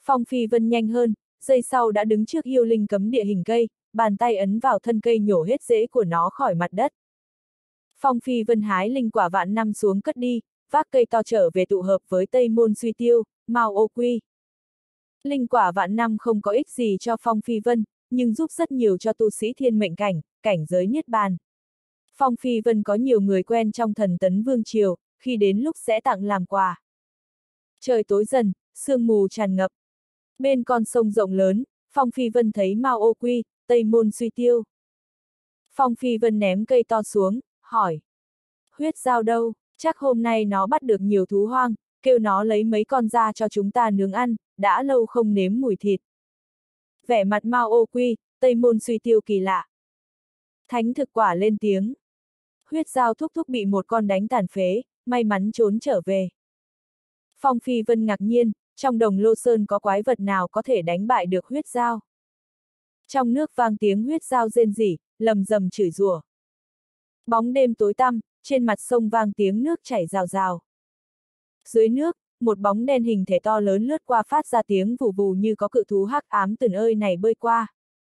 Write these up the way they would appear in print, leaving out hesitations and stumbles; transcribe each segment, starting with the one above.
Phong Phi Vân nhanh hơn, giây sau đã đứng trước yêu linh cấm địa hình cây, bàn tay ấn vào thân cây nhổ hết rễ của nó khỏi mặt đất. Phong Phi Vân hái linh quả vạn năm xuống cất đi, vác cây to trở về tụ hợp với Tây Môn Suy Tiêu, Mao Ô Quy. Linh quả vạn năm không có ích gì cho Phong Phi Vân, nhưng giúp rất nhiều cho tu sĩ thiên mệnh cảnh, cảnh giới niết bàn. Phong Phi Vân có nhiều người quen trong Thần Tấn Vương Triều, khi đến lúc sẽ tặng làm quà. Trời tối dần, sương mù tràn ngập. Bên con sông rộng lớn, Phong Phi Vân thấy Mao Ô Quy, Tây Môn Suy Tiêu. Phong Phi Vân ném cây to xuống, hỏi. Huyết dao đâu, chắc hôm nay nó bắt được nhiều thú hoang, kêu nó lấy mấy con ra cho chúng ta nướng ăn, đã lâu không nếm mùi thịt. Vẻ mặt Mao Ô Quy, Tây Môn Suy Tiêu kỳ lạ. Thánh thực quả lên tiếng. Huyết dao thúc thúc bị một con đánh tàn phế, may mắn trốn trở về. Phong Phi Vân ngạc nhiên, trong đồng Lô Sơn có quái vật nào có thể đánh bại được huyết dao. Trong nước vang tiếng huyết dao rên rỉ, lầm rầm chửi rủa. Bóng đêm tối tăm, trên mặt sông vang tiếng nước chảy rào rào. Dưới nước, một bóng đen hình thể to lớn lướt qua phát ra tiếng vù vù như có cự thú hắc ám từ nơi này bơi qua.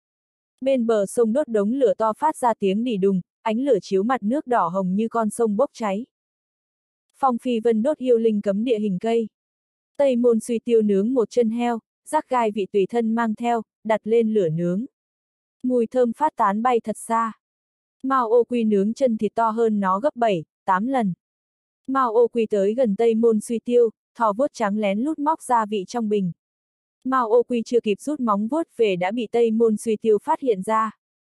Bên bờ sông đốt đống lửa to phát ra tiếng đì đùng, ánh lửa chiếu mặt nước đỏ hồng như con sông bốc cháy. Phong Phi Vân đốt yêu linh cấm địa hình cây. Tây Môn Suy Tiêu nướng một chân heo, rắc gai vị tùy thân mang theo, đặt lên lửa nướng. Mùi thơm phát tán bay thật xa. Mao Ô Quy nướng chân thịt to hơn nó gấp 7, 8 lần. Mao Ô Quy tới gần Tây Môn Suy Tiêu, thò vuốt trắng lén lút móc gia vị trong bình. Mao Ô Quy chưa kịp rút móng vuốt về đã bị Tây Môn Suy Tiêu phát hiện ra.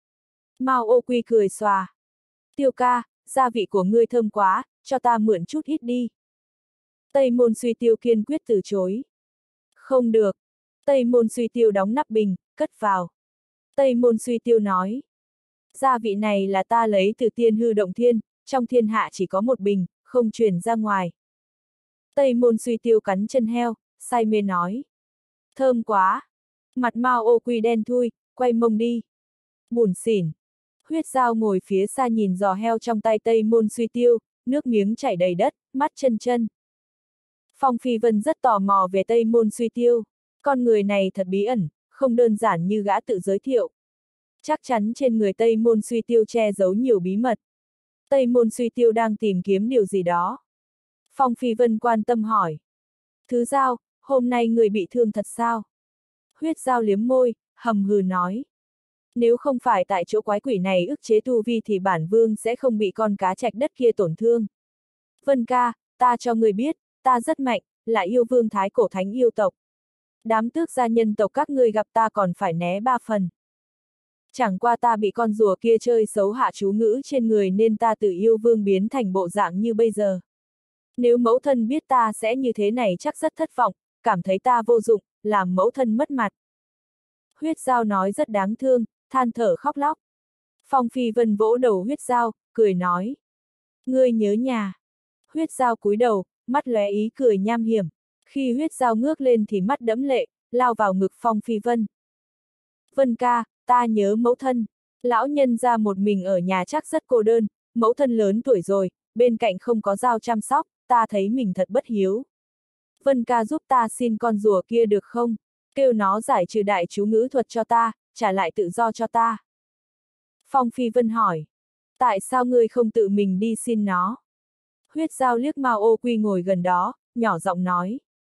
Mao Ô Quy cười xòa. Tiêu ca, gia vị của ngươi thơm quá, cho ta mượn chút ít đi. Tây Môn Suy Tiêu kiên quyết từ chối. Không được. Tây Môn Suy Tiêu đóng nắp bình, cất vào. Tây Môn Suy Tiêu nói. Gia vị này là ta lấy từ Tiên Hư Động Thiên, trong thiên hạ chỉ có một bình, không truyền ra ngoài. Tây Môn Suy Tiêu cắn chân heo, say mê nói. Thơm quá. Mặt Mao Ô Quy đen thui, quay mông đi. Buồn xỉn. Huyết dao ngồi phía xa nhìn giò heo trong tay Tây Môn Suy Tiêu, nước miếng chảy đầy đất, mắt chân chân. Phong Phi Vân rất tò mò về Tây Môn Suy Tiêu. Con người này thật bí ẩn, không đơn giản như gã tự giới thiệu. Chắc chắn trên người Tây Môn Suy Tiêu che giấu nhiều bí mật. Tây Môn Suy Tiêu đang tìm kiếm điều gì đó. Phong Phi Vân quan tâm hỏi. Thứ Dao, hôm nay người bị thương thật sao? Huyết Dao liếm môi, hầm hừ nói. Nếu không phải tại chỗ quái quỷ này ức chế tu vi thì bản vương sẽ không bị con cá trạch đất kia tổn thương. Vân ca, ta cho người biết, ta rất mạnh, là yêu vương thái cổ thánh yêu tộc. Đám tước gia nhân tộc các ngươi gặp ta còn phải né 3 phần. Chẳng qua ta bị con rùa kia chơi xấu hạ chú ngữ trên người nên ta từ yêu vương biến thành bộ dạng như bây giờ. Nếu mẫu thân biết ta sẽ như thế này chắc rất thất vọng, cảm thấy ta vô dụng, làm mẫu thân mất mặt. Huyết Dao nói rất đáng thương, than thở khóc lóc. Phong Phi Vân vỗ đầu Huyết Dao, cười nói. Ngươi nhớ nhà. Huyết Dao cúi đầu, mắt lóe ý cười nham hiểm. Khi Huyết Dao ngước lên thì mắt đẫm lệ, lao vào ngực Phong Phi Vân. Vân ca, ta nhớ mẫu thân. Lão nhân ra một mình ở nhà chắc rất cô đơn, mẫu thân lớn tuổi rồi, bên cạnh không có Dao chăm sóc, ta thấy mình thật bất hiếu. Vân ca giúp ta xin con rùa kia được không? Kêu nó giải trừ đại chú ngữ thuật cho ta, trả lại tự do cho ta. Phong Phi Vân hỏi. Tại sao ngươi không tự mình đi xin nó? Huyết Dao liếc Mao Ô Quy ngồi gần đó, nhỏ giọng nói.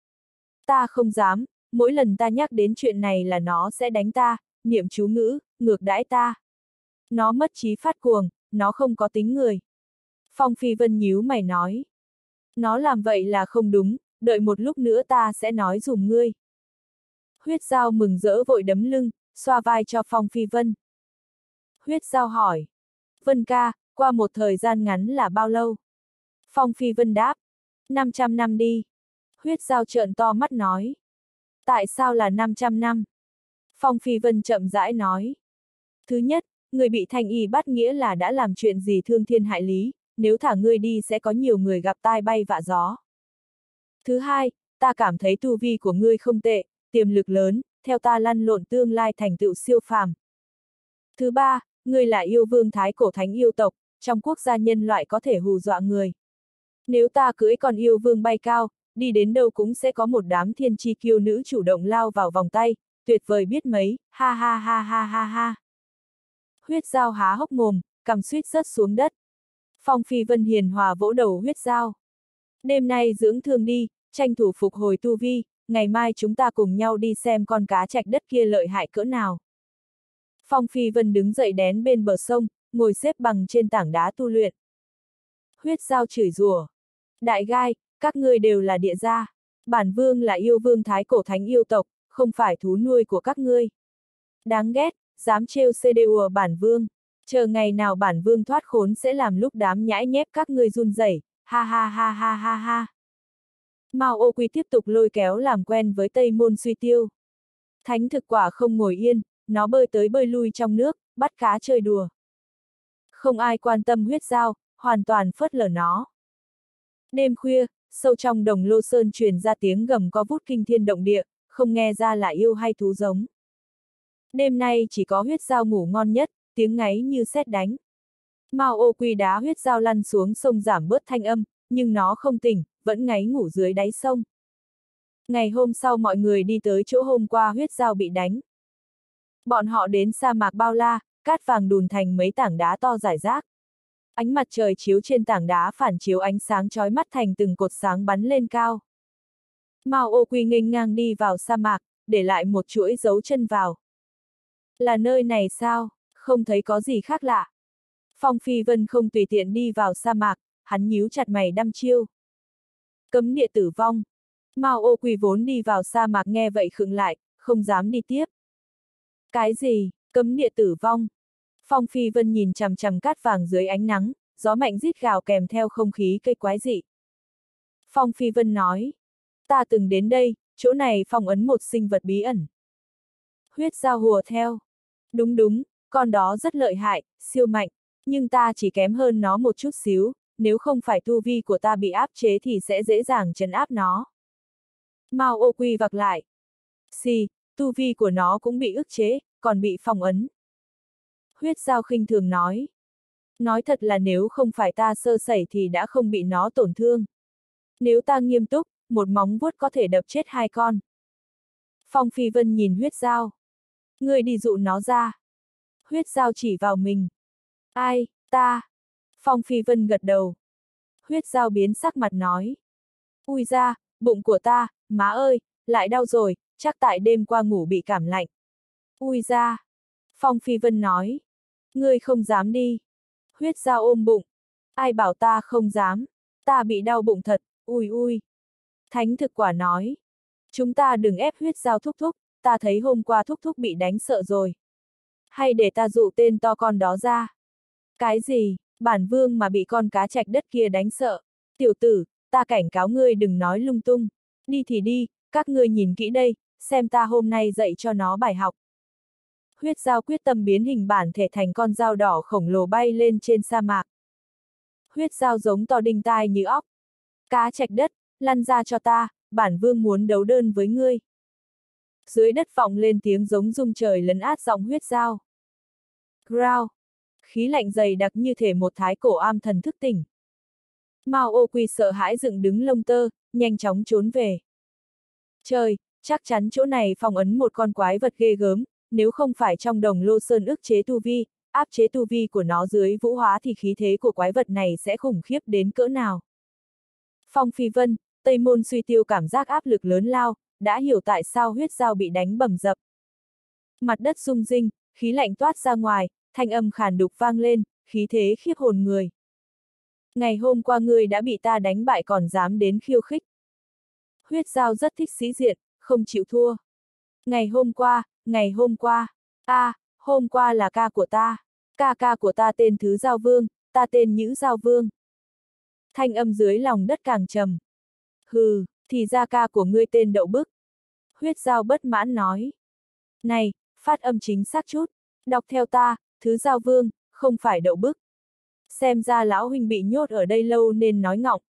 Ta không dám, mỗi lần ta nhắc đến chuyện này là nó sẽ đánh ta, niệm chú ngữ, ngược đãi ta. Nó mất trí phát cuồng, nó không có tính người. Phong Phi Vân nhíu mày nói. Nó làm vậy là không đúng, đợi một lúc nữa ta sẽ nói dùm ngươi. Huyết Dao mừng rỡ vội đấm lưng, xoa vai cho Phong Phi Vân. Huyết Dao hỏi. Vân ca, qua một thời gian ngắn là bao lâu? Phong Phi Vân đáp. 500 năm đi. Huyết Dao trợn to mắt nói. Tại sao là 500 năm? Phong Phi Vân chậm rãi nói. Thứ nhất, người bị Thanh Y bắt nghĩa là đã làm chuyện gì thương thiên hại lý, nếu thả ngươi đi sẽ có nhiều người gặp tai bay vạ gió. Thứ hai, ta cảm thấy tu vi của ngươi không tệ, tiềm lực lớn, theo ta lăn lộn tương lai thành tựu siêu phàm. Thứ ba, ngươi là yêu vương thái cổ thánh yêu tộc, trong quốc gia nhân loại có thể hù dọa người. Nếu ta cưỡi con yêu vương bay cao, đi đến đâu cũng sẽ có một đám thiên chi kiêu nữ chủ động lao vào vòng tay, tuyệt vời biết mấy, ha ha ha ha ha ha. Huyết Dao há hốc mồm, cằm suýt rớt xuống đất. Phong Phi Vân hiền hòa vỗ đầu Huyết Dao. Đêm nay dưỡng thương đi, tranh thủ phục hồi tu vi, ngày mai chúng ta cùng nhau đi xem con cá trạch đất kia lợi hại cỡ nào. Phong Phi Vân đứng dậy đén bên bờ sông, ngồi xếp bằng trên tảng đá tu luyện. Huyết Dao chửi rủa. Đại gai, các ngươi đều là địa gia. Bản vương là yêu vương thái cổ thánh yêu tộc, không phải thú nuôi của các ngươi. Đáng ghét, dám trêu CDU bản vương. Chờ ngày nào bản vương thoát khốn sẽ làm lúc đám nhãi nhép các ngươi run rẩy, ha ha ha ha ha ha. Mao Ô Quy tiếp tục lôi kéo làm quen với Tây Môn Suy Tiêu. Thánh thực quả không ngồi yên, nó bơi tới bơi lui trong nước, bắt cá chơi đùa. Không ai quan tâm Huyết Dao, hoàn toàn phớt lờ nó. Đêm khuya, sâu trong đồng Lô Sơn truyền ra tiếng gầm có vút kinh thiên động địa, không nghe ra là yêu hay thú giống. Đêm nay chỉ có Huyết Dao ngủ ngon nhất, tiếng ngáy như sét đánh. Mao Ô Quy đá Huyết Dao lăn xuống sông giảm bớt thanh âm, nhưng nó không tỉnh, vẫn ngáy ngủ dưới đáy sông. Ngày hôm sau mọi người đi tới chỗ hôm qua Huyết Dao bị đánh. Bọn họ đến sa mạc bao la, cát vàng đùn thành mấy tảng đá to rải rác. Ánh mặt trời chiếu trên tảng đá phản chiếu ánh sáng chói mắt thành từng cột sáng bắn lên cao. Mao Ô Quy nghênh ngang đi vào sa mạc, để lại một chuỗi dấu chân vào. Là nơi này sao? Không thấy có gì khác lạ. Phong Phi Vân không tùy tiện đi vào sa mạc, hắn nhíu chặt mày đăm chiêu. Cấm địa tử vong. Mao Ô Quy vốn đi vào sa mạc nghe vậy khựng lại, không dám đi tiếp. Cái gì? Cấm địa tử vong? Phong Phi Vân nhìn chằm chằm cát vàng dưới ánh nắng, gió mạnh rít gào kèm theo không khí cây quái dị. Phong Phi Vân nói, ta từng đến đây, chỗ này phong ấn một sinh vật bí ẩn. Huyết Dao hùa theo. Đúng đúng, con đó rất lợi hại, siêu mạnh, nhưng ta chỉ kém hơn nó một chút xíu, nếu không phải tu vi của ta bị áp chế thì sẽ dễ dàng trấn áp nó. Mao Ô Quy vặc lại. Xì, tu vi của nó cũng bị ức chế, còn bị phong ấn. Huyết Dao khinh thường nói. Nói thật là nếu không phải ta sơ sẩy thì đã không bị nó tổn thương. Nếu ta nghiêm túc, một móng vuốt có thể đập chết hai con. Phong Phi Vân nhìn Huyết Dao. Ngươi đi dụ nó ra. Huyết Dao chỉ vào mình. Ai, ta? Phong Phi Vân gật đầu. Huyết Dao biến sắc mặt nói. Ui ra, bụng của ta, má ơi, lại đau rồi, chắc tại đêm qua ngủ bị cảm lạnh. Ui ra. Phong Phi Vân nói. Ngươi không dám đi. Huyết Dao ôm bụng. Ai bảo ta không dám. Ta bị đau bụng thật, ui ui. Thánh thực quả nói. Chúng ta đừng ép Huyết Dao thúc thúc, ta thấy hôm qua thúc thúc bị đánh sợ rồi. Hay để ta dụ tên to con đó ra. Cái gì, bản vương mà bị con cá trạch đất kia đánh sợ. Tiểu tử, ta cảnh cáo ngươi đừng nói lung tung. Đi thì đi, các ngươi nhìn kỹ đây, xem ta hôm nay dạy cho nó bài học. Huyết Dao quyết tâm biến hình bản thể thành con dao đỏ khổng lồ bay lên trên sa mạc. Huyết Dao giống to đinh tai như óc. Cá trạch đất, lăn ra cho ta, bản vương muốn đấu đơn với ngươi. Dưới đất vọng lên tiếng giống rung trời lấn át giọng Huyết Dao. Growl. Khí lạnh dày đặc như thể một thái cổ am thần thức tỉnh. Mao Ô Quy sợ hãi dựng đứng lông tơ, nhanh chóng trốn về. Trời, chắc chắn chỗ này phong ấn một con quái vật ghê gớm, nếu không phải trong đồng Lô Sơn ức chế tu vi, áp chế tu vi của nó dưới vũ hóa thì khí thế của quái vật này sẽ khủng khiếp đến cỡ nào. Phong Phi Vân, Tây Môn Suy Tiêu cảm giác áp lực lớn lao, đã hiểu tại sao Huyết Dao bị đánh bầm dập. Mặt đất rung rinh, khí lạnh toát ra ngoài, thanh âm khàn đục vang lên, khí thế khiếp hồn người. Ngày hôm qua ngươi đã bị ta đánh bại còn dám đến khiêu khích. Huyết Dao rất thích sĩ diện, không chịu thua. Ngày hôm qua, hôm qua là ca của ta. Ca của ta tên Thứ Dao Vương, ta tên Nhữ Dao Vương. Thanh âm dưới lòng đất càng trầm. Hừ, thì ra ca của ngươi tên Đậu Bức. Huyết Dao bất mãn nói. Này, phát âm chính xác chút, đọc theo ta, Thứ Dao Vương, không phải Đậu Bức. Xem ra lão huynh bị nhốt ở đây lâu nên nói ngọng.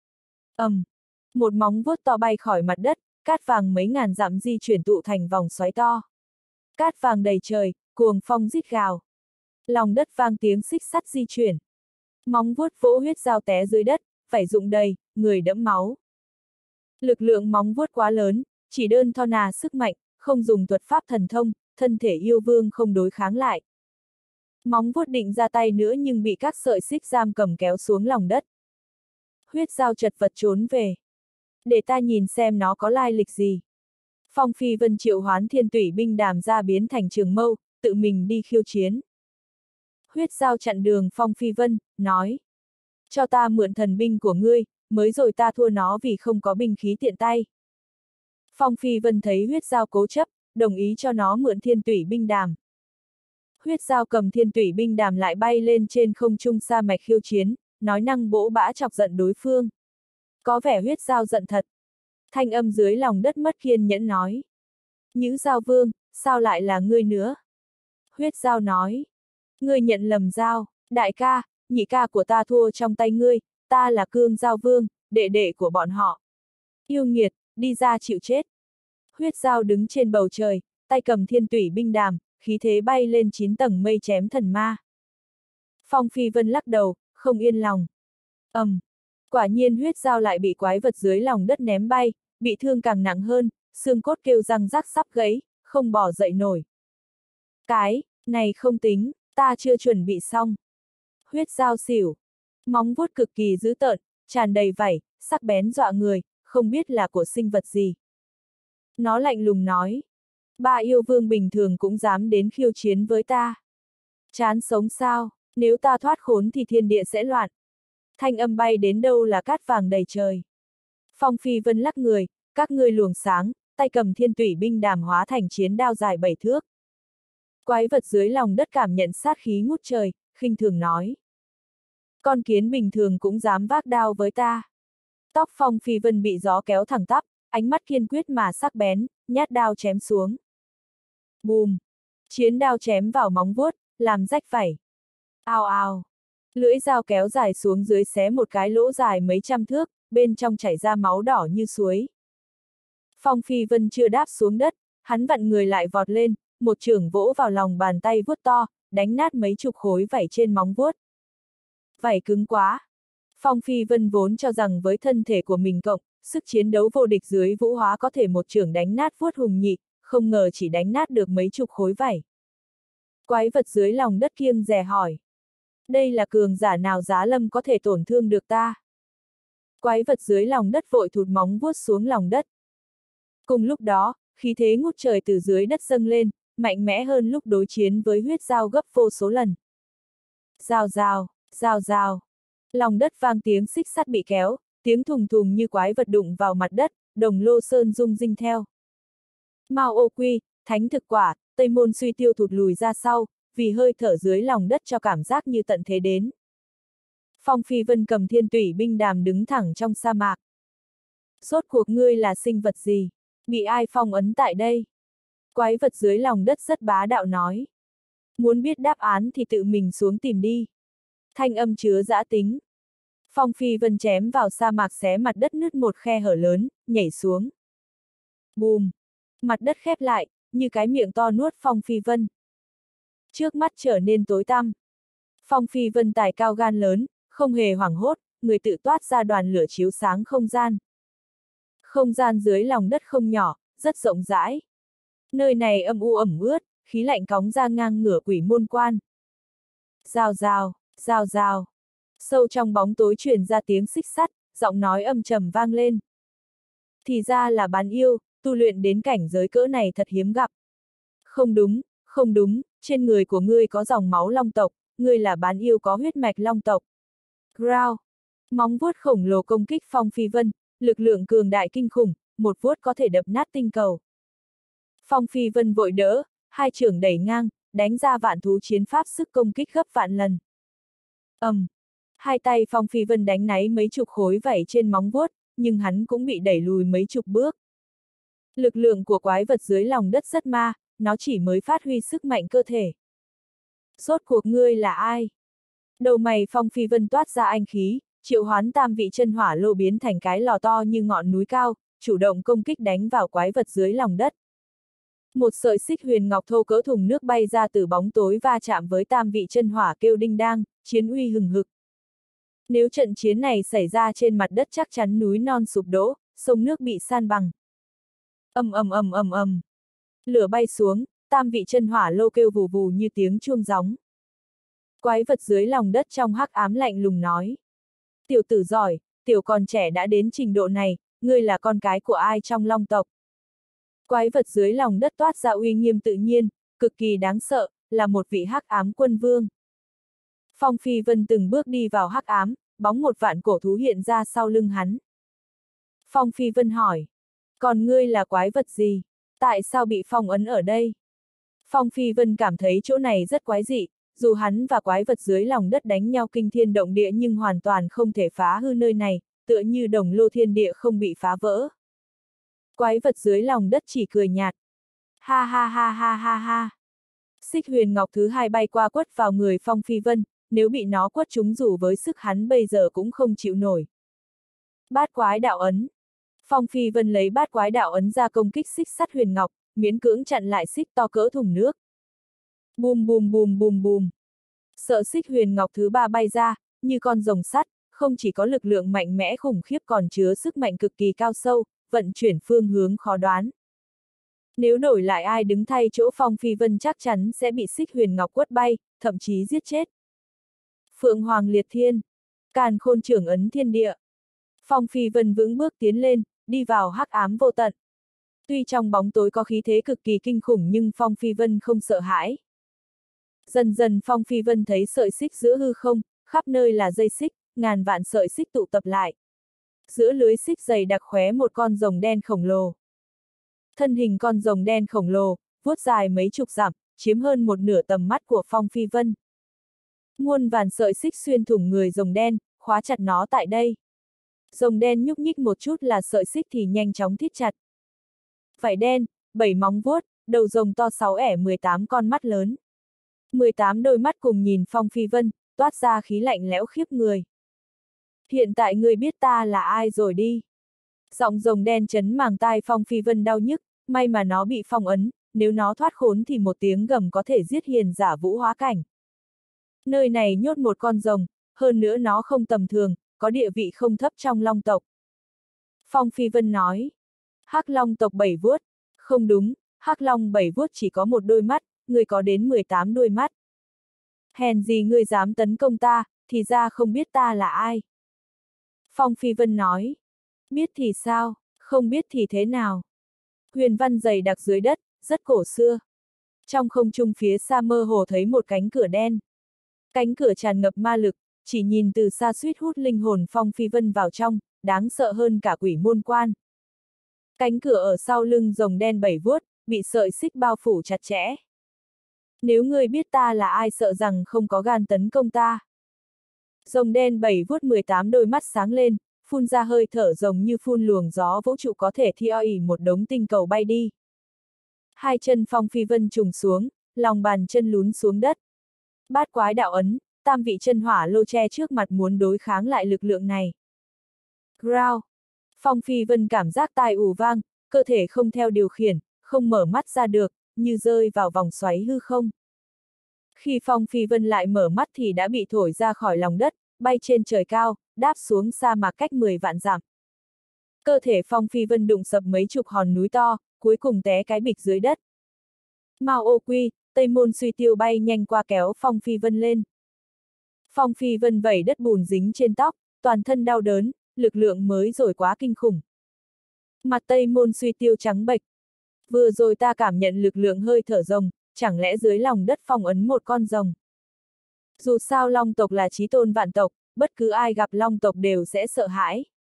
Một móng vuốt to bay khỏi mặt đất, cát vàng mấy ngàn dặm di chuyển tụ thành vòng xoáy to. Cát vàng đầy trời, cuồng phong rít gào. Lòng đất vang tiếng xích sắt di chuyển. Móng vuốt vỗ Huyết Dao té dưới đất, phải rụng đầy, người đẫm máu. Lực lượng móng vuốt quá lớn, chỉ đơn thon nà sức mạnh, không dùng thuật pháp thần thông, thân thể yêu vương không đối kháng lại. Móng vuốt định ra tay nữa nhưng bị các sợi xích giam cầm kéo xuống lòng đất. Huyết dao chật vật trốn về. Để ta nhìn xem nó có lai lịch gì. Phong Phi Vân triệu hoán thiên tủy binh đàm ra biến thành trường mâu, tự mình đi khiêu chiến. Huyết dao chặn đường Phong Phi Vân, nói. Cho ta mượn thần binh của ngươi, mới rồi ta thua nó vì không có binh khí tiện tay. Phong Phi Vân thấy huyết dao cố chấp, đồng ý cho nó mượn thiên tủy binh đàm. Huyết dao cầm thiên tủy binh đàm lại bay lên trên không trung sa mạch khiêu chiến, nói năng bỗ bã chọc giận đối phương. Có vẻ huyết dao giận thật. Thanh âm dưới lòng đất mất kiên nhẫn nói. Nhữ Giao Vương, sao lại là ngươi nữa? Huyết dao nói. Ngươi nhận lầm Giao, đại ca, nhị ca của ta thua trong tay ngươi, ta là Cương Giao Vương, đệ đệ của bọn họ. Yêu nghiệt, đi ra chịu chết. Huyết dao đứng trên bầu trời, tay cầm thiên tủy binh đàm, khí thế bay lên 9 tầng mây chém thần ma. Phong Phi Vân lắc đầu, không yên lòng. Quả nhiên huyết dao lại bị quái vật dưới lòng đất ném bay, bị thương càng nặng hơn, xương cốt kêu răng rắc sắp gãy, không bò dậy nổi. Cái này không tính, ta chưa chuẩn bị xong. Huyết dao xỉu. Móng vuốt cực kỳ dữ tợn, tràn đầy vảy, sắc bén dọa người, không biết là của sinh vật gì. Nó lạnh lùng nói. 3 yêu vương bình thường cũng dám đến khiêu chiến với ta. Chán sống sao, nếu ta thoát khốn thì thiên địa sẽ loạn. Thanh âm bay đến đâu là cát vàng đầy trời. Phong Phi Vân lắc người, các ngươi luồng sáng, tay cầm thiên tủy binh đàm hóa thành chiến đao dài 7 thước. Quái vật dưới lòng đất cảm nhận sát khí ngút trời, khinh thường nói. Con kiến bình thường cũng dám vác đao với ta. Tóc Phong Phi Vân bị gió kéo thẳng tắp, ánh mắt kiên quyết mà sắc bén, nhát đao chém xuống. Bùm! Chiến đao chém vào móng vuốt, làm rách vảy. Ao ao! Lưỡi dao kéo dài xuống dưới xé một cái lỗ dài mấy trăm thước, bên trong chảy ra máu đỏ như suối. Phong Phi Vân chưa đáp xuống đất, hắn vặn người lại vọt lên, một chưởng vỗ vào lòng bàn tay vuốt to, đánh nát mấy chục khối vảy trên móng vuốt. Vảy cứng quá! Phong Phi Vân vốn cho rằng với thân thể của mình cộng, sức chiến đấu vô địch dưới vũ hóa có thể một chưởng đánh nát vuốt hùng nhị, không ngờ chỉ đánh nát được mấy chục khối vảy. Quái vật dưới lòng đất kiêng dè hỏi. Đây là cường giả nào giá lâm có thể tổn thương được ta? Quái vật dưới lòng đất vội thụt móng vuốt xuống lòng đất. Cùng lúc đó, khí thế ngút trời từ dưới đất dâng lên, mạnh mẽ hơn lúc đối chiến với huyết dao gấp vô số lần. Rào rào, rào rào. Lòng đất vang tiếng xích sắt bị kéo, tiếng thùng thùng như quái vật đụng vào mặt đất, đồng lô sơn rung rinh theo. Mao ô quy, thánh thực quả, Tây Môn Suy Tiêu thụt lùi ra sau, vì hơi thở dưới lòng đất cho cảm giác như tận thế đến. Phong Phi Vân cầm thiên tủy binh đàm đứng thẳng trong sa mạc. Rốt cuộc ngươi là sinh vật gì? Bị ai phong ấn tại đây? Quái vật dưới lòng đất rất bá đạo nói. Muốn biết đáp án thì tự mình xuống tìm đi. Thanh âm chứa dã tính. Phong Phi Vân chém vào sa mạc xé mặt đất nứt một khe hở lớn, nhảy xuống. Bùm! Mặt đất khép lại, như cái miệng to nuốt Phong Phi Vân. Trước mắt trở nên tối tăm. Phong Phi Vân tài cao gan lớn, không hề hoảng hốt, người tự toát ra đoàn lửa chiếu sáng không gian. Không gian dưới lòng đất không nhỏ, rất rộng rãi. Nơi này âm u ẩm ướt, khí lạnh cóng ra ngang ngửa quỷ môn quan. Rào rào, rào rào. Sâu trong bóng tối truyền ra tiếng xích sắt, giọng nói âm trầm vang lên. Thì ra là bán yêu, tu luyện đến cảnh giới cỡ này thật hiếm gặp. Không đúng, không đúng, trên người của ngươi có dòng máu long tộc, ngươi là bán yêu có huyết mạch long tộc. Growl! Móng vuốt khổng lồ công kích Phong Phi Vân, lực lượng cường đại kinh khủng, một vuốt có thể đập nát tinh cầu. Phong Phi Vân vội đỡ, hai chưởng đẩy ngang, đánh ra vạn thú chiến pháp sức công kích gấp vạn lần. Hai tay Phong Phi Vân đánh náy mấy chục khối vảy trên móng vuốt, nhưng hắn cũng bị đẩy lùi mấy chục bước. Lực lượng của quái vật dưới lòng đất rất ma, nó chỉ mới phát huy sức mạnh cơ thể. Rốt cuộc ngươi là ai? Đầu mày Phong Phi Vân toát ra anh khí, triệu hoán tam vị chân hỏa lô biến thành cái lò to như ngọn núi cao, chủ động công kích đánh vào quái vật dưới lòng đất. Một sợi xích huyền ngọc thô cỡ thùng nước bay ra từ bóng tối va chạm với tam vị chân hỏa kêu đinh đang, chiến uy hừng hực. Nếu trận chiến này xảy ra trên mặt đất chắc chắn núi non sụp đổ, sông nước bị san bằng. Ầm ầm ầm ầm ầm. Lửa bay xuống, tam vị chân hỏa lô kêu vù vù như tiếng chuông gióng. Quái vật dưới lòng đất trong hắc ám lạnh lùng nói. Tiểu tử giỏi, tiểu còn trẻ đã đến trình độ này, ngươi là con cái của ai trong Long tộc? Quái vật dưới lòng đất toát ra uy nghiêm tự nhiên, cực kỳ đáng sợ, là một vị hắc ám quân vương. Phong Phi Vân từng bước đi vào hắc ám, bóng một vạn cổ thú hiện ra sau lưng hắn. Phong Phi Vân hỏi, còn ngươi là quái vật gì? Tại sao bị phong ấn ở đây? Phong Phi Vân cảm thấy chỗ này rất quái dị, dù hắn và quái vật dưới lòng đất đánh nhau kinh thiên động địa nhưng hoàn toàn không thể phá hư nơi này, tựa như đồng lô thiên địa không bị phá vỡ. Quái vật dưới lòng đất chỉ cười nhạt. Ha ha ha ha ha ha. Xích huyền ngọc thứ hai bay qua quất vào người Phong Phi Vân, nếu bị nó quất trúng dù với sức hắn bây giờ cũng không chịu nổi. Bát quái đạo ấn. Phong Phi Vân lấy bát quái đạo ấn ra công kích xích sắt huyền ngọc, miễn cưỡng chặn lại xích to cỡ thùng nước. Bùm bùm bùm bùm bùm. Sợ xích huyền ngọc thứ ba bay ra, như con rồng sắt, không chỉ có lực lượng mạnh mẽ khủng khiếp còn chứa sức mạnh cực kỳ cao sâu, vận chuyển phương hướng khó đoán. Nếu đổi lại ai đứng thay chỗ Phong Phi Vân chắc chắn sẽ bị xích huyền ngọc quất bay, thậm chí giết chết. Phượng Hoàng Liệt Thiên. Càn Khôn Trưởng ấn thiên địa. Phong Phi Vân vững bước tiến lên, đi vào hắc ám vô tận. Tuy trong bóng tối có khí thế cực kỳ kinh khủng nhưng Phong Phi Vân không sợ hãi. Dần dần Phong Phi Vân thấy sợi xích giữa hư không, khắp nơi là dây xích, ngàn vạn sợi xích tụ tập lại. Giữa lưới xích dày đặc khóe một con rồng đen khổng lồ. Thân hình con rồng đen khổng lồ, vuốt dài mấy chục dặm, chiếm hơn một nửa tầm mắt của Phong Phi Vân. Muôn vàn sợi xích xuyên thủng người rồng đen, khóa chặt nó tại đây. Rồng đen nhúc nhích một chút là sợi xích thì nhanh chóng thít chặt. Vảy đen, 7 móng vuốt, đầu rồng to 6-18 con mắt lớn. 18 đôi mắt cùng nhìn Phong Phi Vân, toát ra khí lạnh lẽo khiếp người. Hiện tại ngươi biết ta là ai rồi đi. Giọng rồng đen chấn màng tai Phong Phi Vân đau nhức, may mà nó bị phong ấn, nếu nó thoát khốn thì một tiếng gầm có thể giết hiền giả vũ hóa cảnh. Nơi này nhốt một con rồng, hơn nữa nó không tầm thường, có địa vị không thấp trong Long tộc. Phong Phi Vân nói, Hắc Long tộc 7 vuốt, không đúng, Hắc Long 7 vuốt chỉ có một đôi mắt, ngươi có đến 18 đôi mắt. Hèn gì ngươi dám tấn công ta, thì ra không biết ta là ai. Phong Phi Vân nói, biết thì sao, không biết thì thế nào. Huyền văn dày đặc dưới đất, rất cổ xưa. Trong không trung phía xa mơ hồ thấy một cánh cửa đen. Cánh cửa tràn ngập ma lực, chỉ nhìn từ xa suýt hút linh hồn Phong Phi Vân vào trong, đáng sợ hơn cả quỷ môn quan. Cánh cửa ở sau lưng rồng đen 7 vuốt, bị sợi xích bao phủ chặt chẽ. Nếu ngươi biết ta là ai sợ rằng không có gan tấn công ta. Rồng đen 7 vuốt 18 đôi mắt sáng lên, phun ra hơi thở giống như phun luồng gió vũ trụ có thể thiêu ỉ một đống tinh cầu bay đi. Hai chân Phong Phi Vân trùng xuống, lòng bàn chân lún xuống đất. Bát quái đạo ấn, tam vị chân hỏa lô che trước mặt muốn đối kháng lại lực lượng này. Growl! Phong Phi Vân cảm giác tai ù vang, cơ thể không theo điều khiển, không mở mắt ra được, như rơi vào vòng xoáy hư không. Khi Phong Phi Vân lại mở mắt thì đã bị thổi ra khỏi lòng đất, bay trên trời cao, đáp xuống sa mạc cách 10 vạn dặm. Cơ thể Phong Phi Vân đụng sập mấy chục hòn núi to, cuối cùng té cái bịch dưới đất. Mao Ô Quy, Tây Môn Suy Tiêu bay nhanh qua kéo Phong Phi Vân lên. Phong Phi Vân vẩy đất bùn dính trên tóc, toàn thân đau đớn, lực lượng mới rồi quá kinh khủng. Mặt Tây Môn Suy Tiêu trắng bệch. Vừa rồi ta cảm nhận lực lượng hơi thở rồng, chẳng lẽ dưới lòng đất phong ấn một con rồng. Dù sao Long tộc là chí tôn vạn tộc, bất cứ ai gặp Long tộc đều sẽ sợ hãi.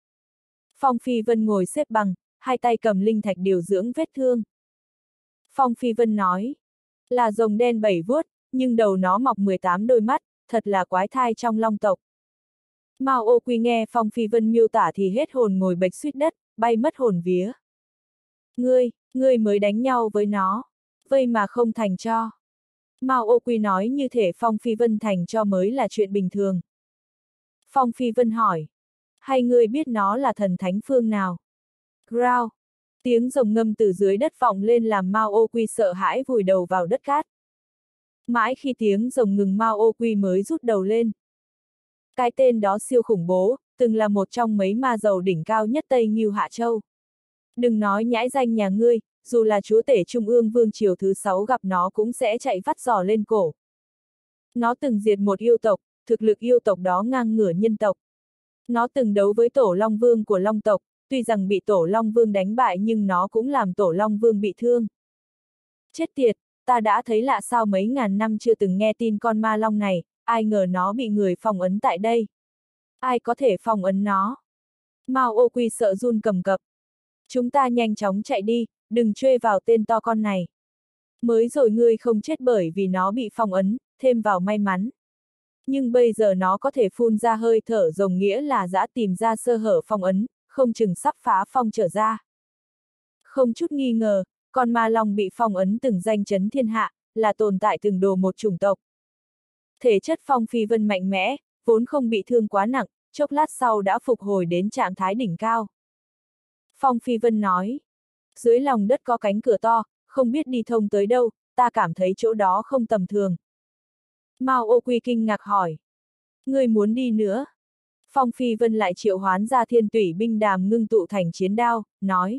Phong Phi Vân ngồi xếp bằng, hai tay cầm linh thạch điều dưỡng vết thương. Phong Phi Vân nói, là rồng đen 7 vuốt, nhưng đầu nó mọc 18 đôi mắt, thật là quái thai trong Long tộc. Mao Ô Quy nghe Phong Phi Vân miêu tả thì hết hồn ngồi bệt suýt đất, bay mất hồn vía. Ngươi mới đánh nhau với nó, vậy mà không thành cho. Mao Ô Quy nói như thể Phong Phi Vân thành cho mới là chuyện bình thường. Phong Phi Vân hỏi, hay ngươi biết nó là thần thánh phương nào? Growl! Tiếng rồng ngâm từ dưới đất vọng lên làm Mao Ô Quy sợ hãi vùi đầu vào đất cát. Mãi khi tiếng rồng ngừng Mao Ô Quy mới rút đầu lên. Cái tên đó siêu khủng bố, từng là một trong mấy ma dầu đỉnh cao nhất Tây Ngưu Hạ Châu. Đừng nói nhãi danh nhà ngươi, dù là chúa tể Trung ương Vương Triều thứ 6 gặp nó cũng sẽ chạy vắt giò lên cổ. Nó từng diệt một yêu tộc, thực lực yêu tộc đó ngang ngửa nhân tộc. Nó từng đấu với Tổ Long Vương của Long tộc, tuy rằng bị Tổ Long Vương đánh bại nhưng nó cũng làm Tổ Long Vương bị thương. Chết tiệt, ta đã thấy lạ sao mấy ngàn năm chưa từng nghe tin con ma long này, ai ngờ nó bị người phong ấn tại đây. Ai có thể phong ấn nó? Mao Ô Quy sợ run cầm cập. Chúng ta nhanh chóng chạy đi, đừng truê vào tên to con này. Mới rồi ngươi không chết bởi vì nó bị phong ấn, thêm vào may mắn. Nhưng bây giờ nó có thể phun ra hơi thở rồng nghĩa là đã tìm ra sơ hở phong ấn, không chừng sắp phá phong trở ra. Không chút nghi ngờ, con ma long bị phong ấn từng danh chấn thiên hạ, là tồn tại từng đồ một chủng tộc. Thể chất Phong Phi Vân mạnh mẽ, vốn không bị thương quá nặng, chốc lát sau đã phục hồi đến trạng thái đỉnh cao. Phong Phi Vân nói, dưới lòng đất có cánh cửa to, không biết đi thông tới đâu, ta cảm thấy chỗ đó không tầm thường. Mao Ô Quy kinh ngạc hỏi, ngươi muốn đi nữa? Phong Phi Vân lại triệu hoán ra thiên tủy binh đàm ngưng tụ thành chiến đao, nói.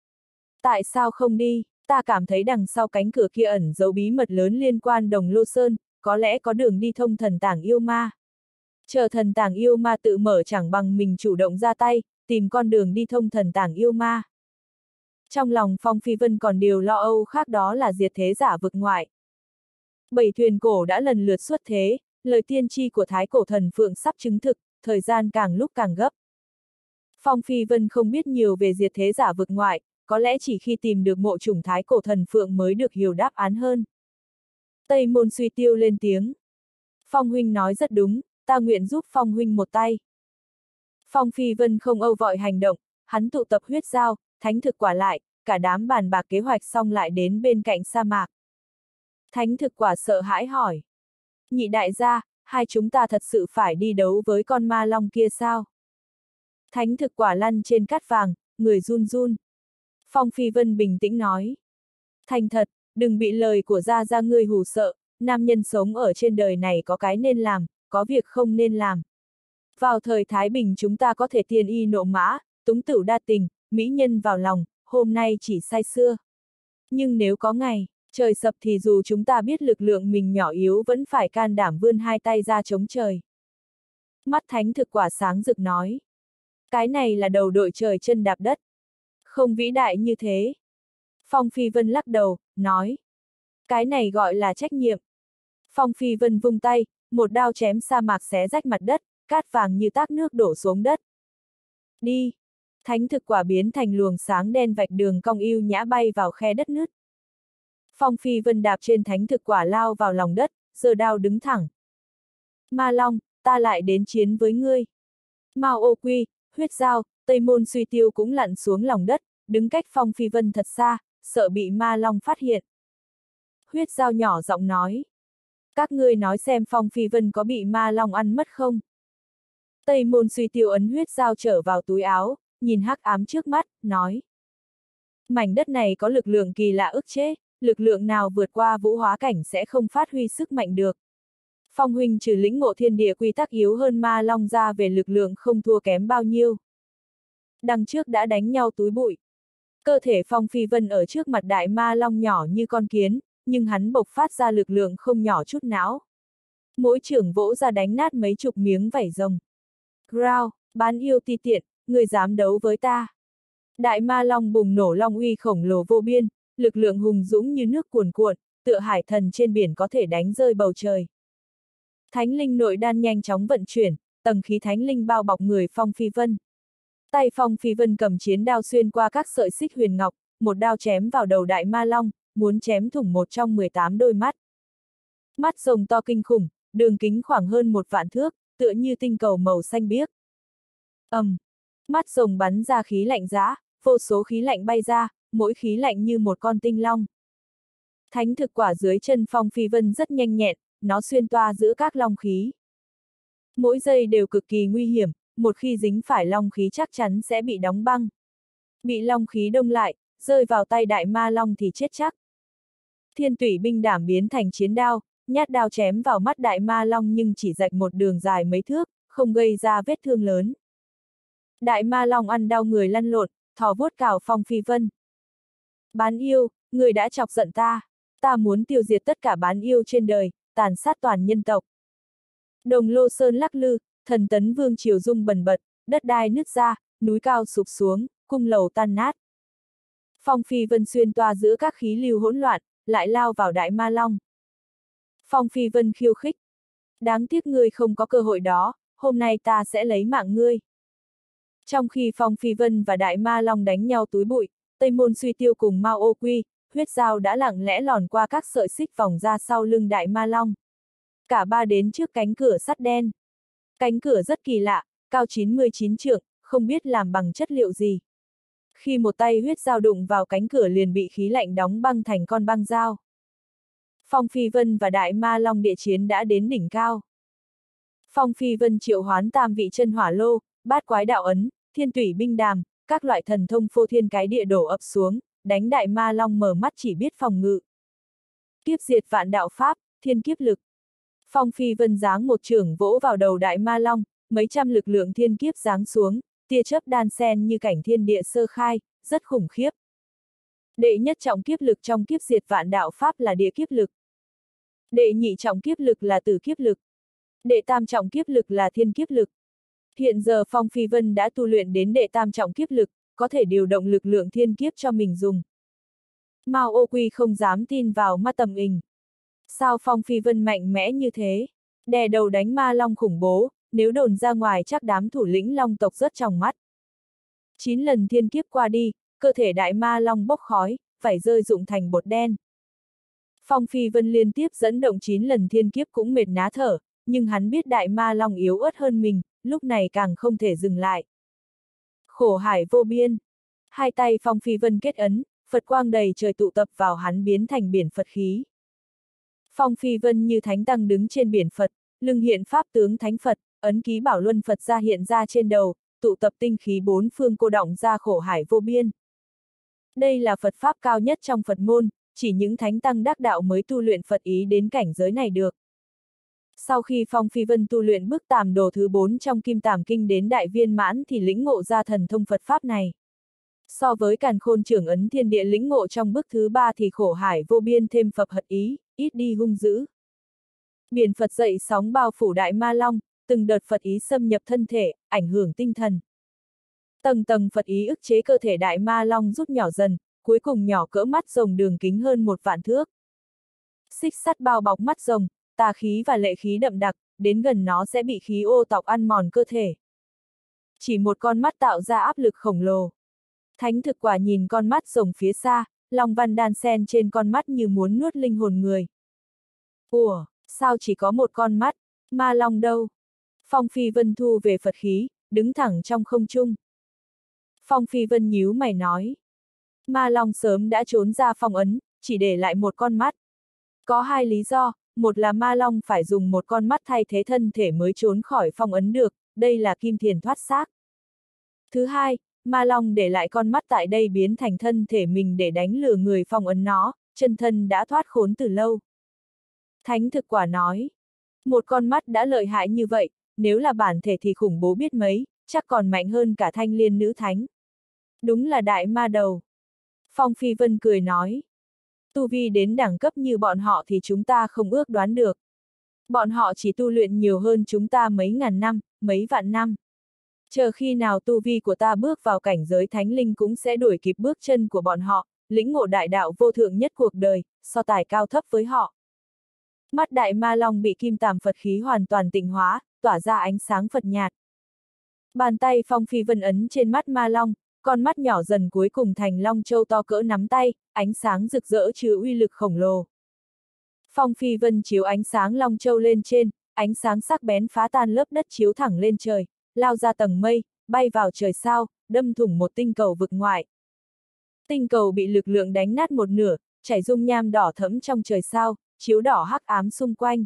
Tại sao không đi, ta cảm thấy đằng sau cánh cửa kia ẩn giấu bí mật lớn liên quan Đồng Lô Sơn, có lẽ có đường đi thông thần tảng yêu ma. Chờ thần tảng yêu ma tự mở chẳng bằng mình chủ động ra tay, tìm con đường đi thông thần tảng yêu ma. Trong lòng Phong Phi Vân còn điều lo âu khác, đó là diệt thế giả vực ngoại. 7 thuyền cổ đã lần lượt xuất thế, lời tiên tri của Thái Cổ Thần Phượng sắp chứng thực, thời gian càng lúc càng gấp. Phong Phi Vân không biết nhiều về diệt thế giả vực ngoại, có lẽ chỉ khi tìm được mộ chủng Thái Cổ Thần Phượng mới được hiểu đáp án hơn. Tây Môn Suy Tiêu lên tiếng. Phong huynh nói rất đúng, ta nguyện giúp Phong huynh một tay. Phong Phi Vân không âu vội hành động, hắn tụ tập huyết giao, thánh thực quả lại, cả đám bàn bạc kế hoạch xong lại đến bên cạnh sa mạc. Thánh thực quả sợ hãi hỏi. Nhị đại gia, hai chúng ta thật sự phải đi đấu với con ma long kia sao? Thánh thực quả lăn trên cát vàng, người run run. Phong Phi Vân bình tĩnh nói. Thành thật, đừng bị lời của gia gia ngươi hù sợ, nam nhân sống ở trên đời này có cái nên làm, có việc không nên làm. Vào thời Thái Bình chúng ta có thể tiền y nộ mã, túng tửu đa tình, mỹ nhân vào lòng, hôm nay chỉ say sưa. Nhưng nếu có ngày, trời sập thì dù chúng ta biết lực lượng mình nhỏ yếu vẫn phải can đảm vươn hai tay ra chống trời. Mắt thánh thực quả sáng rực nói. Cái này là đầu đội trời chân đạp đất. Không vĩ đại như thế. Phong Phi Vân lắc đầu, nói. Cái này gọi là trách nhiệm. Phong Phi Vân vung tay, một đao chém sa mạc xé rách mặt đất, cát vàng như tác nước đổ xuống đất. Đi! Thánh thực quả biến thành luồng sáng đen vạch đường cong yêu nhã bay vào khe đất nứt. Phong Phi Vân đạp trên thánh thực quả lao vào lòng đất, giơ đao đứng thẳng. Ma Long, ta lại đến chiến với ngươi. Mao Ô Quy, huyết giao, Tây Môn Suy Tiêu cũng lặn xuống lòng đất, đứng cách Phong Phi Vân thật xa, sợ bị Ma Long phát hiện. Huyết giao nhỏ giọng nói. Các ngươi nói xem Phong Phi Vân có bị Ma Long ăn mất không? Tây Môn Suy Tiêu ấn huyết giao trở vào túi áo, nhìn hắc ám trước mắt, nói. Mảnh đất này có lực lượng kỳ lạ ức chế, lực lượng nào vượt qua vũ hóa cảnh sẽ không phát huy sức mạnh được. Phong huynh trừ lĩnh ngộ thiên địa quy tắc yếu hơn Ma Long ra về lực lượng không thua kém bao nhiêu. Đằng trước đã đánh nhau túi bụi. Cơ thể Phong Phi Vân ở trước mặt đại Ma Long nhỏ như con kiến, nhưng hắn bộc phát ra lực lượng không nhỏ chút não. Mỗi chưởng vỗ ra đánh nát mấy chục miếng vảy rồng. Grao, bán yêu ti tiện, người dám đấu với ta. Đại Ma Long bùng nổ long uy khổng lồ vô biên, lực lượng hùng dũng như nước cuồn cuộn, tựa hải thần trên biển có thể đánh rơi bầu trời. Thánh linh nội đan nhanh chóng vận chuyển, tầng khí thánh linh bao bọc người Phong Phi Vân. Tay Phong Phi Vân cầm chiến đao xuyên qua các sợi xích huyền ngọc, một đao chém vào đầu đại Ma Long, muốn chém thủng một trong 18 đôi mắt. Mắt rồng to kinh khủng, đường kính khoảng hơn 1 vạn thước, tựa như tinh cầu màu xanh biếc. Mắt rồng bắn ra khí lạnh giã, vô số khí lạnh bay ra, mỗi khí lạnh như một con tinh long. Thánh thực quả dưới chân Phong Phi Vân rất nhanh nhẹn, nó xuyên toa giữa các long khí. Mỗi giây đều cực kỳ nguy hiểm, một khi dính phải long khí chắc chắn sẽ bị đóng băng. Bị long khí đông lại, rơi vào tay đại Ma Long thì chết chắc. Thiên tủy binh đảm biến thành chiến đao, nhát đao chém vào mắt đại Ma Long nhưng chỉ rạch một đường dài mấy thước, không gây ra vết thương lớn. Đại ma long ăn đau người lăn lộn, thò vuốt cào Phong Phi Vân. Bán yêu, người đã chọc giận ta muốn tiêu diệt tất cả bán yêu trên đời, tàn sát toàn nhân tộc. Đồng Lô Sơn lắc lư, thần tấn vương triều rung bần bật, đất đai nứt ra, núi cao sụp xuống, cung lầu tan nát. Phong Phi Vân xuyên toa giữa các khí lưu hỗn loạn, lại lao vào đại ma long. Phong Phi Vân khiêu khích. Đáng tiếc ngươi không có cơ hội đó, hôm nay ta sẽ lấy mạng ngươi. Trong khi Phong Phi Vân và đại ma long đánh nhau túi bụi, Tây Môn Suy Tiêu cùng Mao Ô Quy, huyết dao đã lặng lẽ lòn qua các sợi xích vòng ra sau lưng đại ma long. Cả ba đến trước cánh cửa sắt đen. Cánh cửa rất kỳ lạ, cao 99 trượng, không biết làm bằng chất liệu gì. Khi một tay huyết dao đụng vào cánh cửa liền bị khí lạnh đóng băng thành con băng dao. Phong Phi Vân và đại ma long địa chiến đã đến đỉnh cao. Phong Phi Vân triệu hoán tam vị chân hỏa lô, bát quái đạo ấn, thiên tủy binh đàm, các loại thần thông phô thiên cái địa đổ ập xuống, đánh đại ma long mở mắt chỉ biết phòng ngự. Kiếp diệt vạn đạo pháp, thiên kiếp lực. Phong Phi Vân giáng một chưởng vỗ vào đầu đại ma long, mấy trăm lực lượng thiên kiếp giáng xuống, tia chớp đan xen như cảnh thiên địa sơ khai, rất khủng khiếp. Đệ nhất trọng kiếp lực trong kiếp diệt vạn đạo pháp là địa kiếp lực. Đệ nhị trọng kiếp lực là tử kiếp lực. Đệ tam trọng kiếp lực là thiên kiếp lực. Hiện giờ Phong Phi Vân đã tu luyện đến đệ tam trọng kiếp lực, có thể điều động lực lượng thiên kiếp cho mình dùng. Mao Ô Quy không dám tin vào mắt tầm ình. Sao Phong Phi Vân mạnh mẽ như thế? Đè đầu đánh ma long khủng bố, nếu đồn ra ngoài chắc đám thủ lĩnh long tộc rất trong mắt. 9 lần thiên kiếp qua đi, cơ thể đại ma long bốc khói, phải rơi rụng thành bột đen. Phong Phi Vân liên tiếp dẫn động 9 lần thiên kiếp cũng mệt ná thở, nhưng hắn biết đại ma long yếu ớt hơn mình, lúc này càng không thể dừng lại. Khổ hải vô biên. Hai tay Phong Phi Vân kết ấn, Phật quang đầy trời tụ tập vào hắn biến thành biển Phật khí. Phong Phi Vân như thánh tăng đứng trên biển Phật, lưng hiện pháp tướng thánh Phật, ấn ký bảo luân Phật ra hiện ra trên đầu, tụ tập tinh khí bốn phương cô đọng ra khổ hải vô biên. Đây là Phật pháp cao nhất trong Phật môn, chỉ những thánh tăng đắc đạo mới tu luyện Phật ý đến cảnh giới này được. Sau khi Phong Phi Vân tu luyện bức tàm đồ thứ 4 trong Kim Tàm Kinh đến đại viên mãn thì lĩnh ngộ ra thần thông Phật pháp này. So với Càn Khôn Trưởng ấn thiên địa lĩnh ngộ trong bức thứ 3 thì khổ hải vô biên thêm Phật hật ý, ít đi hung dữ. Biển Phật dậy sóng bao phủ đại ma long, từng đợt Phật ý xâm nhập thân thể, ảnh hưởng tinh thần. Tầng tầng Phật ý ức chế cơ thể đại ma long rút nhỏ dần, cuối cùng nhỏ cỡ mắt rồng đường kính hơn 1 vạn thước. Xích sắt bao bọc mắt rồng, tà khí và lệ khí đậm đặc, đến gần nó sẽ bị khí ô tọc ăn mòn cơ thể. Chỉ một con mắt tạo ra áp lực khổng lồ. Thánh thực quả nhìn con mắt rồng phía xa, long văn đan xen trên con mắt như muốn nuốt linh hồn người. Ủa, sao chỉ có một con mắt, ma long đâu? Phong Phi Vân thu về Phật khí, đứng thẳng trong không trung. Phong Phi Vân nhíu mày nói. Ma long sớm đã trốn ra phong ấn, chỉ để lại một con mắt. Có hai lý do, một là ma long phải dùng một con mắt thay thế thân thể mới trốn khỏi phong ấn được, đây là kim thiền thoát xác. Thứ hai, ma long để lại con mắt tại đây biến thành thân thể mình để đánh lừa người phong ấn nó, chân thân đã thoát khốn từ lâu. Thánh thực quả nói, một con mắt đã lợi hại như vậy, nếu là bản thể thì khủng bố biết mấy, chắc còn mạnh hơn cả Thanh Liên nữ thánh. Đúng là đại ma đầu. Phong Phi Vân cười nói, tu vi đến đẳng cấp như bọn họ thì chúng ta không ước đoán được. Bọn họ chỉ tu luyện nhiều hơn chúng ta mấy ngàn năm, mấy vạn năm. Chờ khi nào tu vi của ta bước vào cảnh giới thánh linh cũng sẽ đuổi kịp bước chân của bọn họ, lĩnh ngộ đại đạo vô thượng nhất cuộc đời, so tài cao thấp với họ. Mắt đại ma long bị kim tàm Phật khí hoàn toàn tịnh hóa, tỏa ra ánh sáng Phật nhạt. Bàn tay Phong Phi Vân ấn trên mắt ma long, con mắt nhỏ dần cuối cùng thành long châu to cỡ nắm tay, ánh sáng rực rỡ chứa uy lực khổng lồ. Phong Phi Vân chiếu ánh sáng long châu lên trên, ánh sáng sắc bén phá tan lớp đất chiếu thẳng lên trời, lao ra tầng mây, bay vào trời sao, đâm thủng một tinh cầu vực ngoại. Tinh cầu bị lực lượng đánh nát một nửa, chảy dung nham đỏ thẫm trong trời sao, chiếu đỏ hắc ám xung quanh.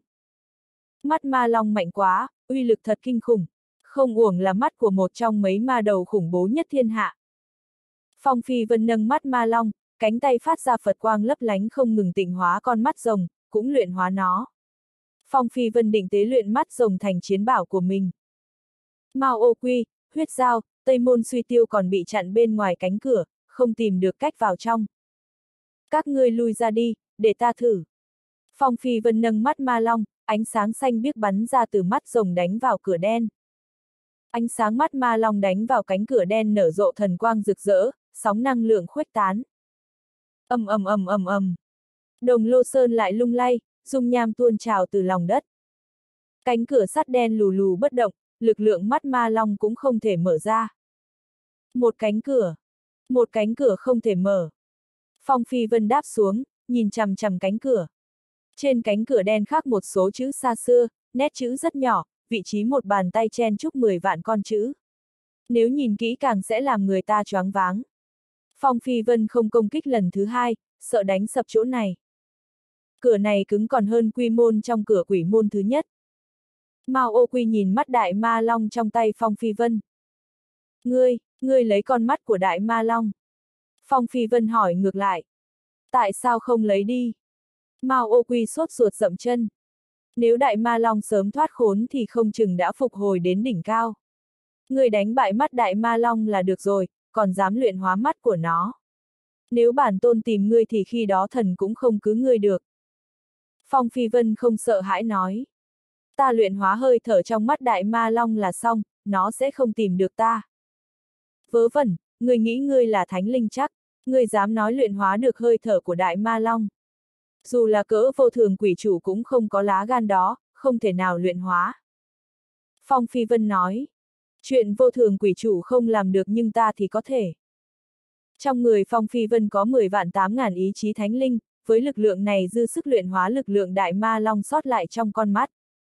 Mắt ma long mạnh quá, uy lực thật kinh khủng, không uổng là mắt của một trong mấy ma đầu khủng bố nhất thiên hạ. Phong Phi Vân nâng mắt ma long, cánh tay phát ra Phật quang lấp lánh không ngừng tịnh hóa con mắt rồng, cũng luyện hóa nó. Phong Phi Vân định tế luyện mắt rồng thành chiến bảo của mình. Mao Ô Quy, huyết dao, Tây môn Suy Tiêu còn bị chặn bên ngoài cánh cửa, không tìm được cách vào trong. Các ngươi lui ra đi, để ta thử. Phong Phi Vân nâng mắt ma long, ánh sáng xanh biếc bắn ra từ mắt rồng đánh vào cửa đen. Ánh sáng mắt ma long đánh vào cánh cửa đen nở rộ thần quang rực rỡ, sóng năng lượng khuếch tán. Ầm ầm ầm ầm ầm. Đồng Lô Sơn lại lung lay, dung nham tuôn trào từ lòng đất. Cánh cửa sắt đen lù lù bất động, lực lượng mắt ma long cũng không thể mở ra. Một cánh cửa không thể mở. Phong Phi Vân đáp xuống, nhìn chằm chằm cánh cửa. Trên cánh cửa đen khắc một số chữ xa xưa, nét chữ rất nhỏ, vị trí một bàn tay chen chúc 10 vạn con chữ. Nếu nhìn kỹ càng sẽ làm người ta choáng váng. Phong Phi Vân không công kích lần thứ hai, sợ đánh sập chỗ này. Cửa này cứng còn hơn quy môn trong cửa quỷ môn thứ nhất. Mao Ô Quy nhìn mắt đại ma long trong tay Phong Phi Vân. Ngươi lấy con mắt của đại ma long. Phong Phi Vân hỏi ngược lại. Tại sao không lấy đi? Mao Ô Quy sốt ruột dậm chân. Nếu đại ma long sớm thoát khốn thì không chừng đã phục hồi đến đỉnh cao. Ngươi đánh bại mắt đại ma long là được rồi, còn dám luyện hóa mắt của nó. Nếu bản tôn tìm ngươi thì khi đó thần cũng không cứu ngươi được. Phong Phi Vân không sợ hãi nói. Ta luyện hóa hơi thở trong mắt đại ma long là xong, nó sẽ không tìm được ta. Vớ vẩn, ngươi nghĩ ngươi là thánh linh chắc, ngươi dám nói luyện hóa được hơi thở của đại ma long. Dù là cỡ vô thường quỷ chủ cũng không có lá gan đó, không thể nào luyện hóa. Phong Phi Vân nói. Chuyện vô thường quỷ chủ không làm được nhưng ta thì có thể. Trong người Phong Phi Vân có 10 vạn 8 ngàn ý chí thánh linh, với lực lượng này dư sức luyện hóa lực lượng đại ma long sót lại trong con mắt.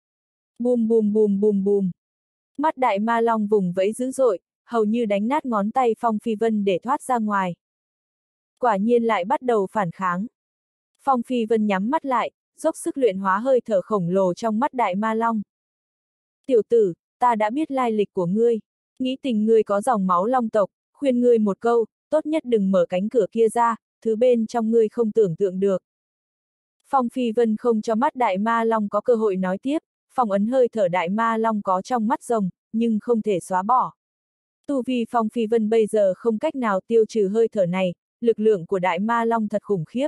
Bùm bùm bùm bùm bùm. Mắt đại ma long vùng vẫy dữ dội, hầu như đánh nát ngón tay Phong Phi Vân để thoát ra ngoài. Quả nhiên lại bắt đầu phản kháng. Phong Phi Vân nhắm mắt lại, dốc sức luyện hóa hơi thở khổng lồ trong mắt đại ma long. Tiểu tử, ta đã biết lai lịch của ngươi, nghĩ tình ngươi có dòng máu long tộc, khuyên ngươi một câu, tốt nhất đừng mở cánh cửa kia ra, thứ bên trong ngươi không tưởng tượng được. Phong Phi Vân không cho mắt đại ma long có cơ hội nói tiếp, phong ấn hơi thở đại ma long có trong mắt rồng, nhưng không thể xóa bỏ. Tu vi Phong Phi Vân bây giờ không cách nào tiêu trừ hơi thở này, lực lượng của đại ma long thật khủng khiếp.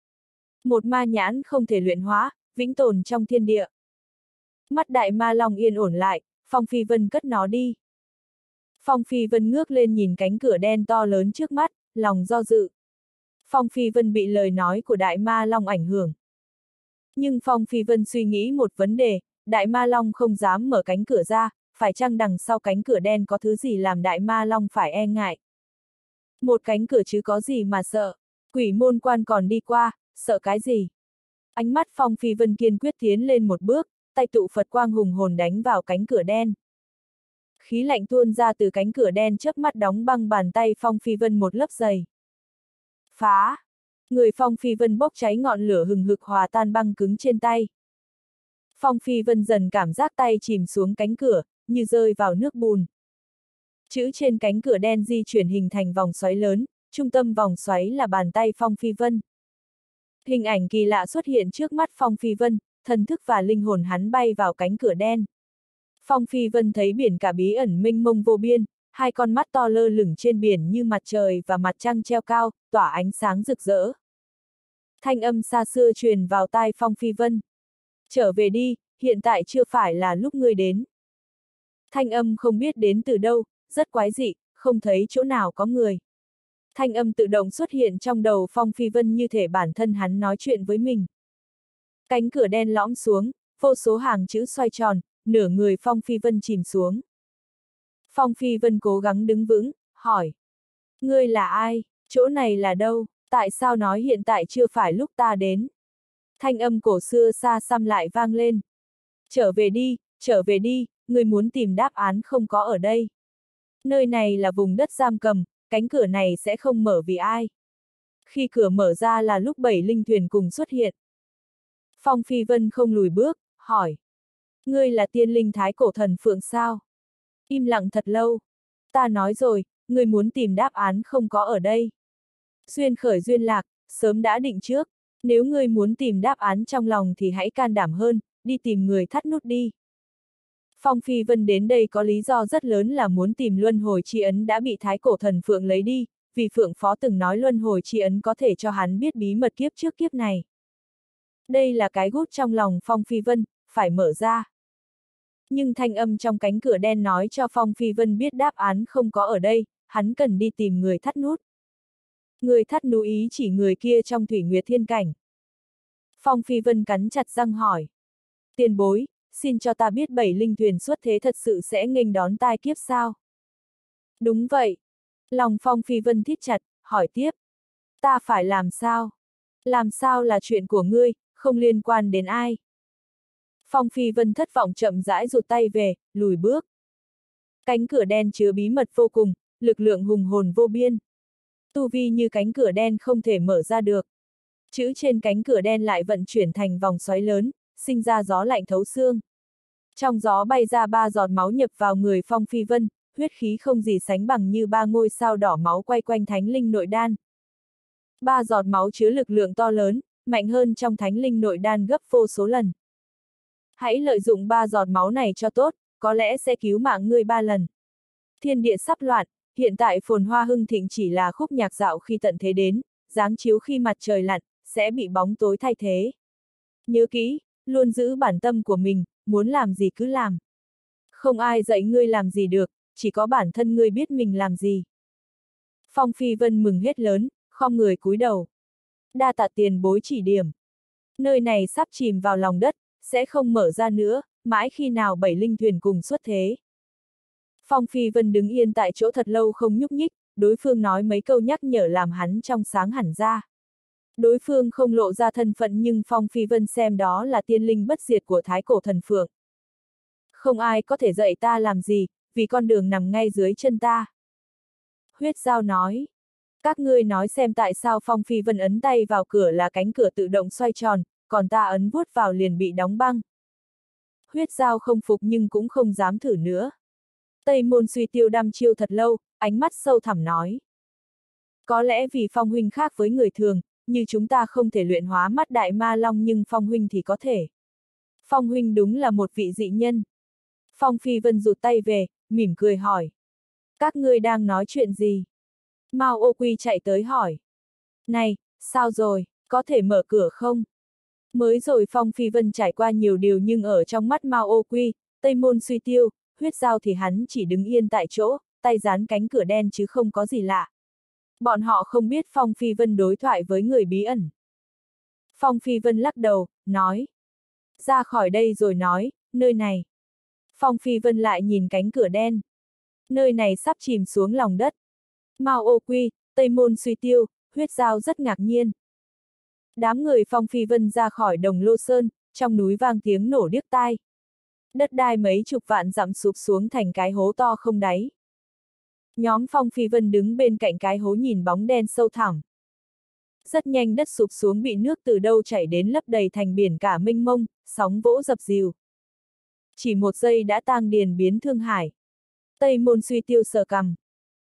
Một ma nhãn không thể luyện hóa, vĩnh tồn trong thiên địa. Mắt đại ma long yên ổn lại, Phong Phi Vân cất nó đi. Phong Phi Vân ngước lên nhìn cánh cửa đen to lớn trước mắt, lòng do dự. Phong Phi Vân bị lời nói của đại ma long ảnh hưởng. Nhưng Phong Phi Vân suy nghĩ một vấn đề, đại ma long không dám mở cánh cửa ra, phải chăng đằng sau cánh cửa đen có thứ gì làm đại ma long phải e ngại. Một cánh cửa chứ có gì mà sợ, quỷ môn quan còn đi qua, sợ cái gì. Ánh mắt Phong Phi Vân kiên quyết tiến lên một bước, tay tụ Phật quang hùng hồn đánh vào cánh cửa đen. Khí lạnh tuôn ra từ cánh cửa đen chớp mắt đóng băng bàn tay Phong Phi Vân một lớp dày. Phá! Người Phong Phi Vân bốc cháy ngọn lửa hừng hực hòa tan băng cứng trên tay. Phong Phi Vân dần cảm giác tay chìm xuống cánh cửa, như rơi vào nước bùn. Chữ trên cánh cửa đen di chuyển hình thành vòng xoáy lớn, trung tâm vòng xoáy là bàn tay Phong Phi Vân. Hình ảnh kỳ lạ xuất hiện trước mắt Phong Phi Vân, thần thức và linh hồn hắn bay vào cánh cửa đen. Phong Phi Vân thấy biển cả bí ẩn mênh mông vô biên, hai con mắt to lơ lửng trên biển như mặt trời và mặt trăng treo cao, tỏa ánh sáng rực rỡ. Thanh âm xa xưa truyền vào tai Phong Phi Vân. Trở về đi, hiện tại chưa phải là lúc ngươi đến. Thanh âm không biết đến từ đâu, rất quái dị, không thấy chỗ nào có người. Thanh âm tự động xuất hiện trong đầu Phong Phi Vân như thể bản thân hắn nói chuyện với mình. Cánh cửa đen lõm xuống, vô số hàng chữ xoay tròn, nửa người Phong Phi Vân chìm xuống. Phong Phi Vân cố gắng đứng vững, hỏi. Ngươi là ai? Chỗ này là đâu? Tại sao nói hiện tại chưa phải lúc ta đến? Thanh âm cổ xưa xa xăm lại vang lên. Trở về đi, ngươi muốn tìm đáp án không có ở đây. Nơi này là vùng đất giam cầm, cánh cửa này sẽ không mở vì ai. Khi cửa mở ra là lúc 7 linh thuyền cùng xuất hiện. Phong Phi Vân không lùi bước, hỏi. Ngươi là tiên linh thái cổ thần phượng sao? Im lặng thật lâu. Ta nói rồi, ngươi muốn tìm đáp án không có ở đây. Duyên khởi duyên lạc, sớm đã định trước. Nếu ngươi muốn tìm đáp án trong lòng thì hãy can đảm hơn, đi tìm người thắt nút đi. Phong Phi Vân đến đây có lý do rất lớn là muốn tìm luân hồi chi ấn đã bị Thái Cổ Thần Phượng lấy đi, vì Phượng Phó từng nói luân hồi chi ấn có thể cho hắn biết bí mật kiếp trước kiếp này. Đây là cái gút trong lòng Phong Phi Vân, phải mở ra. Nhưng thanh âm trong cánh cửa đen nói cho Phong Phi Vân biết đáp án không có ở đây, hắn cần đi tìm người thắt nút. Người thắt nút ý chỉ người kia trong Thủy Nguyệt Thiên Cảnh. Phong Phi Vân cắn chặt răng hỏi. Tiền bối, xin cho ta biết 7 linh thuyền xuất thế thật sự sẽ nghênh đón tai kiếp sao? Đúng vậy. Lòng Phong Phi Vân thít chặt, hỏi tiếp. Ta phải làm sao? Làm sao là chuyện của ngươi, không liên quan đến ai. Phong Phi Vân thất vọng chậm rãi rụt tay về, lùi bước. Cánh cửa đen chứa bí mật vô cùng, lực lượng hùng hồn vô biên. Tu vi như cánh cửa đen không thể mở ra được. Chữ trên cánh cửa đen lại vận chuyển thành vòng xoáy lớn, sinh ra gió lạnh thấu xương. Trong gió bay ra 3 giọt máu nhập vào người Phong Phi Vân, huyết khí không gì sánh bằng như 3 ngôi sao đỏ máu quay quanh thánh linh nội đan. 3 giọt máu chứa lực lượng to lớn, mạnh hơn trong thánh linh nội đan gấp vô số lần. Hãy lợi dụng 3 giọt máu này cho tốt, có lẽ sẽ cứu mạng ngươi 3 lần. Thiên địa sắp loạn, hiện tại phồn hoa hưng thịnh chỉ là khúc nhạc dạo khi tận thế đến, dáng chiếu khi mặt trời lặn, sẽ bị bóng tối thay thế. Nhớ kỹ, luôn giữ bản tâm của mình, muốn làm gì cứ làm. Không ai dạy ngươi làm gì được, chỉ có bản thân ngươi biết mình làm gì. Phong Phi Vân mừng hết lớn, khom người cúi đầu. Đa tạ tiền bối chỉ điểm. Nơi này sắp chìm vào lòng đất, sẽ không mở ra nữa, mãi khi nào 7 linh thuyền cùng xuất thế. Phong Phi Vân đứng yên tại chỗ thật lâu không nhúc nhích, đối phương nói mấy câu nhắc nhở làm hắn trong sáng hẳn ra. Đối phương không lộ ra thân phận nhưng Phong Phi Vân xem đó là tiên linh bất diệt của Thái Cổ Thần Phượng. Không ai có thể dạy ta làm gì, vì con đường nằm ngay dưới chân ta. Huyết Giao nói. Các ngươi nói xem tại sao Phong Phi Vân ấn tay vào cửa là cánh cửa tự động xoay tròn, còn ta ấn vuốt vào liền bị đóng băng. Huyết Giao không phục nhưng cũng không dám thử nữa. Tây Môn Suy Tiêu đăm chiêu thật lâu, ánh mắt sâu thẳm nói. Có lẽ vì Phong huynh khác với người thường, như chúng ta không thể luyện hóa mắt đại ma long nhưng Phong huynh thì có thể. Phong huynh đúng là một vị dị nhân. Phong Phi Vân rụt tay về, mỉm cười hỏi. Các ngươi đang nói chuyện gì? Mao Ô Quy chạy tới hỏi. Này, sao rồi, có thể mở cửa không? Mới rồi Phong Phi Vân trải qua nhiều điều nhưng ở trong mắt Mao Ô Quy, Tây Môn Suy Tiêu, Huyết Giao thì hắn chỉ đứng yên tại chỗ, tay dán cánh cửa đen chứ không có gì lạ. Bọn họ không biết Phong Phi Vân đối thoại với người bí ẩn. Phong Phi Vân lắc đầu, nói. Ra khỏi đây rồi nói, nơi này. Phong Phi Vân lại nhìn cánh cửa đen. Nơi này sắp chìm xuống lòng đất. Mao Ô Quy, Tây Môn Suy Tiêu, Huyết Giao rất ngạc nhiên. Đám người Phong Phi Vân ra khỏi Đồng Lô Sơn, trong núi vang tiếng nổ điếc tai. Đất đai mấy chục vạn dặm sụp xuống thành cái hố to không đáy. Nhóm Phong Phi Vân đứng bên cạnh cái hố nhìn bóng đen sâu thẳm. Rất nhanh đất sụp xuống bị nước từ đâu chảy đến lấp đầy thành biển cả mênh mông, sóng vỗ dập dìu. Chỉ một giây đã tang điền biến thương hải. Tây Môn Suy Tiêu sờ cằm.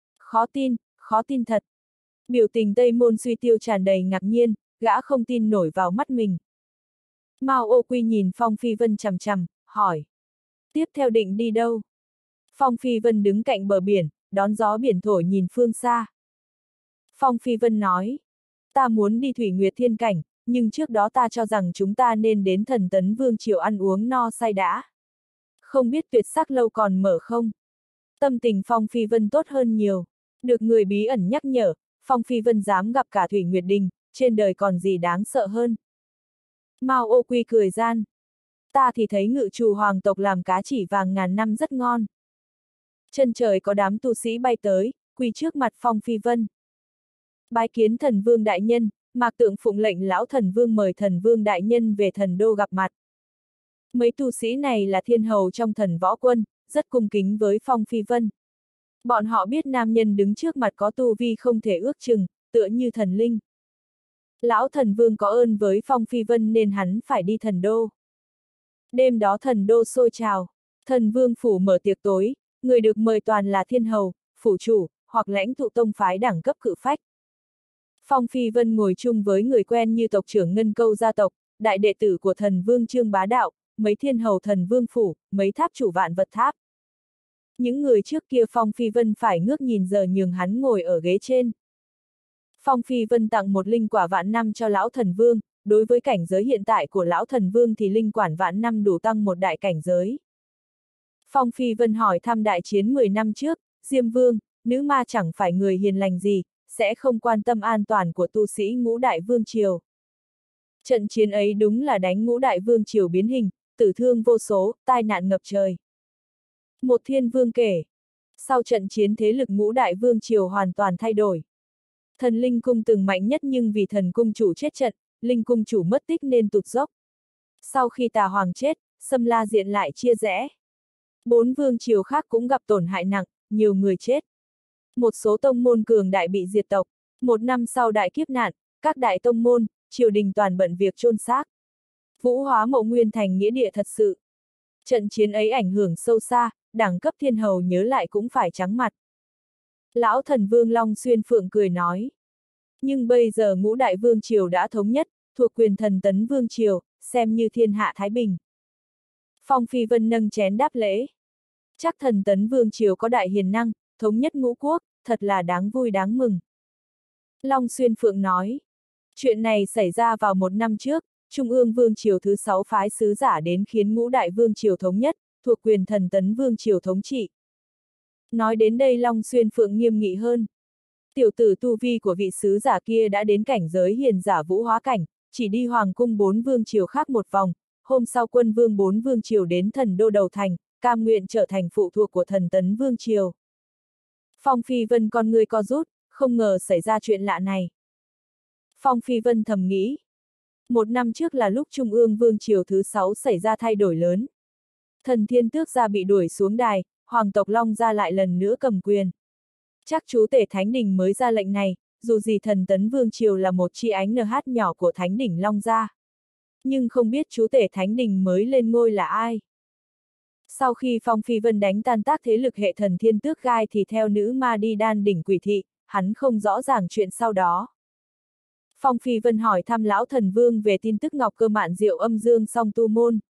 Khó tin thật. Biểu tình Tây Môn Suy Tiêu tràn đầy ngạc nhiên, gã không tin nổi vào mắt mình. Mao Ô Quy nhìn Phong Phi Vân chằm chằm, hỏi. Tiếp theo định đi đâu? Phong Phi Vân đứng cạnh bờ biển, đón gió biển thổi nhìn phương xa. Phong Phi Vân nói. Ta muốn đi Thủy Nguyệt Thiên Cảnh, nhưng trước đó ta cho rằng chúng ta nên đến Thần Tấn Vương triều ăn uống no say đã. Không biết Tuyệt Sắc lâu còn mở không? Tâm tình Phong Phi Vân tốt hơn nhiều. Được người bí ẩn nhắc nhở, Phong Phi Vân dám gặp cả Thủy Nguyệt Đình, trên đời còn gì đáng sợ hơn. Mao Ô Quy cười gian. Ta thì thấy ngự trù hoàng tộc làm cá chỉ vàng ngàn năm rất ngon. Chân trời có đám tu sĩ bay tới, quỳ trước mặt Phong Phi Vân. Bái kiến Thần Vương đại nhân, Mạc Tượng phụng lệnh lão Thần Vương mời Thần Vương đại nhân về Thần Đô gặp mặt. Mấy tu sĩ này là thiên hầu trong Thần Võ Quân, rất cung kính với Phong Phi Vân. Bọn họ biết nam nhân đứng trước mặt có tu vi không thể ước chừng, tựa như thần linh. Lão Thần Vương có ơn với Phong Phi Vân nên hắn phải đi Thần Đô. Đêm đó Thần Đô sôi trào, Thần Vương phủ mở tiệc tối, người được mời toàn là thiên hầu, phủ chủ, hoặc lãnh tụ tông phái đẳng cấp cự phách. Phong Phi Vân ngồi chung với người quen như tộc trưởng Ngân Câu gia tộc, đại đệ tử của Thần Vương Trương Bá Đạo, mấy thiên hầu thần vương phủ, mấy tháp chủ vạn vật tháp. Những người trước kia Phong Phi Vân phải ngước nhìn giờ nhường hắn ngồi ở ghế trên. Phong Phi Vân tặng một linh quả vạn năm cho lão thần vương, đối với cảnh giới hiện tại của lão thần vương thì linh quản vạn năm đủ tăng một đại cảnh giới. Phong Phi Vân hỏi thăm đại chiến 10 năm trước, Diêm Vương, nữ ma chẳng phải người hiền lành gì, sẽ không quan tâm an toàn của tu sĩ ngũ đại vương triều. Trận chiến ấy đúng là đánh ngũ đại vương triều biến hình, tử thương vô số, tai nạn ngập trời. Một thiên vương kể, sau trận chiến thế lực ngũ đại vương triều hoàn toàn thay đổi. Thần linh cung từng mạnh nhất nhưng vì thần cung chủ chết trận, linh cung chủ mất tích nên tụt dốc. Sau khi Tà Hoàng chết, Xâm La diện lại chia rẽ. 4 vương triều khác cũng gặp tổn hại nặng, nhiều người chết. Một số tông môn cường đại bị diệt tộc. 1 năm sau đại kiếp nạn, các đại tông môn, triều đình toàn bận việc chôn xác. Vũ hóa Mộ Nguyên thành nghĩa địa thật sự. Trận chiến ấy ảnh hưởng sâu xa, đẳng cấp thiên hầu nhớ lại cũng phải trắng mặt. Lão thần vương Long Xuyên Phượng cười nói. Nhưng bây giờ ngũ đại vương triều đã thống nhất, thuộc quyền thần tấn vương triều, xem như thiên hạ thái bình. Phong Phi Vân nâng chén đáp lễ. Chắc thần tấn vương triều có đại hiền năng, thống nhất ngũ quốc, thật là đáng vui đáng mừng. Long Xuyên Phượng nói. Chuyện này xảy ra vào 1 năm trước, Trung ương vương triều thứ 6 phái sứ giả đến khiến ngũ đại vương triều thống nhất, thuộc quyền thần tấn vương triều thống trị. Nói đến đây Long Xuyên Phượng nghiêm nghị hơn. Tiểu tử tu vi của vị sứ giả kia đã đến cảnh giới hiền giả vũ hóa cảnh, chỉ đi hoàng cung 4 vương triều khác một vòng, hôm sau quân vương 4 vương triều đến thần đô đầu thành, cam nguyện trở thành phụ thuộc của thần tấn vương triều. Phong Phi Vân con người co rút, không ngờ xảy ra chuyện lạ này. Phong Phi Vân thầm nghĩ. 1 năm trước là lúc Trung ương vương triều thứ 6 xảy ra thay đổi lớn. Thần Thiên Tước gia bị đuổi xuống đài, hoàng tộc Long gia lại lần nữa cầm quyền. Chắc chú tể Thánh Đình mới ra lệnh này, dù gì thần tấn vương triều là một chi ánh NH nhỏ của Thánh Đỉnh Long gia. Nhưng không biết chú tể Thánh Đình mới lên ngôi là ai. Sau khi Phong Phi Vân đánh tan tác thế lực hệ thần Thiên Tước gai thì theo nữ ma đi đan đỉnh quỷ thị, hắn không rõ ràng chuyện sau đó. Phong Phi Vân hỏi thăm lão thần vương về tin tức Ngọc Cơ Mạn Diệu âm dương song tu môn.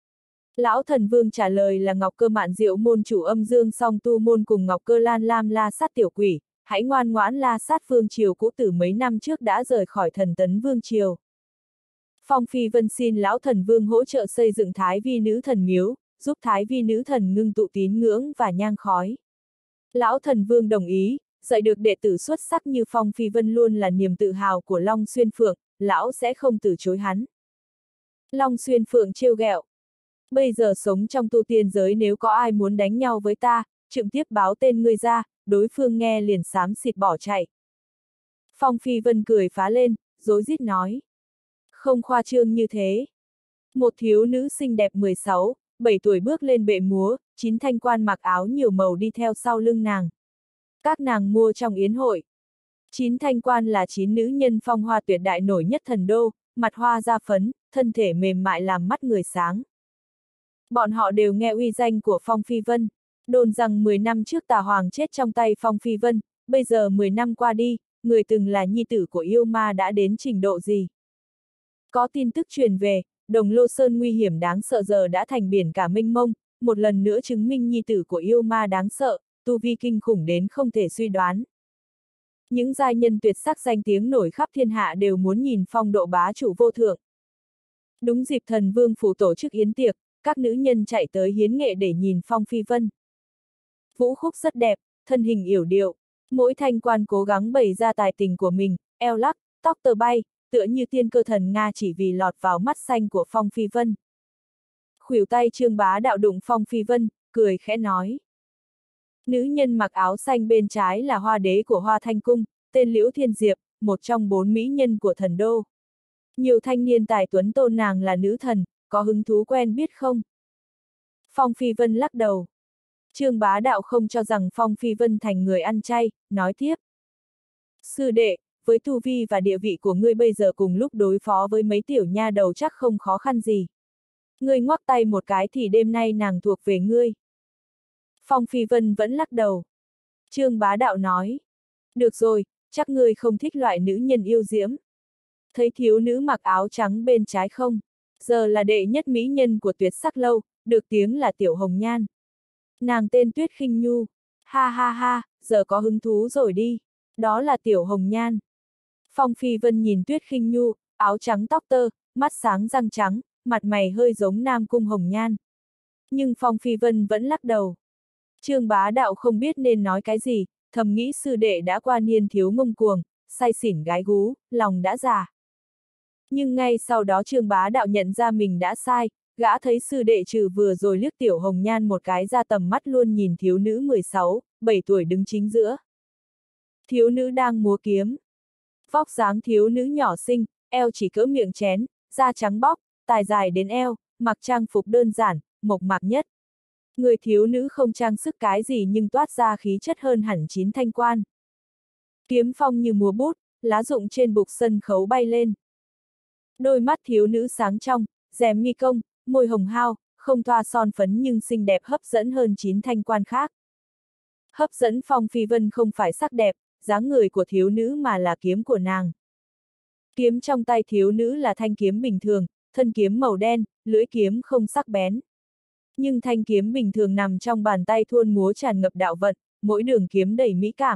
Lão thần vương trả lời là Ngọc Cơ Mạn Diệu môn chủ âm dương song tu môn cùng Ngọc Cơ Lan Lam la sát tiểu quỷ, hãy ngoan ngoãn la sát vương triều cũ từ mấy năm trước đã rời khỏi thần tấn vương triều. Phong Phi Vân xin lão thần vương hỗ trợ xây dựng Thái Vi nữ thần miếu, giúp Thái Vi nữ thần ngưng tụ tín ngưỡng và nhang khói. Lão thần vương đồng ý, dạy được đệ tử xuất sắc như Phong Phi Vân luôn là niềm tự hào của Long Xuyên Phượng, lão sẽ không từ chối hắn. Long Xuyên Phượng trêu ghẹo. Bây giờ sống trong tu tiên giới nếu có ai muốn đánh nhau với ta, trực tiếp báo tên ngươi ra, đối phương nghe liền xám xịt bỏ chạy. Phong Phi Vân cười phá lên, rối rít nói. Không khoa trương như thế. Một thiếu nữ xinh đẹp 16, 7 tuổi bước lên bệ múa, 9 thanh quan mặc áo nhiều màu đi theo sau lưng nàng. Các nàng mua trong yến hội. 9 thanh quan là 9 nữ nhân phong hoa tuyệt đại nổi nhất thần đô, mặt hoa da phấn, thân thể mềm mại làm mắt người sáng. Bọn họ đều nghe uy danh của Phong Phi Vân, đồn rằng 10 năm trước Tà Hoàng chết trong tay Phong Phi Vân, bây giờ 10 năm qua đi, người từng là nhi tử của yêu ma đã đến trình độ gì. Có tin tức truyền về, Đồng Lô Sơn nguy hiểm đáng sợ giờ đã thành biển cả mênh mông, một lần nữa chứng minh nhi tử của yêu ma đáng sợ, tu vi kinh khủng đến không thể suy đoán. Những giai nhân tuyệt sắc danh tiếng nổi khắp thiên hạ đều muốn nhìn phong độ bá chủ vô thượng. Đúng dịp thần vương phủ tổ chức yến tiệc, các nữ nhân chạy tới hiến nghệ để nhìn Phong Phi Vân. Vũ khúc rất đẹp, thân hình yểu điệu, mỗi thanh quan cố gắng bày ra tài tình của mình, eo lắc, tóc tơ bay, tựa như tiên cơ thần Nga chỉ vì lọt vào mắt xanh của Phong Phi Vân. Khuỷu tay Trương Bá Đạo đụng Phong Phi Vân, cười khẽ nói. Nữ nhân mặc áo xanh bên trái là hoa đế của Hoa Thanh Cung, tên Liễu Thiên Diệp, một trong 4 mỹ nhân của thần đô. Nhiều thanh niên tài tuấn tôn nàng là nữ thần, có hứng thú quen biết không? Phong Phi Vân lắc đầu. Trương Bá Đạo không cho rằng Phong Phi Vân thành người ăn chay, nói tiếp. Sư đệ, với tu vi và địa vị của ngươi bây giờ cùng lúc đối phó với mấy tiểu nha đầu chắc không khó khăn gì. Ngươi ngoắc tay một cái thì đêm nay nàng thuộc về ngươi. Phong Phi Vân vẫn lắc đầu. Trương Bá Đạo nói. Được rồi, chắc ngươi không thích loại nữ nhân yêu diễm. Thấy thiếu nữ mặc áo trắng bên trái không? giờ là đệ nhất mỹ nhân của Tuyệt Sắc Lâu, được tiếng là Tiểu Hồng Nhan. Nàng tên Tuyết Khinh Nhu. Ha ha ha, giờ có hứng thú rồi đi. Đó là Tiểu Hồng Nhan. Phong Phi Vân nhìn Tuyết Khinh Nhu, áo trắng tóc tơ, mắt sáng răng trắng, mặt mày hơi giống Nam Cung Hồng Nhan. Nhưng Phong Phi Vân vẫn lắc đầu. Trương Bá Đạo không biết nên nói cái gì, thầm nghĩ sư đệ đã qua niên thiếu ngông cuồng, say xỉn gái gú, lòng đã già. Nhưng ngay sau đó Trương Bá Đạo nhận ra mình đã sai, gã thấy sư đệ trừ vừa rồi liếc Tiểu Hồng Nhan một cái ra tầm mắt luôn nhìn thiếu nữ 16, 7 tuổi đứng chính giữa. Thiếu nữ đang múa kiếm. Vóc dáng thiếu nữ nhỏ xinh, eo chỉ cỡ miệng chén, da trắng bóc, tài dài đến eo, mặc trang phục đơn giản, mộc mạc nhất. Người thiếu nữ không trang sức cái gì nhưng toát ra khí chất hơn hẳn chín thanh quan. Kiếm phong như múa bút, lá rụng trên bục sân khấu bay lên. Đôi mắt thiếu nữ sáng trong, rèm mi cong, môi hồng hao, không thoa son phấn nhưng xinh đẹp hấp dẫn hơn chín thanh quan khác. Hấp dẫn Phong Phi Vân không phải sắc đẹp, dáng người của thiếu nữ mà là kiếm của nàng. Kiếm trong tay thiếu nữ là thanh kiếm bình thường, thân kiếm màu đen, lưỡi kiếm không sắc bén. Nhưng thanh kiếm bình thường nằm trong bàn tay thuôn múa tràn ngập đạo vận, mỗi đường kiếm đầy mỹ cảm.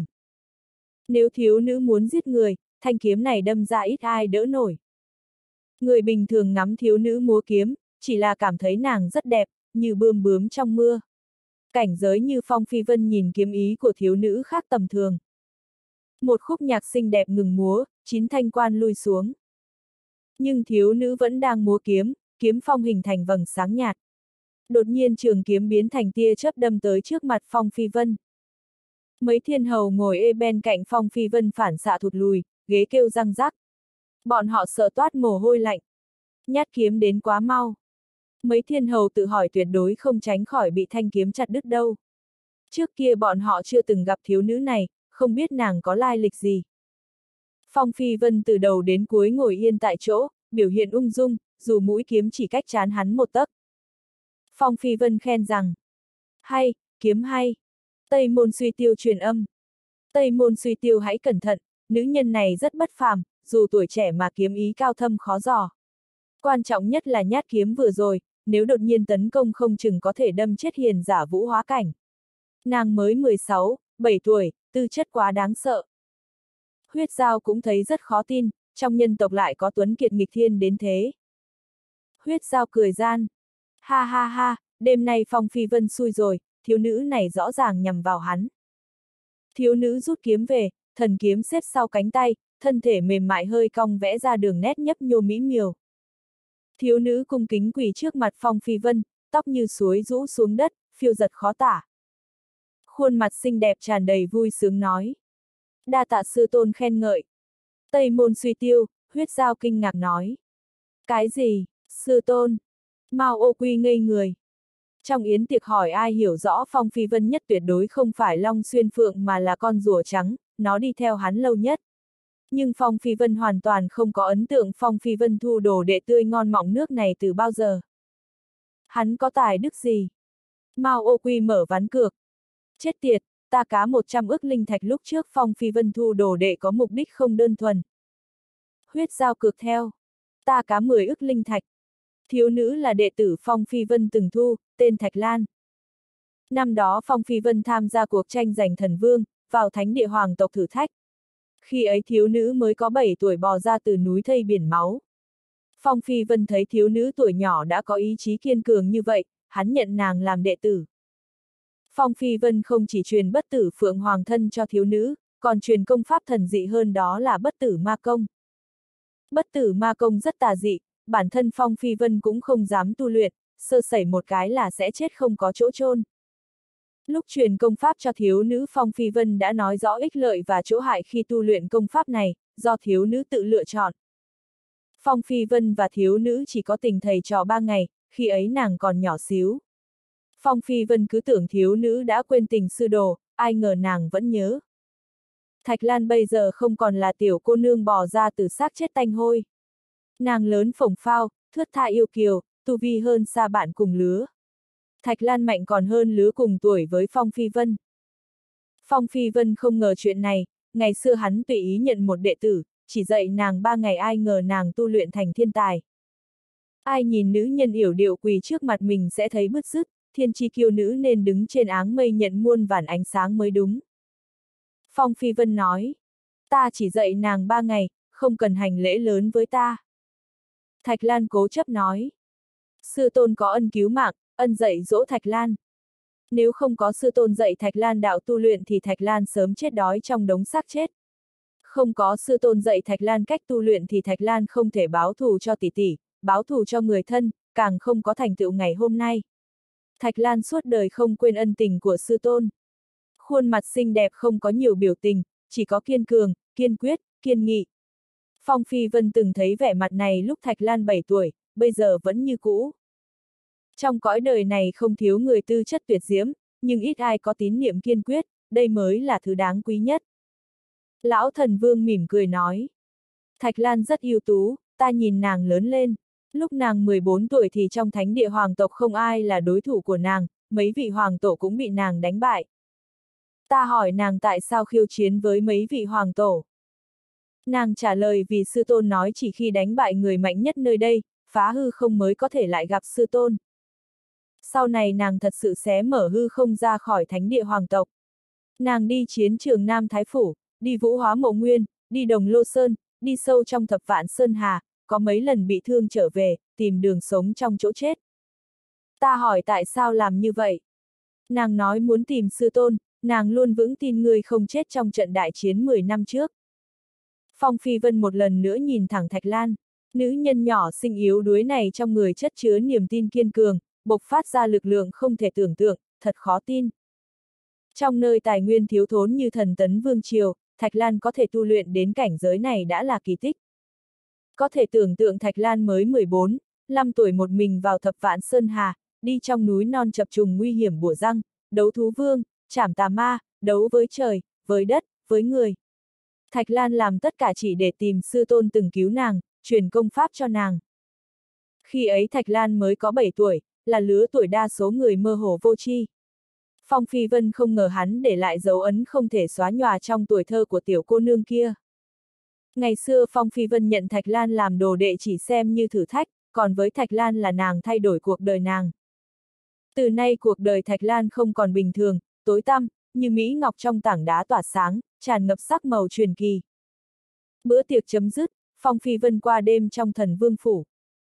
Nếu thiếu nữ muốn giết người, thanh kiếm này đâm ra ít ai đỡ nổi. Người bình thường ngắm thiếu nữ múa kiếm, chỉ là cảm thấy nàng rất đẹp, như bươm bướm trong mưa. Cảnh giới như Phong Phi Vân nhìn kiếm ý của thiếu nữ khác tầm thường. Một khúc nhạc xinh đẹp ngừng múa, chín thanh quan lui xuống. Nhưng thiếu nữ vẫn đang múa kiếm, kiếm phong hình thành vầng sáng nhạt. Đột nhiên trường kiếm biến thành tia chớp đâm tới trước mặt Phong Phi Vân. Mấy thiên hầu ngồi bên cạnh Phong Phi Vân phản xạ thụt lùi, ghế kêu răng rắc. Bọn họ sợ toát mồ hôi lạnh. Nhát kiếm đến quá mau. Mấy thiên hầu tự hỏi tuyệt đối không tránh khỏi bị thanh kiếm chặt đứt đâu. Trước kia bọn họ chưa từng gặp thiếu nữ này, không biết nàng có lai lịch gì. Phong Phi Vân từ đầu đến cuối ngồi yên tại chỗ, biểu hiện ung dung, dù mũi kiếm chỉ cách trán hắn một tấc. Phong Phi Vân khen rằng, hay, kiếm hay. Tây Môn Suy Tiêu truyền âm. Tây Môn Suy Tiêu hãy cẩn thận, nữ nhân này rất bất phàm, dù tuổi trẻ mà kiếm ý cao thâm khó dò. Quan trọng nhất là nhát kiếm vừa rồi, nếu đột nhiên tấn công không chừng có thể đâm chết hiền giả vũ hóa cảnh. Nàng mới 16, 7 tuổi, tư chất quá đáng sợ. Huyết Giao cũng thấy rất khó tin, trong nhân tộc lại có tuấn kiệt nghịch thiên đến thế. Huyết Giao cười gian. Ha ha ha, đêm nay Phong Phi Vân xui rồi, thiếu nữ này rõ ràng nhằm vào hắn. Thiếu nữ rút kiếm về, thần kiếm xếp sau cánh tay, thân thể mềm mại hơi cong vẽ ra đường nét nhấp nhô mỹ miều. Thiếu nữ cung kính quỳ trước mặt Phong Phi Vân, tóc như suối rũ xuống đất, phiêu giật khó tả. Khuôn mặt xinh đẹp tràn đầy vui sướng nói. Đa tạ sư tôn khen ngợi. Tây Môn Suy Tiêu, Huyết Giao kinh ngạc nói. Cái gì, sư tôn? Mao Ô Quy ngây người. Trong yến tiệc hỏi ai hiểu rõ Phong Phi Vân nhất tuyệt đối không phải Long Xuyên Phượng mà là con rùa trắng, nó đi theo hắn lâu nhất. Nhưng Phong Phi Vân hoàn toàn không có ấn tượng Phong Phi Vân thu đồ đệ tươi ngon mọng nước này từ bao giờ. Hắn có tài đức gì? Mao Ô Quy mở ván cược. Chết tiệt, ta cá 100 ức linh thạch lúc trước Phong Phi Vân thu đồ đệ có mục đích không đơn thuần. Huyết Giao cược theo. Ta cá 10 ức linh thạch. Thiếu nữ là đệ tử Phong Phi Vân từng thu, tên Thạch Lan. Năm đó Phong Phi Vân tham gia cuộc tranh giành thần vương, vào thánh địa hoàng tộc thử thách. Khi ấy thiếu nữ mới có 7 tuổi bò ra từ núi thây biển máu. Phong Phi Vân thấy thiếu nữ tuổi nhỏ đã có ý chí kiên cường như vậy, hắn nhận nàng làm đệ tử. Phong Phi Vân không chỉ truyền bất tử phượng hoàng thân cho thiếu nữ, còn truyền công pháp thần dị hơn đó là bất tử ma công. Bất tử ma công rất tà dị, bản thân Phong Phi Vân cũng không dám tu luyện, sơ sẩy một cái là sẽ chết không có chỗ chôn. Lúc truyền công pháp cho thiếu nữ Phong Phi Vân đã nói rõ ích lợi và chỗ hại khi tu luyện công pháp này, do thiếu nữ tự lựa chọn. Phong Phi Vân và thiếu nữ chỉ có tình thầy trò 3 ngày, khi ấy nàng còn nhỏ xíu. Phong Phi Vân cứ tưởng thiếu nữ đã quên tình sư đồ, ai ngờ nàng vẫn nhớ. Thạch Lan bây giờ không còn là tiểu cô nương bò ra từ xác chết tanh hôi. Nàng lớn phổng phao, thướt tha yêu kiều, tu vi hơn xa bạn cùng lứa. Thạch Lan mạnh còn hơn lứa cùng tuổi với Phong Phi Vân. Phong Phi Vân không ngờ chuyện này, ngày xưa hắn tùy ý nhận một đệ tử, chỉ dạy nàng 3 ngày ai ngờ nàng tu luyện thành thiên tài. Ai nhìn nữ nhân yểu điệu quỳ trước mặt mình sẽ thấy bứt rứt, thiên chi kiêu nữ nên đứng trên áng mây nhận muôn vàn ánh sáng mới đúng. Phong Phi Vân nói, ta chỉ dạy nàng 3 ngày, không cần hành lễ lớn với ta. Thạch Lan cố chấp nói, sư tôn có ân cứu mạng, ân dạy dỗ Thạch Lan. Nếu không có sư tôn dạy Thạch Lan đạo tu luyện thì Thạch Lan sớm chết đói trong đống xác chết. Không có sư tôn dạy Thạch Lan cách tu luyện thì Thạch Lan không thể báo thù cho tỷ tỷ, báo thù cho người thân, càng không có thành tựu ngày hôm nay. Thạch Lan suốt đời không quên ân tình của sư tôn. Khuôn mặt xinh đẹp không có nhiều biểu tình, chỉ có kiên cường, kiên quyết, kiên nghị. Phong Phi Vân từng thấy vẻ mặt này lúc Thạch Lan 7 tuổi, bây giờ vẫn như cũ. Trong cõi đời này không thiếu người tư chất tuyệt diễm, nhưng ít ai có tín niệm kiên quyết, đây mới là thứ đáng quý nhất. Lão Thần Vương mỉm cười nói. Thạch Lan rất ưu tú, ta nhìn nàng lớn lên. Lúc nàng 14 tuổi thì trong thánh địa hoàng tộc không ai là đối thủ của nàng, mấy vị hoàng tổ cũng bị nàng đánh bại. Ta hỏi nàng tại sao khiêu chiến với mấy vị hoàng tổ. Nàng trả lời vì sư tôn nói chỉ khi đánh bại người mạnh nhất nơi đây, phá hư không mới có thể lại gặp sư tôn. Sau này nàng thật sự xé mở hư không ra khỏi thánh địa hoàng tộc. Nàng đi chiến trường Nam Thái Phủ, đi Vũ Hóa Mộ Nguyên, đi Đồng Lô Sơn, đi sâu trong Thập Vạn Sơn Hà, có mấy lần bị thương trở về, tìm đường sống trong chỗ chết. Ta hỏi tại sao làm như vậy? Nàng nói muốn tìm sư tôn, nàng luôn vững tin người không chết trong trận đại chiến 10 năm trước. Phong Phi Vân một lần nữa nhìn thẳng Thạch Lan, nữ nhân nhỏ xinh yếu đuối này trong người chất chứa niềm tin kiên cường, bộc phát ra lực lượng không thể tưởng tượng, thật khó tin. Trong nơi tài nguyên thiếu thốn như Thần Tấn Vương Triều, Thạch Lan có thể tu luyện đến cảnh giới này đã là kỳ tích. Có thể tưởng tượng Thạch Lan mới 14, 5 tuổi một mình vào Thập Vạn Sơn Hà, đi trong núi non chập trùng nguy hiểm bủa răng, đấu thú vương, trảm tà ma, đấu với trời, với đất, với người. Thạch Lan làm tất cả chỉ để tìm sư tôn từng cứu nàng, truyền công pháp cho nàng. Khi ấy Thạch Lan mới có 7 tuổi, là lứa tuổi đa số người mơ hồ vô tri. Phong Phi Vân không ngờ hắn để lại dấu ấn không thể xóa nhòa trong tuổi thơ của tiểu cô nương kia. Ngày xưa Phong Phi Vân nhận Thạch Lan làm đồ đệ chỉ xem như thử thách, còn với Thạch Lan là nàng thay đổi cuộc đời nàng. Từ nay cuộc đời Thạch Lan không còn bình thường, tối tăm, như mỹ ngọc trong tảng đá tỏa sáng, tràn ngập sắc màu truyền kỳ. Bữa tiệc chấm dứt, Phong Phi Vân qua đêm trong Thần Vương Phủ.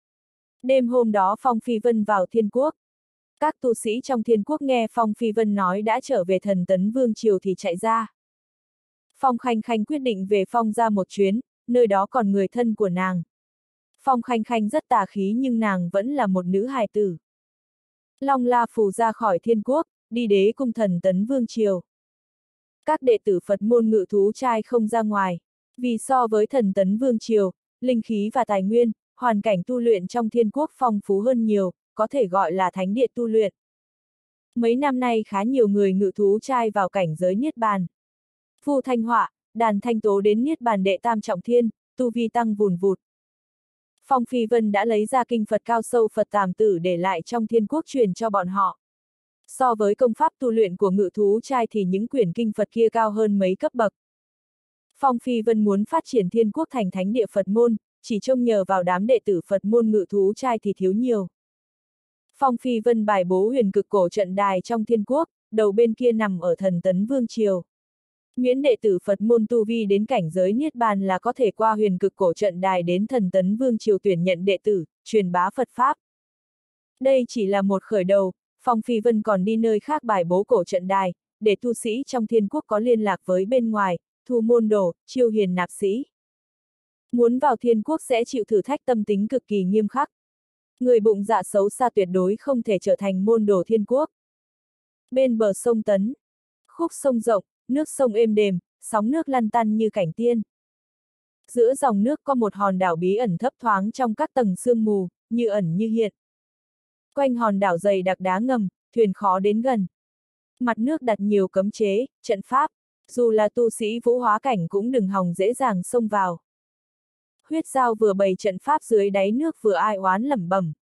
Đêm hôm đó Phong Phi Vân vào Thiên Quốc. Các tu sĩ trong Thiên Quốc nghe Phong Phi Vân nói đã trở về Thần Tấn Vương Triều thì chạy ra. Phong Khanh Khanh quyết định về Phong ra một chuyến, nơi đó còn người thân của nàng. Phong Khanh Khanh rất tà khí nhưng nàng vẫn là một nữ hài tử. Long La Phù ra khỏi Thiên Quốc, đi đế cung Thần Tấn Vương Triều. Các đệ tử Phật môn Ngự Thú Trai không ra ngoài, vì so với Thần Tấn Vương Triều, linh khí và tài nguyên, hoàn cảnh tu luyện trong Thiên Quốc phong phú hơn nhiều, có thể gọi là thánh địa tu luyện. Mấy năm nay khá nhiều người Ngự Thú Trai vào cảnh giới Niết Bàn. Vu Thanh Họa, Đàn Thanh Tố đến Niết Bàn đệ tam trọng thiên, tu vi tăng vùn vụt. Phong Phi Vân đã lấy ra kinh Phật cao sâu Phật Tàm Tử để lại trong Thiên Quốc truyền cho bọn họ. So với công pháp tu luyện của Ngự Thú Trai thì những quyển kinh Phật kia cao hơn mấy cấp bậc. Phong Phi Vân muốn phát triển Thiên Quốc thành thánh địa Phật môn, chỉ trông nhờ vào đám đệ tử Phật môn Ngự Thú Trai thì thiếu nhiều. Phong Phi Vân bài bố huyền cực cổ trận đài trong Thiên Quốc, đầu bên kia nằm ở Thần Tấn Vương Triều. Miễn đệ tử Phật môn tu vi đến cảnh giới Niết Bàn là có thể qua huyền cực cổ trận đài đến Thần Tấn Vương Triều tuyển nhận đệ tử, truyền bá Phật Pháp. Đây chỉ là một khởi đầu, Phong Phi Vân còn đi nơi khác bài bố cổ trận đài, để tu sĩ trong Thiên Quốc có liên lạc với bên ngoài, thu môn đồ, chiêu hiền nạp sĩ. Muốn vào Thiên Quốc sẽ chịu thử thách tâm tính cực kỳ nghiêm khắc. Người bụng dạ xấu xa tuyệt đối không thể trở thành môn đồ Thiên Quốc. Bên bờ sông Tấn, khúc sông rộng, nước sông êm đềm, sóng nước lăn tăn như cảnh tiên. Giữa dòng nước có một hòn đảo bí ẩn thấp thoáng trong các tầng sương mù, như ẩn như hiện. Quanh hòn đảo dày đặc đá ngầm, thuyền khó đến gần. Mặt nước đặt nhiều cấm chế, trận pháp, dù là tu sĩ vũ hóa cảnh cũng đừng hòng dễ dàng xông vào. Huyết Giao vừa bày trận pháp dưới đáy nước vừa ai oán lẩm bẩm.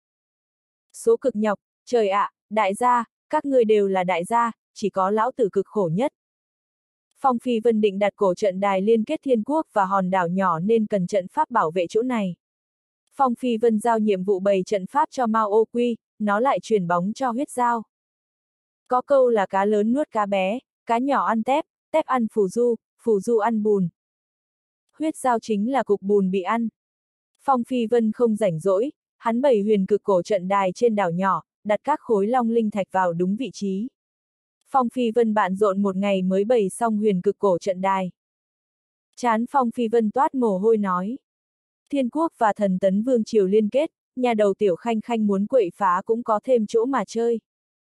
Số cực nhọc, trời ạ, đại gia, các ngươi đều là đại gia, chỉ có lão tử cực khổ nhất. Phong Phi Vân định đặt cổ trận đài liên kết Thiên Quốc và hòn đảo nhỏ nên cần trận pháp bảo vệ chỗ này. Phong Phi Vân giao nhiệm vụ bày trận pháp cho Mao Ô Quy, nó lại chuyển bóng cho Huyết Giao. Có câu là cá lớn nuốt cá bé, cá nhỏ ăn tép, tép ăn phù du ăn bùn. Huyết Giao chính là cục bùn bị ăn. Phong Phi Vân không rảnh rỗi, hắn bày huyền cực cổ trận đài trên đảo nhỏ, đặt các khối long linh thạch vào đúng vị trí. Phong Phi Vân bận rộn một ngày mới bày xong huyền cực cổ trận đài. Trán Phong Phi Vân toát mồ hôi nói. Thiên Quốc và Thần Tấn Vương Triều liên kết, nhà đầu Tiểu Khanh Khanh muốn quậy phá cũng có thêm chỗ mà chơi.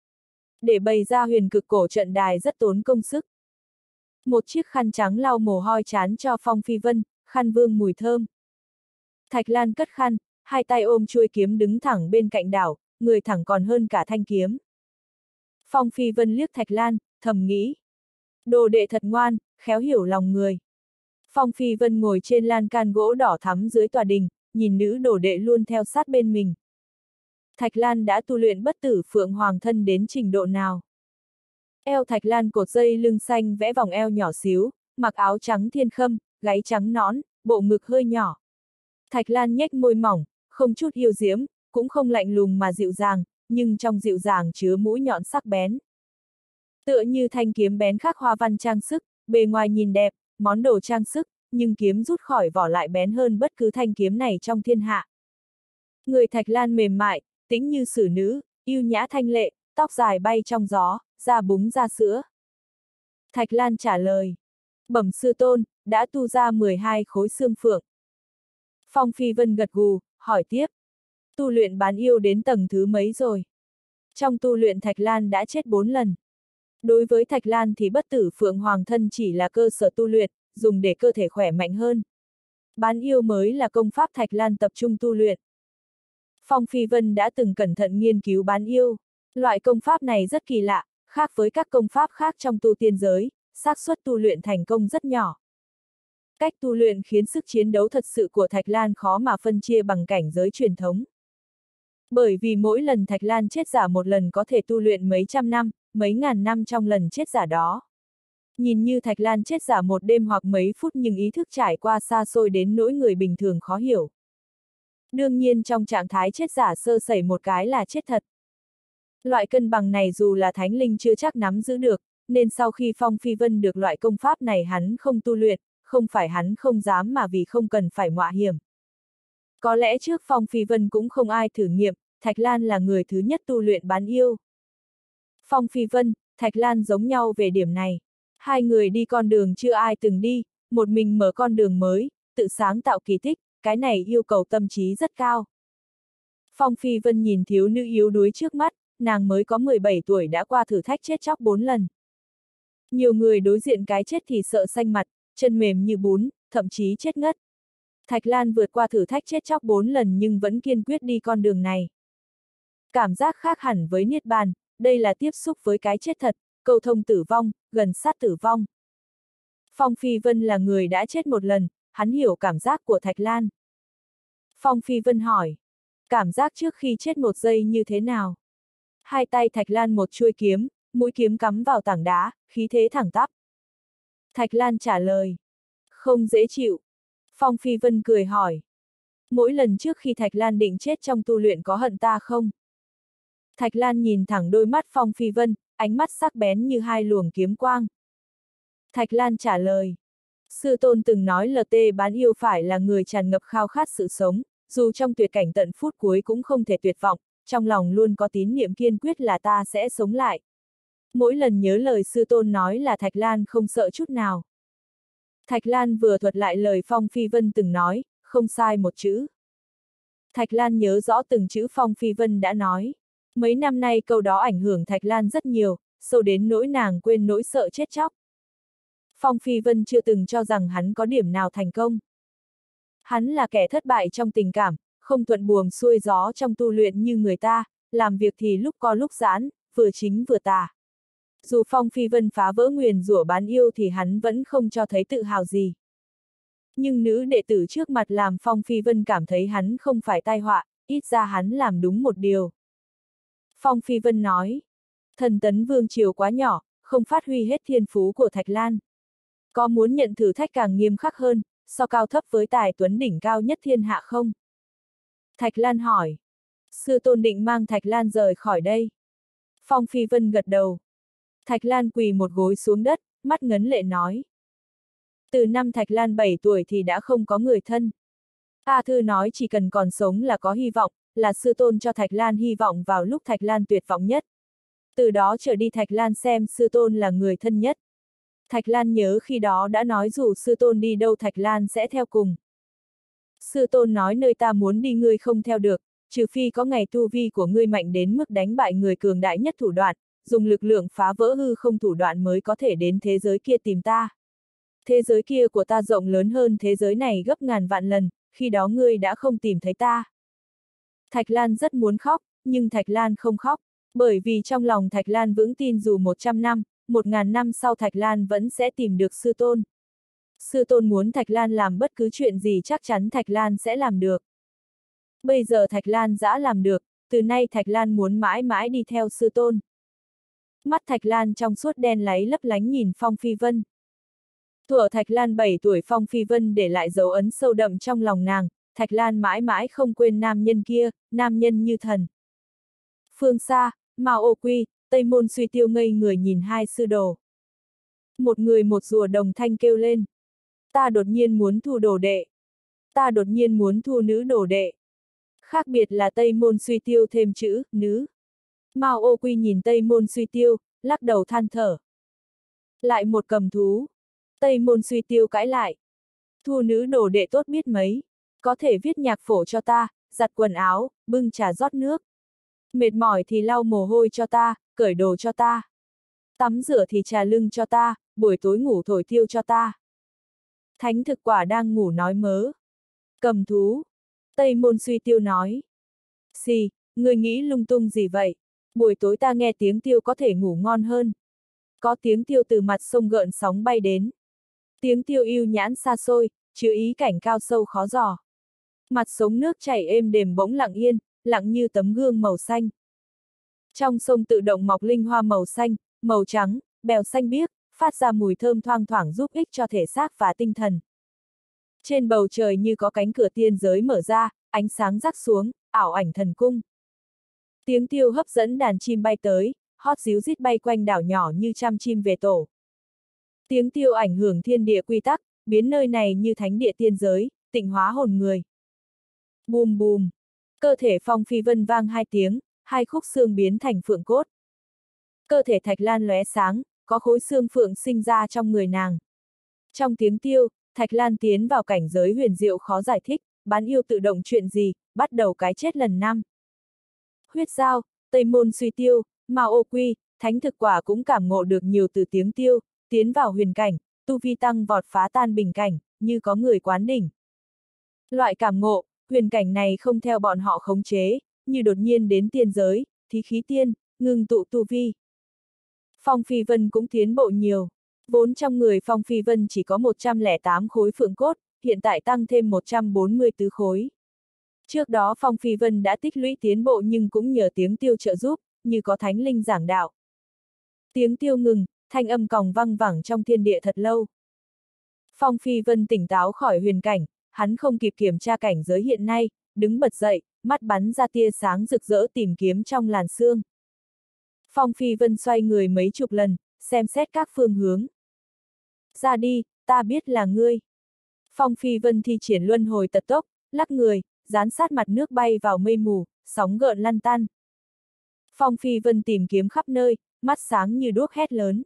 Để bày ra huyền cực cổ trận đài rất tốn công sức. Một chiếc khăn trắng lau mồ hôi trán cho Phong Phi Vân, khăn vương mùi thơm. Thạch Lan cất khăn, hai tay ôm chuôi kiếm đứng thẳng bên cạnh đảo, người thẳng còn hơn cả thanh kiếm. Phong Phi Vân liếc Thạch Lan, thầm nghĩ. Đồ đệ thật ngoan, khéo hiểu lòng người. Phong Phi Vân ngồi trên lan can gỗ đỏ thắm dưới tòa đình, nhìn nữ đồ đệ luôn theo sát bên mình. Thạch Lan đã tu luyện bất tử Phượng Hoàng thân đến trình độ nào? Eo Thạch Lan cột dây lưng xanh vẽ vòng eo nhỏ xíu, mặc áo trắng thiên khâm, gáy trắng nõn, bộ ngực hơi nhỏ. Thạch Lan nhếch môi mỏng, không chút yêu diễm, cũng không lạnh lùng mà dịu dàng, nhưng trong dịu dàng chứa mũi nhọn sắc bén. Tựa như thanh kiếm bén khắc hoa văn trang sức, bề ngoài nhìn đẹp, món đồ trang sức, nhưng kiếm rút khỏi vỏ lại bén hơn bất cứ thanh kiếm này trong thiên hạ. Người Thạch Lan mềm mại, tĩnh như xử nữ, yêu nhã thanh lệ, tóc dài bay trong gió, da búng da sữa. Thạch Lan trả lời. Bẩm sư tôn, đã tu ra 12 khối xương phượng. Phong Phi Vân gật gù, hỏi tiếp. Tu luyện bán yêu đến tầng thứ mấy rồi? Trong tu luyện Thạch Lan đã chết 4 lần. Đối với Thạch Lan thì bất tử Phượng Hoàng thân chỉ là cơ sở tu luyện, dùng để cơ thể khỏe mạnh hơn. Bán yêu mới là công pháp Thạch Lan tập trung tu luyện. Phong Phi Vân đã từng cẩn thận nghiên cứu bán yêu. Loại công pháp này rất kỳ lạ, khác với các công pháp khác trong tu tiên giới, xác suất tu luyện thành công rất nhỏ. Cách tu luyện khiến sức chiến đấu thật sự của Thạch Lan khó mà phân chia bằng cảnh giới truyền thống. Bởi vì mỗi lần Thạch Lan chết giả một lần có thể tu luyện mấy trăm năm, mấy ngàn năm trong lần chết giả đó. Nhìn như Thạch Lan chết giả một đêm hoặc mấy phút nhưng ý thức trải qua xa xôi đến nỗi người bình thường khó hiểu. Đương nhiên trong trạng thái chết giả sơ sẩy một cái là chết thật. Loại cân bằng này dù là thánh linh chưa chắc nắm giữ được, nên sau khi Phong Phi Vân được loại công pháp này hắn không tu luyện, không phải hắn không dám mà vì không cần phải mạo hiểm. Có lẽ trước Phong Phi Vân cũng không ai thử nghiệm, Thạch Lan là người thứ nhất tu luyện bán yêu. Phong Phi Vân, Thạch Lan giống nhau về điểm này. Hai người đi con đường chưa ai từng đi, một mình mở con đường mới, tự sáng tạo kỳ tích, cái này yêu cầu tâm trí rất cao. Phong Phi Vân nhìn thiếu nữ yếu đuối trước mắt, nàng mới có 17 tuổi đã qua thử thách chết chóc 4 lần. Nhiều người đối diện cái chết thì sợ xanh mặt, chân mềm như bún, thậm chí chết ngất. Thạch Lan vượt qua thử thách chết chóc 4 lần nhưng vẫn kiên quyết đi con đường này. Cảm giác khác hẳn với Niết Bàn, đây là tiếp xúc với cái chết thật, cầu thông tử vong, gần sát tử vong. Phong Phi Vân là người đã chết một lần, hắn hiểu cảm giác của Thạch Lan. Phong Phi Vân hỏi, cảm giác trước khi chết một giây như thế nào? Hai tay Thạch Lan một chuôi kiếm, mũi kiếm cắm vào tảng đá, khí thế thẳng tắp. Thạch Lan trả lời, không dễ chịu. Phong Phi Vân cười hỏi, mỗi lần trước khi Thạch Lan định chết trong tu luyện có hận ta không? Thạch Lan nhìn thẳng đôi mắt Phong Phi Vân, ánh mắt sắc bén như hai luồng kiếm quang. Thạch Lan trả lời, sư tôn từng nói LT bán yêu phải là người tràn ngập khao khát sự sống, dù trong tuyệt cảnh tận phút cuối cũng không thể tuyệt vọng, trong lòng luôn có tín niệm kiên quyết là ta sẽ sống lại. Mỗi lần nhớ lời sư tôn nói là Thạch Lan không sợ chút nào. Thạch Lan vừa thuật lại lời Phong Phi Vân từng nói, không sai một chữ. Thạch Lan nhớ rõ từng chữ Phong Phi Vân đã nói. Mấy năm nay câu đó ảnh hưởng Thạch Lan rất nhiều, sâu đến nỗi nàng quên nỗi sợ chết chóc. Phong Phi Vân chưa từng cho rằng hắn có điểm nào thành công. Hắn là kẻ thất bại trong tình cảm, không thuận buồm xuôi gió trong tu luyện như người ta, làm việc thì lúc co lúc giãn, vừa chính vừa tà. Dù Phong Phi Vân phá vỡ nguyền rủa bán yêu thì hắn vẫn không cho thấy tự hào gì. Nhưng nữ đệ tử trước mặt làm Phong Phi Vân cảm thấy hắn không phải tai họa, ít ra hắn làm đúng một điều. Phong Phi Vân nói, Thần Tấn Vương Triều quá nhỏ, không phát huy hết thiên phú của Thạch Lan. Có muốn nhận thử thách càng nghiêm khắc hơn, so cao thấp với tài tuấn đỉnh cao nhất thiên hạ không? Thạch Lan hỏi. Sư tôn định mang Thạch Lan rời khỏi đây. Phong Phi Vân gật đầu. Thạch Lan quỳ một gối xuống đất, mắt ngấn lệ nói. Từ năm Thạch Lan 7 tuổi thì đã không có người thân. A Thư nói chỉ cần còn sống là có hy vọng, là sư tôn cho Thạch Lan hy vọng vào lúc Thạch Lan tuyệt vọng nhất. Từ đó trở đi Thạch Lan xem sư tôn là người thân nhất. Thạch Lan nhớ khi đó đã nói dù sư tôn đi đâu Thạch Lan sẽ theo cùng. Sư tôn nói nơi ta muốn đi ngươi không theo được, trừ phi có ngày tu vi của ngươi mạnh đến mức đánh bại người cường đại nhất thủ đoạn, dùng lực lượng phá vỡ hư không thủ đoạn mới có thể đến thế giới kia tìm ta. Thế giới kia của ta rộng lớn hơn thế giới này gấp ngàn vạn lần, khi đó ngươi đã không tìm thấy ta. Thạch Lan rất muốn khóc, nhưng Thạch Lan không khóc, bởi vì trong lòng Thạch Lan vững tin dù 100 năm, 1000 năm sau Thạch Lan vẫn sẽ tìm được sư tôn. Sư tôn muốn Thạch Lan làm bất cứ chuyện gì chắc chắn Thạch Lan sẽ làm được. Bây giờ Thạch Lan đã làm được, từ nay Thạch Lan muốn mãi mãi đi theo sư tôn. Mắt Thạch Lan trong suốt đen láy lấp lánh nhìn Phong Phi Vân. Thuở Thạch Lan 7 tuổi Phong Phi Vân để lại dấu ấn sâu đậm trong lòng nàng, Thạch Lan mãi mãi không quên nam nhân kia, nam nhân như thần. Phương xa, Mao Ô Quy, Tây Môn Suy Tiêu ngây người nhìn hai sư đồ. Một người một rùa đồng thanh kêu lên. Ta đột nhiên muốn thu đồ đệ. Ta đột nhiên muốn thu nữ đồ đệ. Khác biệt là Tây Môn Suy Tiêu thêm chữ, nữ. Mao Ô Quy nhìn Tây Môn Suy Tiêu, lắc đầu than thở. Lại một cầm thú. Tây Môn Suy Tiêu cãi lại. Thu nữ đồ đệ tốt biết mấy. Có thể viết nhạc phổ cho ta, giặt quần áo, bưng trà rót nước. Mệt mỏi thì lau mồ hôi cho ta, cởi đồ cho ta. Tắm rửa thì trà lưng cho ta, buổi tối ngủ thổi tiêu cho ta. Thánh thực quả đang ngủ nói mớ. Cầm thú. Tây Môn Suy Tiêu nói. Xì, người nghĩ lung tung gì vậy? Buổi tối ta nghe tiếng tiêu có thể ngủ ngon hơn. Có tiếng tiêu từ mặt sông gợn sóng bay đến. Tiếng tiêu yêu nhãn xa xôi, chứa ý cảnh cao sâu khó dò. Mặt sông nước chảy êm đềm bỗng lặng yên, lặng như tấm gương màu xanh. Trong sông tự động mọc linh hoa màu xanh, màu trắng, bèo xanh biếc, phát ra mùi thơm thoang thoảng giúp ích cho thể xác và tinh thần. Trên bầu trời như có cánh cửa tiên giới mở ra, ánh sáng rắc xuống, ảo ảnh thần cung. Tiếng tiêu hấp dẫn đàn chim bay tới, hót ríu rít bay quanh đảo nhỏ như trăm chim về tổ. Tiếng tiêu ảnh hưởng thiên địa quy tắc, biến nơi này như thánh địa tiên giới, tịnh hóa hồn người. Bùm bùm, cơ thể Phong Phi Vân vang hai tiếng, hai khúc xương biến thành phượng cốt. Cơ thể Thạch Lan lóe sáng, có khối xương phượng sinh ra trong người nàng. Trong tiếng tiêu, Thạch Lan tiến vào cảnh giới huyền diệu khó giải thích, bán yêu tự động chuyện gì, bắt đầu cái chết lần 5. Huyết Giao, Tây Môn Suy Tiêu, Mao Ô Quy, Thánh Thực Quả cũng cảm ngộ được nhiều từ tiếng tiêu, tiến vào huyền cảnh, tu vi tăng vọt phá tan bình cảnh, như có người quán đỉnh. Loại cảm ngộ, huyền cảnh này không theo bọn họ khống chế, như đột nhiên đến tiên giới, thí khí tiên, ngưng tụ tu vi. Phong Phi Vân cũng tiến bộ nhiều. Vốn trong người Phong Phi Vân chỉ có 108 khối phượng cốt, hiện tại tăng thêm 144 khối. Trước đó Phong Phi Vân đã tích lũy tiến bộ nhưng cũng nhờ tiếng tiêu trợ giúp, như có thánh linh giảng đạo. Tiếng tiêu ngừng, thanh âm còng văng vẳng trong thiên địa thật lâu. Phong Phi Vân tỉnh táo khỏi huyền cảnh, hắn không kịp kiểm tra cảnh giới hiện nay, đứng bật dậy, mắt bắn ra tia sáng rực rỡ tìm kiếm trong làn sương. Phong Phi Vân xoay người mấy chục lần, xem xét các phương hướng. Ra đi, ta biết là ngươi. Phong Phi Vân thi triển luân hồi tật tốc, lắc người, dán sát mặt nước bay vào mây mù, sóng gợn lăn tăn. Phong Phi Vân tìm kiếm khắp nơi, mắt sáng như đuốc hét lớn.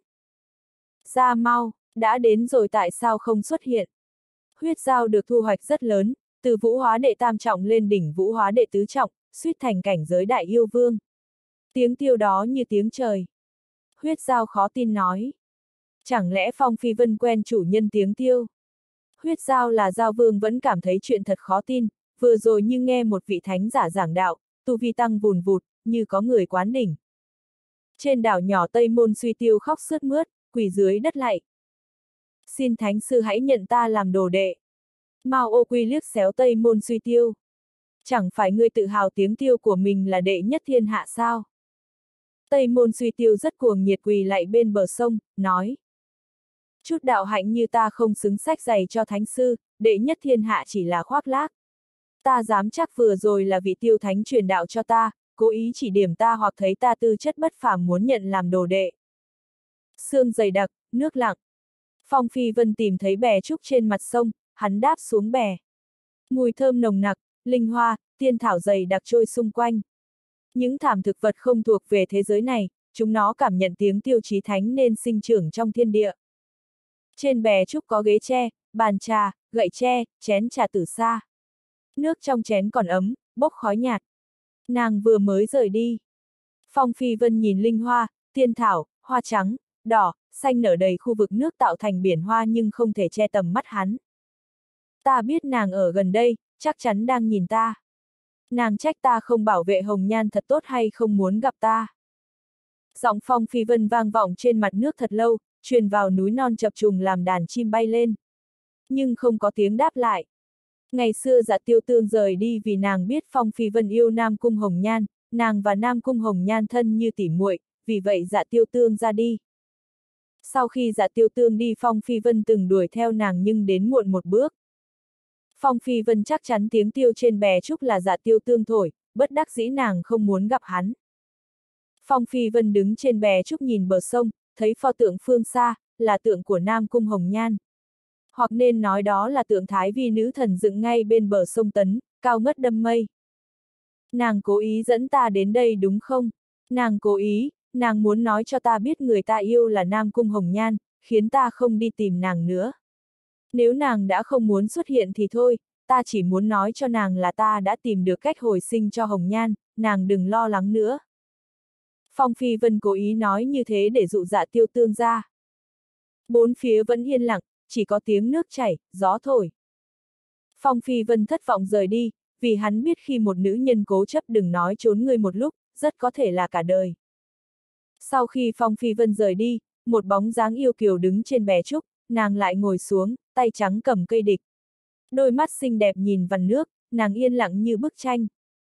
Ra mau, đã đến rồi tại sao không xuất hiện? Huyết Giao được thu hoạch rất lớn, từ vũ hóa đệ tam trọng lên đỉnh vũ hóa đệ tứ trọng, suýt thành cảnh giới đại yêu vương. Tiếng tiêu đó như tiếng trời. Huyết Giao khó tin nói. Chẳng lẽ Phong Phi Vân quen chủ nhân tiếng tiêu? Huyết Giao là Giao Vương vẫn cảm thấy chuyện thật khó tin, vừa rồi như nghe một vị thánh giả giảng đạo, tu vi tăng vùn vụt, như có người quán đỉnh. Trên đảo nhỏ Tây Môn Suy Tiêu khóc sướt mướt, quỳ dưới đất lạy. Xin thánh sư hãy nhận ta làm đồ đệ. Mao Ô Quy liếc xéo Tây Môn Suy Tiêu. Chẳng phải ngươi tự hào tiếng tiêu của mình là đệ nhất thiên hạ sao? Tây Môn Suy Tiêu rất cuồng nhiệt quỳ lạy bên bờ sông, nói. Chút đạo hạnh như ta không xứng sách giày cho thánh sư, đệ nhất thiên hạ chỉ là khoác lác. Ta dám chắc vừa rồi là vị tiêu thánh truyền đạo cho ta, cố ý chỉ điểm ta hoặc thấy ta tư chất bất phàm muốn nhận làm đồ đệ. Sương dày đặc, nước lặng. Phong Phi Vân tìm thấy bè trúc trên mặt sông, hắn đáp xuống bè. Mùi thơm nồng nặc, linh hoa, tiên thảo dày đặc trôi xung quanh. Những thảm thực vật không thuộc về thế giới này, chúng nó cảm nhận tiếng tiêu chí thánh nên sinh trưởng trong thiên địa. Trên bè trúc có ghế tre, bàn trà, gậy tre, chén trà tử sa. Nước trong chén còn ấm, bốc khói nhạt. Nàng vừa mới rời đi. Phong Phi Vân nhìn linh hoa, tiên thảo, hoa trắng, đỏ, xanh nở đầy khu vực nước tạo thành biển hoa nhưng không thể che tầm mắt hắn. Ta biết nàng ở gần đây, chắc chắn đang nhìn ta. Nàng trách ta không bảo vệ hồng nhan thật tốt hay không muốn gặp ta. Giọng Phong Phi Vân vang vọng trên mặt nước thật lâu, truyền vào núi non chập trùng làm đàn chim bay lên. Nhưng không có tiếng đáp lại. Ngày xưa Dạ Tiêu Tương rời đi vì nàng biết Phong Phi Vân yêu Nam Cung Hồng Nhan, nàng và Nam Cung Hồng Nhan thân như tỉ muội, vì vậy Dạ Tiêu Tương ra đi. Sau khi Dạ Tiêu Tương đi Phong Phi Vân từng đuổi theo nàng nhưng đến muộn một bước. Phong Phi Vân chắc chắn tiếng tiêu trên bè trúc là Dạ Tiêu Tương thổi, bất đắc dĩ nàng không muốn gặp hắn. Phong Phi Vân đứng trên bè trúc nhìn bờ sông, thấy pho tượng phương xa, là tượng của Nam Cung Hồng Nhan. Hoặc nên nói đó là tượng Thái Vi nữ thần dựng ngay bên bờ sông Tấn, cao ngất đâm mây. Nàng cố ý dẫn ta đến đây đúng không? Nàng cố ý, nàng muốn nói cho ta biết người ta yêu là Nam Cung Hồng Nhan, khiến ta không đi tìm nàng nữa. Nếu nàng đã không muốn xuất hiện thì thôi, ta chỉ muốn nói cho nàng là ta đã tìm được cách hồi sinh cho Hồng Nhan, nàng đừng lo lắng nữa. Phong Phi Vân cố ý nói như thế để dụ Dạ Tiêu Tương ra. Bốn phía vẫn yên lặng, chỉ có tiếng nước chảy, gió thổi. Phong Phi Vân thất vọng rời đi, vì hắn biết khi một nữ nhân cố chấp đừng nói trốn người một lúc, rất có thể là cả đời. Sau khi Phong Phi Vân rời đi, một bóng dáng yêu kiều đứng trên bè trúc, nàng lại ngồi xuống, tay trắng cầm cây địch. Đôi mắt xinh đẹp nhìn vằn nước, nàng yên lặng như bức tranh.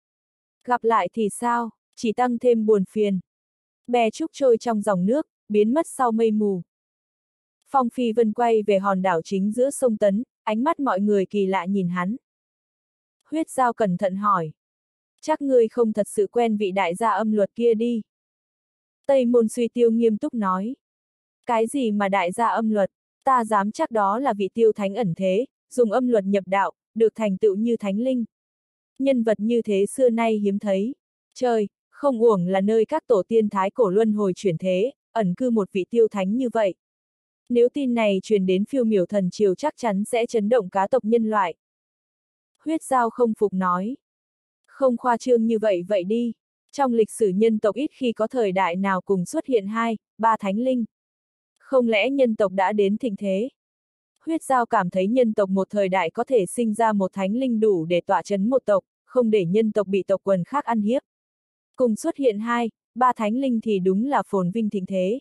Gặp lại thì sao, chỉ tăng thêm buồn phiền. Bè trúc trôi trong dòng nước, biến mất sau mây mù. Phong Phi Vân quay về hòn đảo chính giữa sông Tấn, ánh mắt mọi người kỳ lạ nhìn hắn. Huyết Giao cẩn thận hỏi. Chắc ngươi không thật sự quen vị đại gia âm luật kia đi. Tây Môn Suy Tiêu nghiêm túc nói. Cái gì mà đại gia âm luật, ta dám chắc đó là vị tiêu thánh ẩn thế, dùng âm luật nhập đạo, được thành tựu như thánh linh. Nhân vật như thế xưa nay hiếm thấy. Trời, không uổng là nơi các tổ tiên thái cổ luân hồi chuyển thế, ẩn cư một vị tiêu thánh như vậy. Nếu tin này truyền đến phiêu miểu thần triều chắc chắn sẽ chấn động cá tộc nhân loại. Huyết Giao không phục nói. Không khoa trương như vậy vậy đi. Trong lịch sử nhân tộc ít khi có thời đại nào cùng xuất hiện 2, 3 thánh linh. Không lẽ nhân tộc đã đến thịnh thế? Huyết Giao cảm thấy nhân tộc một thời đại có thể sinh ra một thánh linh đủ để tọa chấn một tộc, không để nhân tộc bị tộc quần khác ăn hiếp. Cùng xuất hiện 2, 3 thánh linh thì đúng là phồn vinh thịnh thế.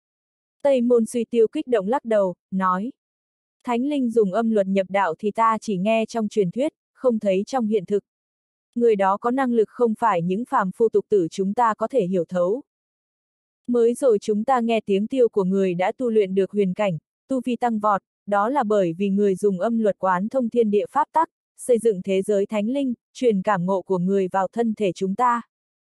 Tây Môn Suy Tiêu kích động lắc đầu, nói. Thánh linh dùng âm luật nhập đạo thì ta chỉ nghe trong truyền thuyết, không thấy trong hiện thực. Người đó có năng lực không phải những phàm phu tục tử chúng ta có thể hiểu thấu. Mới rồi chúng ta nghe tiếng tiêu của người đã tu luyện được huyền cảnh, tu vi tăng vọt, đó là bởi vì người dùng âm luật quán thông thiên địa pháp tắc, xây dựng thế giới thánh linh, truyền cảm ngộ của người vào thân thể chúng ta.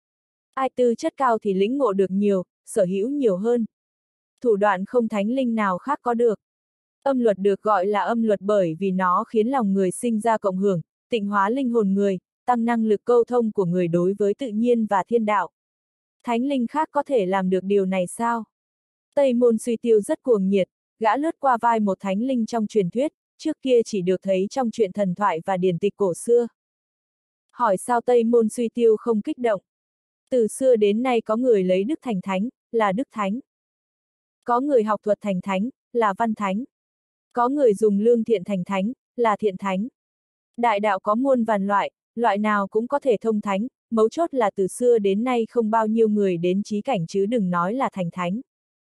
Ai tư chất cao thì lĩnh ngộ được nhiều, sở hữu nhiều hơn. Thủ đoạn không thánh linh nào khác có được. Âm luật được gọi là âm luật bởi vì nó khiến lòng người sinh ra cộng hưởng, tịnh hóa linh hồn người, tăng năng lực câu thông của người đối với tự nhiên và thiên đạo. Thánh linh khác có thể làm được điều này sao? Tây Môn Suy Tiêu rất cuồng nhiệt, gã lướt qua vai một thánh linh trong truyền thuyết, trước kia chỉ được thấy trong truyện thần thoại và điển tịch cổ xưa. Hỏi sao Tây Môn Suy Tiêu không kích động? Từ xưa đến nay có người lấy đức thành thánh, là đức thánh. Có người học thuật thành thánh, là văn thánh. Có người dùng lương thiện thành thánh, là thiện thánh. Đại đạo có muôn vàn loại, loại nào cũng có thể thông thánh, mấu chốt là từ xưa đến nay không bao nhiêu người đến chí cảnh chứ đừng nói là thành thánh.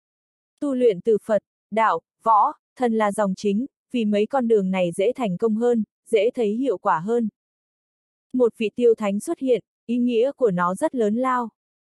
Tu luyện từ Phật, đạo, võ, thần là dòng chính, vì mấy con đường này dễ thành công hơn, dễ thấy hiệu quả hơn. Một vị tiêu thánh xuất hiện, ý nghĩa của nó rất lớn lao.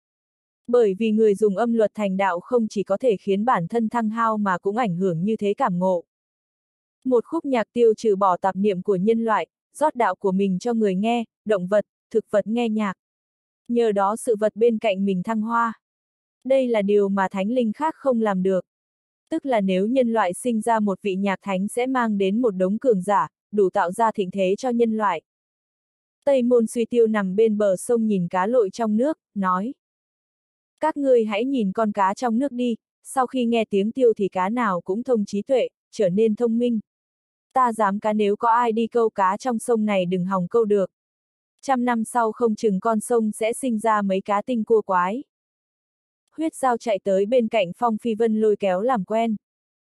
Bởi vì người dùng âm luật thành đạo không chỉ có thể khiến bản thân thăng hao mà cũng ảnh hưởng như thế cảm ngộ. Một khúc nhạc tiêu trừ bỏ tạp niệm của nhân loại, rót đạo của mình cho người nghe, động vật, thực vật nghe nhạc. Nhờ đó sự vật bên cạnh mình thăng hoa. Đây là điều mà thánh linh khác không làm được. Tức là nếu nhân loại sinh ra một vị nhạc thánh sẽ mang đến một đống cường giả, đủ tạo ra thịnh thế cho nhân loại. Tây Môn Suy Tiêu nằm bên bờ sông nhìn cá lội trong nước, nói. Các ngươi hãy nhìn con cá trong nước đi, sau khi nghe tiếng tiêu thì cá nào cũng thông trí tuệ, trở nên thông minh. Ta dám cá nếu có ai đi câu cá trong sông này đừng hòng câu được. 100 năm sau không chừng con sông sẽ sinh ra mấy cá tinh cua quái. Huyết Giao chạy tới bên cạnh Phong Phi Vân lôi kéo làm quen.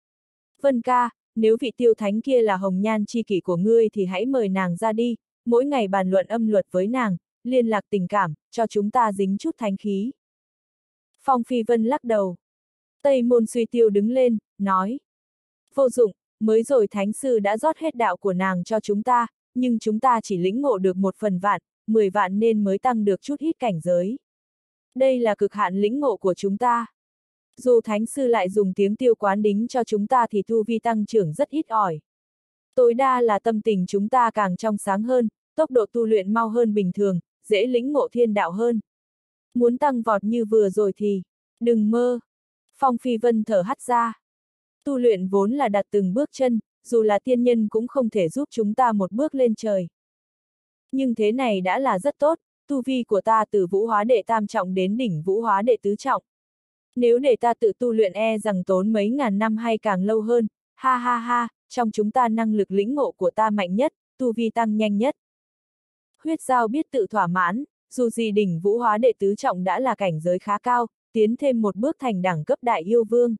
Vân ca, nếu vị tiêu thánh kia là hồng nhan chi kỷ của ngươi thì hãy mời nàng ra đi, mỗi ngày bàn luận âm luật với nàng, liên lạc tình cảm, cho chúng ta dính chút thánh khí. Phong Phi Vân lắc đầu. Tây Môn Suy Tiêu đứng lên, nói. Vô dụng, mới rồi thánh sư đã rót hết đạo của nàng cho chúng ta, nhưng chúng ta chỉ lĩnh ngộ được 1/1000, 10 vạn nên mới tăng được chút ít cảnh giới. Đây là cực hạn lĩnh ngộ của chúng ta. Dù thánh sư lại dùng tiếng tiêu quán đính cho chúng ta thì tu vi tăng trưởng rất ít ỏi. Tối đa là tâm tình chúng ta càng trong sáng hơn, tốc độ tu luyện mau hơn bình thường, dễ lĩnh ngộ thiên đạo hơn. Muốn tăng vọt như vừa rồi thì, đừng mơ. Phong Phi Vân thở hắt ra. Tu luyện vốn là đặt từng bước chân, dù là tiên nhân cũng không thể giúp chúng ta một bước lên trời. Nhưng thế này đã là rất tốt, tu vi của ta từ vũ hóa đệ tam trọng đến đỉnh vũ hóa đệ tứ trọng. Nếu để ta tự tu luyện e rằng tốn mấy ngàn năm hay càng lâu hơn, ha ha ha, trong chúng ta năng lực lĩnh ngộ của ta mạnh nhất, tu vi tăng nhanh nhất. Huyết Giao biết tự thỏa mãn, dù gì đỉnh vũ hóa đệ tứ trọng đã là cảnh giới khá cao, tiến thêm một bước thành đẳng cấp đại yêu vương.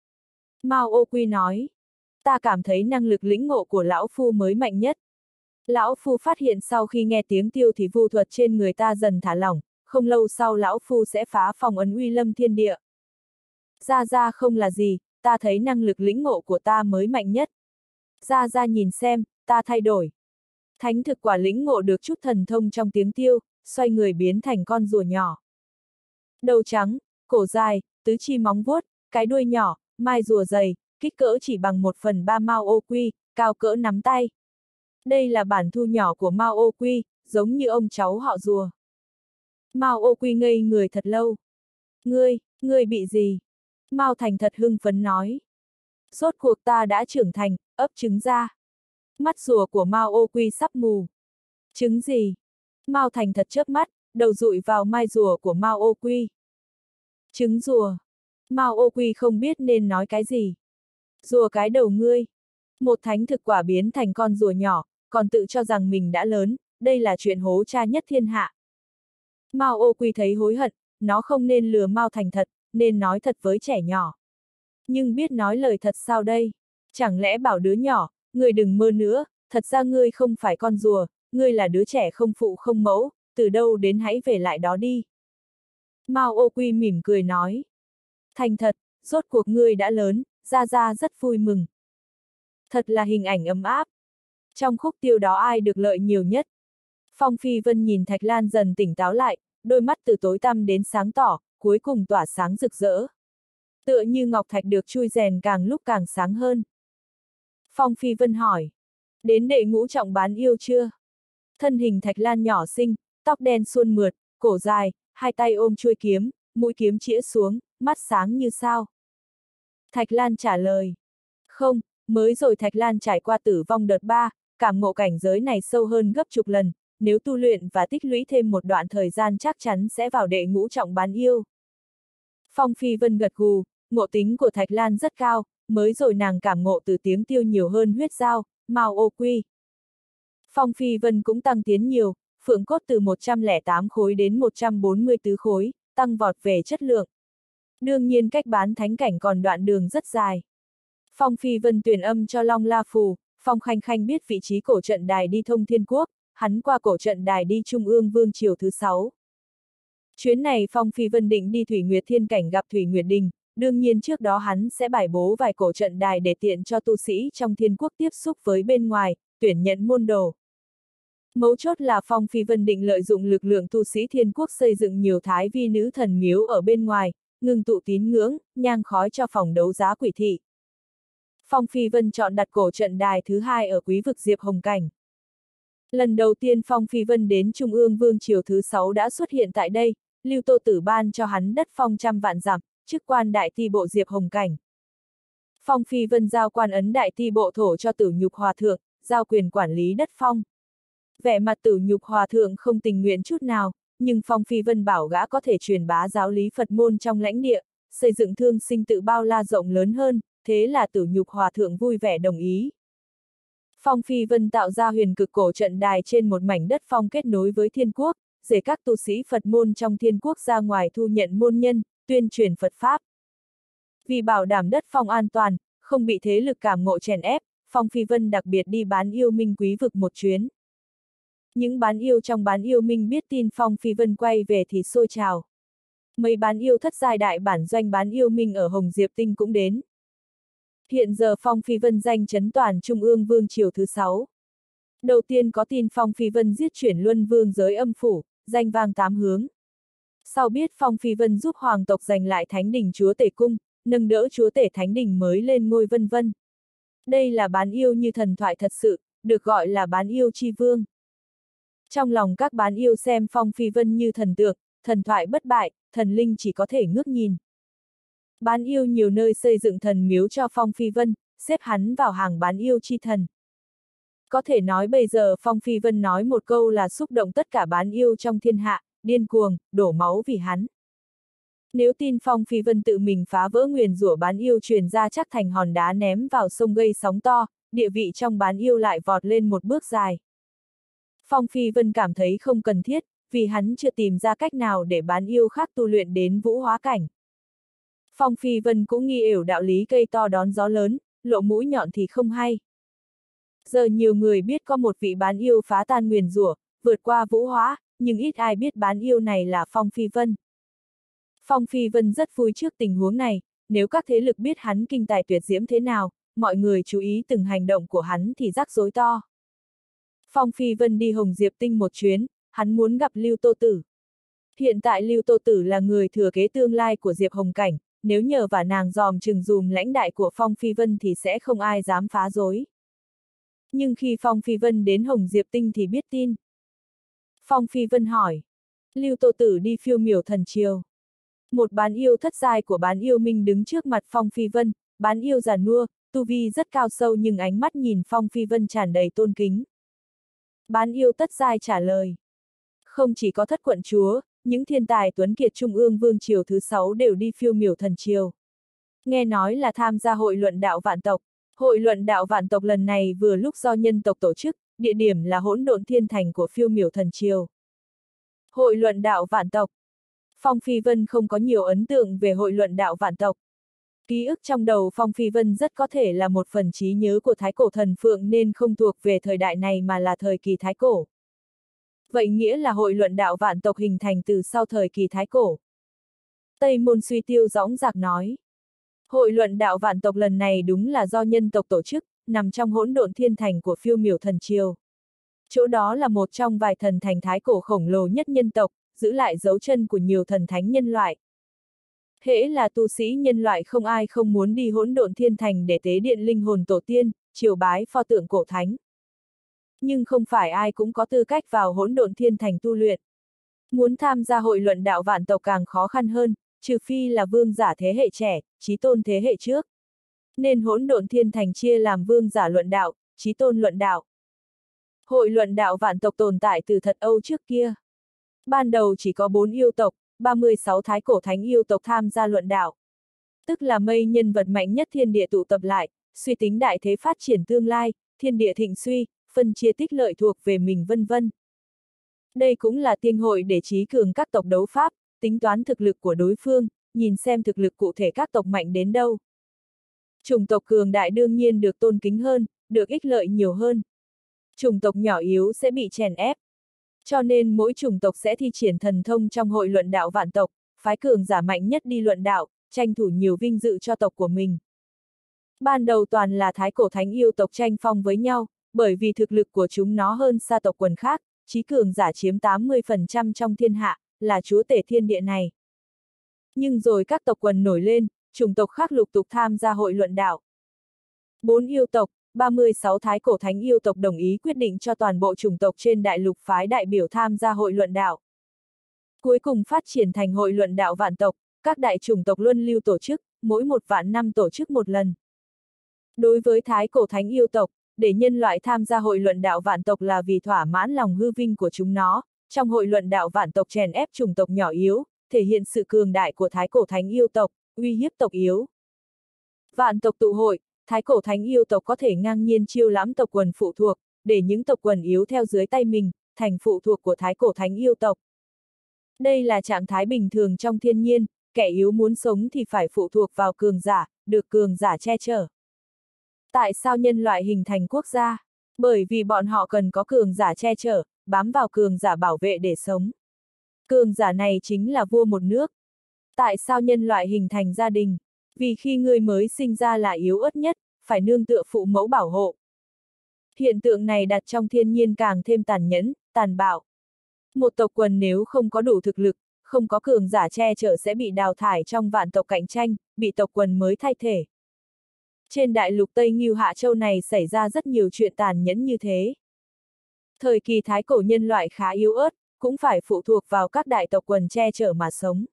Mao Ô Quy nói, ta cảm thấy năng lực lĩnh ngộ của lão phu mới mạnh nhất. Lão phu phát hiện sau khi nghe tiếng tiêu thì vu thuật trên người ta dần thả lỏng, không lâu sau lão phu sẽ phá phong ấn uy lâm thiên địa. Ra không là gì, ta thấy năng lực lĩnh ngộ của ta mới mạnh nhất. Ra nhìn xem, ta thay đổi. Thánh thực quả lĩnh ngộ được chút thần thông trong tiếng tiêu, xoay người biến thành con rùa nhỏ. Đầu trắng, cổ dài, tứ chi móng vuốt, cái đuôi nhỏ, mai rùa dày, kích cỡ chỉ bằng 1/3 Mao Ô Quy, cao cỡ nắm tay. Đây là bản thu nhỏ của Mao Ô Quy, giống như ông cháu họ rùa. Mao Ô Quy ngây người thật lâu. Ngươi bị gì? Mao Thành thật hưng phấn nói. Rốt cuộc ta đã trưởng thành, ấp trứng ra. Mắt rùa của Mao Ô Quy sắp mù. Trứng gì? Mao Thành thật chớp mắt, đầu dụi vào mai rùa của Mao Ô Quy. Trứng rùa. Mao Ô Quy không biết nên nói cái gì. Rùa cái đầu ngươi. Một thánh thực quả biến thành con rùa nhỏ, còn tự cho rằng mình đã lớn, đây là chuyện hố cha nhất thiên hạ. Mao Ô Quy thấy hối hận, nó không nên lừa Mao Thành thật, nên nói thật với trẻ nhỏ. Nhưng biết nói lời thật sao đây? Chẳng lẽ bảo đứa nhỏ, ngươi đừng mơ nữa, thật ra ngươi không phải con rùa, ngươi là đứa trẻ không phụ không mẫu, từ đâu đến hãy về lại đó đi. Mao Ô Quy mỉm cười nói. Thành thật, rốt cuộc ngươi đã lớn, ra rất vui mừng. Thật là hình ảnh ấm áp. Trong khúc tiêu đó ai được lợi nhiều nhất? Phong Phi Vân nhìn Thạch Lan dần tỉnh táo lại, đôi mắt từ tối tăm đến sáng tỏ, cuối cùng tỏa sáng rực rỡ. Tựa như ngọc thạch được chui rèn càng lúc càng sáng hơn. Phong Phi Vân hỏi. Đến đệ ngũ trọng bán yêu chưa? Thân hình Thạch Lan nhỏ xinh, tóc đen suôn mượt, cổ dài, hai tay ôm chuôi kiếm, mũi kiếm chĩa xuống, mắt sáng như sao. Thạch Lan trả lời. Không, mới rồi Thạch Lan trải qua tử vong đợt 3, cảm ngộ cảnh giới này sâu hơn gấp chục lần, nếu tu luyện và tích lũy thêm một đoạn thời gian chắc chắn sẽ vào đệ ngũ trọng bán yêu. Phong Phi Vân gật gù, ngộ tính của Thạch Lan rất cao, mới rồi nàng cảm ngộ từ tiếng tiêu nhiều hơn Huyết Giao, Mao Ô Quy. Phong Phi Vân cũng tăng tiến nhiều, phượng cốt từ 108 khối đến 144 khối, tăng vọt về chất lượng. Đương nhiên cách bán thánh cảnh còn đoạn đường rất dài. Phong Phi Vân tuyển âm cho Long La Phù, Phong Khanh Khanh biết vị trí cổ trận đài đi thông thiên quốc, hắn qua cổ trận đài đi Trung ương Vương triều thứ 6. Chuyến này Phong Phi Vân định đi Thủy Nguyệt Thiên Cảnh gặp Thủy Nguyệt Đình, đương nhiên trước đó hắn sẽ bài bố vài cổ trận đài để tiện cho tu sĩ trong thiên quốc tiếp xúc với bên ngoài, tuyển nhận môn đồ. Mấu chốt là Phong Phi Vân định lợi dụng lực lượng tu sĩ thiên quốc xây dựng nhiều thái vi nữ thần miếu ở bên ngoài, ngưng tụ tín ngưỡng, nhang khói cho phòng đấu giá quỷ thị. Phong Phi Vân chọn đặt cổ trận đài thứ 2 ở quý vực Diệp Hồng Cảnh. Lần đầu tiên Phong Phi Vân đến Trung ương Vương triều thứ 6 đã xuất hiện tại đây, Lưu Tô Tử ban cho hắn đất phong trăm vạn dặm, chức quan đại ti bộ Diệp Hồng Cảnh. Phong Phi Vân giao quan ấn đại ti bộ thổ cho Tử Nhục Hòa Thượng, giao quyền quản lý đất phong. Vẻ mặt Tử Nhục Hòa Thượng không tình nguyện chút nào, nhưng Phong Phi Vân bảo gã có thể truyền bá giáo lý Phật môn trong lãnh địa, xây dựng thương sinh tự bao la rộng lớn hơn, thế là Tử Nhục Hòa Thượng vui vẻ đồng ý. Phong Phi Vân tạo ra huyền cực cổ trận đài trên một mảnh đất phong kết nối với thiên quốc, để các tu sĩ Phật môn trong thiên quốc ra ngoài thu nhận môn nhân, tuyên truyền Phật Pháp. Vì bảo đảm đất phong an toàn, không bị thế lực cảm ngộ chèn ép, Phong Phi Vân đặc biệt đi bán yêu minh quý vực một chuyến. Những bán yêu trong bán yêu minh biết tin Phong Phi Vân quay về thì xôi trào. Mấy bán yêu thất giai đại bản doanh bán yêu minh ở Hồng Diệp Tinh cũng đến. Hiện giờ Phong Phi Vân danh chấn toàn Trung ương Vương triều thứ 6. Đầu tiên có tin Phong Phi Vân giết chuyển Luân Vương giới âm phủ, danh vang tám hướng. Sau biết Phong Phi Vân giúp hoàng tộc giành lại Thánh Đình Chúa Tể Cung, nâng đỡ Chúa Tể Thánh Đình mới lên ngôi vân vân. Đây là bán yêu như thần thoại thật sự, được gọi là bán yêu chi vương. Trong lòng các bán yêu xem Phong Phi Vân như thần tượng, thần thoại bất bại, thần linh chỉ có thể ngước nhìn. Bán yêu nhiều nơi xây dựng thần miếu cho Phong Phi Vân, xếp hắn vào hàng bán yêu chi thần. Có thể nói bây giờ Phong Phi Vân nói một câu là xúc động tất cả bán yêu trong thiên hạ, điên cuồng, đổ máu vì hắn. Nếu tin Phong Phi Vân tự mình phá vỡ nguyền rủa bán yêu truyền ra chắc thành hòn đá ném vào sông gây sóng to, địa vị trong bán yêu lại vọt lên một bước dài. Phong Phi Vân cảm thấy không cần thiết, vì hắn chưa tìm ra cách nào để bán yêu khác tu luyện đến vũ hóa cảnh. Phong Phi Vân cũng nghi ỉu đạo lý cây to đón gió lớn, lộ mũi nhọn thì không hay. Giờ nhiều người biết có một vị bán yêu phá tan nguyền rủa, vượt qua vũ hóa, nhưng ít ai biết bán yêu này là Phong Phi Vân. Phong Phi Vân rất vui trước tình huống này, nếu các thế lực biết hắn kinh tài tuyệt diễm thế nào, mọi người chú ý từng hành động của hắn thì rắc rối to. Phong Phi Vân đi Hồng Diệp Tinh một chuyến, hắn muốn gặp Lưu Tô Tử. Hiện tại Lưu Tô Tử là người thừa kế tương lai của Diệp Hồng Cảnh, nếu nhờ vả nàng dòm chừng dùm lãnh đại của Phong Phi Vân thì sẽ không ai dám phá rối. Nhưng khi Phong Phi Vân đến Hồng Diệp Tinh thì biết tin. Phong Phi Vân hỏi. Lưu Tô Tử đi Phiêu Miểu Thần Triều. Một bán yêu thất giai của bán yêu minh đứng trước mặt Phong Phi Vân, bán yêu già nua, tu vi rất cao sâu nhưng ánh mắt nhìn Phong Phi Vân tràn đầy tôn kính. Bán yêu thất giai trả lời. Không chỉ có thất quận chúa, những thiên tài tuấn kiệt Trung ương Vương triều thứ 6 đều đi Phiêu Miểu Thần Triều. Nghe nói là tham gia hội luận đạo vạn tộc. Hội luận đạo vạn tộc lần này vừa lúc do nhân tộc tổ chức, địa điểm là Hỗn Độn Thiên Thành của Phiêu Miểu Thần Triều. Hội luận đạo vạn tộc. Phong Phi Vân không có nhiều ấn tượng về hội luận đạo vạn tộc. Ký ức trong đầu Phong Phi Vân rất có thể là một phần trí nhớ của Thái Cổ Thần Phượng nên không thuộc về thời đại này mà là thời kỳ Thái Cổ. Vậy nghĩa là hội luận đạo vạn tộc hình thành từ sau thời kỳ Thái Cổ. Tây Môn Suy Tiêu dõng dạc nói. Hội luận đạo vạn tộc lần này đúng là do nhân tộc tổ chức, nằm trong Hỗn Độn Thiên Thành của Phiêu Miểu Thần Triều. Chỗ đó là một trong vài thần thành Thái Cổ khổng lồ nhất nhân tộc, giữ lại dấu chân của nhiều thần thánh nhân loại. Hễ là tu sĩ nhân loại không ai không muốn đi Hỗn Độn Thiên Thành để tế điện linh hồn tổ tiên, triều bái pho tượng cổ thánh. Nhưng không phải ai cũng có tư cách vào Hỗn Độn Thiên Thành tu luyện. Muốn tham gia hội luận đạo vạn tộc càng khó khăn hơn, trừ phi là vương giả thế hệ trẻ, chí tôn thế hệ trước. Nên Hỗn Độn Thiên Thành chia làm vương giả luận đạo, chí tôn luận đạo. Hội luận đạo vạn tộc tồn tại từ thật Âu trước kia. Ban đầu chỉ có 4 yêu tộc, 36 thái cổ thánh yêu tộc tham gia luận đạo. Tức là mây nhân vật mạnh nhất thiên địa tụ tập lại, suy tính đại thế phát triển tương lai, thiên địa thịnh suy, phân chia tích lợi thuộc về mình vân vân. Đây cũng là tiên hội để trí cường các tộc đấu pháp, tính toán thực lực của đối phương, nhìn xem thực lực cụ thể các tộc mạnh đến đâu. Chủng tộc cường đại đương nhiên được tôn kính hơn, được ích lợi nhiều hơn. Chủng tộc nhỏ yếu sẽ bị chèn ép. Cho nên mỗi chủng tộc sẽ thi triển thần thông trong hội luận đạo vạn tộc, phái cường giả mạnh nhất đi luận đạo, tranh thủ nhiều vinh dự cho tộc của mình. Ban đầu toàn là thái cổ thánh yêu tộc tranh phong với nhau, bởi vì thực lực của chúng nó hơn xa tộc quần khác, chí cường giả chiếm 80% trong thiên hạ, là chúa tể thiên địa này. Nhưng rồi các tộc quần nổi lên, chủng tộc khác lục tục tham gia hội luận đạo. 4 yêu tộc, 36 thái cổ thánh yêu tộc đồng ý quyết định cho toàn bộ chủng tộc trên đại lục phái đại biểu tham gia hội luận đạo. Cuối cùng phát triển thành hội luận đạo vạn tộc, các đại chủng tộc luân lưu tổ chức, mỗi 1 vạn năm tổ chức một lần. Đối với thái cổ thánh yêu tộc, để nhân loại tham gia hội luận đạo vạn tộc là vì thỏa mãn lòng hư vinh của chúng nó, trong hội luận đạo vạn tộc chèn ép chủng tộc nhỏ yếu, thể hiện sự cường đại của thái cổ thánh yêu tộc, uy hiếp tộc yếu. Vạn tộc tụ hội, thái cổ thánh yêu tộc có thể ngang nhiên chiêu lãm tộc quần phụ thuộc, để những tộc quần yếu theo dưới tay mình, thành phụ thuộc của thái cổ thánh yêu tộc. Đây là trạng thái bình thường trong thiên nhiên, kẻ yếu muốn sống thì phải phụ thuộc vào cường giả, được cường giả che chở. Tại sao nhân loại hình thành quốc gia? Bởi vì bọn họ cần có cường giả che chở, bám vào cường giả bảo vệ để sống. Cường giả này chính là vua một nước. Tại sao nhân loại hình thành gia đình? Vì khi người mới sinh ra là yếu ớt nhất, phải nương tựa phụ mẫu bảo hộ. Hiện tượng này đặt trong thiên nhiên càng thêm tàn nhẫn, tàn bạo. Một tộc quần nếu không có đủ thực lực, không có cường giả che chở sẽ bị đào thải trong vạn tộc cạnh tranh, bị tộc quần mới thay thế. Trên đại lục Tây Ngưu Hạ Châu này xảy ra rất nhiều chuyện tàn nhẫn như thế. Thời kỳ thái cổ nhân loại khá yếu ớt, cũng phải phụ thuộc vào các đại tộc quần che chở mà sống.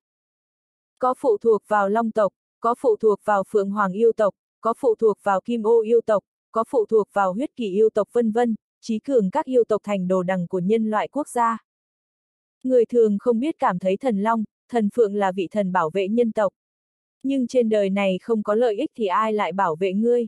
Có phụ thuộc vào Long tộc, có phụ thuộc vào Phượng Hoàng yêu tộc, có phụ thuộc vào Kim Ô yêu tộc, có phụ thuộc vào Huyết Kỷ yêu tộc vân vân, chí cường các yêu tộc thành đồ đằng của nhân loại quốc gia. Người thường không biết cảm thấy thần Long, thần Phượng là vị thần bảo vệ nhân tộc. Nhưng trên đời này không có lợi ích thì ai lại bảo vệ ngươi?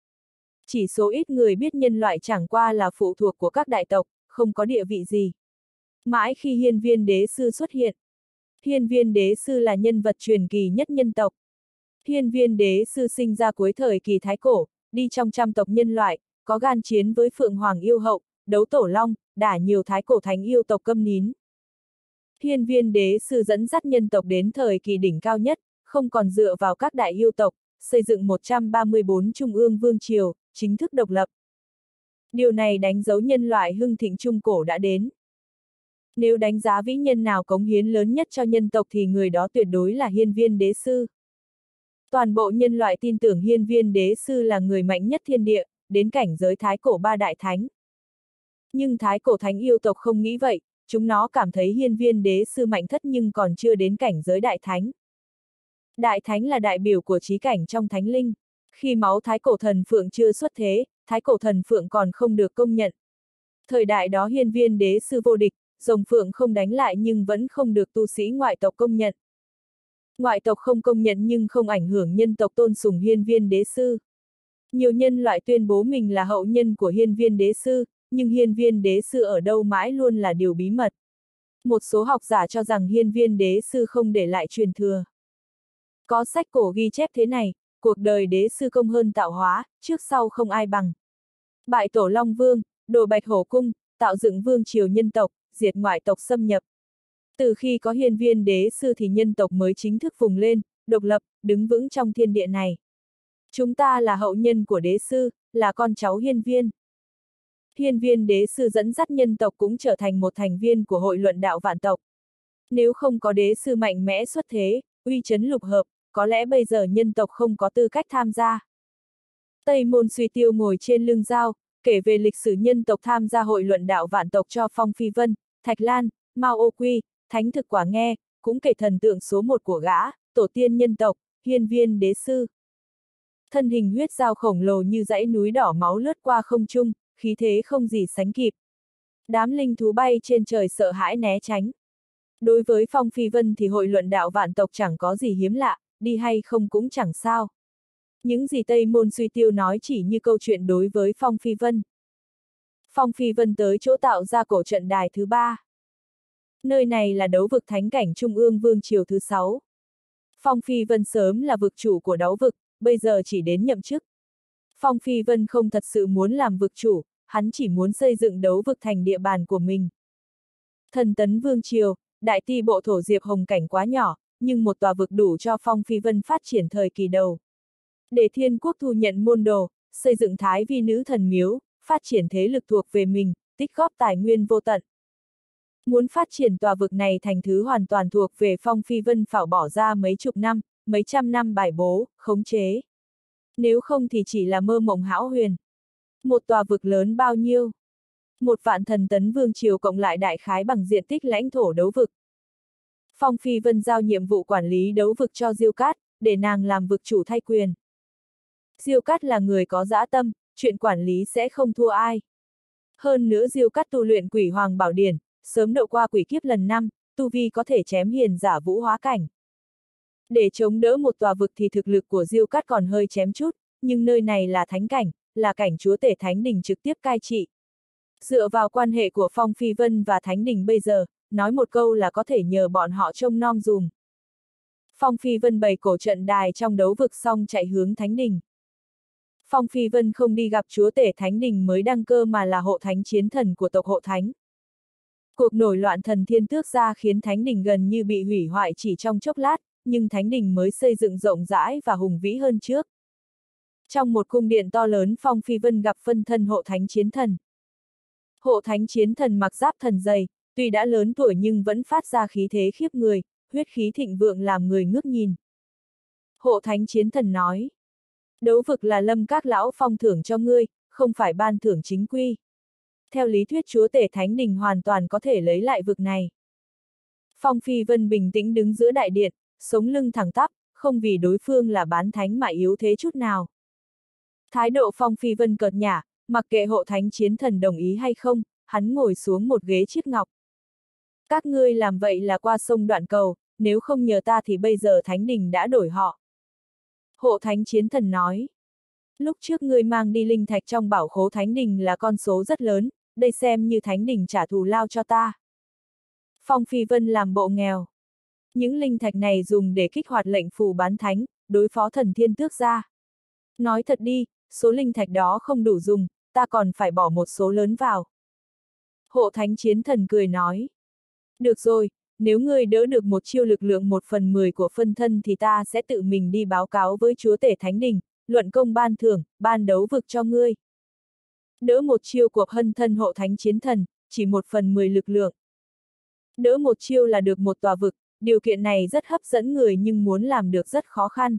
Chỉ số ít người biết nhân loại chẳng qua là phụ thuộc của các đại tộc, không có địa vị gì. Mãi khi Hiên Viên Đế Sư xuất hiện. Hiên Viên Đế Sư là nhân vật truyền kỳ nhất nhân tộc. Hiên Viên Đế Sư sinh ra cuối thời kỳ thái cổ, đi trong trăm tộc nhân loại, có gan chiến với Phượng Hoàng yêu hậu, đấu tổ long, đả nhiều thái cổ thánh yêu tộc câm nín. Hiên Viên Đế Sư dẫn dắt nhân tộc đến thời kỳ đỉnh cao nhất, không còn dựa vào các đại yêu tộc, xây dựng 134 trung ương vương triều, chính thức độc lập. Điều này đánh dấu nhân loại hưng thịnh trung cổ đã đến. Nếu đánh giá vĩ nhân nào cống hiến lớn nhất cho nhân tộc thì người đó tuyệt đối là Hiên Viên Đế Sư. Toàn bộ nhân loại tin tưởng Hiên Viên Đế Sư là người mạnh nhất thiên địa, đến cảnh giới thái cổ ba đại thánh. Nhưng thái cổ thánh yêu tộc không nghĩ vậy, chúng nó cảm thấy Hiên Viên Đế Sư mạnh thất nhưng còn chưa đến cảnh giới đại thánh. Đại thánh là đại biểu của trí cảnh trong thánh linh. Khi máu thái cổ thần Phượng chưa xuất thế, thái cổ thần Phượng còn không được công nhận. Thời đại đó Hiên Viên Đế Sư vô địch, rồng Phượng không đánh lại nhưng vẫn không được tu sĩ ngoại tộc công nhận. Ngoại tộc không công nhận nhưng không ảnh hưởng nhân tộc tôn sùng Hiên Viên Đế Sư. Nhiều nhân loại tuyên bố mình là hậu nhân của Hiên Viên Đế Sư, nhưng Hiên Viên Đế Sư ở đâu mãi luôn là điều bí mật. Một số học giả cho rằng Hiên Viên Đế Sư không để lại truyền thừa. Có sách cổ ghi chép thế này, cuộc đời Đế Sư công hơn tạo hóa, trước sau không ai bằng. Bại tổ Long Vương, đổ Bạch Hổ Cung, tạo dựng vương triều nhân tộc, diệt ngoại tộc xâm nhập. Từ khi có Hiên Viên Đế Sư thì nhân tộc mới chính thức vùng lên, độc lập, đứng vững trong thiên địa này. Chúng ta là hậu nhân của Đế Sư, là con cháu Hiên Viên. Hiên Viên Đế Sư dẫn dắt nhân tộc cũng trở thành một thành viên của hội luận đạo vạn tộc. Nếu không có Đế Sư mạnh mẽ xuất thế, uy chấn lục hợp, có lẽ bây giờ nhân tộc không có tư cách tham gia. Tây Môn Suy Tiêu ngồi trên lưng dao, kể về lịch sử nhân tộc tham gia hội luận đạo vạn tộc cho Phong Phi Vân, Thạch Lan, Mao Ô Quy, Thánh Thực Quả nghe, cũng kể thần tượng số 1 của gã, tổ tiên nhân tộc, Hiên Viên Đế Sư. Thân hình huyết dao khổng lồ như dãy núi đỏ máu lướt qua không trung, khí thế không gì sánh kịp. Đám linh thú bay trên trời sợ hãi né tránh. Đối với Phong Phi Vân thì hội luận đạo vạn tộc chẳng có gì hiếm lạ, đi hay không cũng chẳng sao. Những gì Tây Môn Suy Tiêu nói chỉ như câu chuyện đối với Phong Phi Vân. Phong Phi Vân tới chỗ tạo ra cổ trận đài thứ 3. Nơi này là đấu vực thánh cảnh trung ương vương triều thứ 6. Phong Phi Vân sớm là vực chủ của đấu vực, bây giờ chỉ đến nhậm chức. Phong Phi Vân không thật sự muốn làm vực chủ, hắn chỉ muốn xây dựng đấu vực thành địa bàn của mình. Thần Tấn Vương Triều, đại ti bộ thổ Diệp Hồng cảnh quá nhỏ, nhưng một tòa vực đủ cho Phong Phi Vân phát triển thời kỳ đầu. Để Thiên Quốc thu nhận môn đồ, xây dựng Thái Vi Nữ Thần Miếu, phát triển thế lực thuộc về mình, tích góp tài nguyên vô tận. Muốn phát triển tòa vực này thành thứ hoàn toàn thuộc về Phong Phi Vân phải bỏ ra mấy chục năm, mấy trăm năm bài bố, khống chế. Nếu không thì chỉ là mơ mộng hão huyền. Một tòa vực lớn bao nhiêu? 1.000 thần tấn vương triều cộng lại đại khái bằng diện tích lãnh thổ đấu vực. Phong Phi Vân giao nhiệm vụ quản lý đấu vực cho Diêu Cát, để nàng làm vực chủ thay quyền. Diêu Cát là người có dã tâm, chuyện quản lý sẽ không thua ai. Hơn nữa Diêu Cát tu luyện Quỷ Hoàng Bảo Điển, sớm độ qua quỷ kiếp lần 5, tu vi có thể chém hiền giả vũ hóa cảnh. Để chống đỡ một tòa vực thì thực lực của Diêu Cát còn hơi chém chút, nhưng nơi này là thánh cảnh, là cảnh chúa tể thánh đình trực tiếp cai trị. Dựa vào quan hệ của Phong Phi Vân và thánh đình bây giờ, nói một câu là có thể nhờ bọn họ trông nom dùm. Phong Phi Vân bày cổ trận đài trong đấu vực xong chạy hướng thánh đình. Phong Phi Vân không đi gặp chúa tể thánh đình mới đăng cơ mà là hộ thánh chiến thần của tộc hộ thánh. Cuộc nổi loạn thần thiên tước ra khiến thánh đình gần như bị hủy hoại chỉ trong chốc lát, nhưng thánh đình mới xây dựng rộng rãi và hùng vĩ hơn trước. Trong một cung điện to lớn, Phong Phi Vân gặp phân thân hộ thánh chiến thần. Hộ thánh chiến thần mặc giáp thần dày, tuy đã lớn tuổi nhưng vẫn phát ra khí thế khiếp người, huyết khí thịnh vượng làm người ngước nhìn. Hộ thánh chiến thần nói: đấu vực là Lâm các lão phong thưởng cho ngươi, không phải ban thưởng chính quy. Theo lý thuyết chúa tể thánh đình hoàn toàn có thể lấy lại vực này. Phong Phi Vân bình tĩnh đứng giữa đại điện, sống lưng thẳng tắp, không vì đối phương là bán thánh mà yếu thế chút nào. Thái độ Phong Phi Vân cợt nhả, mặc kệ hộ thánh chiến thần đồng ý hay không, hắn ngồi xuống một ghế chiếc ngọc. Các ngươi làm vậy là qua sông đoạn cầu, nếu không nhờ ta thì bây giờ thánh đình đã đổi họ. Hộ thánh chiến thần nói: lúc trước ngươi mang đi linh thạch trong bảo khố thánh đình là con số rất lớn, đây xem như thánh đình trả thù lao cho ta. Phong Phi Vân làm bộ nghèo. Những linh thạch này dùng để kích hoạt lệnh phù bán thánh, đối phó thần thiên tước gia. Nói thật đi, số linh thạch đó không đủ dùng, ta còn phải bỏ một số lớn vào. Hộ thánh chiến thần cười nói: được rồi, nếu ngươi đỡ được một chiêu lực lượng 1/10 của phân thân thì ta sẽ tự mình đi báo cáo với chúa tể thánh đình, luận công ban thưởng, ban đấu vực cho ngươi. Đỡ một chiêu của hân thân hộ thánh chiến thần, chỉ 1/10 lực lượng. Đỡ một chiêu là được một tòa vực, điều kiện này rất hấp dẫn người nhưng muốn làm được rất khó khăn.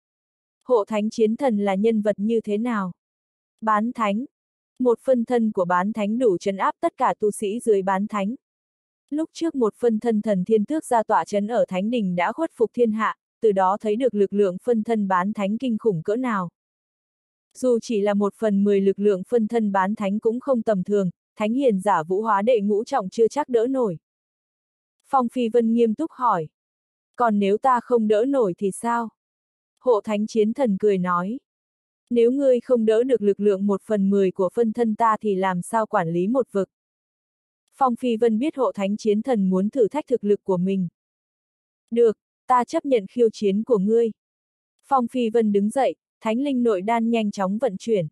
Hộ thánh chiến thần là nhân vật như thế nào? Bán thánh. Một phân thân của bán thánh đủ trấn áp tất cả tu sĩ dưới bán thánh. Lúc trước một phân thân thần thiên tước gia tọa trấn ở thánh đình đã khuất phục thiên hạ, từ đó thấy được lực lượng phân thân bán thánh kinh khủng cỡ nào. Dù chỉ là 1/10 lực lượng phân thân bán thánh cũng không tầm thường, thánh hiền giả vũ hóa đệ ngũ trọng chưa chắc đỡ nổi. Phong Phi Vân nghiêm túc hỏi: còn nếu ta không đỡ nổi thì sao? Hộ thánh chiến thần cười nói: nếu ngươi không đỡ được lực lượng 1/10 của phân thân ta thì làm sao quản lý một vực? Phong Phi Vân biết hộ thánh chiến thần muốn thử thách thực lực của mình. Được, ta chấp nhận khiêu chiến của ngươi. Phong Phi Vân đứng dậy, thánh linh nội đan nhanh chóng vận chuyển.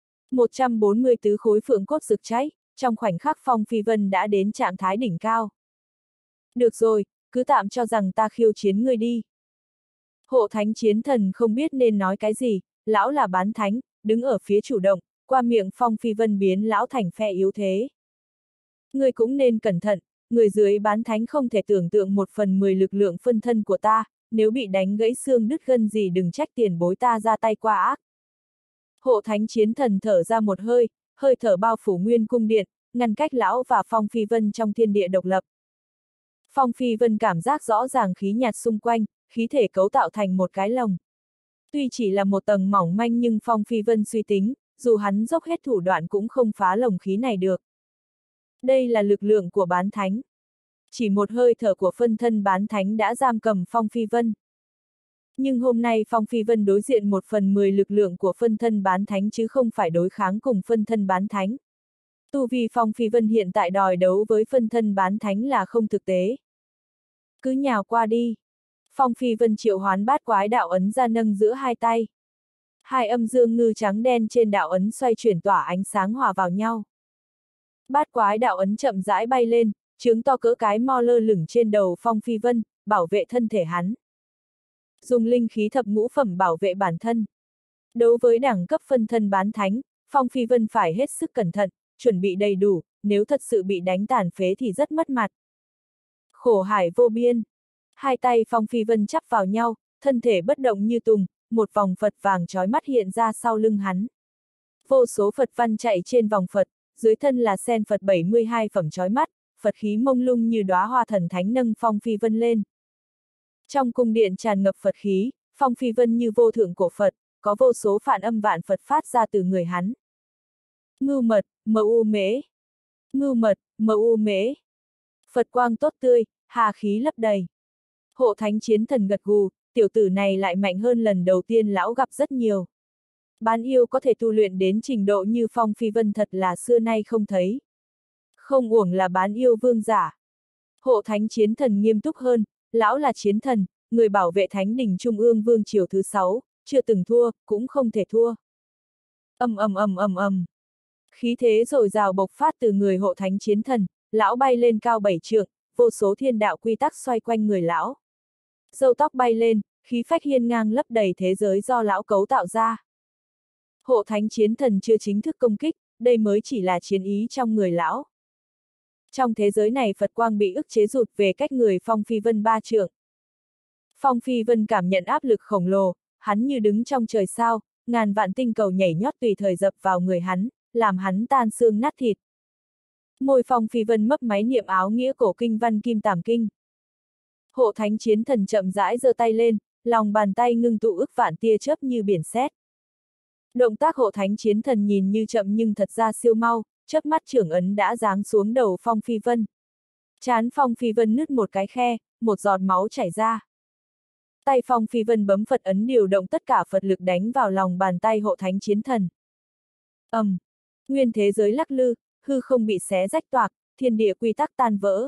144 khối phượng cốt rực cháy, trong khoảnh khắc Phong Phi Vân đã đến trạng thái đỉnh cao. Được rồi, cứ tạm cho rằng ta khiêu chiến ngươi đi. Hộ thánh chiến thần không biết nên nói cái gì, lão là bán thánh, đứng ở phía chủ động, qua miệng Phong Phi Vân biến lão thành phe yếu thế. Ngươi cũng nên cẩn thận, người dưới bán thánh không thể tưởng tượng 1/10 lực lượng phân thân của ta, nếu bị đánh gãy xương đứt gân gì đừng trách tiền bối ta ra tay quá ác. Hộ thánh chiến thần thở ra một hơi, hơi thở bao phủ nguyên cung điện, ngăn cách lão và Phong Phi Vân trong thiên địa độc lập. Phong Phi Vân cảm giác rõ ràng khí nhạt xung quanh, khí thể cấu tạo thành một cái lồng. Tuy chỉ là một tầng mỏng manh nhưng Phong Phi Vân suy tính, dù hắn dốc hết thủ đoạn cũng không phá lồng khí này được. Đây là lực lượng của bán thánh. Chỉ một hơi thở của phân thân bán thánh đã giam cầm Phong Phi Vân. Nhưng hôm nay Phong Phi Vân đối diện 1/10 lực lượng của phân thân bán thánh chứ không phải đối kháng cùng phân thân bán thánh. Tu vi Phong Phi Vân hiện tại đòi đấu với phân thân bán thánh là không thực tế. Cứ nhào qua đi. Phong Phi Vân triệu hoán bát quái đạo ấn ra nâng giữa hai tay. Hai âm dương ngư trắng đen trên đạo ấn xoay chuyển tỏa ánh sáng hòa vào nhau. Bát quái đạo ấn chậm rãi bay lên, trứng to cỡ cái mo lơ lửng trên đầu Phong Phi Vân, bảo vệ thân thể hắn. Dùng linh khí thập ngũ phẩm bảo vệ bản thân. Đối với đẳng cấp phân thân bán thánh, Phong Phi Vân phải hết sức cẩn thận, chuẩn bị đầy đủ, nếu thật sự bị đánh tàn phế thì rất mất mặt. Khổ hải vô biên. Hai tay Phong Phi Vân chắp vào nhau, thân thể bất động như tùng, một vòng Phật vàng chói mắt hiện ra sau lưng hắn. Vô số Phật văn chạy trên vòng Phật, dưới thân là sen Phật 72 phẩm chói mắt, Phật khí mông lung như đóa hoa thần thánh nâng Phong Phi Vân lên. Trong cung điện tràn ngập Phật khí, Phong Phi Vân như vô thượng cổ Phật, có vô số phản âm vạn Phật phát ra từ người hắn. Ngưu mật, mờ u mễ. Ngưu mật, mờ u mễ. Phật quang tốt tươi, hà khí lấp đầy. Hộ Thánh Chiến Thần gật gù, tiểu tử này lại mạnh hơn lần đầu tiên lão gặp rất nhiều. Bán yêu có thể tu luyện đến trình độ như Phong Phi Vân thật là xưa nay không thấy. Không uổng là bán yêu vương giả. Hộ Thánh Chiến Thần nghiêm túc hơn, lão là chiến thần, người bảo vệ Thánh Đình Trung ương Vương triều thứ 6, chưa từng thua, cũng không thể thua. ầm. Khí thế dồi dào bộc phát từ người Hộ Thánh Chiến Thần, lão bay lên cao 7 trượng, vô số thiên đạo quy tắc xoay quanh người lão. Râu tóc bay lên, khí phách hiên ngang lấp đầy thế giới do lão cấu tạo ra. Hộ Thánh Chiến Thần chưa chính thức công kích, đây mới chỉ là chiến ý trong người lão. Trong thế giới này Phật quang bị ức chế rụt về cách người Phong Phi Vân 3 trượng. Phong Phi Vân cảm nhận áp lực khổng lồ, hắn như đứng trong trời sao, ngàn vạn tinh cầu nhảy nhót tùy thời dập vào người hắn, làm hắn tan xương nát thịt. Môi Phong Phi Vân mấp máy niệm áo nghĩa cổ kinh văn kim tàm kinh. Hộ Thánh Chiến Thần chậm rãi giơ tay lên, lòng bàn tay ngưng tụ ức vạn tia chớp như biển sét. Động tác Hộ Thánh Chiến Thần nhìn như chậm nhưng thật ra siêu mau, chớp mắt trưởng ấn đã giáng xuống đầu Phong Phi Vân. Trán Phong Phi Vân nứt một cái khe, một giọt máu chảy ra. Tay Phong Phi Vân bấm Phật ấn điều động tất cả Phật lực đánh vào lòng bàn tay Hộ Thánh Chiến Thần. Nguyên thế giới lắc lư, hư không bị xé rách toạc, thiên địa quy tắc tan vỡ.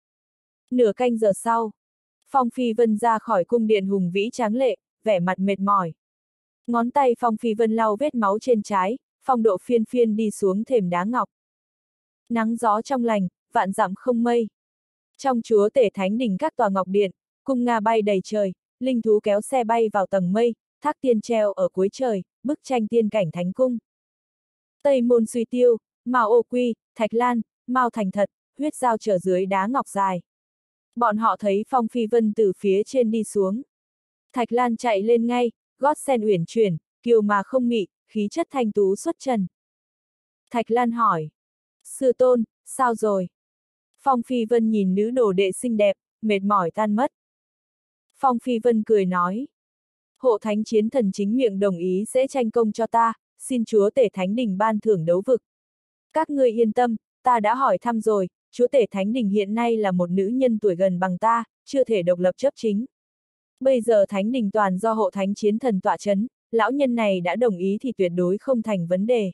Nửa canh giờ sau, Phong Phi Vân ra khỏi cung điện hùng vĩ tráng lệ, vẻ mặt mệt mỏi. Ngón tay Phong Phi Vân lau vết máu trên trái, phong độ phiên phiên đi xuống thềm đá ngọc. Nắng gió trong lành, vạn dặm không mây. Trong chúa tể Thánh Đình các tòa ngọc điện, cung nga bay đầy trời, linh thú kéo xe bay vào tầng mây, thác tiên treo ở cuối trời, bức tranh tiên cảnh thánh cung. Tây môn suy tiêu, Mao ô quy, Thạch Lan, Mao thành thật, huyết dao trở dưới đá ngọc dài. Bọn họ thấy Phong Phi Vân từ phía trên đi xuống. Thạch Lan chạy lên ngay, gót sen uyển chuyển, kiều mà không mị, khí chất thanh tú xuất trần. Thạch Lan hỏi. Sư tôn, sao rồi? Phong Phi Vân nhìn nữ đồ đệ xinh đẹp, mệt mỏi tan mất. Phong Phi Vân cười nói. Hộ Thánh Chiến Thần chính miệng đồng ý sẽ tranh công cho ta, xin chúa tể Thánh Đình ban thưởng đấu vực. Các ngươi yên tâm, ta đã hỏi thăm rồi, chúa tể Thánh Đình hiện nay là một nữ nhân tuổi gần bằng ta, chưa thể độc lập chấp chính. Bây giờ Thánh Đình toàn do Hộ Thánh Chiến Thần tọa chấn, lão nhân này đã đồng ý thì tuyệt đối không thành vấn đề.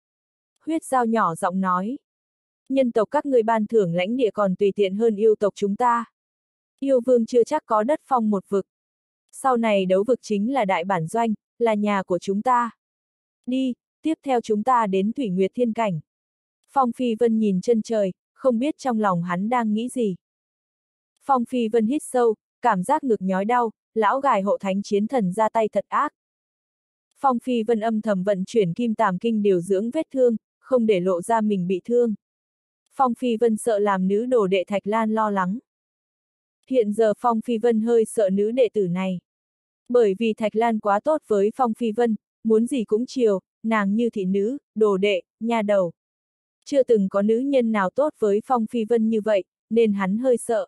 Huyết Dao nhỏ giọng nói. Nhân tộc các ngươi ban thưởng lãnh địa còn tùy tiện hơn yêu tộc chúng ta. Yêu vương chưa chắc có đất phong một vực. Sau này đấu vực chính là đại bản doanh, là nhà của chúng ta. Đi, tiếp theo chúng ta đến Thủy Nguyệt Thiên Cảnh. Phong Phi Vân nhìn chân trời, không biết trong lòng hắn đang nghĩ gì. Phong Phi Vân hít sâu, cảm giác ngực nhói đau, lão gài Hộ Thánh Chiến Thần ra tay thật ác. Phong Phi Vân âm thầm vận chuyển kim tàm kinh điều dưỡng vết thương, không để lộ ra mình bị thương. Phong Phi Vân sợ làm nữ đồ đệ Thạch Lan lo lắng. Hiện giờ Phong Phi Vân hơi sợ nữ đệ tử này. Bởi vì Thạch Lan quá tốt với Phong Phi Vân, muốn gì cũng chiều, nàng như thị nữ, đồ đệ, nha đầu. Chưa từng có nữ nhân nào tốt với Phong Phi Vân như vậy, nên hắn hơi sợ.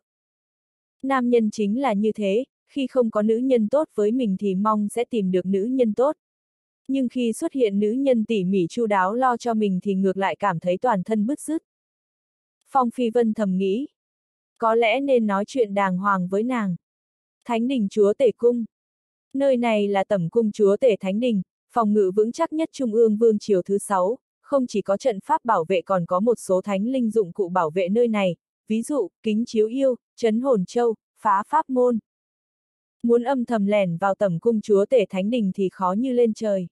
Nam nhân chính là như thế, khi không có nữ nhân tốt với mình thì mong sẽ tìm được nữ nhân tốt. Nhưng khi xuất hiện nữ nhân tỉ mỉ chu đáo lo cho mình thì ngược lại cảm thấy toàn thân bứt rứt. Phong Phi Vân thầm nghĩ. Có lẽ nên nói chuyện đàng hoàng với nàng. Thánh Đình chúa tể cung. Nơi này là tẩm cung chúa tể Thánh Đình, phòng ngự vững chắc nhất Trung ương Vương triều thứ 6, không chỉ có trận pháp bảo vệ còn có một số thánh linh dụng cụ bảo vệ nơi này, ví dụ, kính chiếu yêu, trấn hồn châu, phá pháp môn. Muốn âm thầm lẻn vào tẩm cung chúa tể Thánh Đình thì khó như lên trời.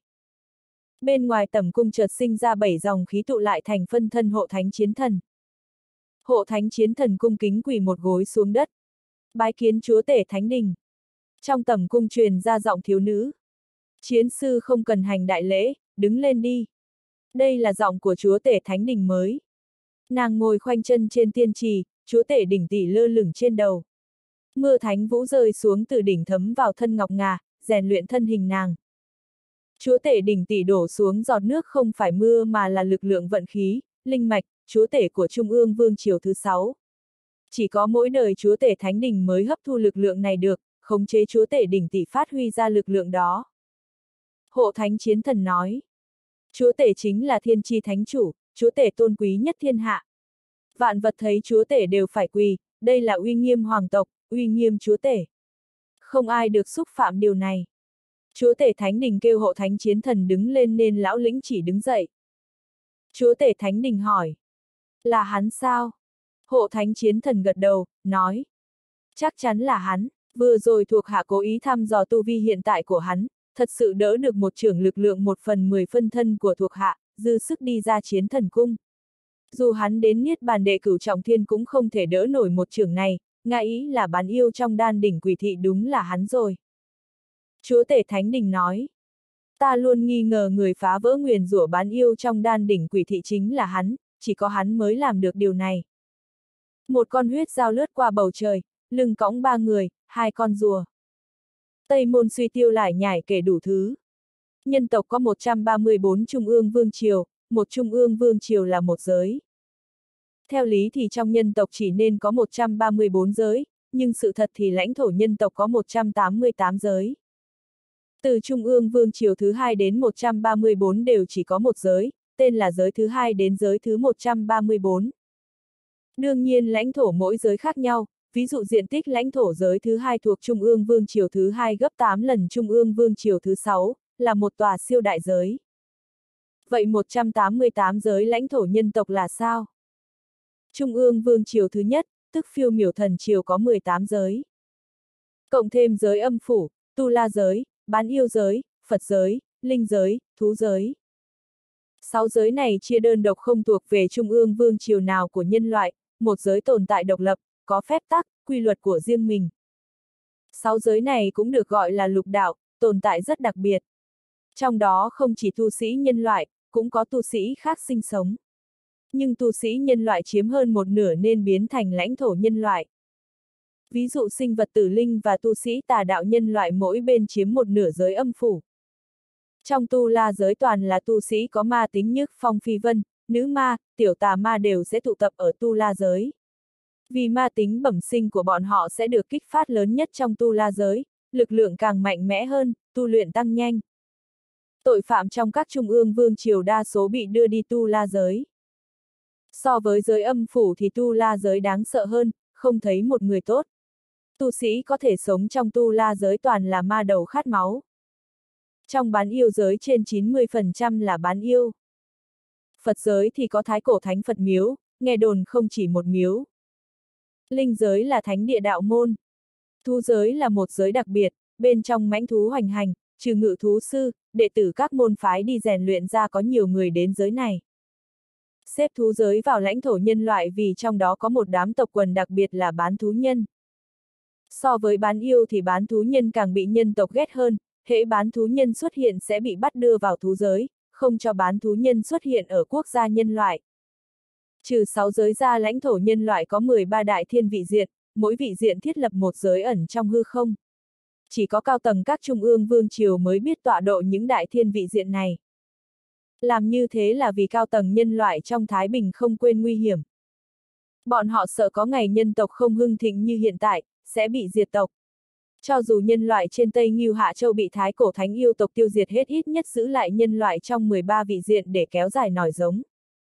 Bên ngoài tẩm cung chợt sinh ra 7 dòng khí tụ lại thành phân thân Hộ Thánh Chiến Thần. Hộ Thánh Chiến Thần cung kính quỳ một gối xuống đất. Bái kiến chúa tể Thánh Đình. Trong tẩm cung truyền ra giọng thiếu nữ. Chiến sư không cần hành đại lễ, đứng lên đi. Đây là giọng của chúa tể Thánh Đình mới. Nàng ngồi khoanh chân trên tiên trì, chúa tể đỉnh tỷ lơ lửng trên đầu. Mưa thánh vũ rơi xuống từ đỉnh thấm vào thân ngọc ngà, rèn luyện thân hình nàng. Chúa tể đỉnh tỷ đổ xuống giọt nước không phải mưa mà là lực lượng vận khí, linh mạch, chúa tể của Trung ương Vương triều thứ 6. Chỉ có mỗi đời chúa tể thánh đỉnh mới hấp thu lực lượng này được, khống chế chúa tể đỉnh tỷ phát huy ra lực lượng đó. Hộ thánh chiến thần nói. Chúa tể chính là thiên chi thánh chủ, chúa tể tôn quý nhất thiên hạ. Vạn vật thấy chúa tể đều phải quỳ, đây là uy nghiêm hoàng tộc, uy nghiêm chúa tể. Không ai được xúc phạm điều này. Chúa tể thánh đình kêu hộ thánh chiến thần đứng lên nên lão lĩnh chỉ đứng dậy. Chúa tể thánh đình hỏi. Là hắn sao? Hộ thánh chiến thần gật đầu, nói. Chắc chắn là hắn, vừa rồi thuộc hạ cố ý thăm dò tu vi hiện tại của hắn, thật sự đỡ được một chưởng lực lượng 1/10 phân thân của thuộc hạ, dư sức đi ra chiến thần cung. Dù hắn đến niết bàn đệ cửu trọng thiên cũng không thể đỡ nổi một chưởng này, ngại ý là bán yêu trong đan đỉnh quỷ thị đúng là hắn rồi. Chúa tể thánh đình nói. Ta luôn nghi ngờ người phá vỡ nguyền rủa bán yêu trong đan đỉnh quỷ thị chính là hắn, chỉ có hắn mới làm được điều này. Một con huyết dao lướt qua bầu trời, lưng cõng 3 người, 2 con rùa. Tây Môn Suy Tiêu lải nhải kể đủ thứ. Nhân tộc có 134 trung ương vương triều, một trung ương vương triều là một giới. Theo lý thì trong nhân tộc chỉ nên có 134 giới, nhưng sự thật thì lãnh thổ nhân tộc có 188 giới. Từ trung ương vương triều thứ 2 đến 134 đều chỉ có một giới, tên là giới thứ 2 đến giới thứ 134. Đương nhiên lãnh thổ mỗi giới khác nhau, ví dụ diện tích lãnh thổ giới thứ 2 thuộc Trung ương Vương triều thứ 2 gấp 8 lần Trung ương Vương triều thứ 6, là một tòa siêu đại giới. Vậy 188 giới lãnh thổ nhân tộc là sao? Trung ương Vương triều thứ nhất, tức Phiêu Miểu Thần triều có 18 giới. Cộng thêm giới âm phủ, tu la giới, bán yêu giới, Phật giới, linh giới, thú giới. 6 giới này chia đơn độc không thuộc về Trung ương Vương triều nào của nhân loại, một giới tồn tại độc lập, có phép tắc, quy luật của riêng mình. 6 giới này cũng được gọi là lục đạo, tồn tại rất đặc biệt. Trong đó không chỉ tu sĩ nhân loại, cũng có tu sĩ khác sinh sống. Nhưng tu sĩ nhân loại chiếm hơn một nửa nên biến thành lãnh thổ nhân loại. Ví dụ sinh vật tử linh và tu sĩ tà đạo nhân loại mỗi bên chiếm một nửa giới âm phủ. Trong tu la giới toàn là tu sĩ có ma tính như Phong Phi Vân, nữ ma, tiểu tà ma đều sẽ tụ tập ở tu la giới. Vì ma tính bẩm sinh của bọn họ sẽ được kích phát lớn nhất trong tu la giới, lực lượng càng mạnh mẽ hơn, tu luyện tăng nhanh. Tội phạm trong các trung ương vương triều đa số bị đưa đi tu la giới. So với giới âm phủ thì tu la giới đáng sợ hơn, không thấy một người tốt. Tu sĩ có thể sống trong tu la giới toàn là ma đầu khát máu. Trong bán yêu giới trên 90% là bán yêu. Phật giới thì có Thái Cổ Thánh Phật miếu, nghe đồn không chỉ một miếu. Linh giới là thánh địa đạo môn. Thú giới là một giới đặc biệt, bên trong mãnh thú hoành hành, trừ ngự thú sư, đệ tử các môn phái đi rèn luyện ra có nhiều người đến giới này. Xếp thú giới vào lãnh thổ nhân loại vì trong đó có một đám tộc quần đặc biệt là bán thú nhân. So với bán yêu thì bán thú nhân càng bị nhân tộc ghét hơn, hễ bán thú nhân xuất hiện sẽ bị bắt đưa vào thú giới, không cho bán thú nhân xuất hiện ở quốc gia nhân loại. Trừ 6 giới ra lãnh thổ nhân loại có 13 đại thiên vị diện, mỗi vị diện thiết lập một giới ẩn trong hư không. Chỉ có cao tầng các trung ương vương triều mới biết tọa độ những đại thiên vị diện này. Làm như thế là vì cao tầng nhân loại trong Thái Bình không quên nguy hiểm. Bọn họ sợ có ngày nhân tộc không hưng thịnh như hiện tại, sẽ bị diệt tộc. Cho dù nhân loại trên Tây Ngưu Hạ Châu bị Thái Cổ Thánh yêu tộc tiêu diệt hết ít nhất giữ lại nhân loại trong 13 vị diện để kéo dài nòi giống.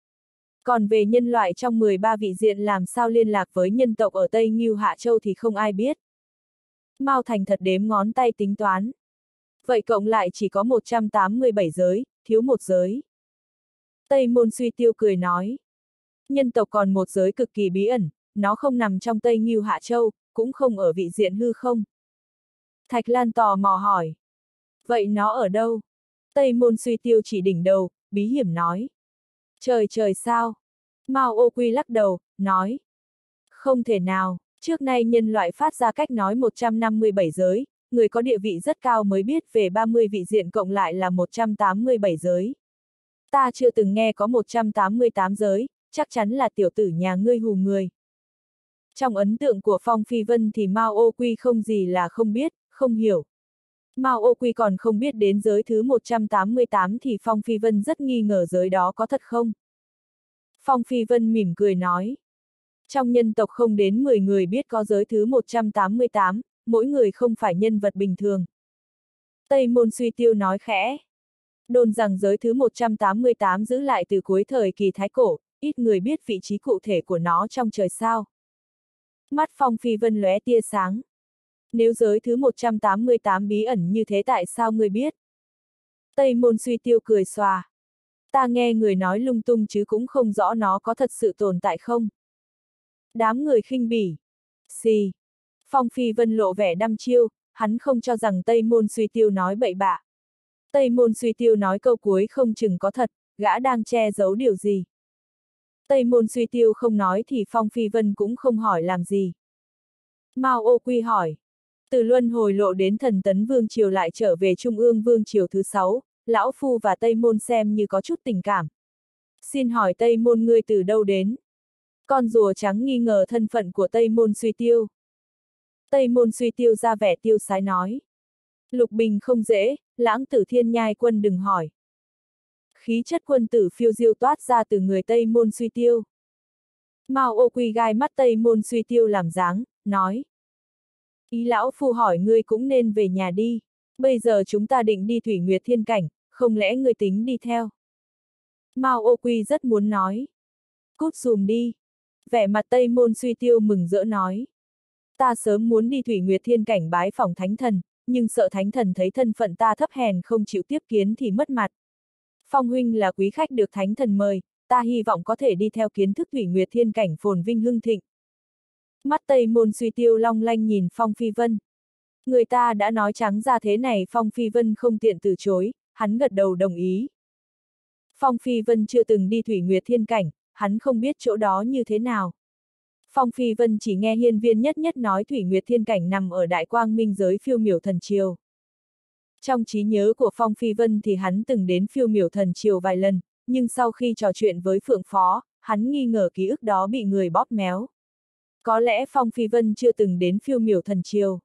Còn về nhân loại trong 13 vị diện làm sao liên lạc với nhân tộc ở Tây Ngưu Hạ Châu thì không ai biết. Mao Thành thật đếm ngón tay tính toán. Vậy cộng lại chỉ có 187 giới, thiếu một giới. Tây Môn Suy Tiêu cười nói. Nhân tộc còn một giới cực kỳ bí ẩn, nó không nằm trong Tây Ngưu Hạ Châu, cũng không ở vị diện hư không. Thạch Lan tò mò hỏi. Vậy nó ở đâu? Tây Môn Suy Tiêu chỉ đỉnh đầu, bí hiểm nói. Trời sao? Mao Ô Quy lắc đầu, nói. Không thể nào, trước nay nhân loại phát ra cách nói 157 giới, người có địa vị rất cao mới biết về 30 vị diện cộng lại là 187 giới. Ta chưa từng nghe có 188 giới, chắc chắn là tiểu tử nhà ngươi hù người. Trong ấn tượng của Phong Phi Vân thì Mao Ô Quy không gì là không biết, không hiểu. Mao Ô Quy còn không biết đến giới thứ 188 thì Phong Phi Vân rất nghi ngờ giới đó có thật không. Phong Phi Vân mỉm cười nói. Trong nhân tộc không đến 10 người biết có giới thứ 188, mỗi người không phải nhân vật bình thường. Tây Môn Suy Tiêu nói khẽ. Đồn rằng giới thứ 188 giữ lại từ cuối thời kỳ Thái Cổ, ít người biết vị trí cụ thể của nó trong trời sao. Mắt Phong Phi Vân lóe tia sáng. Nếu giới thứ 188 bí ẩn như thế tại sao ngươi biết? Tây Môn Suy Tiêu cười xòa. Ta nghe người nói lung tung chứ cũng không rõ nó có thật sự tồn tại không. Đám người khinh bỉ. Xì. Phong Phi Vân lộ vẻ đăm chiêu, hắn không cho rằng Tây Môn Suy Tiêu nói bậy bạ. Tây Môn Suy Tiêu nói câu cuối không chừng có thật, gã đang che giấu điều gì. Tây Môn Suy Tiêu không nói thì Phong Phi Vân cũng không hỏi làm gì. Mao Ô Quy hỏi. Từ luân hồi lộ đến Thần Tấn Vương Triều lại trở về Trung ương Vương Triều thứ 6, Lão Phu và Tây Môn xem như có chút tình cảm. Xin hỏi Tây Môn ngươi từ đâu đến? Con rùa trắng nghi ngờ thân phận của Tây Môn Suy Tiêu. Tây Môn Suy Tiêu ra vẻ tiêu sái nói. Lục bình không dễ, Lãng Tử Thiên Nhai Quân đừng hỏi. Khí chất quân tử phiêu diêu toát ra từ người Tây Môn Suy Tiêu. Mao Ô Quy gai mắt Tây Môn Suy Tiêu làm dáng, nói. Ý lão phu hỏi ngươi cũng nên về nhà đi. Bây giờ chúng ta định đi Thủy Nguyệt Thiên Cảnh, không lẽ ngươi tính đi theo? Mao Ô Quy rất muốn nói. Cút dùm đi. Vẻ mặt Tây Môn Suy Tiêu mừng rỡ nói. Ta sớm muốn đi Thủy Nguyệt Thiên Cảnh bái phỏng Thánh Thần, nhưng sợ Thánh Thần thấy thân phận ta thấp hèn không chịu tiếp kiến thì mất mặt. Phong huynh là quý khách được Thánh Thần mời, ta hy vọng có thể đi theo kiến thức Thủy Nguyệt Thiên Cảnh phồn vinh hưng thịnh. Mắt Tây Môn Suy Tiêu long lanh nhìn Phong Phi Vân. Người ta đã nói trắng ra thế này Phong Phi Vân không tiện từ chối, hắn gật đầu đồng ý. Phong Phi Vân chưa từng đi Thủy Nguyệt Thiên Cảnh, hắn không biết chỗ đó như thế nào. Phong Phi Vân chỉ nghe hiên viên nhất nhất nói Thủy Nguyệt Thiên Cảnh nằm ở Đại Quang Minh giới Phiêu Miểu Thần Triều. Trong trí nhớ của Phong Phi Vân thì hắn từng đến Phiêu Miểu Thần Triều vài lần, nhưng sau khi trò chuyện với Phượng Phó, hắn nghi ngờ ký ức đó bị người bóp méo. Có lẽ Phong Phi Vân chưa từng đến Phiêu Miểu Thần Triều.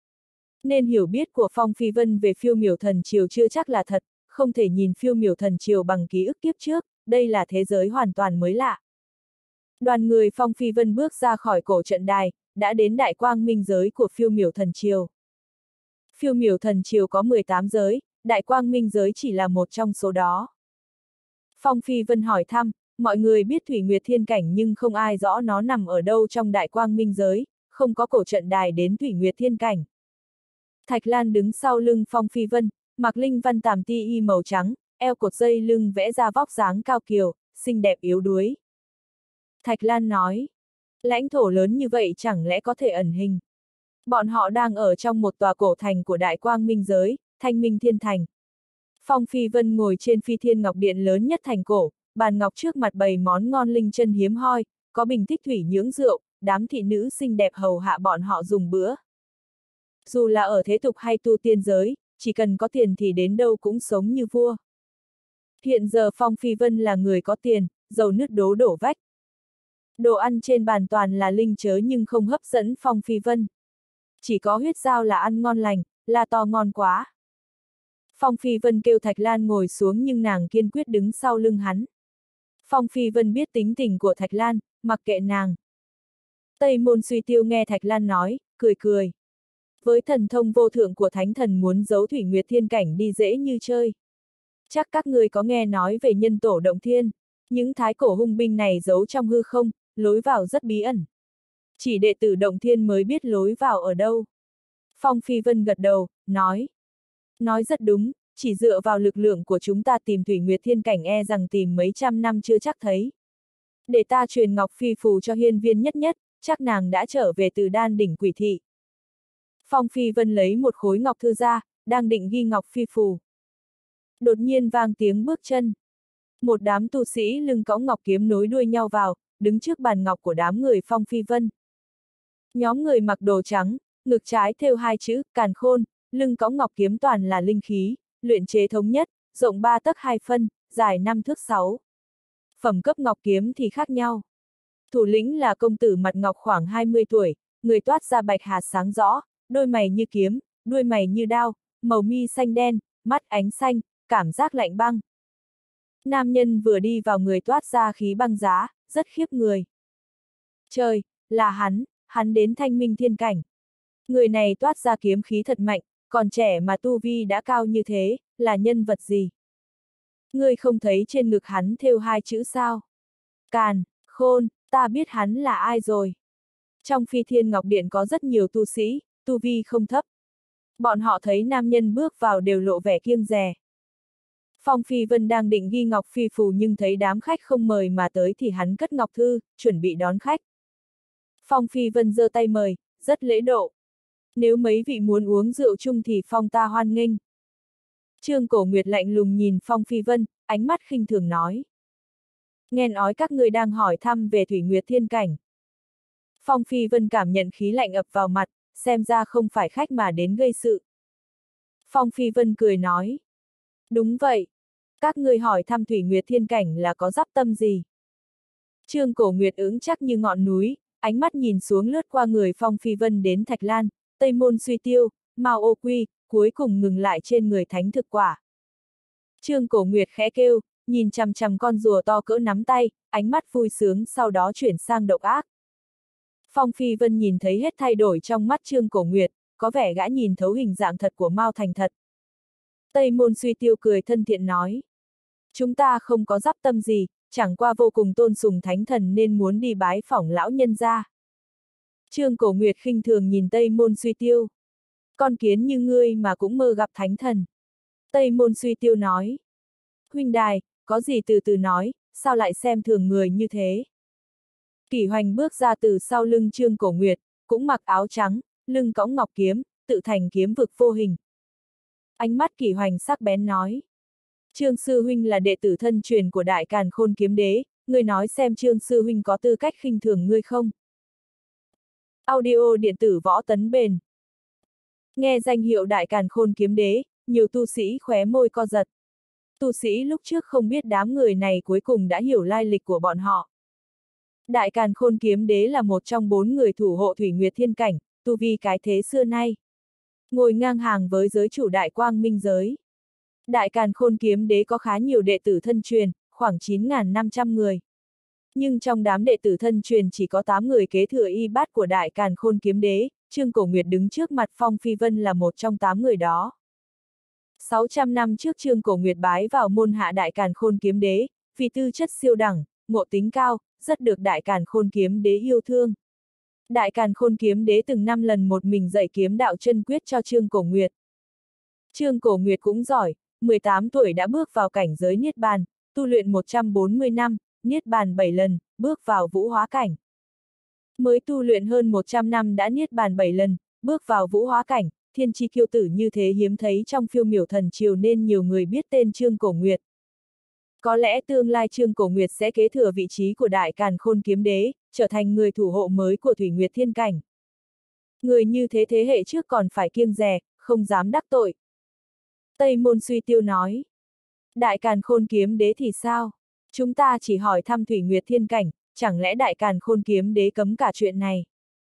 Nên hiểu biết của Phong Phi Vân về Phiêu Miểu Thần Triều chưa chắc là thật, không thể nhìn Phiêu Miểu Thần Triều bằng ký ức kiếp trước, đây là thế giới hoàn toàn mới lạ. Đoàn người Phong Phi Vân bước ra khỏi cổ trận đài, đã đến Đại Quang Minh giới của Phiêu Miểu Thần Triều. Phiêu Miểu Thần Triều có 18 giới, Đại Quang Minh giới chỉ là một trong số đó. Phong Phi Vân hỏi thăm, mọi người biết Thủy Nguyệt Thiên Cảnh nhưng không ai rõ nó nằm ở đâu trong Đại Quang Minh giới, không có cổ trận đài đến Thủy Nguyệt Thiên Cảnh. Thạch Lan đứng sau lưng Phong Phi Vân, mặc linh văn tàm ti y màu trắng, eo cột dây lưng vẽ ra vóc dáng cao kiều, xinh đẹp yếu đuối. Thạch Lan nói, lãnh thổ lớn như vậy chẳng lẽ có thể ẩn hình. Bọn họ đang ở trong một tòa cổ thành của Đại Quang Minh giới, Thanh Minh Thiên Thành. Phong Phi Vân ngồi trên phi thiên ngọc điện lớn nhất thành cổ, bàn ngọc trước mặt bày món ngon linh chân hiếm hoi, có bình tích thủy nhưỡng rượu, đám thị nữ xinh đẹp hầu hạ bọn họ dùng bữa. Dù là ở thế tục hay tu tiên giới, chỉ cần có tiền thì đến đâu cũng sống như vua. Hiện giờ Phong Phi Vân là người có tiền, giàu nứt đố đổ vách. Đồ ăn trên bàn toàn là linh chớ nhưng không hấp dẫn Phong Phi Vân. Chỉ có huyết dao là ăn ngon lành, là to ngon quá. Phong Phi Vân kêu Thạch Lan ngồi xuống nhưng nàng kiên quyết đứng sau lưng hắn. Phong Phi Vân biết tính tình của Thạch Lan, mặc kệ nàng. Tây Môn Suy Tiêu nghe Thạch Lan nói, cười cười. Với thần thông vô thượng của Thánh Thần muốn giấu Thủy Nguyệt Thiên Cảnh đi dễ như chơi. Chắc các người có nghe nói về nhân tổ động thiên, những thái cổ hung binh này giấu trong hư không, lối vào rất bí ẩn. Chỉ đệ tử động thiên mới biết lối vào ở đâu. Phong Phi Vân gật đầu, nói. Nói rất đúng, chỉ dựa vào lực lượng của chúng ta tìm Thủy Nguyệt Thiên Cảnh e rằng tìm mấy trăm năm chưa chắc thấy. Để ta truyền ngọc phi phù cho hiên viên nhất nhất, chắc nàng đã trở về từ đan đỉnh quỷ thị. Phong Phi Vân lấy một khối ngọc thư ra, đang định ghi ngọc phi phù. Đột nhiên vang tiếng bước chân. Một đám tu sĩ lưng cõng ngọc kiếm nối đuôi nhau vào, đứng trước bàn ngọc của đám người Phong Phi Vân. Nhóm người mặc đồ trắng, ngực trái thêu hai chữ, càn khôn, lưng cõng ngọc kiếm toàn là linh khí, luyện chế thống nhất, rộng 3 tấc 2 phân, dài 5 thước 6. Phẩm cấp ngọc kiếm thì khác nhau. Thủ lĩnh là công tử mặt ngọc khoảng 20 tuổi, người toát ra bạch hạt sáng rõ, đôi mày như kiếm, đuôi mày như đao, màu mi xanh đen, mắt ánh xanh, cảm giác lạnh băng. Nam nhân vừa đi vào người toát ra khí băng giá, rất khiếp người. Trời, là hắn đến thanh minh thiên cảnh. Người này toát ra kiếm khí thật mạnh, còn trẻ mà tu vi đã cao như thế, là nhân vật gì? Ngươi không thấy trên ngực hắn thêu 2 chữ sao? Càn, Khôn, ta biết hắn là ai rồi. Trong Phi Thiên Ngọc Điện có rất nhiều tu sĩ, tu vi không thấp. Bọn họ thấy nam nhân bước vào đều lộ vẻ kiêng dè. Phong Phi Vân đang định ghi ngọc phi phù nhưng thấy đám khách không mời mà tới thì hắn cất ngọc thư, chuẩn bị đón khách. Phong Phi Vân giơ tay mời, rất lễ độ. Nếu mấy vị muốn uống rượu chung thì Phong ta hoan nghênh. Trương Cổ Nguyệt lạnh lùng nhìn Phong Phi Vân, ánh mắt khinh thường nói. Nghe nói các người đang hỏi thăm về Thủy Nguyệt Thiên Cảnh. Phong Phi Vân cảm nhận khí lạnh ập vào mặt, xem ra không phải khách mà đến gây sự. Phong Phi Vân cười nói. Đúng vậy. Các người hỏi thăm Thủy Nguyệt Thiên Cảnh là có dắp tâm gì? Trương Cổ Nguyệt ứng chắc như ngọn núi, ánh mắt nhìn xuống lướt qua người Phong Phi Vân đến Thạch Lan, Tây Môn Suy Tiêu, Mao Ô Quy, cuối cùng ngừng lại trên người thánh thực quả. Trương Cổ Nguyệt khẽ kêu, nhìn chằm chằm con rùa to cỡ nắm tay, ánh mắt vui sướng sau đó chuyển sang độc ác. Phong Phi Vân nhìn thấy hết thay đổi trong mắt Trương Cổ Nguyệt, có vẻ gã nhìn thấu hình dạng thật của Mao Thành thật. Tây Môn Suy Tiêu cười thân thiện nói. Chúng ta không có dắp tâm gì, chẳng qua vô cùng tôn sùng thánh thần nên muốn đi bái phỏng lão nhân gia. Trương Cổ Nguyệt khinh thường nhìn Tây Môn Suy Tiêu. Con kiến như ngươi mà cũng mơ gặp thánh thần. Tây Môn Suy Tiêu nói. Huynh đài, có gì từ từ nói, sao lại xem thường người như thế? Kỷ Hoành bước ra từ sau lưng Trương Cổ Nguyệt, cũng mặc áo trắng, lưng cõng ngọc kiếm, tự thành kiếm vực vô hình. Ánh mắt Kỷ Hoành sắc bén nói. Trương sư huynh là đệ tử thân truyền của Đại Càn Khôn Kiếm Đế, ngươi nói xem Trương sư huynh có tư cách khinh thường ngươi không? Audio điện tử Võ Tấn Bền. Nghe danh hiệu Đại Càn Khôn Kiếm Đế, nhiều tu sĩ khóe môi co giật. Tu sĩ lúc trước không biết đám người này cuối cùng đã hiểu lai lịch của bọn họ. Đại Càn Khôn Kiếm Đế là một trong 4 người thủ hộ Thủy Nguyệt Thiên Cảnh, tu vi cái thế xưa nay. Ngồi ngang hàng với giới chủ Đại Quang Minh giới. Đại Càn Khôn Kiếm Đế có khá nhiều đệ tử thân truyền, khoảng 9.500 người. Nhưng trong đám đệ tử thân truyền chỉ có 8 người kế thừa y bát của Đại Càn Khôn Kiếm Đế, Trương Cổ Nguyệt đứng trước mặt Phong Phi Vân là một trong 8 người đó. 600 năm trước Trương Cổ Nguyệt bái vào môn hạ Đại Càn Khôn Kiếm Đế, vì tư chất siêu đẳng, ngộ tính cao, rất được Đại Càn Khôn Kiếm Đế yêu thương. Đại Càn Khôn Kiếm Đế từng 5 lần một mình dạy kiếm đạo chân quyết cho Trương Cổ Nguyệt. Trương Cổ Nguyệt cũng giỏi, 18 tuổi đã bước vào cảnh giới Niết Bàn, tu luyện 140 năm, Niết Bàn 7 lần, bước vào vũ hóa cảnh. Mới tu luyện hơn 100 năm đã Niết Bàn 7 lần, bước vào vũ hóa cảnh, thiên chi kiêu tử như thế hiếm thấy trong phiêu miểu thần triều nên nhiều người biết tên Trương Cổ Nguyệt. Có lẽ tương lai Trương Cổ Nguyệt sẽ kế thừa vị trí của Đại Càn Khôn Kiếm Đế, trở thành người thủ hộ mới của Thủy Nguyệt Thiên Cảnh. Người như thế thế hệ trước còn phải kiêng dè, không dám đắc tội. Tây Môn Suy Tiêu nói. Đại Càn Khôn Kiếm Đế thì sao? Chúng ta chỉ hỏi thăm Thủy Nguyệt Thiên Cảnh, chẳng lẽ Đại Càn Khôn Kiếm Đế cấm cả chuyện này?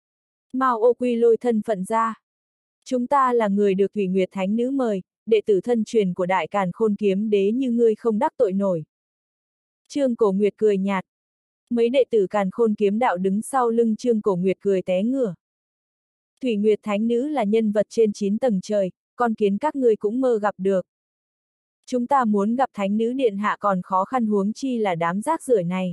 Mao Ô Quy lôi thân phận ra. Chúng ta là người được Thủy Nguyệt Thánh Nữ mời, đệ tử thân truyền của Đại Càn Khôn Kiếm Đế như ngươi không đắc tội nổi. Trương Cổ Nguyệt cười nhạt. Mấy đệ tử Càn Khôn Kiếm Đạo đứng sau lưng Trương Cổ Nguyệt cười té ngửa. Thủy Nguyệt Thánh Nữ là nhân vật trên 9 tầng trời, con kiến các ngươi cũng mơ gặp được. Chúng ta muốn gặp Thánh Nữ Điện Hạ còn khó khăn huống chi là đám rác rưởi này.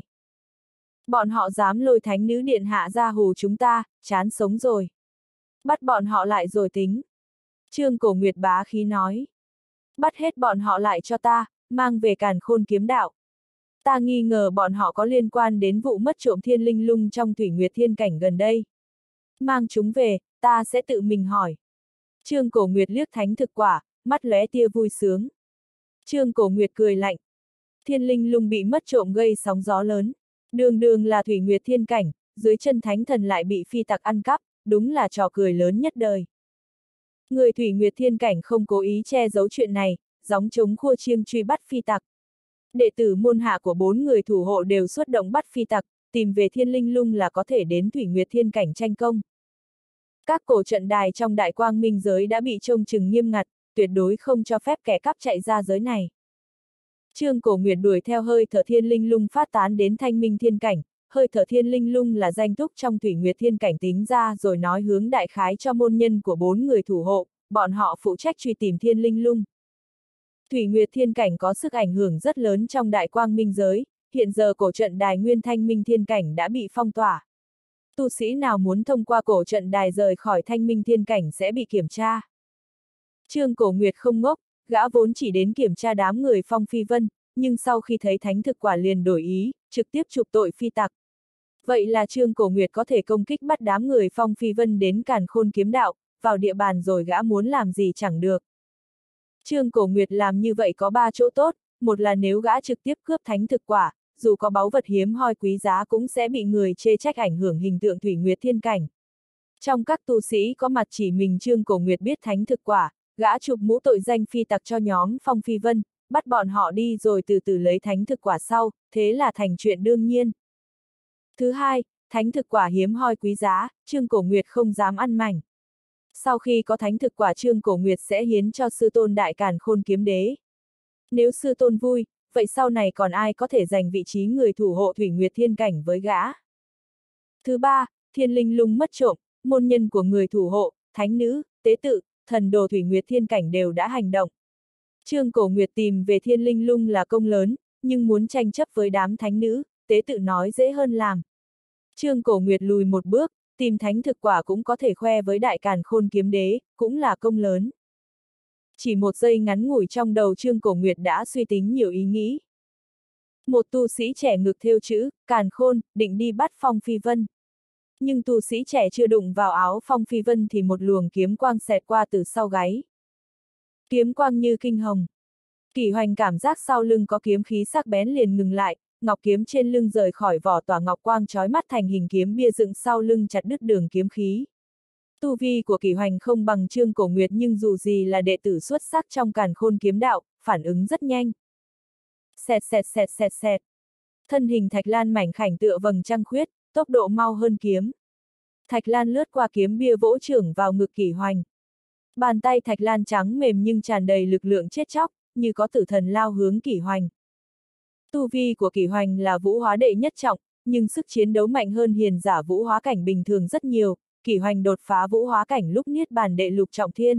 Bọn họ dám lôi Thánh Nữ Điện Hạ ra hù chúng ta, chán sống rồi. Bắt bọn họ lại rồi tính. Trương Cổ Nguyệt bá khí nói. Bắt hết bọn họ lại cho ta, mang về Càn Khôn Kiếm Đạo. Ta nghi ngờ bọn họ có liên quan đến vụ mất trộm thiên linh lung trong Thủy Nguyệt Thiên Cảnh gần đây. Mang chúng về, ta sẽ tự mình hỏi. Trương Cổ Nguyệt liếc thánh thực quả, mắt lóe tia vui sướng. Trương Cổ Nguyệt cười lạnh. Thiên linh lung bị mất trộm gây sóng gió lớn. Đường đường là Thủy Nguyệt Thiên Cảnh, dưới chân thánh thần lại bị phi tặc ăn cắp, đúng là trò cười lớn nhất đời. Người Thủy Nguyệt Thiên Cảnh không cố ý che giấu chuyện này, gióng trống khua chiêng truy bắt phi tặc. Đệ tử môn hạ của 4 người thủ hộ đều xuất động bắt phi tặc, tìm về thiên linh lung là có thể đến Thủy Nguyệt Thiên Cảnh tranh công. Các cổ trận đài trong Đại Quang Minh giới đã bị trông chừng nghiêm ngặt, tuyệt đối không cho phép kẻ cắp chạy ra giới này. Trương Cổ Nguyệt đuổi theo hơi thở thiên linh lung phát tán đến thanh minh thiên cảnh, hơi thở thiên linh lung là danh túc trong thủy nguyệt thiên cảnh tính ra rồi nói hướng đại khái cho môn nhân của 4 người thủ hộ, bọn họ phụ trách truy tìm thiên linh lung. Thủy nguyệt thiên cảnh có sức ảnh hưởng rất lớn trong đại quang minh giới, hiện giờ cổ trận đài nguyên thanh minh thiên cảnh đã bị phong tỏa. Tu sĩ nào muốn thông qua cổ trận đài rời khỏi thanh minh thiên cảnh sẽ bị kiểm tra. Trương Cổ Nguyệt không ngốc, gã vốn chỉ đến kiểm tra đám người Phong Phi Vân, nhưng sau khi thấy thánh thực quả liền đổi ý, trực tiếp trục tội phi tặc. Vậy là Trương Cổ Nguyệt có thể công kích bắt đám người Phong Phi Vân đến Càn Khôn kiếm đạo, vào địa bàn rồi gã muốn làm gì chẳng được. Trương Cổ Nguyệt làm như vậy có 3 chỗ tốt, một là nếu gã trực tiếp cướp thánh thực quả, dù có báu vật hiếm hoi quý giá cũng sẽ bị người chê trách ảnh hưởng hình tượng thủy nguyệt thiên cảnh. Trong các tu sĩ có mặt chỉ mình Trương Cổ Nguyệt biết thánh thực quả, gã chụp mũ tội danh phi tặc cho nhóm Phong Phi Vân, bắt bọn họ đi rồi từ từ lấy thánh thực quả sau, thế là thành chuyện đương nhiên. Thứ hai, thánh thực quả hiếm hoi quý giá, Trương Cổ Nguyệt không dám ăn mảnh. Sau khi có thánh thực quả Trương Cổ Nguyệt sẽ hiến cho sư tôn Đại Càn Khôn Kiếm Đế. Nếu sư tôn vui, vậy sau này còn ai có thể giành vị trí người thủ hộ thủy nguyệt thiên cảnh với gã. Thứ ba, thiên linh lung mất trộm, môn nhân của người thủ hộ, thánh nữ, tế tự, thần đồ thủy nguyệt thiên cảnh đều đã hành động. Trương Cổ Nguyệt tìm về thiên linh lung là công lớn, nhưng muốn tranh chấp với đám thánh nữ, tế tự nói dễ hơn làm. Trương Cổ Nguyệt lùi một bước, tìm thánh thực quả cũng có thể khoe với Đại Càn Khôn Kiếm Đế, cũng là công lớn. Chỉ một giây ngắn ngủi trong đầu Trương Cổ Nguyệt đã suy tính nhiều ý nghĩ. Một tu sĩ trẻ ngực thêu chữ, Càn Khôn, định đi bắt Phong Phi Vân. Nhưng tu sĩ trẻ chưa đụng vào áo Phong Phi Vân thì một luồng kiếm quang xẹt qua từ sau gáy. Kiếm quang như kinh hồng. Kỷ Hoành cảm giác sau lưng có kiếm khí sắc bén liền ngừng lại, ngọc kiếm trên lưng rời khỏi vỏ tỏa ngọc quang chói mắt thành hình kiếm bia dựng sau lưng chặt đứt đường kiếm khí. Tu vi của Kỷ Hoành không bằng Trương Cổ Nguyệt nhưng dù gì là đệ tử xuất sắc trong Càn Khôn kiếm đạo, phản ứng rất nhanh. Xẹt xẹt xẹt xẹt xẹt. Thân hình Thạch Lan mảnh khảnh tựa vầng trăng khuyết, tốc độ mau hơn kiếm. Thạch Lan lướt qua kiếm bia vỗ chưởng vào ngực Kỷ Hoành. Bàn tay Thạch Lan trắng mềm nhưng tràn đầy lực lượng chết chóc, như có tử thần lao hướng Kỷ Hoành. Tu vi của Kỷ Hoành là vũ hóa đệ nhất trọng, nhưng sức chiến đấu mạnh hơn hiền giả vũ hóa cảnh bình thường rất nhiều. Kỷ Hoành đột phá vũ hóa cảnh lúc niết bàn đệ lục trọng thiên.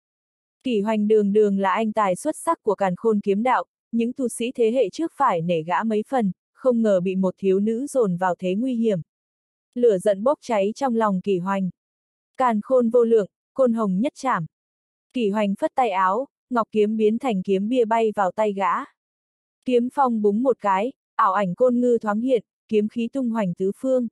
Kỷ Hoành đường đường là anh tài xuất sắc của Càn Khôn kiếm đạo, những tu sĩ thế hệ trước phải nể gã mấy phần, không ngờ bị một thiếu nữ dồn vào thế nguy hiểm. Lửa giận bốc cháy trong lòng Kỷ Hoành. Càn Khôn vô lượng, côn hồng nhất trảm. Kỷ Hoành phất tay áo, ngọc kiếm biến thành kiếm bia bay vào tay gã. Kiếm phong búng một cái, ảo ảnh côn ngư thoáng hiện, kiếm khí tung hoành tứ phương.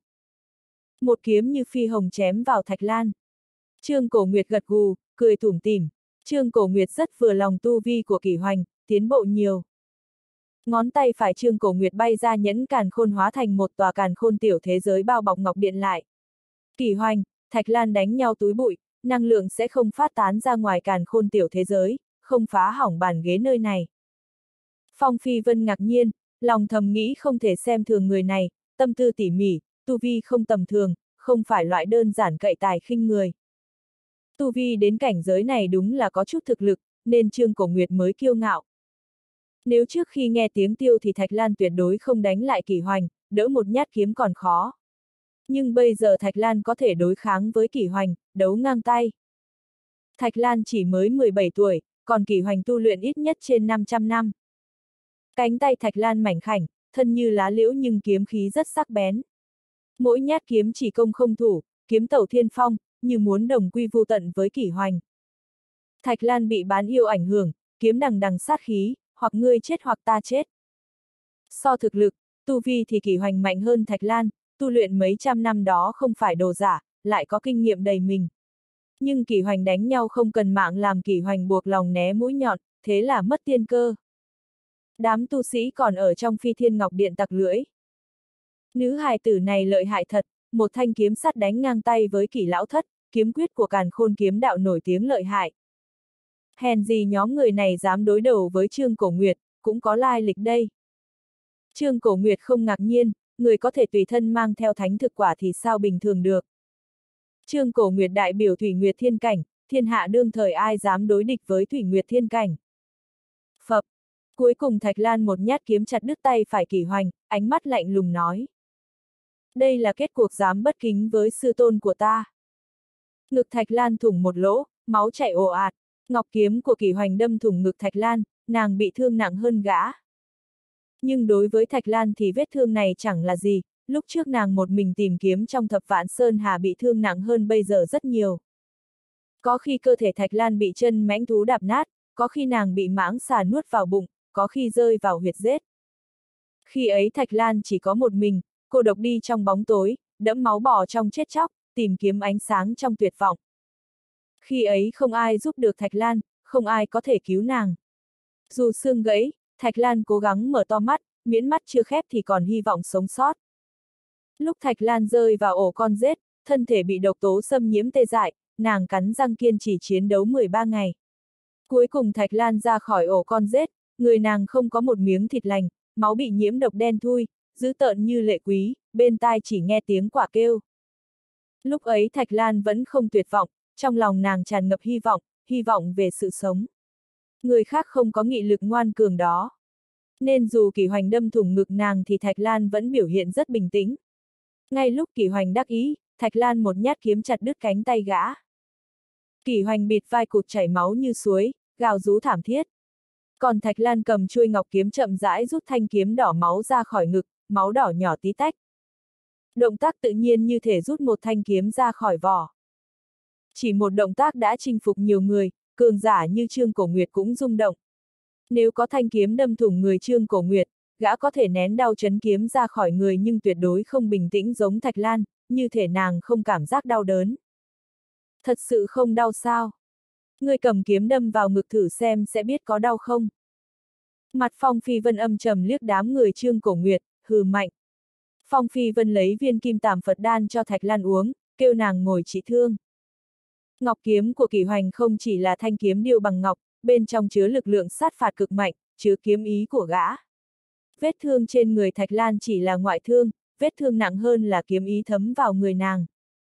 Một kiếm như phi hồng chém vào Thạch Lan. Trương Cổ Nguyệt gật gù, cười tủm tỉm. Trương Cổ Nguyệt rất vừa lòng tu vi của Kỷ Hoành, tiến bộ nhiều. Ngón tay phải Trương Cổ Nguyệt bay ra nhẫn càn khôn hóa thành một tòa càn khôn tiểu thế giới bao bọc ngọc điện lại. Kỷ Hoành, Thạch Lan đánh nhau túi bụi, năng lượng sẽ không phát tán ra ngoài càn khôn tiểu thế giới, không phá hỏng bàn ghế nơi này. Phong Phi Vân ngạc nhiên, lòng thầm nghĩ không thể xem thường người này, tâm tư tỉ mỉ, tu vi không tầm thường, không phải loại đơn giản cậy tài khinh người. Tu vi đến cảnh giới này đúng là có chút thực lực, nên Trương Cổ Nguyệt mới kiêu ngạo. Nếu trước khi nghe tiếng tiêu thì Thạch Lan tuyệt đối không đánh lại Kỷ Hoành, đỡ một nhát kiếm còn khó. Nhưng bây giờ Thạch Lan có thể đối kháng với Kỷ Hoành, đấu ngang tay. Thạch Lan chỉ mới 17 tuổi, còn Kỷ Hoành tu luyện ít nhất trên 500 năm. Cánh tay Thạch Lan mảnh khảnh, thân như lá liễu nhưng kiếm khí rất sắc bén. Mỗi nhát kiếm chỉ công không thủ, kiếm tẩu thiên phong, như muốn đồng quy vu tận với Kỷ Hoành. Thạch Lan bị bán yêu ảnh hưởng, kiếm đằng đằng sát khí, hoặc ngươi chết hoặc ta chết. So thực lực, tu vi thì Kỷ Hoành mạnh hơn Thạch Lan, tu luyện mấy trăm năm đó không phải đồ giả, lại có kinh nghiệm đầy mình. Nhưng Kỷ Hoành đánh nhau không cần mạng làm Kỷ Hoành buộc lòng né mũi nhọn, thế là mất tiên cơ. Đám tu sĩ còn ở trong Phi Thiên Ngọc Điện tặc lưỡi. Nữ hài tử này lợi hại thật, một thanh kiếm sắt đánh ngang tay với Kỷ lão thất, kiếm quyết của Càn Khôn kiếm đạo nổi tiếng lợi hại. Hèn gì nhóm người này dám đối đầu với Trương Cổ Nguyệt, cũng có lai lịch đây. Trương Cổ Nguyệt không ngạc nhiên, người có thể tùy thân mang theo thánh thực quả thì sao bình thường được. Trương Cổ Nguyệt đại biểu thủy nguyệt thiên cảnh, thiên hạ đương thời ai dám đối địch với Thủy Nguyệt Thiên Cảnh. Phập, cuối cùng Thạch Lan một nhát kiếm chặt đứt tay phải Kỷ Hoành, ánh mắt lạnh lùng nói. Đây là kết cuộc dám bất kính với sư tôn của ta. Ngực Thạch Lan thủng một lỗ, máu chảy ồ ạt, ngọc kiếm của Kỷ Hoành đâm thủng ngực Thạch Lan, nàng bị thương nặng hơn gã. Nhưng đối với Thạch Lan thì vết thương này chẳng là gì, lúc trước nàng một mình tìm kiếm trong Thập Vạn Sơn Hà bị thương nặng hơn bây giờ rất nhiều. Có khi cơ thể Thạch Lan bị chân mãnh thú đạp nát, có khi nàng bị mãng xà nuốt vào bụng, có khi rơi vào huyệt rết. Khi ấy Thạch Lan chỉ có một mình, cô độc đi trong bóng tối, đẫm máu bò trong chết chóc, tìm kiếm ánh sáng trong tuyệt vọng. Khi ấy không ai giúp được Thạch Lan, không ai có thể cứu nàng. Dù xương gãy, Thạch Lan cố gắng mở to mắt, miễn mắt chưa khép thì còn hy vọng sống sót. Lúc Thạch Lan rơi vào ổ con rết, thân thể bị độc tố xâm nhiễm tê dại, nàng cắn răng kiên trì chiến đấu 13 ngày. Cuối cùng Thạch Lan ra khỏi ổ con rết, người nàng không có một miếng thịt lành, máu bị nhiễm độc đen thui, dữ tợn như lệ quý, bên tai chỉ nghe tiếng quả kêu. Lúc ấy Thạch Lan vẫn không tuyệt vọng, trong lòng nàng tràn ngập hy vọng về sự sống. Người khác không có nghị lực ngoan cường đó. Nên dù Kỷ Hoành đâm thủng ngực nàng thì Thạch Lan vẫn biểu hiện rất bình tĩnh. Ngay lúc Kỷ Hoành đắc ý, Thạch Lan một nhát kiếm chặt đứt cánh tay gã. Kỷ Hoành bịt vai cụt chảy máu như suối, gào rú thảm thiết. Còn Thạch Lan cầm chuôi ngọc kiếm chậm rãi rút thanh kiếm đỏ máu ra khỏi ngực, máu đỏ nhỏ tí tách. Động tác tự nhiên như thể rút một thanh kiếm ra khỏi vỏ. Chỉ một động tác đã chinh phục nhiều người, cường giả như Trương Cổ Nguyệt cũng rung động. Nếu có thanh kiếm đâm thủng người Trương Cổ Nguyệt, gã có thể nén đau chấn kiếm ra khỏi người nhưng tuyệt đối không bình tĩnh giống Thạch Lan, như thể nàng không cảm giác đau đớn. Thật sự không đau sao? Ngươi cầm kiếm đâm vào ngực thử xem sẽ biết có đau không? Mặt Phong Phi Vân âm trầm liếc đám người Trương Cổ Nguyệt, hừ mạnh. Phong Phi Vân lấy viên kim tàm Phật đan cho Thạch Lan uống, kêu nàng ngồi trị thương. Ngọc kiếm của Kỷ Hoành không chỉ là thanh kiếm điêu bằng ngọc, bên trong chứa lực lượng sát phạt cực mạnh, chứa kiếm ý của gã. Vết thương trên người Thạch Lan chỉ là ngoại thương, vết thương nặng hơn là kiếm ý thấm vào người nàng.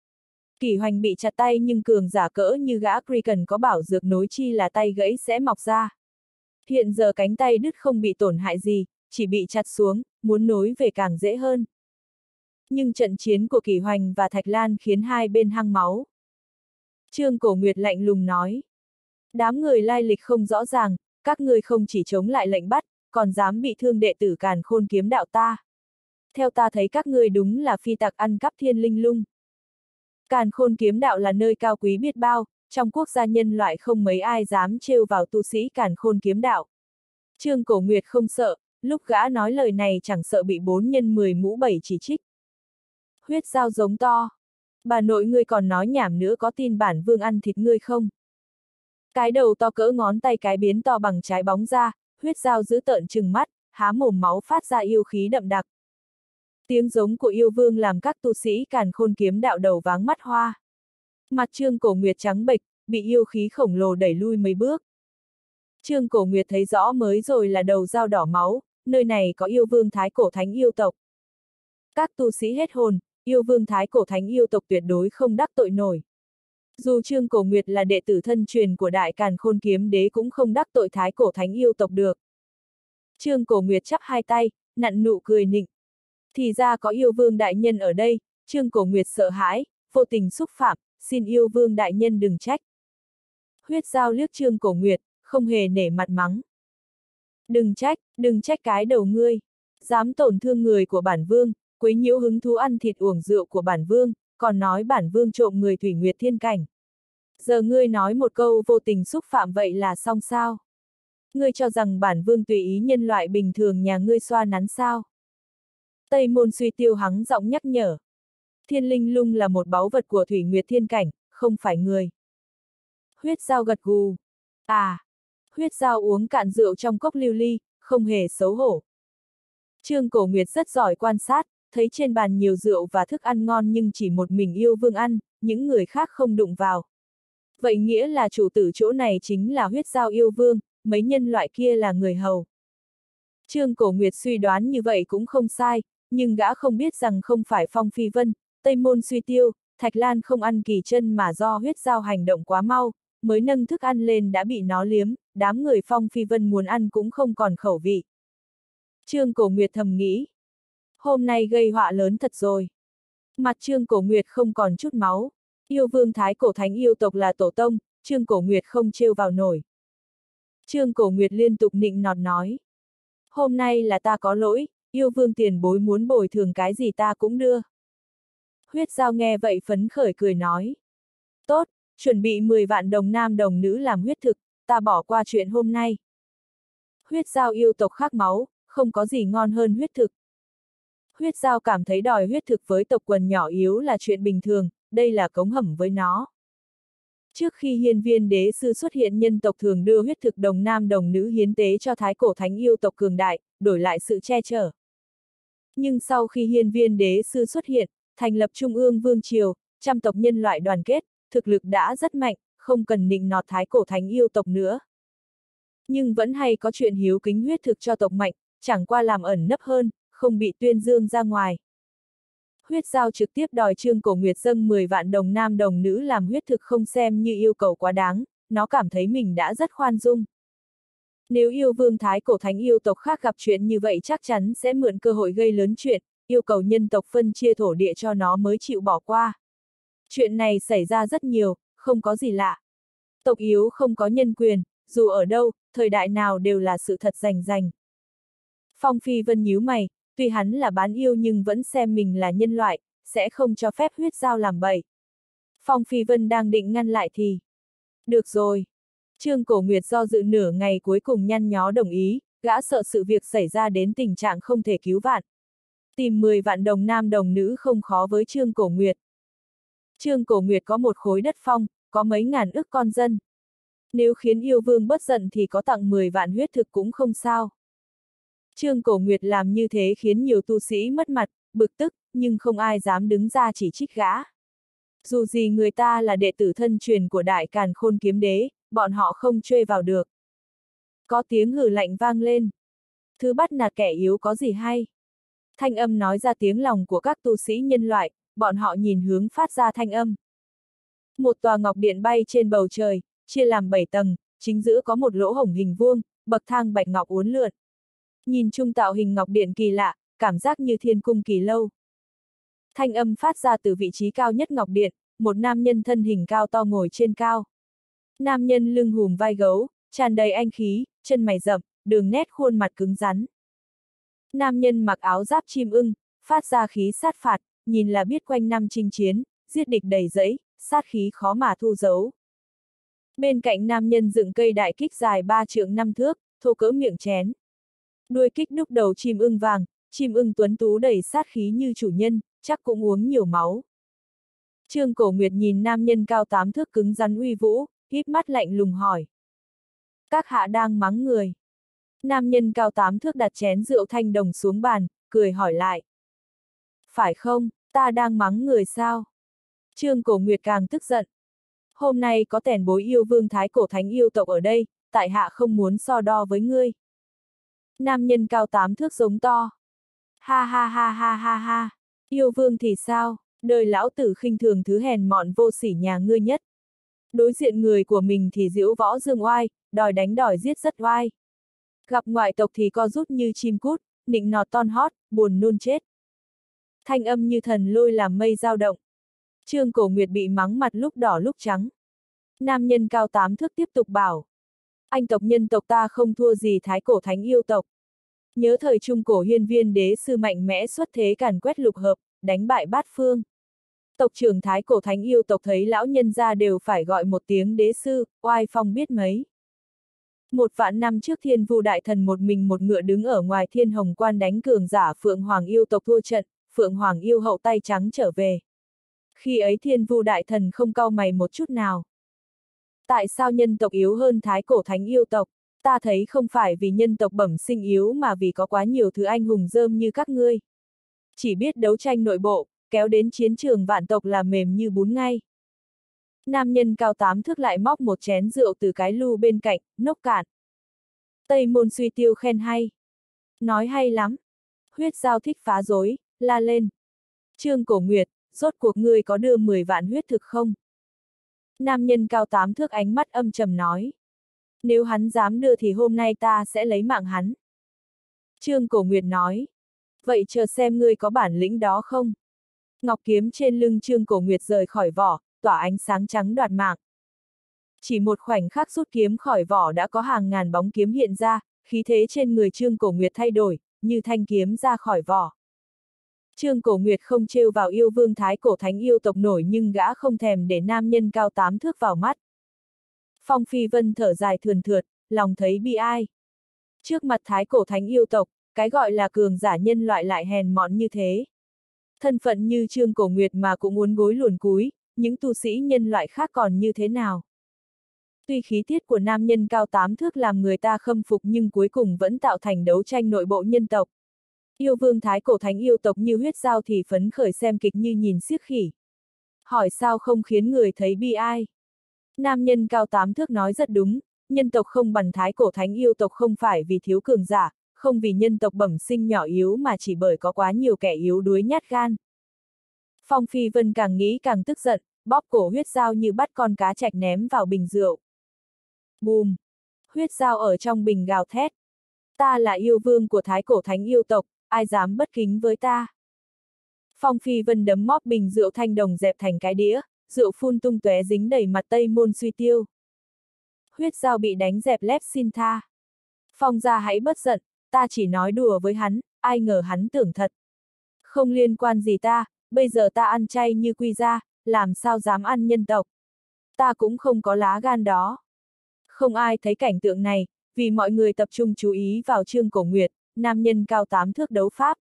Kỷ Hoành bị chặt tay nhưng cường giả cỡ như gã Kraken có bảo dược nối chi là tay gãy sẽ mọc ra. Hiện giờ cánh tay đứt không bị tổn hại gì, chỉ bị chặt xuống, muốn nối về càng dễ hơn. Nhưng trận chiến của Kỷ Hoành và Thạch Lan khiến hai bên hăng máu. Trương Cổ Nguyệt lạnh lùng nói. Đám người lai lịch không rõ ràng, các ngươi không chỉ chống lại lệnh bắt, còn dám bị thương đệ tử Càn Khôn kiếm đạo ta. Theo ta thấy các ngươi đúng là phi tặc ăn cắp thiên linh lung. Càn Khôn kiếm đạo là nơi cao quý biết bao, trong quốc gia nhân loại không mấy ai dám trêu vào tu sĩ Càn Khôn kiếm đạo. Trương Cổ Nguyệt không sợ, lúc gã nói lời này chẳng sợ bị 4 nhân 10 mũ 7 chỉ trích. Huyết dao giống to. Bà nội ngươi còn nói nhảm nữa, có tin bản vương ăn thịt ngươi không? Cái đầu to cỡ ngón tay cái biến to bằng trái bóng ra, huyết dao giữ tợn trừng mắt, há mồm máu phát ra yêu khí đậm đặc. Tiếng giống của yêu vương làm các tu sĩ Càn Khôn kiếm đạo đầu váng mắt hoa. Mặt Trương Cổ Nguyệt trắng bệch, bị yêu khí khổng lồ đẩy lui mấy bước. Trương Cổ Nguyệt thấy rõ mới rồi là đầu dao đỏ máu, nơi này có yêu vương thái cổ thánh yêu tộc. Các tu sĩ hết hồn, yêu vương thái cổ thánh yêu tộc tuyệt đối không đắc tội nổi. Dù Trương Cổ Nguyệt là đệ tử thân truyền của Đại Càn Khôn kiếm đế cũng không đắc tội thái cổ thánh yêu tộc được. Trương Cổ Nguyệt chắp hai tay, nặn nụ cười nịnh. Thì ra có yêu vương đại nhân ở đây, Trương Cổ Nguyệt sợ hãi, vô tình xúc phạm, xin yêu vương đại nhân đừng trách. Huyết dao liếc Trương Cổ Nguyệt, không hề nể mặt mắng. Đừng trách cái đầu ngươi. Dám tổn thương người của bản vương, quấy nhiễu hứng thú ăn thịt uổng rượu của bản vương, còn nói bản vương trộm người Thủy Nguyệt Thiên Cảnh. Giờ ngươi nói một câu vô tình xúc phạm vậy là xong sao? Ngươi cho rằng bản vương tùy ý nhân loại bình thường nhà ngươi xoa nắn sao? Tây Môn Suy Tiêu hắng giọng nhắc nhở. Thiên linh lung là một báu vật của Thủy Nguyệt Thiên Cảnh, không phải người. Huyết dao gật gù. À! Huyết dao uống cạn rượu trong cốc lưu ly, không hề xấu hổ. Trương Cổ Nguyệt rất giỏi quan sát, thấy trên bàn nhiều rượu và thức ăn ngon nhưng chỉ một mình yêu vương ăn, những người khác không đụng vào. Vậy nghĩa là chủ tử chỗ này chính là huyết dao yêu vương, mấy nhân loại kia là người hầu. Trương Cổ Nguyệt suy đoán như vậy cũng không sai, nhưng gã không biết rằng không phải Phong Phi Vân, Tây Môn Suy Tiêu, Thạch Lan không ăn kỳ chân mà do huyết dao hành động quá mau, mới nâng thức ăn lên đã bị nó liếm, đám người Phong Phi Vân muốn ăn cũng không còn khẩu vị. Trương Cổ Nguyệt thầm nghĩ, hôm nay gây họa lớn thật rồi. Mặt Trương Cổ Nguyệt không còn chút máu, yêu vương thái cổ thánh yêu tộc là tổ tông, Trương Cổ Nguyệt không trêu vào nổi. Trương Cổ Nguyệt liên tục nịnh nọt nói, hôm nay là ta có lỗi, yêu vương tiền bối muốn bồi thường cái gì ta cũng đưa. Huyết Giao nghe vậy phấn khởi cười nói, tốt, chuẩn bị 10 vạn đồng nam đồng nữ làm huyết thực, ta bỏ qua chuyện hôm nay. Huyết Giao yêu tộc khát máu, không có gì ngon hơn huyết thực. Huyết Giao cảm thấy đòi huyết thực với tộc quần nhỏ yếu là chuyện bình thường, đây là cống hẩm với nó. Trước khi Hiên Viên Đế Sư xuất hiện, nhân tộc thường đưa huyết thực đồng nam đồng nữ hiến tế cho thái cổ thánh yêu tộc cường đại, đổi lại sự che chở. Nhưng sau khi Hiên Viên Đế Sư xuất hiện, thành lập Trung ương Vương Triều, trăm tộc nhân loại đoàn kết, thực lực đã rất mạnh, không cần nịnh nọt thái cổ thánh yêu tộc nữa. Nhưng vẫn hay có chuyện hiếu kính huyết thực cho tộc mạnh, chẳng qua làm ẩn nấp hơn, không bị tuyên dương ra ngoài. Huyết Giao trực tiếp đòi Trương Cổ Nguyệt dâng 10 vạn đồng nam đồng nữ làm huyết thực không xem như yêu cầu quá đáng, nó cảm thấy mình đã rất khoan dung. Nếu yêu vương thái cổ thánh yêu tộc khác gặp chuyện như vậy chắc chắn sẽ mượn cơ hội gây lớn chuyện, yêu cầu nhân tộc phân chia thổ địa cho nó mới chịu bỏ qua. Chuyện này xảy ra rất nhiều, không có gì lạ. Tộc yếu không có nhân quyền, dù ở đâu, thời đại nào đều là sự thật rành rành. Phong Phi Vân nhíu mày, tuy hắn là bán yêu nhưng vẫn xem mình là nhân loại, sẽ không cho phép Huyết Giao làm bậy. Phong Phi Vân đang định ngăn lại thì... Được rồi. Trương Cổ Nguyệt do dự nửa ngày cuối cùng nhăn nhó đồng ý, gã sợ sự việc xảy ra đến tình trạng không thể cứu vãn. Tìm 10 vạn đồng nam đồng nữ không khó với Trương Cổ Nguyệt. Trương Cổ Nguyệt có một khối đất phong, có mấy ngàn ức con dân. Nếu khiến yêu vương bất giận thì có tặng 10 vạn huyết thực cũng không sao. Trương Cổ Nguyệt làm như thế khiến nhiều tu sĩ mất mặt, bực tức, nhưng không ai dám đứng ra chỉ trích gã. Dù gì người ta là đệ tử thân truyền của Đại Càn Khôn Kiếm Đế, bọn họ không truê vào được. Có tiếng hừ lạnh vang lên. Thứ bắt nạt kẻ yếu có gì hay? Thanh âm nói ra tiếng lòng của các tu sĩ nhân loại, bọn họ nhìn hướng phát ra thanh âm. Một tòa ngọc điện bay trên bầu trời, chia làm 7 tầng, chính giữa có một lỗ hổng hình vuông, bậc thang bạch ngọc uốn lượn. Nhìn chung tạo hình ngọc điện kỳ lạ, cảm giác như thiên cung kỳ lâu. Thanh âm phát ra từ vị trí cao nhất ngọc điện, một nam nhân thân hình cao to ngồi trên cao. Nam nhân lưng hùm vai gấu, tràn đầy anh khí, chân mày rậm, đường nét khuôn mặt cứng rắn. Nam nhân mặc áo giáp chim ưng, phát ra khí sát phạt, nhìn là biết quanh năm chinh chiến, giết địch đầy dẫy, sát khí khó mà thu giấu. Bên cạnh nam nhân dựng cây đại kích dài 3 trượng 5 thước, thô cỡ miệng chén. Đuôi kích đúc đầu chim ưng vàng, chim ưng tuấn tú đầy sát khí như chủ nhân, chắc cũng uống nhiều máu. Trương Cổ Nguyệt nhìn nam nhân cao 8 thước cứng rắn uy vũ, híp mắt lạnh lùng hỏi. Các hạ đang mắng người. Nam nhân cao 8 thước đặt chén rượu thanh đồng xuống bàn, cười hỏi lại. Phải không, ta đang mắng người sao? Trương Cổ Nguyệt càng tức giận. Hôm nay có tèn bối yêu vương thái cổ thánh yêu tộc ở đây, tại hạ không muốn so đo với ngươi. Nam nhân cao 8 thước giống to. Ha ha ha ha ha ha, yêu vương thì sao, đời lão tử khinh thường thứ hèn mọn vô sỉ nhà ngươi nhất. Đối diện người của mình thì diễu võ dương oai, đòi đánh đòi giết rất oai. Gặp ngoại tộc thì co rút như chim cút, nịnh nọt ton hót, buồn nôn chết. Thanh âm như thần lôi làm mây dao động. Trương Cổ Nguyệt bị mắng mặt lúc đỏ lúc trắng. Nam nhân cao 8 thước tiếp tục bảo. Anh tộc nhân tộc ta không thua gì thái cổ thánh yêu tộc. Nhớ thời trung cổ Hiên Viên Đế Sư mạnh mẽ xuất thế càn quét lục hợp, đánh bại bát phương. Tộc trưởng thái cổ thánh yêu tộc thấy lão nhân ra đều phải gọi một tiếng đế sư, oai phong biết mấy. 1 vạn năm trước Thiên Vu Đại Thần một mình một ngựa đứng ở ngoài Thiên Hồng Quan đánh cường giả Phượng Hoàng yêu tộc thua trận, Phượng Hoàng yêu hậu tay trắng trở về. Khi ấy Thiên Vu Đại Thần không cau mày một chút nào. Tại sao nhân tộc yếu hơn thái cổ thánh yêu tộc? Ta thấy không phải vì nhân tộc bẩm sinh yếu mà vì có quá nhiều thứ anh hùng rơm như các ngươi. Chỉ biết đấu tranh nội bộ, kéo đến chiến trường vạn tộc là mềm như bún ngay. Nam nhân cao 8 thước lại móc một chén rượu từ cái lu bên cạnh, nốc cạn. Tây Môn Suy Tiêu khen hay. Nói hay lắm. Huyết Giao thích phá rối, la lên. Trương Cổ Nguyệt, rốt cuộc ngươi có đưa 10 vạn huyết thực không? Nam nhân cao 8 thước ánh mắt âm trầm nói. Nếu hắn dám đưa thì hôm nay ta sẽ lấy mạng hắn. Trương Cổ Nguyệt nói. Vậy chờ xem ngươi có bản lĩnh đó không? Ngọc kiếm trên lưng Trương Cổ Nguyệt rời khỏi vỏ, tỏa ánh sáng trắng đoạt mạng. Chỉ một khoảnh khắc rút kiếm khỏi vỏ đã có hàng ngàn bóng kiếm hiện ra, khí thế trên người Trương Cổ Nguyệt thay đổi, như thanh kiếm ra khỏi vỏ. Trương Cổ Nguyệt không trêu vào yêu vương thái cổ thánh yêu tộc nổi nhưng gã không thèm để nam nhân cao 8 thước vào mắt. Phong Phi Vân thở dài thườn thượt, lòng thấy bi ai. Trước mặt thái cổ thánh yêu tộc, cái gọi là cường giả nhân loại lại hèn mọn như thế. Thân phận như Trương Cổ Nguyệt mà cũng muốn gối luồn cúi, những tu sĩ nhân loại khác còn như thế nào? Tuy khí tiết của nam nhân cao 8 thước làm người ta khâm phục nhưng cuối cùng vẫn tạo thành đấu tranh nội bộ nhân tộc. Yêu vương thái cổ thánh yêu tộc như huyết dao thì phấn khởi xem kịch như nhìn xiếc khỉ. Hỏi sao không khiến người thấy bi ai? Nam nhân cao 8 thước nói rất đúng, nhân tộc không bằng thái cổ thánh yêu tộc không phải vì thiếu cường giả, không vì nhân tộc bẩm sinh nhỏ yếu mà chỉ bởi có quá nhiều kẻ yếu đuối nhát gan. Phong Phi Vân càng nghĩ càng tức giận, bóp cổ huyết dao như bắt con cá trạch ném vào bình rượu. Bùm! Huyết dao ở trong bình gào thét. Ta là yêu vương của thái cổ thánh yêu tộc, ai dám bất kính với ta? Phong Phi Vân đấm móp bình rượu thanh đồng dẹp thành cái đĩa, rượu phun tung tóe dính đầy mặt Tây Môn Suy Tiêu. Huyết dao bị đánh dẹp lép xin tha. Phong gia hãy bất giận, ta chỉ nói đùa với hắn, ai ngờ hắn tưởng thật. Không liên quan gì ta, bây giờ ta ăn chay như quy gia, làm sao dám ăn nhân tộc. Ta cũng không có lá gan đó. Không ai thấy cảnh tượng này, vì mọi người tập trung chú ý vào Trương Cổ Nguyệt, nam nhân cao 8 thước đấu pháp.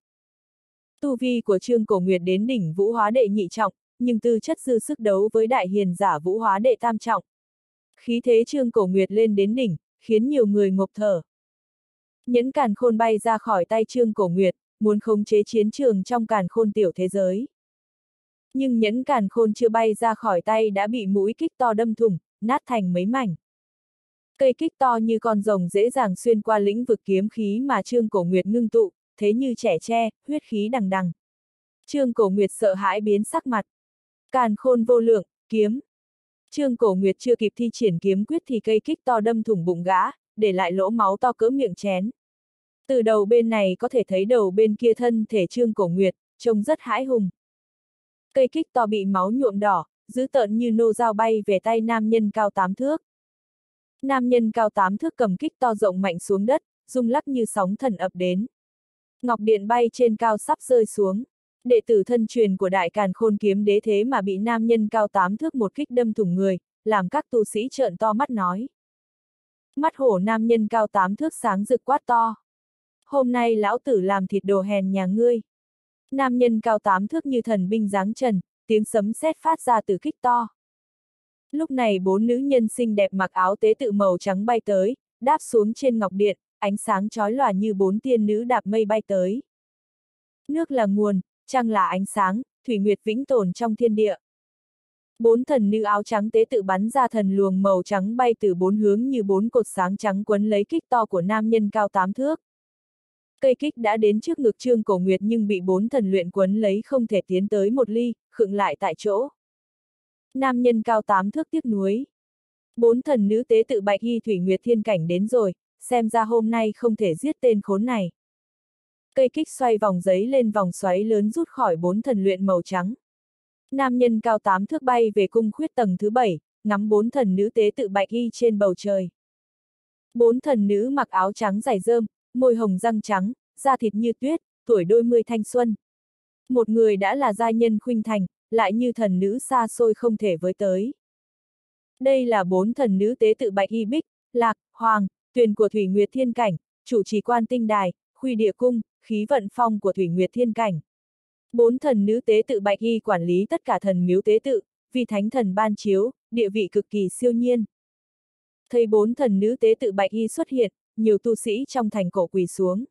Tu vi của Trương Cổ Nguyệt đến đỉnh Vũ Hóa Đệ nhị trọng, nhưng tư chất dư sức đấu với đại hiền giả Vũ Hóa Đệ tam trọng. Khí thế Trương Cổ Nguyệt lên đến đỉnh, khiến nhiều người ngộp thở. Nhẫn càn khôn bay ra khỏi tay Trương Cổ Nguyệt, muốn khống chế chiến trường trong càn khôn tiểu thế giới. Nhưng nhẫn càn khôn chưa bay ra khỏi tay đã bị mũi kích to đâm thủng, nát thành mấy mảnh. Cây kích to như con rồng dễ dàng xuyên qua lĩnh vực kiếm khí mà Trương Cổ Nguyệt ngưng tụ, thế như trẻ tre, huyết khí đằng đằng. Trương Cổ Nguyệt sợ hãi biến sắc mặt. Càn khôn vô lượng, kiếm. Trương Cổ Nguyệt chưa kịp thi triển kiếm quyết thì cây kích to đâm thủng bụng gã, để lại lỗ máu to cỡ miệng chén. Từ đầu bên này có thể thấy đầu bên kia thân thể Trương Cổ Nguyệt, trông rất hãi hùng. Cây kích to bị máu nhuộm đỏ, dữ tợn như nô dao bay về tay nam nhân cao 8 thước. Nam nhân cao 8 thước cầm kích to rộng mạnh xuống đất, rung lắc như sóng thần ập đến. Ngọc điện bay trên cao sắp rơi xuống. Đệ tử thân truyền của Đại Càn Khôn Kiếm Đế thế mà bị nam nhân cao 8 thước một kích đâm thủng người, làm các tu sĩ trợn to mắt nói. Mắt hổ nam nhân cao 8 thước sáng rực quát to. Hôm nay lão tử làm thịt đồ hèn nhà ngươi. Nam nhân cao 8 thước như thần binh giáng trần, tiếng sấm sét phát ra từ kích to. Lúc này 4 nữ nhân xinh đẹp mặc áo tế tự màu trắng bay tới, đáp xuống trên ngọc điện, ánh sáng chói lòa như 4 tiên nữ đạp mây bay tới. Nước là nguồn, trăng là ánh sáng, thủy nguyệt vĩnh tồn trong thiên địa. 4 thần nữ áo trắng tế tự bắn ra thần luồng màu trắng bay từ 4 hướng như 4 cột sáng trắng quấn lấy kích to của nam nhân cao 8 thước. Cây kích đã đến trước ngực Trương Cổ Nguyệt nhưng bị 4 thần luyện quấn lấy không thể tiến tới một ly, khựng lại tại chỗ. Nam nhân cao 8 thước tiếc nuối. 4 thần nữ tế tự Bạch Y Thủy Nguyệt Thiên Cảnh đến rồi, xem ra hôm nay không thể giết tên khốn này. Cây kích xoay vòng giấy lên vòng xoáy lớn rút khỏi 4 thần luyện màu trắng. Nam nhân cao 8 thước bay về cung khuyết tầng thứ 7, ngắm 4 thần nữ tế tự Bạch Y trên bầu trời. 4 thần nữ mặc áo trắng dày rơm, môi hồng răng trắng, da thịt như tuyết, tuổi đôi mươi thanh xuân. Một người đã là giai nhân khuynh thành, lại như thần nữ xa xôi không thể với tới. Đây là 4 thần nữ tế tự Bạch Y Bích, Lạc, Hoàng, Tuyền của Thủy Nguyệt Thiên Cảnh, chủ trì Quan Tinh Đài, Khuy Địa Cung, Khí Vận Phong của Thủy Nguyệt Thiên Cảnh. 4 thần nữ tế tự Bạch Y quản lý tất cả thần miếu tế tự, vì thánh thần ban chiếu, địa vị cực kỳ siêu nhiên. Thấy 4 thần nữ tế tự Bạch Y xuất hiện, nhiều tu sĩ trong thành cổ quỳ xuống.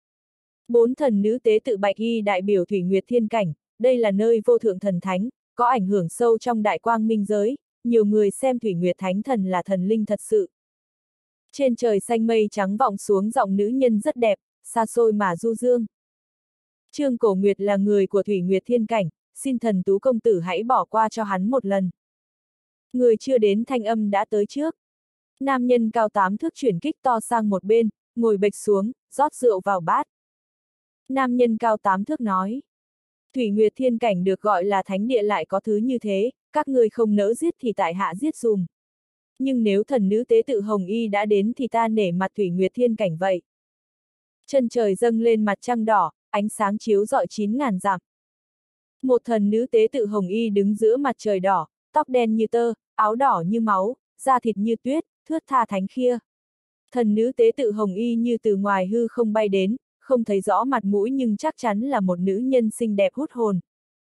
4 thần nữ tế tự Bạch Y đại biểu Thủy Nguyệt Thiên Cảnh, đây là nơi vô thượng thần thánh, có ảnh hưởng sâu trong đại quang minh giới, nhiều người xem Thủy Nguyệt Thánh Thần là thần linh thật sự. Trên trời xanh mây trắng vọng xuống giọng nữ nhân rất đẹp, xa xôi mà du dương. Trương Cổ Nguyệt là người của Thủy Nguyệt Thiên Cảnh, xin thần Tú công tử hãy bỏ qua cho hắn một lần. Người chưa đến thanh âm đã tới trước. Nam nhân cao 8 thước chuyển kích to sang một bên, ngồi bệch xuống, rót rượu vào bát. Nam nhân cao 8 thước nói. Thủy Nguyệt Thiên Cảnh được gọi là thánh địa lại có thứ như thế, các ngươi không nỡ giết thì tại hạ giết dùm. Nhưng nếu thần nữ tế tự Hồng Y đã đến thì ta nể mặt Thủy Nguyệt Thiên Cảnh vậy. Chân trời dâng lên mặt trăng đỏ, ánh sáng chiếu rọi 9.000 dặm. Một thần nữ tế tự Hồng Y đứng giữa mặt trời đỏ, tóc đen như tơ, áo đỏ như máu, da thịt như tuyết, thướt tha thánh khiê. Thần nữ tế tự Hồng Y như từ ngoài hư không bay đến, không thấy rõ mặt mũi nhưng chắc chắn là một nữ nhân xinh đẹp hút hồn.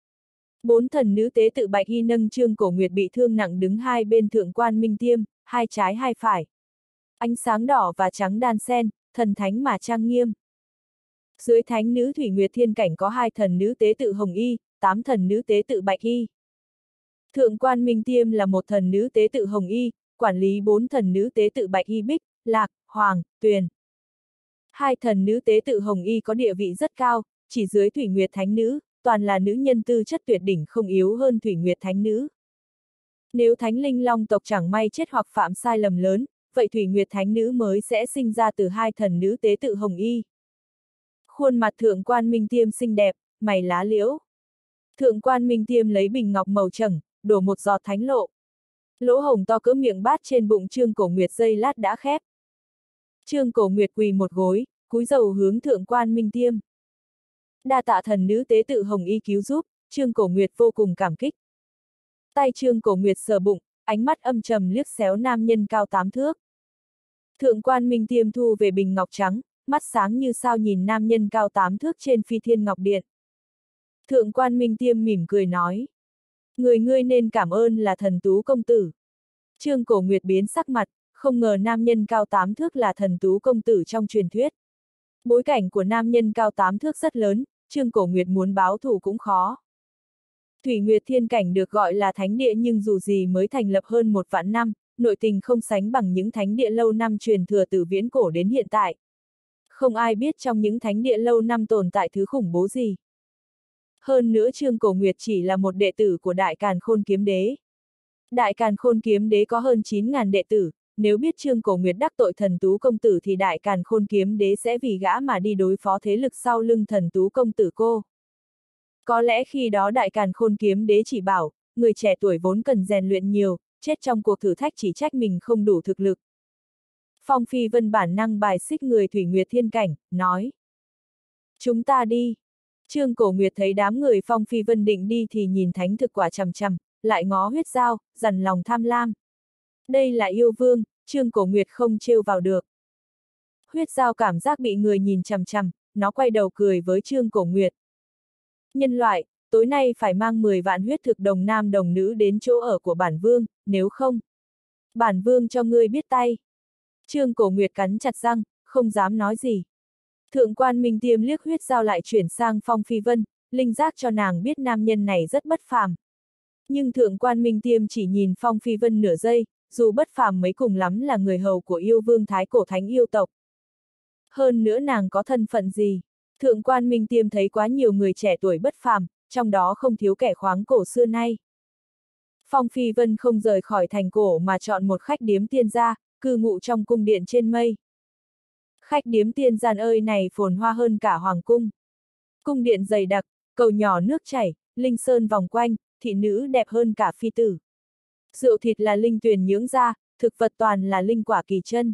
4 thần nữ tế tự Bạch Y nâng Trương Cổ Nguyệt bị thương nặng đứng hai bên Thượng Quan Minh Tiêm, hai trái hai phải. Ánh sáng đỏ và trắng đan xen, thần thánh mà trang nghiêm. Dưới thánh nữ Thủy Nguyệt Thiên Cảnh có 2 thần nữ tế tự Hồng Y, 8 thần nữ tế tự Bạch Y. Thượng Quan Minh Tiêm là một thần nữ tế tự Hồng Y, quản lý 4 thần nữ tế tự Bạch Y Bích, Lạc, Hoàng, Tuyền. 2 thần nữ tế tự Hồng Y có địa vị rất cao, chỉ dưới Thủy Nguyệt Thánh Nữ, toàn là nữ nhân tư chất tuyệt đỉnh không yếu hơn Thủy Nguyệt Thánh Nữ. Nếu Thánh Linh Long tộc chẳng may chết hoặc phạm sai lầm lớn, vậy Thủy Nguyệt Thánh Nữ mới sẽ sinh ra từ 2 thần nữ tế tự Hồng Y. Khuôn mặt Thượng Quan Minh Tiêm xinh đẹp, mày lá liễu. Thượng Quan Minh Tiêm lấy bình ngọc màu trầng, đổ một giọt thánh lộ. Lỗ hổng to cỡ miệng bát trên bụng Trương Cổ Nguyệt giây lát đã khép. Trương Cổ Nguyệt quỳ một gối, cúi đầu hướng Thượng Quan Minh Tiêm. Đa tạ thần nữ tế tự Hồng Y cứu giúp, Trương Cổ Nguyệt vô cùng cảm kích. Tay Trương Cổ Nguyệt sờ bụng, ánh mắt âm trầm liếc xéo nam nhân cao 8 thước. Thượng Quan Minh Tiêm thu về bình ngọc trắng, mắt sáng như sao nhìn nam nhân cao 8 thước trên phi thiên ngọc điện. Thượng Quan Minh Tiêm mỉm cười nói. Người ngươi nên cảm ơn là thần tú công tử. Trương Cổ Nguyệt biến sắc mặt, không ngờ nam nhân cao 8 thước là thần tú công tử trong truyền thuyết. Bối cảnh của nam nhân cao 8 thước rất lớn, Trương Cổ Nguyệt muốn báo thù cũng khó. Thủy Nguyệt Thiên Cảnh được gọi là thánh địa nhưng dù gì mới thành lập hơn 1 vạn năm, nội tình không sánh bằng những thánh địa lâu năm truyền thừa từ viễn cổ đến hiện tại. Không ai biết trong những thánh địa lâu năm tồn tại thứ khủng bố gì. Hơn nữa Trương Cổ Nguyệt chỉ là một đệ tử của Đại Càn Khôn Kiếm Đế. Đại Càn Khôn Kiếm Đế có hơn 9.000 đệ tử, nếu biết Trương Cổ Nguyệt đắc tội thần tú công tử thì Đại Càn Khôn Kiếm Đế sẽ vì gã mà đi đối phó thế lực sau lưng thần tú công tử cô. Có lẽ khi đó Đại Càn Khôn Kiếm Đế chỉ bảo, người trẻ tuổi vốn cần rèn luyện nhiều, chết trong cuộc thử thách chỉ trách mình không đủ thực lực. Phong Phi Vân bản năng bài xích người Thủy Nguyệt Thiên Cảnh, nói. Chúng ta đi. Trương Cổ Nguyệt thấy đám người Phong Phi Vân định đi thì nhìn thánh thực quả chằm chằm, lại ngó huyết dao, dằn lòng tham lam. Đây là yêu vương, Trương Cổ Nguyệt không trêu vào được. Huyết dao cảm giác bị người nhìn chằm chằm, nó quay đầu cười với Trương Cổ Nguyệt. Nhân loại, tối nay phải mang 10 vạn huyết thực đồng nam đồng nữ đến chỗ ở của bản vương, nếu không, bản vương cho ngươi biết tay. Trương Cổ Nguyệt cắn chặt răng, không dám nói gì. Thượng Quan Minh Tiêm liếc huyết dao lại chuyển sang Phong Phi Vân, linh giác cho nàng biết nam nhân này rất bất phàm. Nhưng Thượng Quan Minh Tiêm chỉ nhìn Phong Phi Vân nửa giây, dù bất phàm mấy cùng lắm là người hầu của yêu vương thái cổ thánh yêu tộc. Hơn nữa nàng có thân phận gì? Thượng Quan Minh Tiêm thấy quá nhiều người trẻ tuổi bất phàm, trong đó không thiếu kẻ khoáng cổ xưa nay. Phong Phi Vân không rời khỏi thành cổ mà chọn một khách điếm tiên gia, cư ngụ trong cung điện trên mây. Khách điếm tiên gian ơi này phồn hoa hơn cả hoàng cung. Cung điện dày đặc, cầu nhỏ nước chảy, linh sơn vòng quanh, thị nữ đẹp hơn cả phi tử. Rượu thịt là linh tuyền nhưỡng ra, thực vật toàn là linh quả kỳ chân.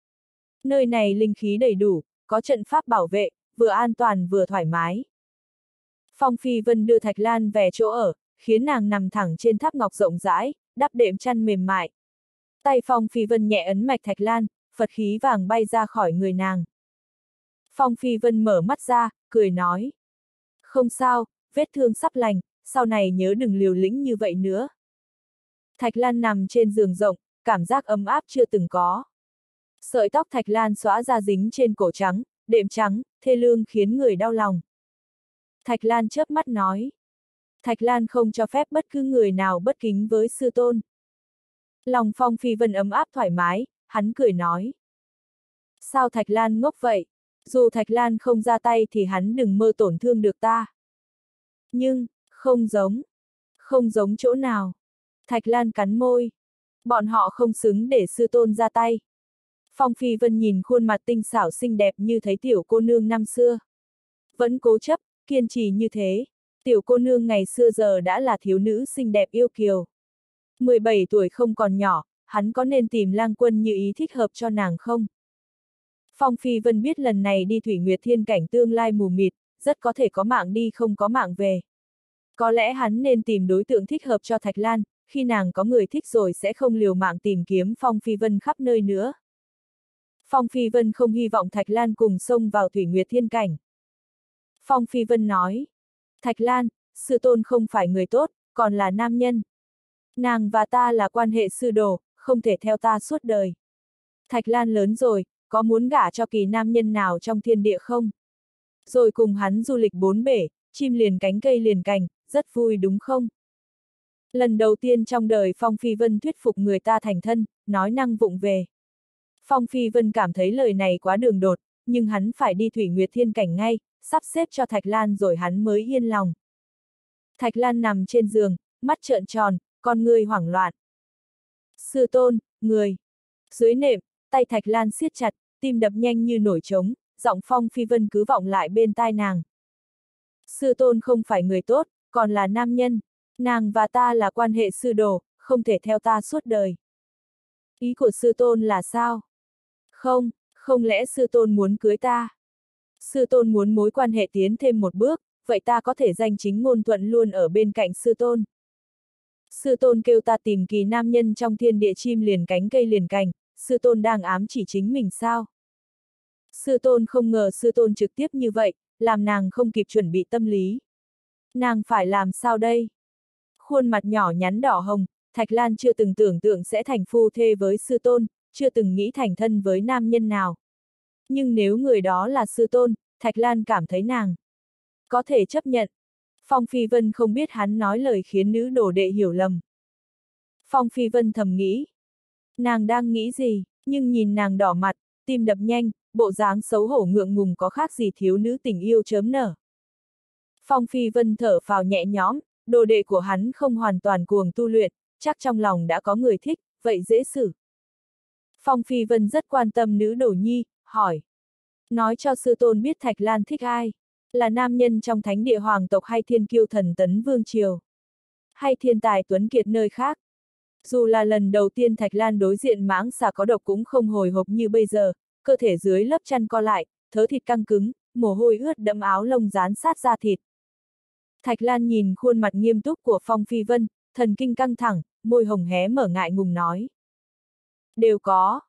Nơi này linh khí đầy đủ, có trận pháp bảo vệ, vừa an toàn vừa thoải mái. Phong Phi Vân đưa Thạch Lan về chỗ ở, khiến nàng nằm thẳng trên tháp ngọc rộng rãi, đắp đệm chăn mềm mại. Tay Phong Phi Vân nhẹ ấn mạch Thạch Lan, Phật khí vàng bay ra khỏi người nàng. Phong Phi Vân mở mắt ra, cười nói. Không sao, vết thương sắp lành, sau này nhớ đừng liều lĩnh như vậy nữa. Thạch Lan nằm trên giường rộng, cảm giác ấm áp chưa từng có. Sợi tóc Thạch Lan xõa ra dính trên cổ trắng, đệm trắng, thê lương khiến người đau lòng. Thạch Lan chớp mắt nói. Thạch Lan không cho phép bất cứ người nào bất kính với sư tôn. Lòng Phong Phi Vân ấm áp thoải mái, hắn cười nói. Sao Thạch Lan ngốc vậy? Dù Thạch Lan không ra tay thì hắn đừng mơ tổn thương được ta. Nhưng, không giống chỗ nào. Thạch Lan cắn môi. Bọn họ không xứng để sư tôn ra tay. Phong Phi Vân nhìn khuôn mặt tinh xảo xinh đẹp như thấy tiểu cô nương năm xưa. Vẫn cố chấp, kiên trì như thế. Tiểu cô nương ngày xưa giờ đã là thiếu nữ xinh đẹp yêu kiều. 17 tuổi không còn nhỏ, hắn có nên tìm lang quân như ý thích hợp cho nàng không? Phong Phi Vân biết lần này đi Thủy Nguyệt Thiên cảnh tương lai mù mịt, rất có thể có mạng đi không có mạng về. Có lẽ hắn nên tìm đối tượng thích hợp cho Thạch Lan, khi nàng có người thích rồi sẽ không liều mạng tìm kiếm Phong Phi Vân khắp nơi nữa. Phong Phi Vân không hy vọng Thạch Lan cùng xông vào Thủy Nguyệt Thiên cảnh. Phong Phi Vân nói, Thạch Lan, sư tôn không phải người tốt, còn là nam nhân. Nàng và ta là quan hệ sư đồ, không thể theo ta suốt đời. Thạch Lan lớn rồi, có muốn gả cho kỳ nam nhân nào trong thiên địa không? Rồi cùng hắn du lịch bốn bể, chim liền cánh cây liền cành, rất vui đúng không? Lần đầu tiên trong đời Phong Phi Vân thuyết phục người ta thành thân, nói năng vụng về. Phong Phi Vân cảm thấy lời này quá đường đột, nhưng hắn phải đi Thủy Nguyệt Thiên cảnh ngay, sắp xếp cho Thạch Lan rồi hắn mới yên lòng. Thạch Lan nằm trên giường, mắt trợn tròn, con ngươi hoảng loạn. Sư tôn, người. Dưới nệm, tay Thạch Lan siết chặt, tim đập nhanh như nổi trống, giọng Phong Phi Vân cứ vọng lại bên tai nàng. Sư tôn không phải người tốt, còn là nam nhân. Nàng và ta là quan hệ sư đồ, không thể theo ta suốt đời. Ý của sư tôn là sao? Không, không lẽ sư tôn muốn cưới ta? Sư tôn muốn mối quan hệ tiến thêm một bước, vậy ta có thể danh chính ngôn thuận luôn ở bên cạnh sư tôn. Sư tôn kêu ta tìm kỳ nam nhân trong thiên địa chim liền cánh cây liền cành, sư tôn đang ám chỉ chính mình sao? Sư tôn không ngờ sư tôn trực tiếp như vậy, làm nàng không kịp chuẩn bị tâm lý. Nàng phải làm sao đây? Khuôn mặt nhỏ nhắn đỏ hồng, Thạch Lan chưa từng tưởng tượng sẽ thành phu thê với sư tôn, chưa từng nghĩ thành thân với nam nhân nào. Nhưng nếu người đó là sư tôn, Thạch Lan cảm thấy nàng có thể chấp nhận. Phong Phi Vân không biết hắn nói lời khiến nữ đồ đệ hiểu lầm. Phong Phi Vân thầm nghĩ. Nàng đang nghĩ gì, nhưng nhìn nàng đỏ mặt, tim đập nhanh, bộ dáng xấu hổ ngượng ngùng có khác gì thiếu nữ tình yêu chớm nở. Phong Phi Vân thở phào nhẹ nhõm, đồ đệ của hắn không hoàn toàn cuồng tu luyện, chắc trong lòng đã có người thích, vậy dễ xử. Phong Phi Vân rất quan tâm nữ đồ nhi, hỏi. Nói cho sư tôn biết Thạch Lan thích ai? Là nam nhân trong thánh địa hoàng tộc hay thiên kiêu thần tấn vương triều? Hay thiên tài tuấn kiệt nơi khác? Dù là lần đầu tiên Thạch Lan đối diện mãng xà có độc cũng không hồi hộp như bây giờ, cơ thể dưới lớp chăn co lại, thớ thịt căng cứng, mồ hôi ướt đẫm áo lông dán sát da thịt. Thạch Lan nhìn khuôn mặt nghiêm túc của Phong Phi Vân, thần kinh căng thẳng, môi hồng hé mở ngại ngùng nói. Đều có.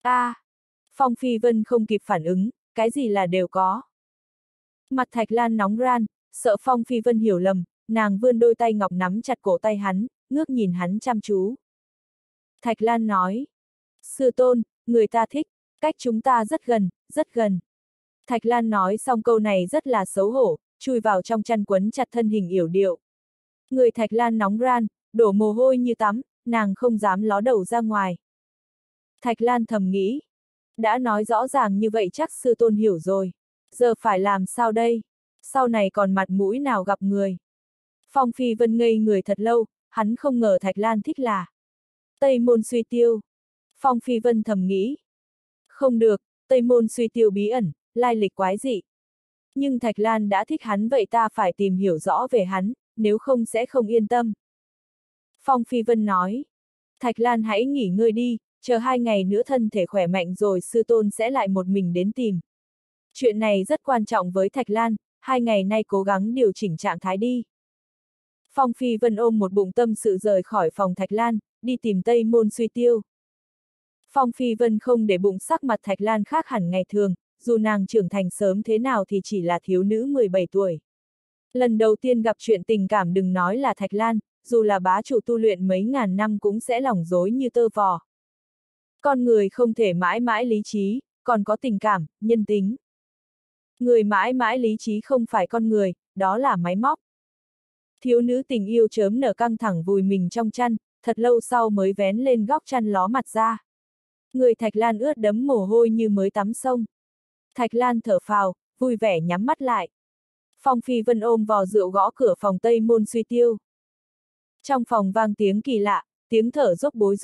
Phong Phi Vân không kịp phản ứng, cái gì là đều có. Mặt Thạch Lan nóng ran, sợ Phong Phi Vân hiểu lầm, nàng vươn đôi tay ngọc nắm chặt cổ tay hắn, ngước nhìn hắn chăm chú. Thạch Lan nói. Sư tôn, người ta thích, cách chúng ta rất gần, rất gần. Thạch Lan nói xong câu này rất là xấu hổ, chui vào trong chăn quấn chặt thân hình yểu điệu. Người Thạch Lan nóng ran, đổ mồ hôi như tắm, nàng không dám ló đầu ra ngoài. Thạch Lan thầm nghĩ. Đã nói rõ ràng như vậy chắc sư tôn hiểu rồi. Giờ phải làm sao đây? Sau này còn mặt mũi nào gặp người? Phong Phi Vân ngây người thật lâu, hắn không ngờ Thạch Lan thích là Tây Môn Suy Tiêu. Phong Phi Vân thầm nghĩ. Không được, Tây Môn Suy Tiêu bí ẩn, lai lịch quái dị. Nhưng Thạch Lan đã thích hắn vậy ta phải tìm hiểu rõ về hắn, nếu không sẽ không yên tâm. Phong Phi Vân nói. Thạch Lan hãy nghỉ ngơi đi, chờ 2 ngày nữa thân thể khỏe mạnh rồi sư tôn sẽ lại một mình đến tìm. Chuyện này rất quan trọng với Thạch Lan, 2 ngày nay cố gắng điều chỉnh trạng thái đi. Phong Phi Vân ôm một bụng tâm sự rời khỏi phòng Thạch Lan, đi tìm Tây Môn Suy Tiêu. Phong Phi Vân không để bụng sắc mặt Thạch Lan khác hẳn ngày thường, dù nàng trưởng thành sớm thế nào thì chỉ là thiếu nữ 17 tuổi. Lần đầu tiên gặp chuyện tình cảm đừng nói là Thạch Lan, dù là bá chủ tu luyện mấy ngàn năm cũng sẽ lòng rối như tơ vò. Con người không thể mãi mãi lý trí, còn có tình cảm, nhân tính. Người mãi mãi lý trí không phải con người, đó là máy móc. Thiếu nữ tình yêu chớm nở căng thẳng vùi mình trong chăn, thật lâu sau mới vén lên góc chăn ló mặt ra. Người Thạch Lan ướt đẫm mồ hôi như mới tắm sông. Thạch Lan thở phào, vui vẻ nhắm mắt lại. Phong Phi Vân ôm vò rượu gõ cửa phòng Tây Môn Suy Tiêu. Trong phòng vang tiếng kỳ lạ, tiếng thở dốc bối rối,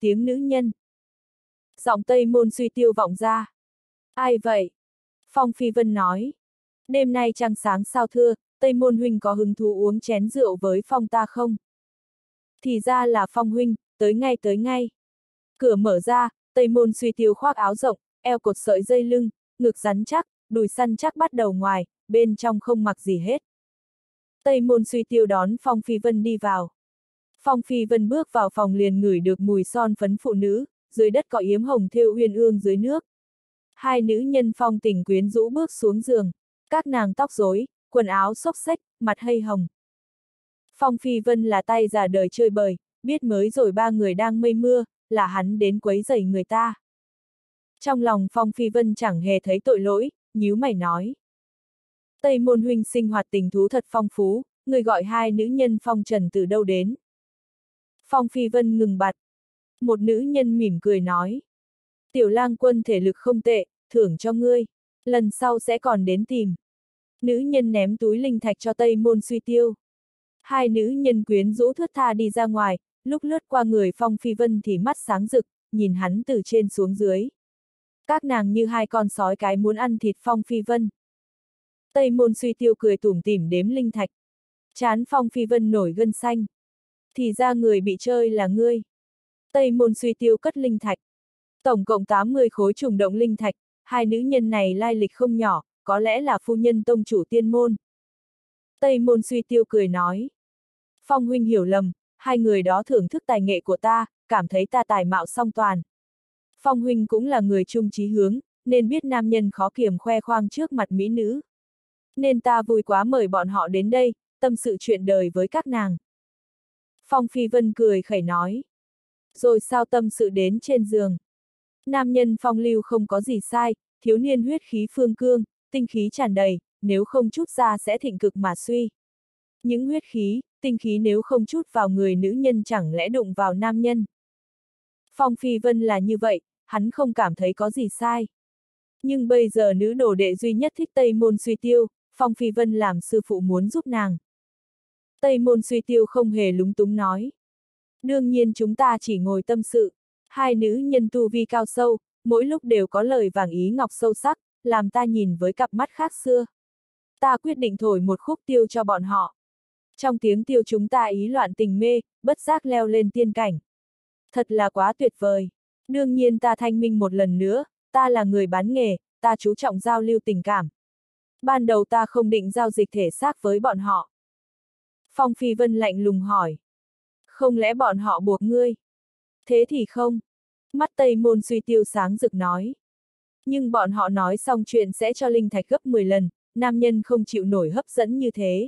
tiếng nữ nhân. Giọng Tây Môn Suy Tiêu vọng ra. Ai vậy? Phong Phi Vân nói. Đêm nay trăng sáng sao thưa, Tây Môn huynh có hứng thú uống chén rượu với Phong ta không? Thì ra là Phong huynh, tới ngay tới ngay. Cửa mở ra, Tây Môn Suy Tiêu khoác áo rộng, eo cột sợi dây lưng, ngực rắn chắc, đùi săn chắc bắt đầu ngoài, bên trong không mặc gì hết. Tây Môn Suy Tiêu đón Phong Phi Vân đi vào. Phong Phi Vân bước vào phòng liền ngửi được mùi son phấn phụ nữ, dưới đất có yếm hồng thêu uyên ương dưới nước. Hai nữ nhân phong tình quyến rũ bước xuống giường, các nàng tóc rối, quần áo xốc xếch, mặt hây hồng. Phong Phi Vân là tay già đời chơi bời, biết mới rồi ba người đang mây mưa, là hắn đến quấy rầy người ta. Trong lòng Phong Phi Vân chẳng hề thấy tội lỗi, nhíu mày nói. Tây Môn huynh sinh hoạt tình thú thật phong phú, người gọi hai nữ nhân phong trần từ đâu đến. Phong Phi Vân ngừng bặt. Một nữ nhân mỉm cười nói. Tiểu lang quân thể lực không tệ, thưởng cho ngươi. Lần sau sẽ còn đến tìm. Nữ nhân ném túi linh thạch cho Tây Môn Suy Tiêu. Hai nữ nhân quyến rũ thướt tha đi ra ngoài, lúc lướt qua người Phong Phi Vân thì mắt sáng rực, nhìn hắn từ trên xuống dưới. Các nàng như hai con sói cái muốn ăn thịt Phong Phi Vân. Tây Môn Suy Tiêu cười tủm tỉm đếm linh thạch. Trán Phong Phi Vân nổi gân xanh. Thì ra người bị chơi là ngươi. Tây Môn Suy Tiêu cất linh thạch. Tổng cộng 80 khối trùng động linh thạch, hai nữ nhân này lai lịch không nhỏ, có lẽ là phu nhân tông chủ tiên môn. Tây Môn Suy Tiêu cười nói. Phong huynh hiểu lầm, hai người đó thưởng thức tài nghệ của ta, cảm thấy ta tài mạo song toàn. Phong huynh cũng là người chung chí hướng, nên biết nam nhân khó kiềm khoe khoang trước mặt mỹ nữ. Nên ta vui quá mời bọn họ đến đây, tâm sự chuyện đời với các nàng. Phong Phi Vân cười khẩy nói. Rồi sao tâm sự đến trên giường. Nam nhân phong lưu không có gì sai, thiếu niên huyết khí phương cương, tinh khí tràn đầy, nếu không chút ra sẽ thịnh cực mà suy. Những huyết khí, tinh khí nếu không chút vào người nữ nhân chẳng lẽ đụng vào nam nhân. Phong Phi Vân là như vậy, hắn không cảm thấy có gì sai. Nhưng bây giờ nữ đồ đệ duy nhất thích Tây Môn Suy Tiêu, Phong Phi Vân làm sư phụ muốn giúp nàng. Tây Môn Suy Tiêu không hề lúng túng nói. Đương nhiên chúng ta chỉ ngồi tâm sự. Hai nữ nhân tu vi cao sâu, mỗi lúc đều có lời vàng ý ngọc sâu sắc, làm ta nhìn với cặp mắt khác xưa. Ta quyết định thổi một khúc tiêu cho bọn họ. Trong tiếng tiêu chúng ta ý loạn tình mê, bất giác leo lên tiên cảnh. Thật là quá tuyệt vời. Đương nhiên ta thanh minh một lần nữa, ta là người bán nghề, ta chú trọng giao lưu tình cảm. Ban đầu ta không định giao dịch thể xác với bọn họ. Phong Phi Vân lạnh lùng hỏi. Không lẽ bọn họ buộc ngươi? Thế thì không. Mắt Tây Môn Suy Tiêu sáng rực nói. Nhưng bọn họ nói xong chuyện sẽ cho linh thạch gấp 10 lần, nam nhân không chịu nổi hấp dẫn như thế.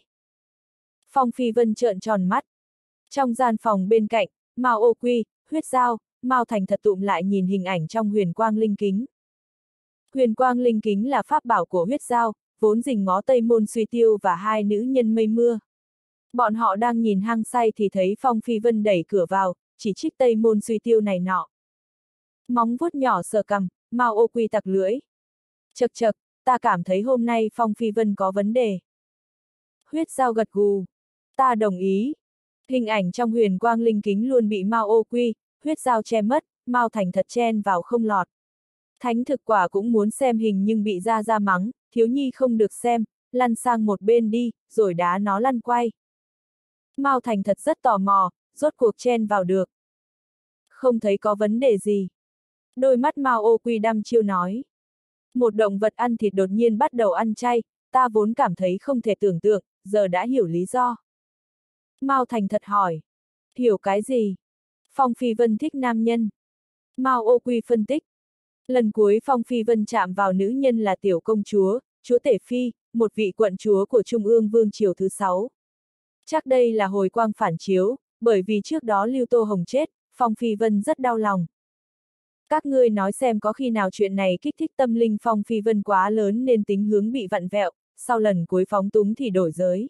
Phong Phi Vân trợn tròn mắt. Trong gian phòng bên cạnh, Mao Ô Quy, Huyết Giao, Mao Thành Thật tụm lại nhìn hình ảnh trong huyền quang linh kính. Huyền quang linh kính là pháp bảo của Huyết Giao, vốn rình ngó Tây Môn Suy Tiêu và hai nữ nhân mây mưa. Bọn họ đang nhìn hăng say thì thấy Phong Phi Vân đẩy cửa vào, chỉ trích Tây Môn Suy Tiêu này nọ. Móng vuốt nhỏ sờ cằm, Mao Ô Quy tặc lưỡi. Chậc chậc, ta cảm thấy hôm nay Phong Phi Vân có vấn đề. Huyết Giao gật gù. Ta đồng ý. Hình ảnh trong huyền quang linh kính luôn bị Mao Ô Quy, Huyết Giao che mất, Mao Thành Thật chen vào không lọt. Thánh Thực Quả cũng muốn xem hình nhưng bị ra mắng, thiếu nhi không được xem, lăn sang một bên đi, rồi đá nó lăn quay. Mao Thành Thật rất tò mò, rốt cuộc chen vào được. Không thấy có vấn đề gì. Đôi mắt Mao Ô Quy đăm chiêu nói. Một động vật ăn thịt đột nhiên bắt đầu ăn chay, ta vốn cảm thấy không thể tưởng tượng, giờ đã hiểu lý do. Mao Thành Thật hỏi. Hiểu cái gì? Phong Phi Vân thích nam nhân. Mao Ô Quy phân tích. Lần cuối Phong Phi Vân chạm vào nữ nhân là tiểu công chúa, chúa Tể Phi, một vị quận chúa của Trung ương Vương triều thứ 6. Chắc đây là hồi quang phản chiếu, bởi vì trước đó Lưu Tô Hồng chết, Phong Phi Vân rất đau lòng. Các ngươi nói xem có khi nào chuyện này kích thích tâm linh Phong Phi Vân quá lớn nên tính hướng bị vặn vẹo, sau lần cuối phóng túng thì đổi giới.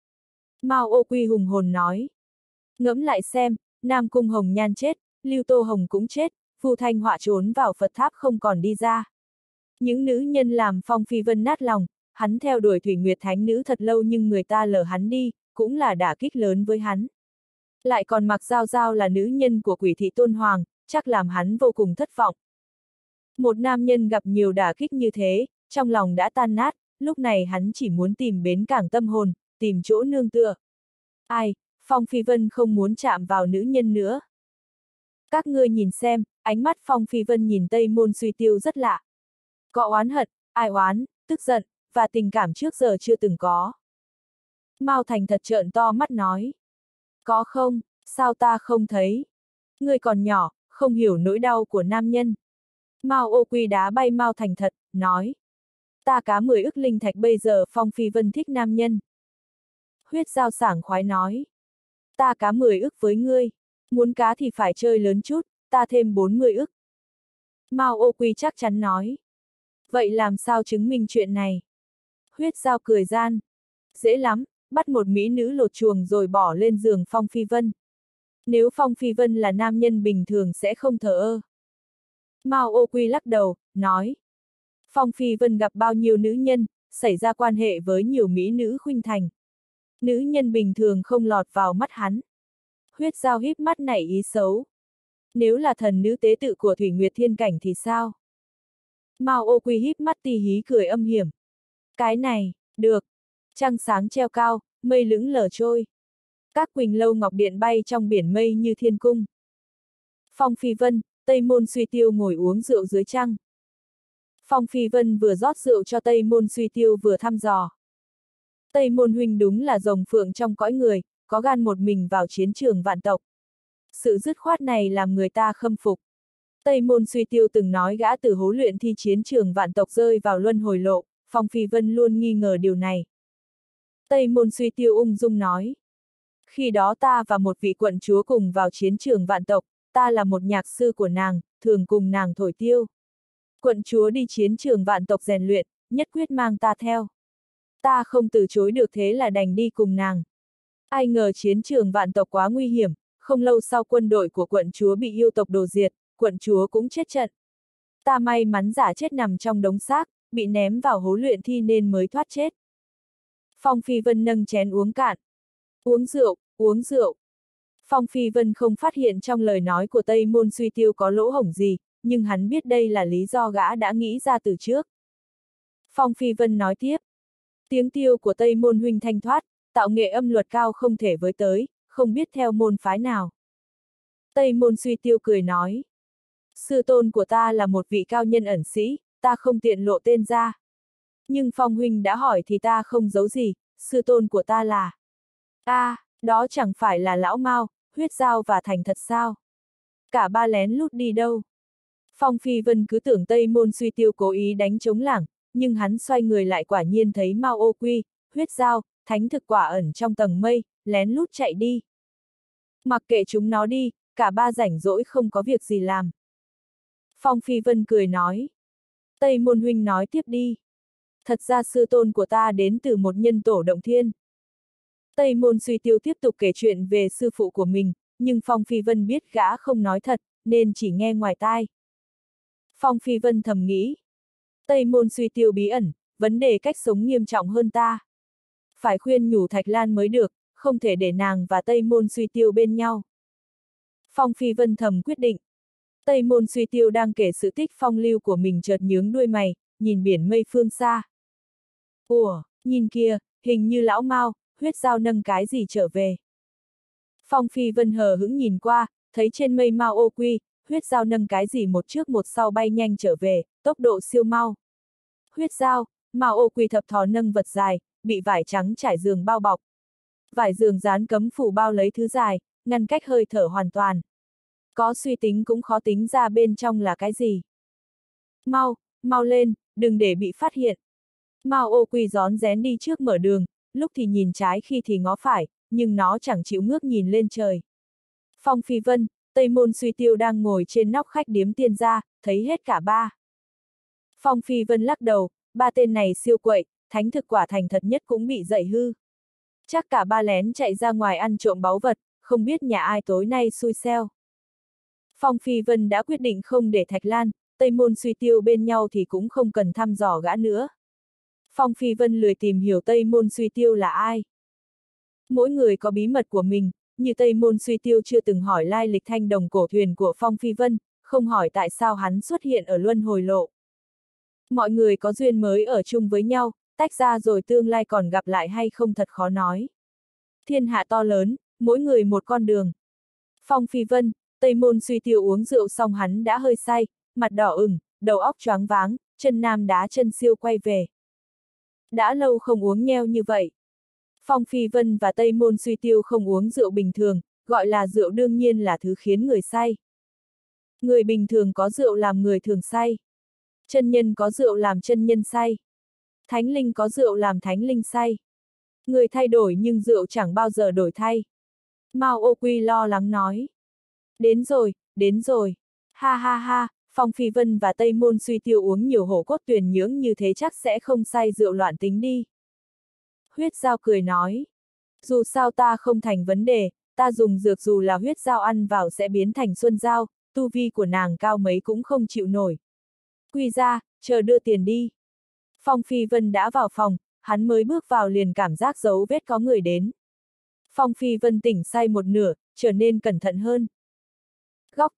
Mao Ô Quy hùng hồn nói. Ngẫm lại xem, Nam Cung Hồng Nhan chết, Lưu Tô Hồng cũng chết, Phù Thanh Họa trốn vào Phật tháp không còn đi ra. Những nữ nhân làm Phong Phi Vân nát lòng, hắn theo đuổi Thủy Nguyệt Thánh Nữ thật lâu nhưng người ta lờ hắn đi, cũng là đả kích lớn với hắn. Lại còn Mặc Giao Giao là nữ nhân của Quỷ Thị Tôn Hoàng, chắc làm hắn vô cùng thất vọng. Một nam nhân gặp nhiều đả kích như thế, trong lòng đã tan nát, lúc này hắn chỉ muốn tìm bến cảng tâm hồn, tìm chỗ nương tựa. Ai, Phong Phi Vân không muốn chạm vào nữ nhân nữa. Các ngươi nhìn xem, ánh mắt Phong Phi Vân nhìn Tây Môn Suy Tiêu rất lạ. Có oán hận, ai oán, tức giận, và tình cảm trước giờ chưa từng có. Mao Thành thật trợn to mắt nói. Có không, sao ta không thấy? Ngươi còn nhỏ, không hiểu nỗi đau của nam nhân. Mao Ô Quy đá bay Mao Thành thật, nói. Ta cá 10 ức linh thạch bây giờ Phong Phi Vân thích nam nhân. Huyết Giao sảng khoái nói. Ta cá 10 ức với ngươi. Muốn cá thì phải chơi lớn chút, ta thêm 40 ức. Mao Ô Quy chắc chắn nói. Vậy làm sao chứng minh chuyện này? Huyết Giao cười gian. Dễ lắm, bắt một mỹ nữ lột chuồng rồi bỏ lên giường Phong Phi Vân. Nếu Phong Phi Vân là nam nhân bình thường sẽ không thờ ơ. Mao Ô Quy lắc đầu, nói. Phong Phi Vân gặp bao nhiêu nữ nhân, xảy ra quan hệ với nhiều mỹ nữ khuynh thành. Nữ nhân bình thường không lọt vào mắt hắn. Huyết Giao híp mắt nảy ý xấu. Nếu là thần nữ tế tự của Thủy Nguyệt Thiên Cảnh thì sao? Mao Ô Quy híp mắt tì hí cười âm hiểm. Cái này, được. Trăng sáng treo cao, mây lững lờ trôi. Các quỳnh lâu ngọc điện bay trong biển mây như thiên cung. Phong Phi Vân, Tây Môn Suy Tiêu ngồi uống rượu dưới trăng. Phong Phi Vân vừa rót rượu cho Tây Môn Suy Tiêu vừa thăm dò. Tây Môn huynh đúng là rồng phượng trong cõi người, có gan một mình vào chiến trường vạn tộc. Sự dứt khoát này làm người ta khâm phục. Tây Môn Suy Tiêu từng nói gã từ hố luyện thi chiến trường vạn tộc rơi vào luân hồi lộ, Phong Phi Vân luôn nghi ngờ điều này. Tây Môn Suy Tiêu ung dung nói. Khi đó ta và một vị quận chúa cùng vào chiến trường vạn tộc, ta là một nhạc sư của nàng, thường cùng nàng thổi tiêu. Quận chúa đi chiến trường vạn tộc rèn luyện, nhất quyết mang ta theo. Ta không từ chối được thế là đành đi cùng nàng. Ai ngờ chiến trường vạn tộc quá nguy hiểm, không lâu sau quân đội của quận chúa bị yêu tộc đồ diệt, quận chúa cũng chết trận. Ta may mắn giả chết nằm trong đống xác, bị ném vào hố luyện thi nên mới thoát chết. Phong Phi Vân nâng chén uống cạn. Uống rượu, uống rượu. Phong Phi Vân không phát hiện trong lời nói của Tây Môn Suy Tiêu có lỗ hổng gì, nhưng hắn biết đây là lý do gã đã nghĩ ra từ trước. Phong Phi Vân nói tiếp. Tiếng tiêu của Tây Môn huynh thanh thoát, tạo nghệ âm luật cao không thể với tới, không biết theo môn phái nào. Tây Môn Suy Tiêu cười nói. Sư tôn của ta là một vị cao nhân ẩn sĩ, ta không tiện lộ tên ra. Nhưng Phong huynh đã hỏi thì ta không giấu gì, sư tôn của ta là... đó chẳng phải là lão Mao, Huyết Giao và Thành thật sao? Cả ba lén lút đi đâu? Phong Phi Vân cứ tưởng Tây Môn Suy Tiêu cố ý đánh trống lảng, nhưng hắn xoay người lại quả nhiên thấy Mao Ô Quy, Huyết Giao, Thánh Thực Quả ẩn trong tầng mây, lén lút chạy đi. Mặc kệ chúng nó đi, cả ba rảnh rỗi không có việc gì làm. Phong Phi Vân cười nói. Tây Môn huynh nói tiếp đi. Thật ra sư tôn của ta đến từ một nhân tổ động thiên. Tây Môn Suy Tiêu tiếp tục kể chuyện về sư phụ của mình, nhưng Phong Phi Vân biết gã không nói thật, nên chỉ nghe ngoài tai. Phong Phi Vân thầm nghĩ. Tây Môn Suy Tiêu bí ẩn, vấn đề cách sống nghiêm trọng hơn ta. Phải khuyên nhủ Thạch Lan mới được, không thể để nàng và Tây Môn Suy Tiêu bên nhau. Phong Phi Vân thầm quyết định. Tây Môn Suy Tiêu đang kể sự tích phong lưu của mình chợt nhướng đuôi mày, nhìn biển mây phương xa. Ủa, nhìn kia, hình như lão Mao, Huyết Giao nâng cái gì trở về. Phong Phi Vân hờ hững nhìn qua, thấy trên mây Mao Ô Quy, Huyết Giao nâng cái gì một trước một sau bay nhanh trở về, tốc độ siêu mau. Huyết Giao, Mao Ô Quy thập thò nâng vật dài, bị vải trắng trải giường bao bọc. Vải giường dán cấm phủ bao lấy thứ dài, ngăn cách hơi thở hoàn toàn. Có suy tính cũng khó tính ra bên trong là cái gì. Mau lên, đừng để bị phát hiện. Mao Ô Quy rón rén đi trước mở đường, lúc thì nhìn trái khi thì ngó phải, nhưng nó chẳng chịu ngước nhìn lên trời. Phong Phi Vân, Tây Môn Suy Tiêu đang ngồi trên nóc khách điếm Tiên gia, thấy hết cả ba. Phong Phi Vân lắc đầu, ba tên này siêu quậy, Thánh Thực Quả Thành thật nhất cũng bị dạy hư. Chắc cả ba lén chạy ra ngoài ăn trộm báu vật, không biết nhà ai tối nay xui xeo. Phong Phi Vân đã quyết định không để Thạch Lan, Tây Môn Suy Tiêu bên nhau thì cũng không cần thăm dò gã nữa. Phong Phi Vân lười tìm hiểu Tây Môn Suy Tiêu là ai. Mỗi người có bí mật của mình, như Tây Môn Suy Tiêu chưa từng hỏi lai lịch thanh đồng cổ thuyền của Phong Phi Vân, không hỏi tại sao hắn xuất hiện ở luân hồi lộ. Mọi người có duyên mới ở chung với nhau, tách ra rồi tương lai còn gặp lại hay không thật khó nói. Thiên hạ to lớn, mỗi người một con đường. Phong Phi Vân, Tây Môn Suy Tiêu uống rượu xong hắn đã hơi say, mặt đỏ ửng, đầu óc choáng váng, chân nam đá chân siêu quay về. Đã lâu không uống nheo như vậy. Phong Phi Vân và Tây Môn Suy Tiêu không uống rượu bình thường, gọi là rượu đương nhiên là thứ khiến người say. Người bình thường có rượu làm người thường say. Chân nhân có rượu làm chân nhân say. Thánh linh có rượu làm thánh linh say. Người thay đổi nhưng rượu chẳng bao giờ đổi thay. Mao Ô Quy lo lắng nói. Đến rồi, đến rồi. Ha ha ha, Phong Phi Vân và Tây Môn Suy Tiêu uống nhiều hổ cốt tuyền nhưỡng như thế chắc sẽ không say rượu loạn tính đi. Huyết Dao cười nói. Dù sao ta không thành vấn đề, ta dùng dược dù là huyết dao ăn vào sẽ biến thành xuân dao, tu vi của nàng cao mấy cũng không chịu nổi. Quy ra, chờ đưa tiền đi. Phong Phi Vân đã vào phòng, hắn mới bước vào liền cảm giác dấu vết có người đến. Phong Phi Vân tỉnh say một nửa, trở nên cẩn thận hơn. Góc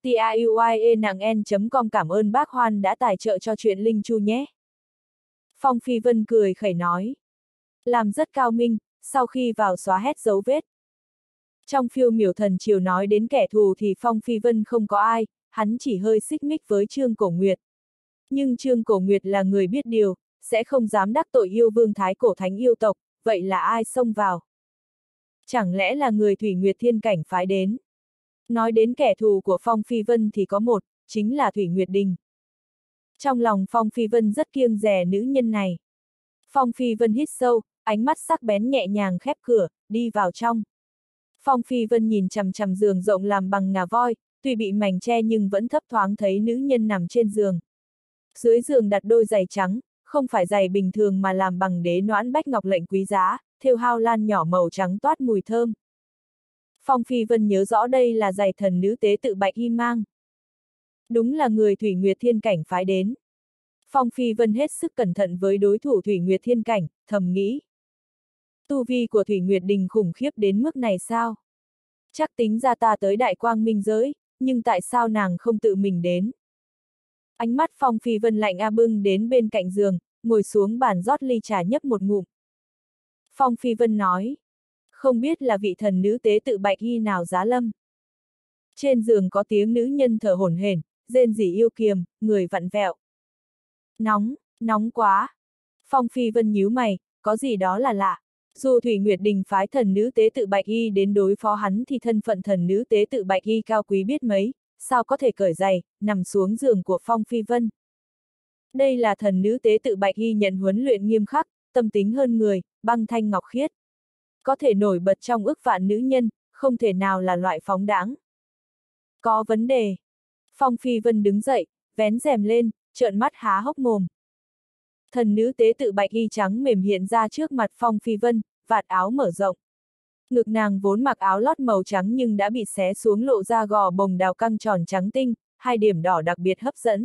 tiuie.com cảm ơn bác Hoan đã tài trợ cho chuyện Linh Chu nhé. Phong Phi Vân cười khẩy nói. Làm rất cao minh, sau khi vào xóa hết dấu vết. Trong phiêu miểu thần triều nói đến kẻ thù thì Phong Phi Vân không có ai, hắn chỉ hơi xích mích với Trương Cổ Nguyệt. Nhưng Trương Cổ Nguyệt là người biết điều, sẽ không dám đắc tội yêu vương thái cổ thánh yêu tộc, vậy là ai xông vào? Chẳng lẽ là người Thủy Nguyệt Thiên Cảnh phái đến? Nói đến kẻ thù của Phong Phi Vân thì có một, chính là Thủy Nguyệt Đình. Trong lòng Phong Phi Vân rất kiêng dè nữ nhân này. Phong Phi Vân hít sâu, ánh mắt sắc bén nhẹ nhàng khép cửa, đi vào trong. Phong Phi Vân nhìn chằm chằm giường rộng làm bằng ngà voi, tuy bị mảnh che nhưng vẫn thấp thoáng thấy nữ nhân nằm trên giường. Dưới giường đặt đôi giày trắng, không phải giày bình thường mà làm bằng đế noãn bách ngọc lệnh quý giá, thêu hao lan nhỏ màu trắng toát mùi thơm. Phong Phi Vân nhớ rõ đây là giày thần nữ tế tự Bạch Hy mang. Đúng là người Thủy Nguyệt Thiên Cảnh phái đến. Phong Phi Vân hết sức cẩn thận với đối thủ Thủy Nguyệt Thiên Cảnh, thầm nghĩ. Tu vi của Thủy Nguyệt Đình khủng khiếp đến mức này sao? Chắc tính ra ta tới Đại Quang Minh giới, nhưng tại sao nàng không tự mình đến? Ánh mắt Phong Phi Vân lạnh bưng đến bên cạnh giường, ngồi xuống bàn rót ly trà nhấp một ngụm. Phong Phi Vân nói, không biết là vị thần nữ tế tự Bạch Hy nào giá lâm. Trên giường có tiếng nữ nhân thở hổn hển, rên rỉ yêu kiềm, người vặn vẹo. Nóng, nóng quá. Phong Phi Vân nhíu mày, có gì đó là lạ. Dù Thủy Nguyệt Đình phái thần nữ tế tự Bạch Hy đến đối phó hắn thì thân phận thần nữ tế tự Bạch Hy cao quý biết mấy, sao có thể cởi giày, nằm xuống giường của Phong Phi Vân. Đây là thần nữ tế tự Bạch Hy nhận huấn luyện nghiêm khắc, tâm tính hơn người, băng thanh ngọc khiết. Có thể nổi bật trong ức vạn nữ nhân, không thể nào là loại phóng đãng. Có vấn đề. Phong Phi Vân đứng dậy, vén rèm lên, trợn mắt há hốc mồm. Thần nữ tế tự Bạch Hy trắng mềm hiện ra trước mặt Phong Phi Vân, vạt áo mở rộng. Ngực nàng vốn mặc áo lót màu trắng nhưng đã bị xé xuống lộ ra gò bồng đào căng tròn trắng tinh, hai điểm đỏ đặc biệt hấp dẫn.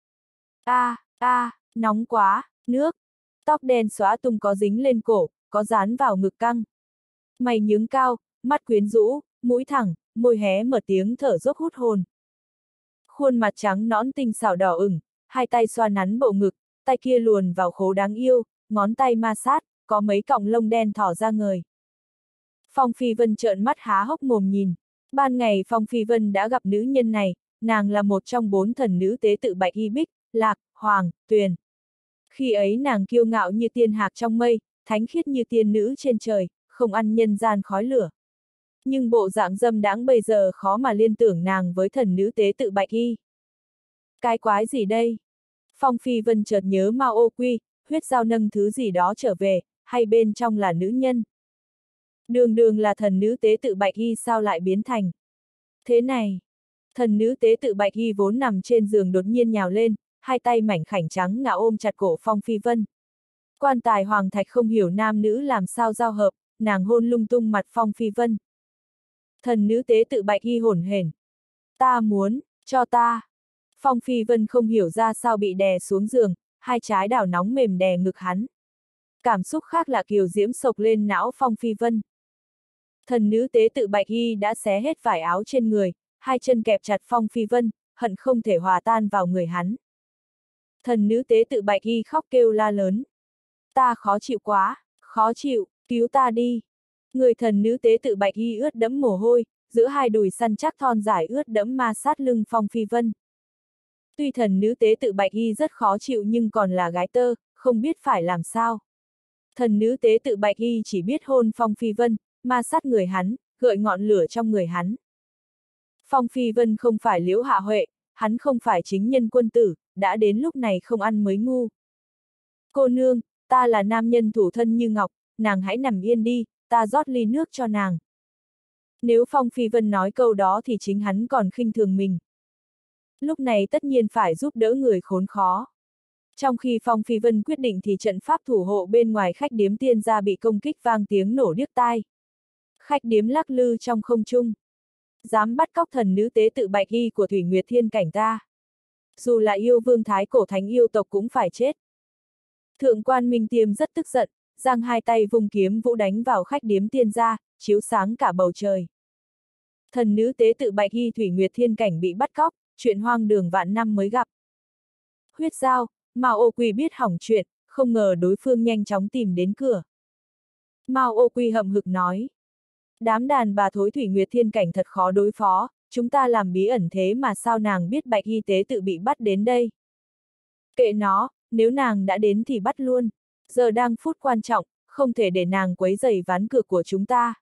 Nóng quá, nước. Tóc đen xóa tung có dính lên cổ, có dán vào ngực căng. Mày nhướng cao, mắt quyến rũ, mũi thẳng, môi hé mở tiếng thở dốc hút hồn. Khuôn mặt trắng nõn tinh xảo đỏ ửng, hai tay xoa nắn bộ ngực, tay kia luồn vào khố đáng yêu, ngón tay ma sát, có mấy cọng lông đen thỏ ra ngời. Phong Phi Vân trợn mắt há hốc mồm nhìn. Ban ngày Phong Phi Vân đã gặp nữ nhân này, nàng là một trong 4 thần nữ tế tự Bạch Hy Bích, Lạc, Hoàng, Tuyền. Khi ấy nàng kiêu ngạo như tiên hạc trong mây, thánh khiết như tiên nữ trên trời, không ăn nhân gian khói lửa. Nhưng bộ dạng dâm đãng bây giờ khó mà liên tưởng nàng với thần nữ tế tự Bạch Hy. Cái quái gì đây? Phong Phi Vân chợt nhớ Mao Ô Quy, huyết dao nâng thứ gì đó trở về, hay bên trong là nữ nhân? Đường đường là thần nữ tế tự Bạch Hy sao lại biến thành? Thế này, thần nữ tế tự Bạch Hy vốn nằm trên giường đột nhiên nhào lên, hai tay mảnh khảnh trắng ngà ôm chặt cổ Phong Phi Vân. Quan tài hoàng thạch không hiểu nam nữ làm sao giao hợp, nàng hôn lung tung mặt Phong Phi Vân. Thần nữ tế tự Bạch Hy hổn hển. Ta muốn, cho ta. Phong Phi Vân không hiểu ra sao bị đè xuống giường, hai trái đảo nóng mềm đè ngực hắn. Cảm xúc khác lạ kiều diễm sộc lên não Phong Phi Vân. Thần nữ tế tự Bạch Y đã xé hết vải áo trên người, hai chân kẹp chặt Phong Phi Vân, hận không thể hòa tan vào người hắn. Thần nữ tế tự Bạch Y khóc kêu la lớn. Ta khó chịu quá, khó chịu, cứu ta đi. Người thần nữ tế tự Bạch Y ướt đẫm mồ hôi, giữa hai đùi săn chắc thon dài ướt đẫm ma sát lưng Phong Phi Vân. Tuy thần nữ tế tự Bạch Y rất khó chịu nhưng còn là gái tơ, không biết phải làm sao. Thần nữ tế tự Bạch Y chỉ biết hôn Phong Phi Vân, ma sát người hắn, gợi ngọn lửa trong người hắn. Phong Phi Vân không phải Liễu Hạ Huệ, hắn không phải chính nhân quân tử, đã đến lúc này không ăn mới ngu. Cô nương, ta là nam nhân thủ thân như ngọc, nàng hãy nằm yên đi, ta rót ly nước cho nàng. Nếu Phong Phi Vân nói câu đó thì chính hắn còn khinh thường mình. Lúc này tất nhiên phải giúp đỡ người khốn khó. Trong khi Phong Phi Vân quyết định thì trận pháp thủ hộ bên ngoài khách điếm Tiên Gia bị công kích vang tiếng nổ điếc tai. Khách điếm lắc lư trong không trung. Dám bắt cóc thần nữ tế tự Bạch Y của Thủy Nguyệt Thiên Cảnh ta. Dù là yêu vương thái cổ thánh yêu tộc cũng phải chết. Thượng quan Minh Tiêm rất tức giận, giang hai tay vung kiếm vũ đánh vào khách điếm Tiên Gia, chiếu sáng cả bầu trời. Thần nữ tế tự Bạch Y Thủy Nguyệt Thiên Cảnh bị bắt cóc, chuyện hoang đường vạn năm mới gặp. Huyết Giao, Mao Ô Quy biết hỏng chuyện, không ngờ đối phương nhanh chóng tìm đến cửa. Mao Ô Quy hậm hực nói. Đám đàn bà thối Thủy Nguyệt Thiên Cảnh thật khó đối phó, chúng ta làm bí ẩn thế mà sao nàng biết Bạch Y tế tự bị bắt đến đây. Kệ nó, nếu nàng đã đến thì bắt luôn. Giờ đang phút quan trọng, không thể để nàng quấy rầy ván cược của chúng ta.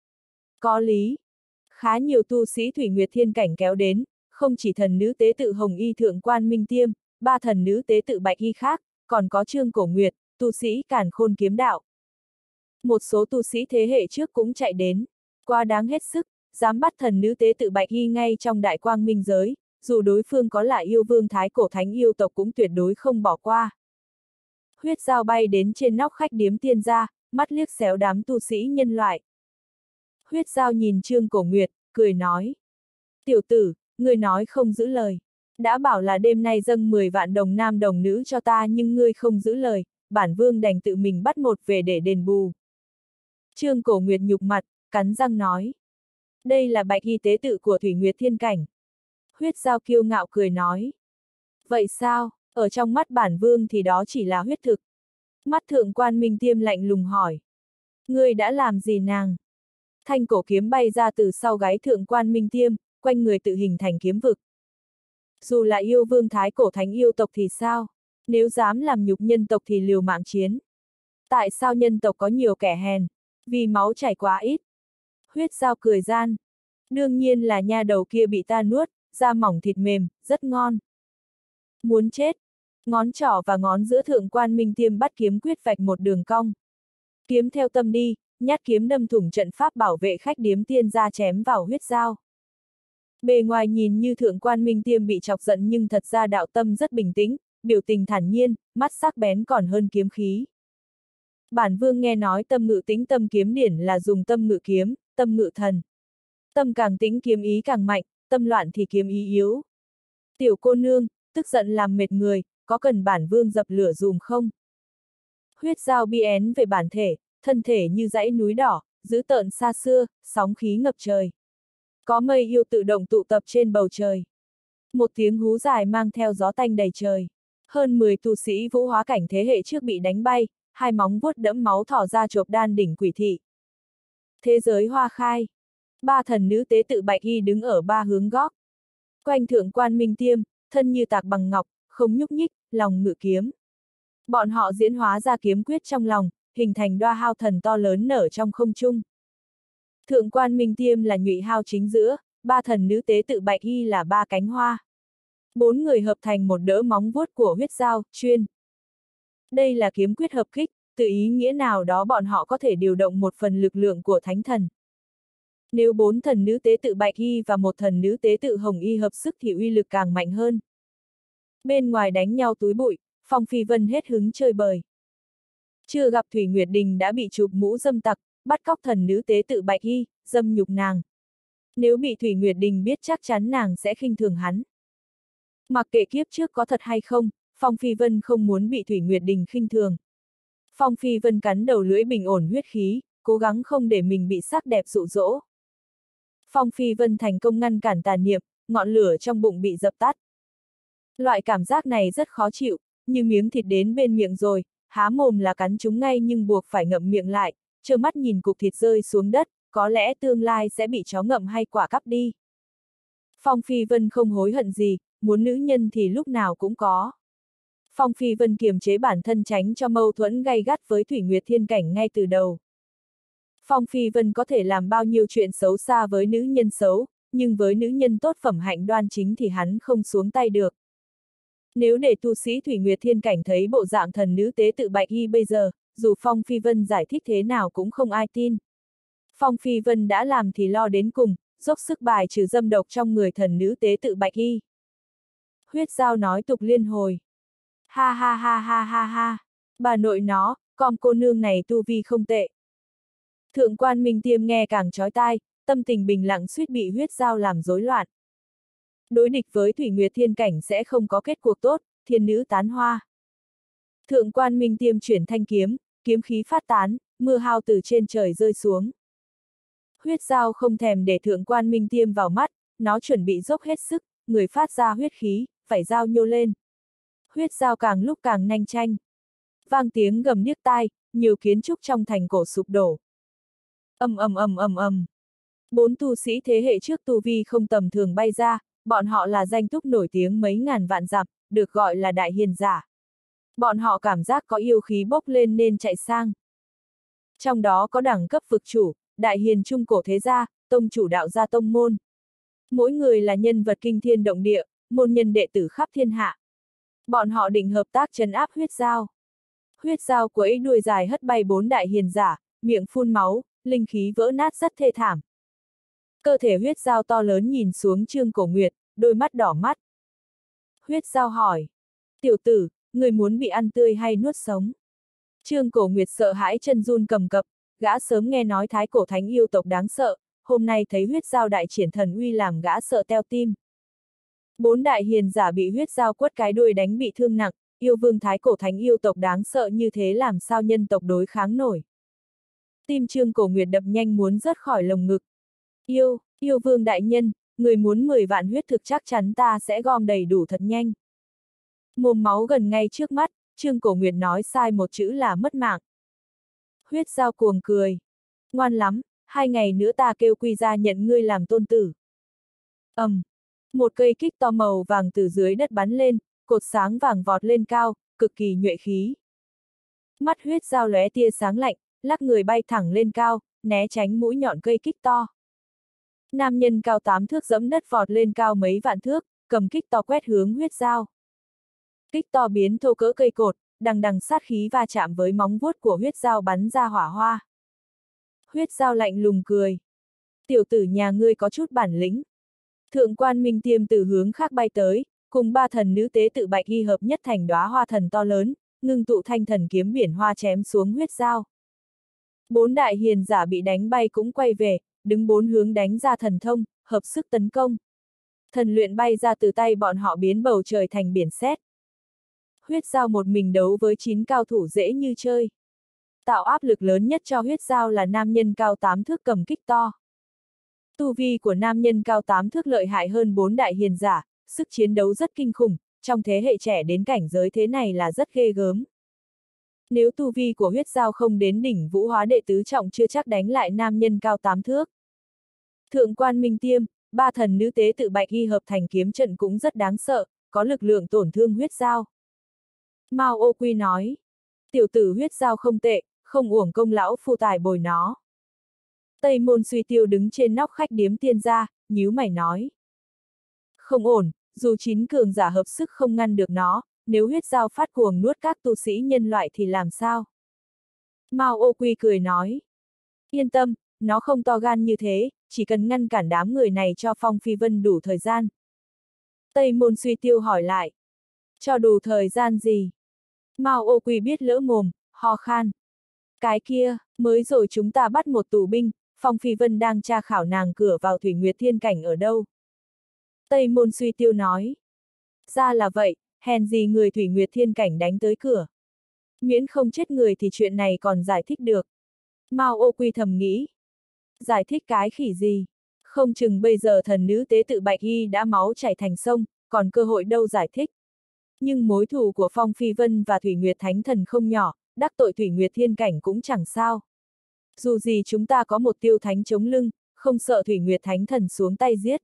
Có lý. Khá nhiều tu sĩ Thủy Nguyệt Thiên Cảnh kéo đến, không chỉ thần nữ tế tự Hồng Y Thượng quan Minh Tiêm, ba thần nữ tế tự Bạch Y khác, còn có Trương Cổ Nguyệt, tu sĩ Càn Khôn Kiếm Đạo. Một số tu sĩ thế hệ trước cũng chạy đến, quá đáng hết sức, dám bắt thần nữ tế tự Bạch Y ngay trong đại quang minh giới, dù đối phương có là yêu vương thái cổ thánh yêu tộc cũng tuyệt đối không bỏ qua. Huyết Giao bay đến trên nóc khách điếm Tiên Gia, mắt liếc xéo đám tu sĩ nhân loại. Huyết Giao nhìn Trương Cổ Nguyệt, cười nói. Tiểu tử, ngươi nói không giữ lời. Đã bảo là đêm nay dâng 10 vạn đồng nam đồng nữ cho ta nhưng ngươi không giữ lời, bản vương đành tự mình bắt một về để đền bù. Trương Cổ Nguyệt nhục mặt, cắn răng nói. Đây là Bạch Y tế tự của Thủy Nguyệt Thiên Cảnh. Huyết Giao kiêu ngạo cười nói. Vậy sao, ở trong mắt bản vương thì đó chỉ là huyết thực. Mắt Thượng quan Minh Tiêm lạnh lùng hỏi. Ngươi đã làm gì nàng? Thanh cổ kiếm bay ra từ sau gáy Thượng quan Minh Tiêm, quanh người tự hình thành kiếm vực. Dù là yêu vương thái cổ thánh yêu tộc thì sao? Nếu dám làm nhục nhân tộc thì liều mạng chiến. Tại sao nhân tộc có nhiều kẻ hèn? Vì máu chảy quá ít. Huyết Giao cười gian. Đương nhiên là nha đầu kia bị ta nuốt, da mỏng thịt mềm, rất ngon. Muốn chết. Ngón trỏ và ngón giữa Thượng quan Minh Tiêm bắt kiếm quyết vạch một đường cong. Kiếm theo tâm đi, nhát kiếm đâm thủng trận pháp bảo vệ khách điếm Tiên Gia chém vào Huyết Giao. Bề ngoài nhìn như Thượng quan Minh Tiêm bị chọc giận nhưng thật ra đạo tâm rất bình tĩnh, biểu tình thản nhiên, mắt sắc bén còn hơn kiếm khí. Bản vương nghe nói tâm ngự tính tâm kiếm điển là dùng tâm ngự kiếm, tâm ngự thần. Tâm càng tĩnh kiếm ý càng mạnh, tâm loạn thì kiếm ý yếu. Tiểu cô nương, tức giận làm mệt người, có cần bản vương dập lửa dùm không? Huyết Giao bi én về bản thể, thân thể như dãy núi đỏ, dữ tợn xa xưa, sóng khí ngập trời. Có mây yêu tự động tụ tập trên bầu trời. Một tiếng hú dài mang theo gió tanh đầy trời. Hơn 10 tu sĩ vũ hóa cảnh thế hệ trước bị đánh bay, hai móng vuốt đẫm máu thỏ ra chộp đan đỉnh quỷ thị. Thế giới hoa khai. Ba thần nữ tế tự Bạch Y đứng ở ba hướng góc. Quanh Thượng quan Minh Tiêm, thân như tạc bằng ngọc, không nhúc nhích, lòng ngự kiếm. Bọn họ diễn hóa ra kiếm quyết trong lòng, hình thành đoa hao thần to lớn nở trong không trung. Thượng quan Minh Tiêm là nhụy hao chính giữa, ba thần nữ tế tự Bạch Y là ba cánh hoa. Bốn người hợp thành một đỡ móng vuốt của Huyết Giao, chuyên. Đây là kiếm quyết hợp kích, từ ý nghĩa nào đó bọn họ có thể điều động một phần lực lượng của thánh thần. Nếu 4 thần nữ tế tự Bạch Y và một thần nữ tế tự Hồng Y hợp sức thì uy lực càng mạnh hơn. Bên ngoài đánh nhau túi bụi, Phong Phi Vân hết hứng chơi bời. Chưa gặp Thủy Nguyệt Đình đã bị chụp mũ dâm tặc, bắt cóc thần nữ tế tự Bạch Y, dâm nhục nàng. Nếu bị Thủy Nguyệt Đình biết chắc chắn nàng sẽ khinh thường hắn. Mặc kệ kiếp trước có thật hay không, Phong Phi Vân không muốn bị Thủy Nguyệt Đình khinh thường. Phong Phi Vân cắn đầu lưỡi bình ổn huyết khí, cố gắng không để mình bị sắc đẹp dụ dỗ. Phong Phi Vân thành công ngăn cản tà niệm, ngọn lửa trong bụng bị dập tắt. Loại cảm giác này rất khó chịu, như miếng thịt đến bên miệng rồi, há mồm là cắn chúng ngay nhưng buộc phải ngậm miệng lại, trơ mắt nhìn cục thịt rơi xuống đất, có lẽ tương lai sẽ bị chó ngậm hay quả cắp đi. Phong Phi Vân không hối hận gì, muốn nữ nhân thì lúc nào cũng có. Phong Phi Vân kiềm chế bản thân tránh cho mâu thuẫn gay gắt với Thủy Nguyệt Thiên Cảnh ngay từ đầu. Phong Phi Vân có thể làm bao nhiêu chuyện xấu xa với nữ nhân xấu, nhưng với nữ nhân tốt phẩm hạnh đoan chính thì hắn không xuống tay được. Nếu để tu sĩ Thủy Nguyệt Thiên Cảnh thấy bộ dạng thần nữ tế tự Bạch Y bây giờ, dù Phong Phi Vân giải thích thế nào cũng không ai tin. Phong Phi Vân đã làm thì lo đến cùng, dốc sức bài trừ dâm độc trong người thần nữ tế tự Bạch Y. Huyết Giao nói tục liên hồi. Ha ha ha ha ha ha, bà nội nó, con cô nương này tu vi không tệ. Thượng quan Minh Tiêm nghe càng chói tai, tâm tình bình lặng suýt bị Huyết Giao làm rối loạn. Đối địch với Thủy Nguyệt Thiên Cảnh sẽ không có kết cuộc tốt, thiên nữ tán hoa. Thượng quan Minh Tiêm chuyển thanh kiếm, kiếm khí phát tán, mưa hao từ trên trời rơi xuống. Huyết Giao không thèm để thượng quan Minh Tiêm vào mắt, nó chuẩn bị dốc hết sức, người phát ra huyết khí, phải dao nhô lên. Huyết Giao càng lúc càng nhanh chanh. Vang tiếng gầm điếc tai, nhiều kiến trúc trong thành cổ sụp đổ. Ầm ầm ầm ầm ầm. 4 tu sĩ thế hệ trước tu vi không tầm thường bay ra, bọn họ là danh túc nổi tiếng mấy ngàn vạn dặm, được gọi là đại hiền giả. Bọn họ cảm giác có yêu khí bốc lên nên chạy sang. Trong đó có đẳng cấp vực chủ, đại hiền trung cổ thế gia, tông chủ đạo gia tông môn. Mỗi người là nhân vật kinh thiên động địa, môn nhân đệ tử khắp thiên hạ. Bọn họ định hợp tác trấn áp Huyết Giao. Huyết Giao quẫy đuôi dài hất bay 4 đại hiền giả, miệng phun máu, linh khí vỡ nát rất thê thảm. Cơ thể Huyết Giao to lớn nhìn xuống Trương Cổ Nguyệt, đôi mắt đỏ mắt. Huyết Giao hỏi, tiểu tử, người muốn bị ăn tươi hay nuốt sống? Trương Cổ Nguyệt sợ hãi chân run cầm cập, gã sớm nghe nói thái cổ thánh yêu tộc đáng sợ, hôm nay thấy Huyết Giao đại triển thần uy làm gã sợ teo tim. 4 đại hiền giả bị Huyết Giao quất cái đuôi đánh bị thương nặng, yêu vương thái cổ thánh yêu tộc đáng sợ như thế làm sao nhân tộc đối kháng nổi. Tim Trương Cổ Nguyệt đập nhanh muốn rớt khỏi lồng ngực. Yêu vương đại nhân, người muốn 10 vạn huyết thực chắc chắn ta sẽ gom đầy đủ thật nhanh. Mồm máu gần ngay trước mắt, Trương Cổ Nguyệt nói sai một chữ là mất mạng. Huyết Giao cuồng cười. Ngoan lắm, 2 ngày nữa ta kêu Quy ra nhận ngươi làm tôn tử. Một cây kích to màu vàng từ dưới đất bắn lên, cột sáng vàng vọt lên cao, cực kỳ nhuệ khí. Mắt Huyết Giao lóe tia sáng lạnh, lắc người bay thẳng lên cao, né tránh mũi nhọn cây kích to. Nam nhân cao 8 thước giẫm đất vọt lên cao mấy vạn thước, cầm kích to quét hướng Huyết Giao. Kích to biến thô cỡ cây cột, đằng đằng sát khí va chạm với móng vuốt của Huyết Giao bắn ra hỏa hoa. Huyết Giao lạnh lùng cười. Tiểu tử nhà ngươi có chút bản lĩnh. Thượng quan Minh Tiêm từ hướng khác bay tới, cùng 3 thần nữ tế tự Bạch Y hợp nhất thành đóa hoa thần to lớn, ngưng tụ thanh thần kiếm biển hoa chém xuống Huyết Giao. 4 đại hiền giả bị đánh bay cũng quay về, đứng 4 hướng đánh ra thần thông, hợp sức tấn công. Thần luyện bay ra từ tay bọn họ biến bầu trời thành biển sét. Huyết Giao một mình đấu với 9 cao thủ dễ như chơi. Tạo áp lực lớn nhất cho Huyết Giao là nam nhân cao 8 thước cầm kích to. Tu vi của nam nhân cao 8 thước lợi hại hơn 4 đại hiền giả, sức chiến đấu rất kinh khủng, trong thế hệ trẻ đến cảnh giới thế này là rất ghê gớm. Nếu tu vi của Huyết Giao không đến đỉnh vũ hóa đệ tứ trọng chưa chắc đánh lại nam nhân cao 8 thước. Thượng quan Minh Tiêm, 3 thần nữ tế tự Bạch Y hợp thành kiếm trận cũng rất đáng sợ, có lực lượng tổn thương Huyết Giao. Mao Ô Quy nói, tiểu tử Huyết Giao không tệ, không uổng công lão phu tài bồi nó. Tây Môn Suy Tiêu đứng trên nóc khách điếm tiên gia, nhíu mày nói. Không ổn, dù 9 cường giả hợp sức không ngăn được nó, nếu Huyết Giao phát cuồng nuốt các tu sĩ nhân loại thì làm sao? Mao Ô Quy cười nói. Yên tâm, nó không to gan như thế, chỉ cần ngăn cản đám người này cho Phong Phi Vân đủ thời gian. Tây Môn Suy Tiêu hỏi lại. Cho đủ thời gian gì? Mao Ô Quy biết lỡ mồm, ho khan. Cái kia, mới rồi chúng ta bắt một tù binh, Phong Phi Vân đang tra khảo nàng cửa vào Thủy Nguyệt Thiên Cảnh ở đâu? Tây Môn Suy Tiêu nói. Ra là vậy, hèn gì người Thủy Nguyệt Thiên Cảnh đánh tới cửa. Miễn không chết người thì chuyện này còn giải thích được. Mao Ô Quy thầm nghĩ. Giải thích cái khỉ gì? Không chừng bây giờ thần nữ tế tự Bạch Y đã máu chảy thành sông, còn cơ hội đâu giải thích. Nhưng mối thù của Phong Phi Vân và Thủy Nguyệt Thánh Thần không nhỏ, đắc tội Thủy Nguyệt Thiên Cảnh cũng chẳng sao. Dù gì chúng ta có một tiêu thánh chống lưng, không sợ Thủy Nguyệt Thánh Thần xuống tay giết.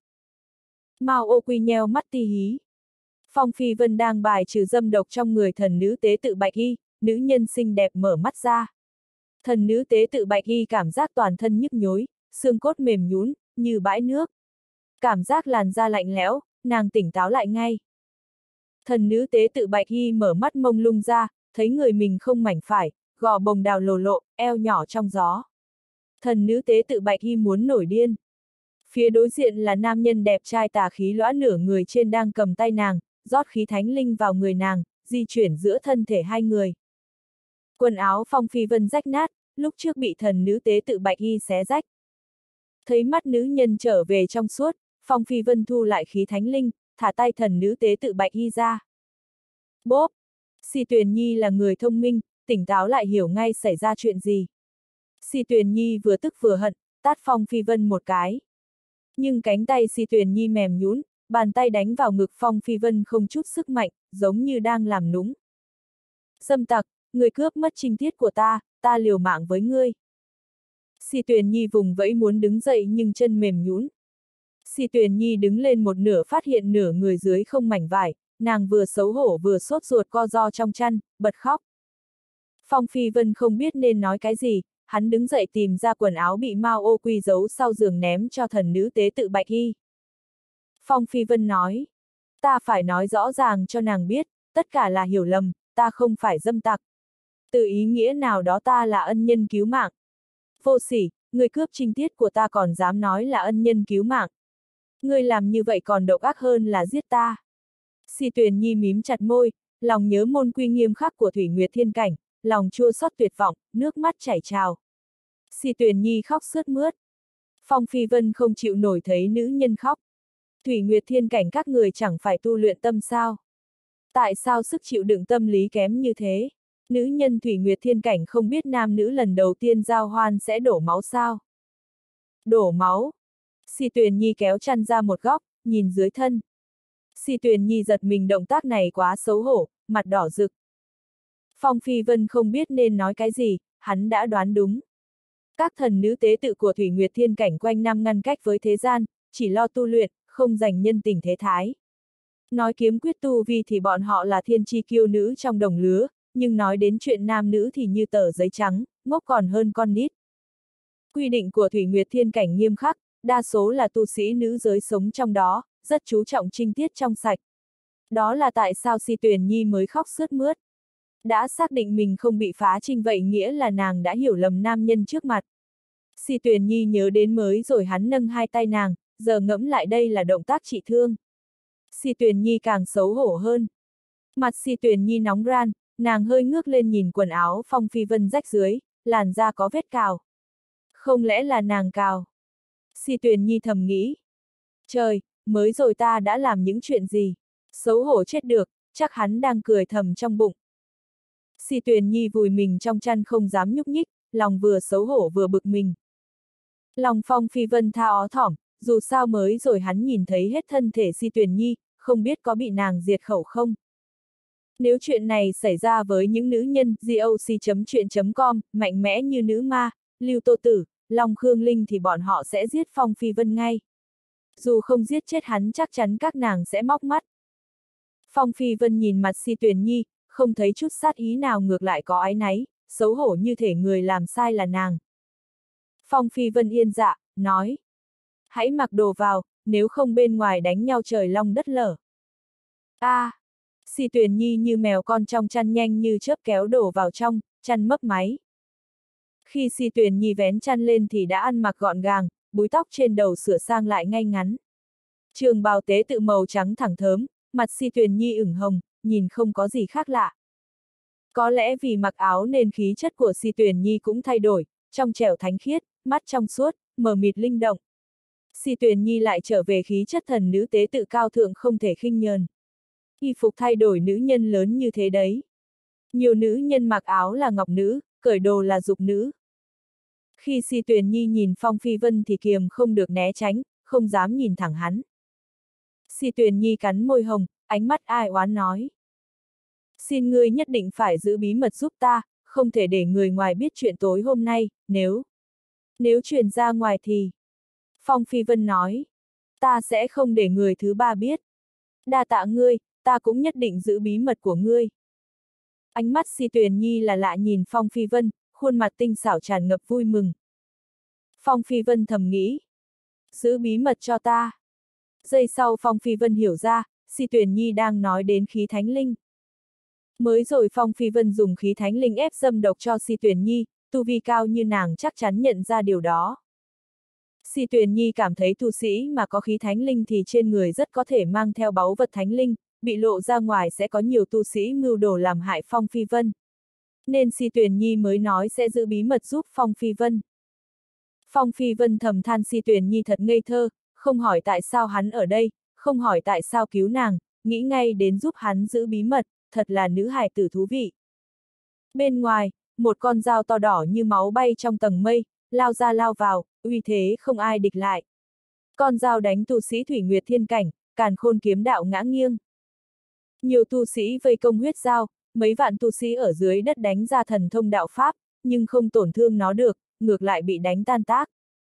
Mao Ô Quy nheo mắt ti hí. Phong Phi Vân đang bài trừ dâm độc trong người thần nữ tế tự Bạch Y, nữ nhân xinh đẹp mở mắt ra. Thần nữ tế tự Bạch Y cảm giác toàn thân nhức nhối, xương cốt mềm nhũn, như bãi nước. Cảm giác làn da lạnh lẽo, nàng tỉnh táo lại ngay. Thần nữ tế tự Bạch Y mở mắt mông lung ra, thấy người mình không mảnh phải, gò bồng đào lồ lộ, eo nhỏ trong gió. Thần nữ tế tự Bạch Y muốn nổi điên. Phía đối diện là nam nhân đẹp trai tà khí lõa nửa người trên đang cầm tay nàng, rót khí thánh linh vào người nàng, di chuyển giữa thân thể hai người. Quần áo Phong Phi Vân rách nát, lúc trước bị thần nữ tế tự Bạch Y xé rách. Thấy mắt nữ nhân trở về trong suốt, Phong Phi Vân thu lại khí thánh linh, thả tay thần nữ tế tự Bạch Y ra. Bốp! Si Tuyền Nhi là người thông minh, tỉnh táo lại hiểu ngay xảy ra chuyện gì. Si Tuyền Nhi vừa tức vừa hận, tát Phong Phi Vân một cái. Nhưng cánh tay Si Tuyền Nhi mềm nhũn, bàn tay đánh vào ngực Phong Phi Vân không chút sức mạnh, giống như đang làm nũng. Dâm tặc, người cướp mất trinh tiết của ta liều mạng với ngươi. Si Tuyền Nhi vùng vẫy muốn đứng dậy nhưng chân mềm nhũn. Si Tuyền Nhi đứng lên một nửa phát hiện nửa người dưới không mảnh vải, nàng vừa xấu hổ vừa sốt ruột co ro trong chăn, bật khóc. Phong Phi Vân không biết nên nói cái gì, hắn đứng dậy tìm ra quần áo bị Mao Ô Quy giấu sau giường ném cho thần nữ tế tự Bạch Y. Phong Phi Vân nói, ta phải nói rõ ràng cho nàng biết, tất cả là hiểu lầm, ta không phải dâm tặc. Từ ý nghĩa nào đó ta là ân nhân cứu mạng. Vô sỉ, người cướp trinh tiết của ta còn dám nói là ân nhân cứu mạng. Ngươi làm như vậy còn độc ác hơn là giết ta. Si Tuyền Nhi mím chặt môi, lòng nhớ môn quy nghiêm khắc của Thủy Nguyệt Thiên Cảnh, lòng chua xót tuyệt vọng, nước mắt chảy trào. Si Tuyền Nhi khóc sướt mướt. Phong Phi Vân không chịu nổi thấy nữ nhân khóc. Thủy Nguyệt Thiên Cảnh các người chẳng phải tu luyện tâm sao? Tại sao sức chịu đựng tâm lý kém như thế? Nữ nhân Thủy Nguyệt Thiên Cảnh không biết nam nữ lần đầu tiên giao hoan sẽ đổ máu sao? Đổ máu. Si Tuyền Nhi kéo chăn ra một góc, nhìn dưới thân. Si Tuyền Nhi giật mình động tác này quá xấu hổ, mặt đỏ rực. Phong Phi Vân không biết nên nói cái gì, hắn đã đoán đúng. Các thần nữ tế tự của Thủy Nguyệt Thiên Cảnh quanh năm ngăn cách với thế gian, chỉ lo tu luyện, không dành nhân tình thế thái. Nói kiếm quyết tu vi thì bọn họ là thiên chi kiêu nữ trong đồng lứa, nhưng nói đến chuyện nam nữ thì như tờ giấy trắng, ngốc còn hơn con nít. Quy định của Thủy Nguyệt Thiên Cảnh nghiêm khắc, đa số là tu sĩ nữ giới sống trong đó, rất chú trọng trinh tiết trong sạch. Đó là tại sao Si Tuyền Nhi mới khóc sướt mướt. Đã xác định mình không bị phá trinh vậy nghĩa là nàng đã hiểu lầm nam nhân trước mặt. Si Tuyền Nhi nhớ đến mới rồi hắn nâng hai tay nàng, giờ ngẫm lại đây là động tác trị thương. Si Tuyền Nhi càng xấu hổ hơn. Mặt Si Tuyền Nhi nóng ran, nàng hơi ngước lên nhìn quần áo Phong Phi Vân rách dưới, làn da có vết cào. Không lẽ là nàng cào? Si Tuyền Nhi thầm nghĩ. Trời, mới rồi ta đã làm những chuyện gì? Xấu hổ chết được, chắc hắn đang cười thầm trong bụng. Si Tuyền Nhi vùi mình trong chăn không dám nhúc nhích, lòng vừa xấu hổ vừa bực mình. Lòng Phong Phi Vân tha ó thỏm, dù sao mới rồi hắn nhìn thấy hết thân thể Si Tuyền Nhi, không biết có bị nàng diệt khẩu không. Nếu chuyện này xảy ra với những nữ nhân goc.chuyện.com, mạnh mẽ như nữ ma, Lưu Tô Tử, Long Khương Linh thì bọn họ sẽ giết Phong Phi Vân ngay. Dù không giết chết hắn chắc chắn các nàng sẽ móc mắt. Phong Phi Vân nhìn mặt Si Tuyền Nhi, không thấy chút sát ý nào ngược lại có áy náy, xấu hổ như thể người làm sai là nàng. Phong Phi Vân yên dạ, nói. Hãy mặc đồ vào, nếu không bên ngoài đánh nhau trời long đất lở. Si Tuyền Nhi như mèo con trong chăn nhanh như chớp kéo đổ vào trong, chăn mấp máy. Khi Si Tuyền Nhi vén chăn lên thì đã ăn mặc gọn gàng, búi tóc trên đầu sửa sang lại ngay ngắn. Trường bào tế tự màu trắng thẳng thớm, mặt Si Tuyền Nhi ửng hồng, nhìn không có gì khác lạ. Có lẽ vì mặc áo nên khí chất của Si Tuyền Nhi cũng thay đổi, trong trẻo thánh khiết, mắt trong suốt, mờ mịt linh động. Si Tuyền Nhi lại trở về khí chất thần nữ tế tự cao thượng không thể khinh nhờn. Y phục thay đổi nữ nhân lớn như thế đấy. Nhiều nữ nhân mặc áo là ngọc nữ, cởi đồ là dục nữ. Khi Si Tuyền Nhi nhìn Phong Phi Vân thì kiềm không được né tránh, không dám nhìn thẳng hắn. Si Tuyền Nhi cắn môi hồng, ánh mắt ai oán nói. Xin ngươi nhất định phải giữ bí mật giúp ta, không thể để người ngoài biết chuyện tối hôm nay, nếu truyền ra ngoài thì... Phong Phi Vân nói, ta sẽ không để người thứ ba biết. Đa tạ ngươi, ta cũng nhất định giữ bí mật của ngươi. Ánh mắt Si Tuyền Nhi là lạ nhìn Phong Phi Vân, khuôn mặt tinh xảo tràn ngập vui mừng. Phong Phi Vân thầm nghĩ, giữ bí mật cho ta. Giây sau Phong Phi Vân hiểu ra, Si Tuyền Nhi đang nói đến khí thánh linh. Mới rồi Phong Phi Vân dùng khí thánh linh ép dâm độc cho Si Tuyền Nhi, tu vi cao như nàng chắc chắn nhận ra điều đó. Si Tuyền Nhi cảm thấy tu sĩ mà có khí thánh linh thì trên người rất có thể mang theo báu vật thánh linh, bị lộ ra ngoài sẽ có nhiều tu sĩ mưu đồ làm hại Phong Phi Vân. Nên Si Tuyền Nhi mới nói sẽ giữ bí mật giúp Phong Phi Vân. Phong Phi Vân thầm than Si Tuyền Nhi thật ngây thơ, không hỏi tại sao hắn ở đây, không hỏi tại sao cứu nàng, nghĩ ngay đến giúp hắn giữ bí mật, thật là nữ hài tử thú vị. Bên ngoài, một con dao to đỏ như máu bay trong tầng mây, lao ra lao vào, uy thế không ai địch lại. Con dao đánh tu sĩ Thủy Nguyệt Thiên Cảnh, Càn Khôn Kiếm Đạo ngã nghiêng. Nhiều tu sĩ vây công huyết dao, mấy vạn tu sĩ ở dưới đất đánh ra thần thông đạo pháp, nhưng không tổn thương nó được, ngược lại bị đánh tan tác.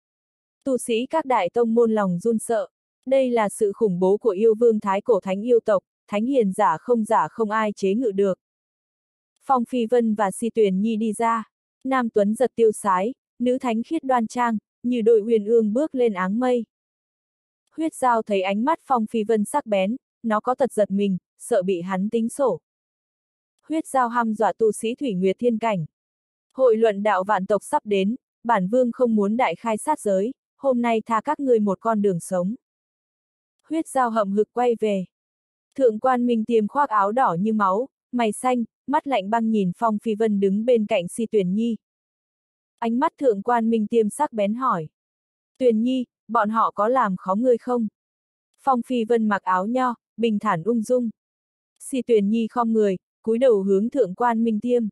Tu sĩ các đại tông môn lòng run sợ. Đây là sự khủng bố của yêu vương thái cổ thánh yêu tộc, thánh hiền giả không ai chế ngự được. Phong Phi Vân và Si Tuyền Nhi đi ra. Nam tuấn giật tiêu sái, nữ thánh khiết đoan trang, như đội huyền ương bước lên áng mây. Huyết dao thấy ánh mắt Phong Phi Vân sắc bén, nó có tật giật mình, sợ bị hắn tính sổ. Huyết dao hăm dọa tu sĩ Thủy Nguyệt Thiên Cảnh. Hội luận đạo vạn tộc sắp đến, bản vương không muốn đại khai sát giới, hôm nay tha các ngươi một con đường sống. Huyết dao hậm hực quay về. Thượng quan Minh Tiêm khoác áo đỏ như máu, mày xanh, mắt lạnh băng nhìn Phong Phi Vân đứng bên cạnh Si Tuyền Nhi. Ánh mắt thượng quan Minh Tiêm sắc bén hỏi. Tuyền Nhi, bọn họ có làm khó ngươi không? Phong Phi Vân mặc áo nho, bình thản ung dung. Si Tuyền Nhi khom người, cúi đầu hướng thượng quan Minh Tiêm.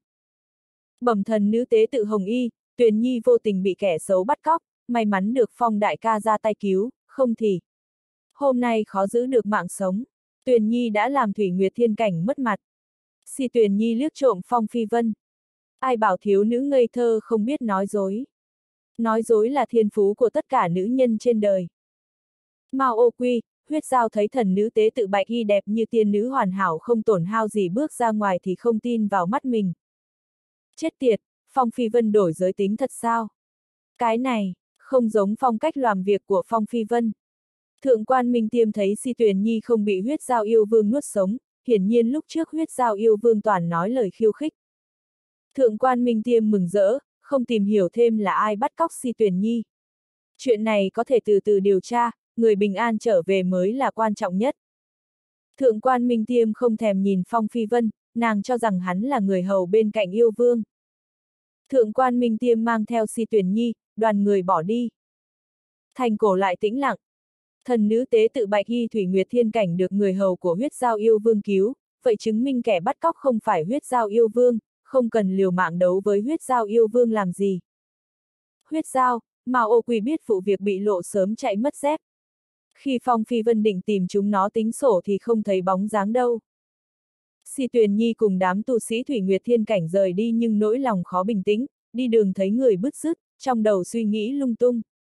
Bẩm thần nữ tế tự Hồng Y, Tuyền Nhi vô tình bị kẻ xấu bắt cóc, may mắn được Phong đại ca ra tay cứu, không thì hôm nay khó giữ được mạng sống. Tuyền Nhi đã làm Thủy Nguyệt Thiên Cảnh mất mặt. Si Tuyền Nhi liếc trộm Phong Phi Vân. Ai bảo thiếu nữ ngây thơ không biết nói dối. Nói dối là thiên phú của tất cả nữ nhân trên đời. Mao Ô Quy, huyết dao thấy thần nữ tế tự Bạch Y đẹp như tiên nữ hoàn hảo không tổn hao gì bước ra ngoài thì không tin vào mắt mình. Chết tiệt, Phong Phi Vân đổi giới tính thật sao? Cái này, không giống phong cách làm việc của Phong Phi Vân. Thượng quan Minh Tiêm thấy Si Tuyền Nhi không bị huyết dao yêu vương nuốt sống, hiển nhiên lúc trước huyết dao yêu vương toàn nói lời khiêu khích. Thượng quan Minh Tiêm mừng rỡ, không tìm hiểu thêm là ai bắt cóc Si Tuyền Nhi. Chuyện này có thể từ từ điều tra, người bình an trở về mới là quan trọng nhất. Thượng quan Minh Tiêm không thèm nhìn Phong Phi Vân, nàng cho rằng hắn là người hầu bên cạnh yêu vương. Thượng quan Minh Tiêm mang theo Si Tuyền Nhi, đoàn người bỏ đi. Thành cổ lại tĩnh lặng. Thần nữ tế tự Bạch Y Thủy Nguyệt Thiên Cảnh được người hầu của huyết dao yêu vương cứu, vậy chứng minh kẻ bắt cóc không phải huyết dao yêu vương, không cần liều mạng đấu với huyết dao yêu vương làm gì. Huyết dao, Mao Ô Quy biết vụ việc bị lộ sớm chạy mất dép. Khi Phong Phi Vân định tìm chúng nó tính sổ thì không thấy bóng dáng đâu. Si Tuyền Nhi cùng đám tu sĩ Thủy Nguyệt Thiên Cảnh rời đi nhưng nỗi lòng khó bình tĩnh, đi đường thấy người bứt rứt, trong đầu suy nghĩ lung tung.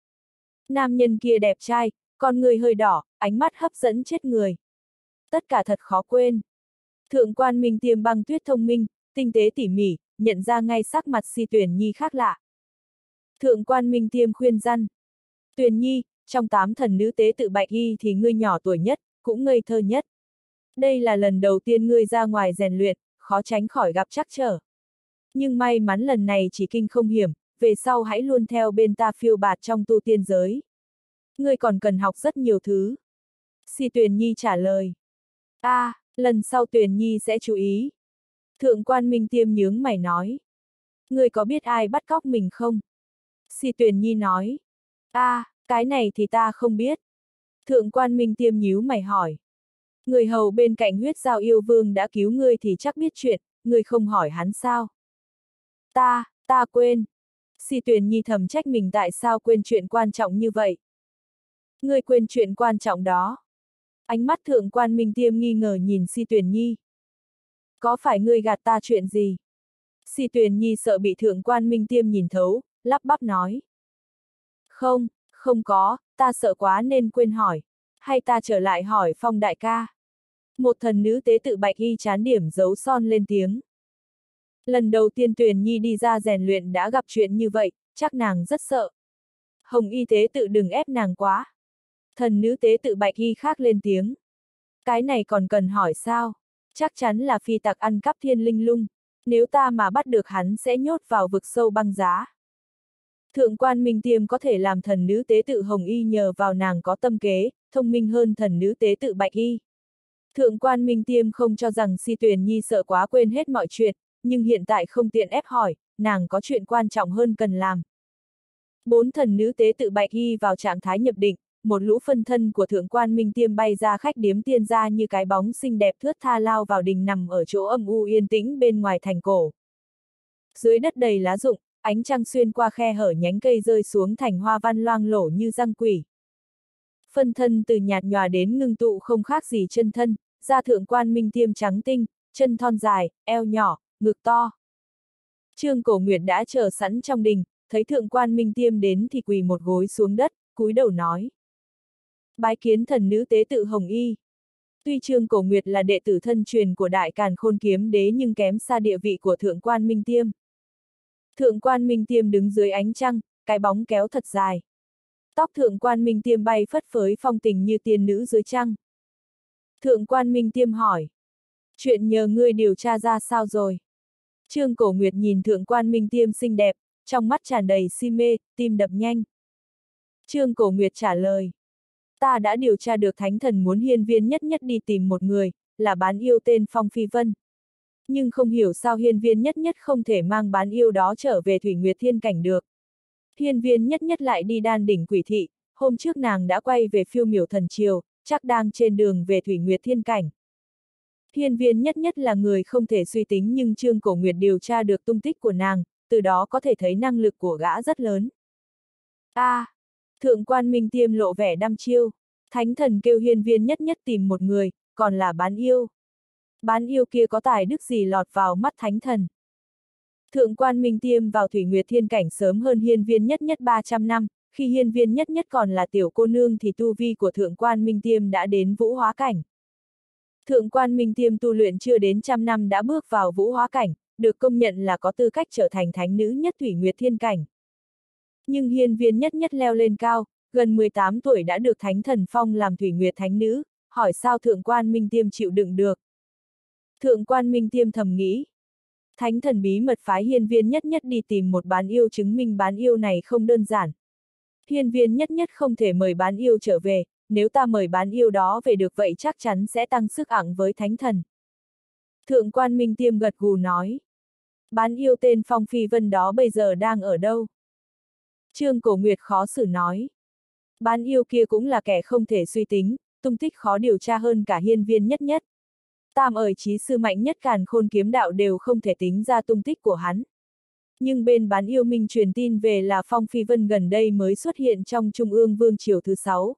Nam nhân kia đẹp trai, con người hơi đỏ, ánh mắt hấp dẫn chết người. Tất cả thật khó quên. Thượng quan Minh Tiêm băng tuyết thông minh, tinh tế tỉ mỉ, nhận ra ngay sắc mặt Si Tuyền Nhi khác lạ. Thượng quan Minh Tiêm khuyên răn. Tuyền Nhi, trong 8 thần nữ tế tự Bạch Y thì ngươi nhỏ tuổi nhất, cũng ngây thơ nhất. Đây là lần đầu tiên ngươi ra ngoài rèn luyện, khó tránh khỏi gặp trắc trở. Nhưng may mắn lần này chỉ kinh không hiểm, về sau hãy luôn theo bên ta phiêu bạt trong tu tiên giới. Ngươi còn cần học rất nhiều thứ. Si Tuyền Nhi trả lời. Lần sau Tuyền Nhi sẽ chú ý. Thượng quan Minh Tiêm nhướng mày nói. Ngươi có biết ai bắt cóc mình không? Si Tuyền Nhi nói. Cái này thì ta không biết. Thượng quan Minh Tiêm nhíu mày hỏi. Người hầu bên cạnh huyết dao yêu vương đã cứu ngươi thì chắc biết chuyện, ngươi không hỏi hắn sao? Ta quên. Si Tuyền Nhi thầm trách mình tại sao quên chuyện quan trọng như vậy. Ngươi quên chuyện quan trọng đó. Ánh mắt Thượng quan Minh Tiêm nghi ngờ nhìn Si Tuyền Nhi. Có phải ngươi gạt ta chuyện gì? Si Tuyền Nhi sợ bị Thượng quan Minh Tiêm nhìn thấu, lắp bắp nói. Không, không có, ta sợ quá nên quên hỏi. Hay ta trở lại hỏi Phong đại ca. Một thần nữ tế tự Bạch Y chán điểm giấu son lên tiếng. Lần đầu tiên Tuyền Nhi đi ra rèn luyện đã gặp chuyện như vậy, chắc nàng rất sợ. Hồng Y tế tự đừng ép nàng quá. Thần nữ tế tự Bạch Y khác lên tiếng. Cái này còn cần hỏi sao? Chắc chắn là phi tặc ăn cắp thiên linh lung. Nếu ta mà bắt được hắn sẽ nhốt vào vực sâu băng giá. Thượng quan Minh Tiêm có thể làm thần nữ tế tự Hồng Y nhờ vào nàng có tâm kế, thông minh hơn thần nữ tế tự Bạch Y. Thượng quan Minh Tiêm không cho rằng Si Tuyền Nhi sợ quá quên hết mọi chuyện, nhưng hiện tại không tiện ép hỏi, nàng có chuyện quan trọng hơn cần làm. 4 thần nữ tế tự Bạch Y vào trạng thái nhập định, một lũ phân thân của Thượng quan Minh Tiêm bay ra khách điếm tiên gia như cái bóng xinh đẹp thướt tha lao vào đình nằm ở chỗ âm u yên tĩnh bên ngoài thành cổ. Dưới đất đầy lá rụng, ánh trăng xuyên qua khe hở nhánh cây rơi xuống thành hoa văn loang lổ như răng quỷ. Phân thân từ nhạt nhòa đến ngưng tụ không khác gì chân thân, da Thượng quan Minh Tiêm trắng tinh, chân thon dài, eo nhỏ, ngực to. Trương Cổ Nguyệt đã chờ sẵn trong đình, thấy Thượng quan Minh Tiêm đến thì quỳ một gối xuống đất, cúi đầu nói. Bái kiến thần nữ tế tự Hồng Y. Tuy Trương Cổ Nguyệt là đệ tử thân truyền của Đại Càn Khôn Kiếm Đế nhưng kém xa địa vị của Thượng quan Minh Tiêm. Thượng quan Minh Tiêm đứng dưới ánh trăng, cái bóng kéo thật dài. Tóc Thượng quan Minh Tiêm bay phất phới phong tình như tiên nữ dưới trăng. Thượng quan Minh Tiêm hỏi. Chuyện nhờ ngươi điều tra ra sao rồi? Trương Cổ Nguyệt nhìn Thượng quan Minh Tiêm xinh đẹp, trong mắt tràn đầy si mê, tim đập nhanh. Trương Cổ Nguyệt trả lời. Ta đã điều tra được thánh thần muốn hiên viên nhất nhất đi tìm một người, là bán yêu tên Phong Phi Vân. Nhưng không hiểu sao hiên viên nhất nhất không thể mang bán yêu đó trở về Thủy Nguyệt Thiên Cảnh được. Hiên viên nhất nhất lại đi đan đỉnh quỷ thị, hôm trước nàng đã quay về Phiêu Miểu Thần Triều, chắc đang trên đường về Thủy Nguyệt Thiên Cảnh. Hiên viên nhất nhất là người không thể suy tính nhưng Trương Cổ Nguyệt điều tra được tung tích của nàng, từ đó có thể thấy năng lực của gã rất lớn. Thượng quan Minh Tiêm lộ vẻ đăm chiêu. Thánh thần kêu hiên viên nhất nhất tìm một người, còn là bán yêu. Bán yêu kia có tài đức gì lọt vào mắt thánh thần. Thượng quan Minh Tiêm vào Thủy Nguyệt Thiên Cảnh sớm hơn hiên viên nhất nhất 300 năm, khi hiên viên nhất nhất còn là tiểu cô nương thì tu vi của Thượng quan Minh Tiêm đã đến vũ hóa cảnh. Thượng quan Minh Tiêm tu luyện chưa đến 100 năm đã bước vào vũ hóa cảnh, được công nhận là có tư cách trở thành thánh nữ nhất Thủy Nguyệt Thiên Cảnh. Nhưng hiên viên nhất nhất leo lên cao, gần 18 tuổi đã được thánh thần phong làm Thủy Nguyệt thánh nữ, hỏi sao Thượng quan Minh Tiêm chịu đựng được. Thượng quan Minh Tiêm thầm nghĩ. Thánh thần bí mật phái hiên viên nhất nhất đi tìm một bán yêu chứng minh bán yêu này không đơn giản. Hiên viên nhất nhất không thể mời bán yêu trở về, nếu ta mời bán yêu đó về được vậy chắc chắn sẽ tăng sức ặng với thánh thần. Thượng quan Minh Tiêm gật gù nói. Bán yêu tên Phong Phi Vân đó bây giờ đang ở đâu? Trương Cổ Nguyệt khó xử nói. Bán yêu kia cũng là kẻ không thể suy tính, tung tích khó điều tra hơn cả hiên viên nhất nhất. Tam ởi chí sư mạnh nhất Càn Khôn Kiếm Đạo đều không thể tính ra tung tích của hắn. Nhưng bên bán yêu minh truyền tin về là Phong Phi Vân gần đây mới xuất hiện trong Trung ương Vương Triều thứ 6.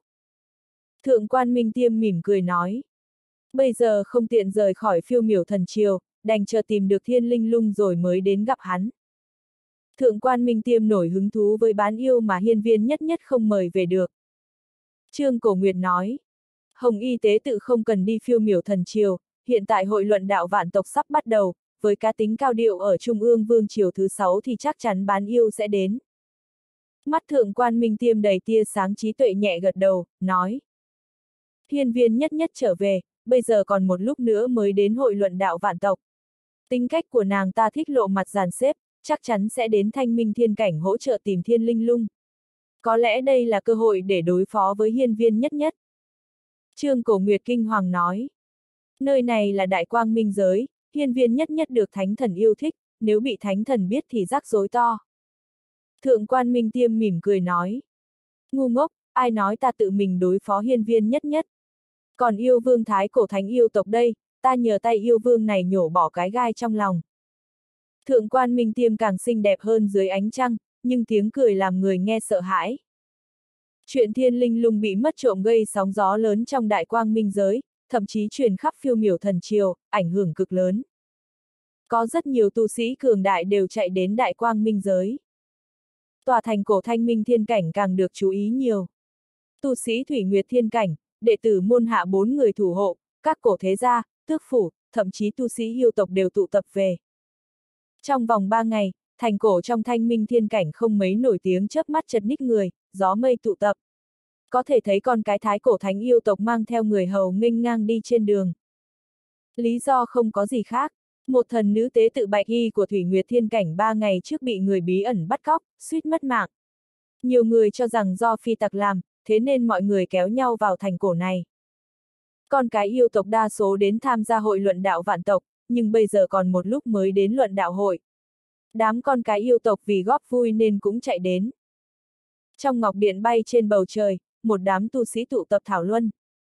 Thượng quan Minh Tiêm mỉm cười nói. Bây giờ không tiện rời khỏi Phiêu Miểu Thần Triều, đành chờ tìm được thiên linh lung rồi mới đến gặp hắn. Thượng quan Minh Tiêm nổi hứng thú với bán yêu mà hiên viên nhất nhất không mời về được. Trương Cổ Nguyệt nói. Hồng Y tế tự không cần đi Phiêu Miểu Thần Triều, hiện tại hội luận đạo vạn tộc sắp bắt đầu, với cá tính cao điệu ở Trung ương Vương Triều thứ 6 thì chắc chắn bán yêu sẽ đến. Mắt Thượng quan Minh Tiêm đầy tia sáng trí tuệ nhẹ gật đầu, nói. Hiên viên nhất nhất trở về, bây giờ còn một lúc nữa mới đến hội luận đạo vạn tộc. Tính cách của nàng ta thích lộ mặt dàn xếp, chắc chắn sẽ đến Thanh Minh Thiên Cảnh hỗ trợ tìm thiên linh lung. Có lẽ đây là cơ hội để đối phó với hiên viên nhất nhất. Trương Cổ Nguyệt kinh hoàng nói. Nơi này là Đại Quang Minh giới, hiên viên nhất nhất được thánh thần yêu thích, nếu bị thánh thần biết thì rắc rối to. Thượng quan Minh Tiêm mỉm cười nói. Ngu ngốc, ai nói ta tự mình đối phó hiên viên nhất nhất. Còn yêu vương thái cổ thánh yêu tộc đây, ta nhờ tay yêu vương này nhổ bỏ cái gai trong lòng. Thượng quan Minh Tiêm càng xinh đẹp hơn dưới ánh trăng, nhưng tiếng cười làm người nghe sợ hãi. Chuyện thiên linh lung bị mất trộm gây sóng gió lớn trong đại quang minh giới, thậm chí truyền khắp phiêu miểu thần triều, ảnh hưởng cực lớn. Có rất nhiều tu sĩ cường đại đều chạy đến đại quang minh giới. Tòa thành cổ Thanh Minh Thiên Cảnh càng được chú ý nhiều. Tu sĩ Thủy Nguyệt Thiên Cảnh, đệ tử môn hạ 4 người thủ hộ, các cổ thế gia, tước phủ, thậm chí tu sĩ yêu tộc đều tụ tập về. Trong vòng 3 ngày, thành cổ trong Thanh Minh Thiên Cảnh không mấy nổi tiếng chớp mắt chật ních người, gió mây tụ tập. Có thể thấy con cái thái cổ thánh yêu tộc mang theo người hầu nghênh ngang đi trên đường. Lý do không có gì khác. Một thần nữ tế tự Bạch Y của Thủy Nguyệt Thiên Cảnh 3 ngày trước bị người bí ẩn bắt cóc, suýt mất mạng. Nhiều người cho rằng do phi tặc làm, thế nên mọi người kéo nhau vào thành cổ này. Con cái yêu tộc đa số đến tham gia hội luận đạo vạn tộc, nhưng bây giờ còn một lúc mới đến luận đạo hội. Đám con cái yêu tộc vì góp vui nên cũng chạy đến. Trong ngọc điện bay trên bầu trời, một đám tu sĩ tụ tập thảo luận.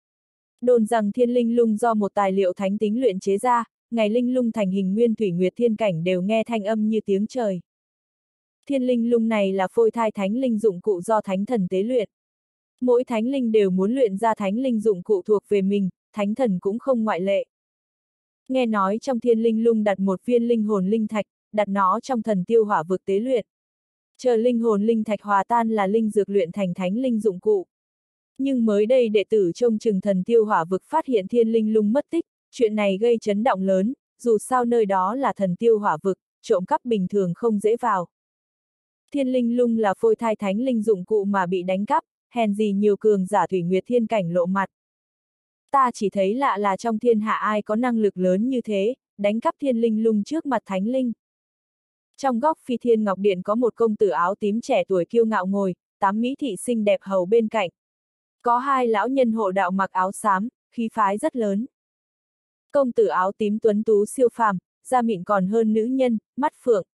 Đồn rằng thiên linh lung do một tài liệu thánh tính luyện chế ra, ngày linh lung thành hình nguyên Thủy Nguyệt Thiên Cảnh đều nghe thanh âm như tiếng trời. Thiên linh lung này là phôi thai thánh linh dụng cụ do thánh thần tế luyện. Mỗi thánh linh đều muốn luyện ra thánh linh dụng cụ thuộc về mình, thánh thần cũng không ngoại lệ. Nghe nói trong thiên linh lung đặt một viên linh hồn linh thạch, đặt nó trong thần tiêu hỏa vực tế luyện. Chờ linh hồn linh thạch hòa tan là linh dược luyện thành thánh linh dụng cụ. Nhưng mới đây đệ tử trông chừng thần tiêu hỏa vực phát hiện thiên linh lung mất tích, chuyện này gây chấn động lớn, dù sao nơi đó là thần tiêu hỏa vực, trộm cắp bình thường không dễ vào. Thiên linh lung là phôi thai thánh linh dụng cụ mà bị đánh cắp, hèn gì nhiều cường giả Thủy Nguyệt Thiên Cảnh lộ mặt. Ta chỉ thấy lạ là trong thiên hạ ai có năng lực lớn như thế, đánh cắp thiên linh lung trước mặt thánh linh. Trong góc Phi Thiên Ngọc Điện có một công tử áo tím trẻ tuổi kiêu ngạo ngồi, 8 mỹ thị xinh đẹp hầu bên cạnh. Có 2 lão nhân hộ đạo mặc áo xám, khí phái rất lớn. Công tử áo tím tuấn tú siêu phàm, da mịn còn hơn nữ nhân, mắt phượng.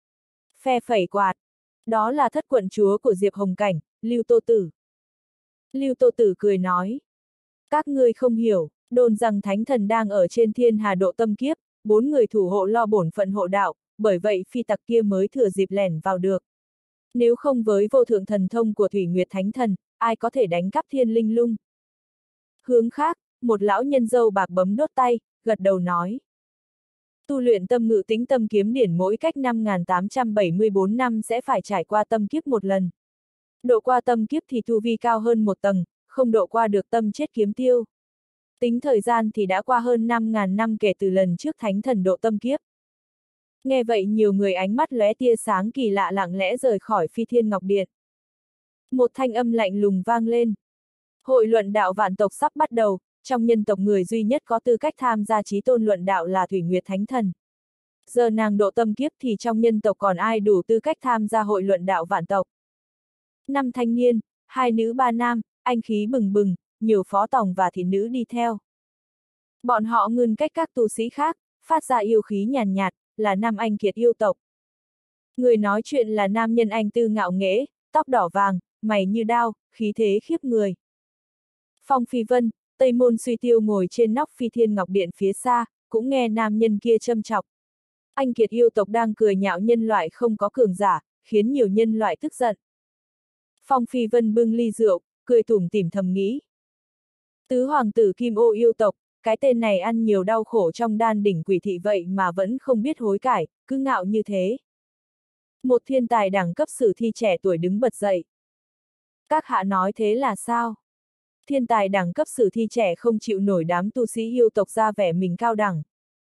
Phe phẩy quạt. Đó là thất quận chúa của Diệp Hồng Cảnh, Lưu Tô Tử. Lưu Tô Tử cười nói. Các ngươi không hiểu, đồn rằng thánh thần đang ở trên thiên hà độ tâm kiếp, 4 người thủ hộ lo bổn phận hộ đạo, bởi vậy phi tặc kia mới thừa dịp lẻn vào được. Nếu không với vô thượng thần thông của Thủy Nguyệt Thánh Thần, ai có thể đánh cắp thiên linh lung. Hướng khác, một lão nhân râu bạc bấm đốt tay, gật đầu nói. Tu luyện tâm ngự tính tâm kiếm điển mỗi cách 5.874 năm sẽ phải trải qua tâm kiếp một lần. Độ qua tâm kiếp thì tu vi cao hơn một tầng, không độ qua được tâm chết kiếm tiêu. Tính thời gian thì đã qua hơn 5.000 năm kể từ lần trước thánh thần độ tâm kiếp. Nghe vậy nhiều người ánh mắt lóe tia sáng kỳ lạ lặng lẽ rời khỏi Phi Thiên Ngọc Điện. Một thanh âm lạnh lùng vang lên. Hội luận đạo vạn tộc sắp bắt đầu, trong nhân tộc người duy nhất có tư cách tham gia chí tôn luận đạo là Thủy Nguyệt Thánh Thần. Giờ nàng độ tâm kiếp thì trong nhân tộc còn ai đủ tư cách tham gia hội luận đạo vạn tộc. 5 thanh niên, 2 nữ 3 nam, anh khí bừng bừng, nhiều phó tòng và thị nữ đi theo. Bọn họ ngưng cách các tu sĩ khác, phát ra yêu khí nhàn nhạt, là nam anh kiệt yêu tộc. Người nói chuyện là nam nhân anh tư ngạo nghễ, tóc đỏ vàng, mày như đao, khí thế khiếp người. Phong Phi Vân, Tây Môn Suy Tiêu ngồi trên nóc Phi Thiên Ngọc Điện phía xa, cũng nghe nam nhân kia châm chọc. Anh kiệt yêu tộc đang cười nhạo nhân loại không có cường giả, khiến nhiều nhân loại tức giận. Phong Phi Vân bưng ly rượu, cười tủm tỉm thầm nghĩ. Tứ hoàng tử Kim Ô yêu tộc, cái tên này ăn nhiều đau khổ trong đan đỉnh quỷ thị vậy mà vẫn không biết hối cải, cứ ngạo như thế. Một thiên tài đẳng cấp sử thi trẻ tuổi đứng bật dậy. Các hạ nói thế là sao? Thiên tài đẳng cấp sử thi trẻ không chịu nổi đám tu sĩ yêu tộc ra vẻ mình cao đẳng.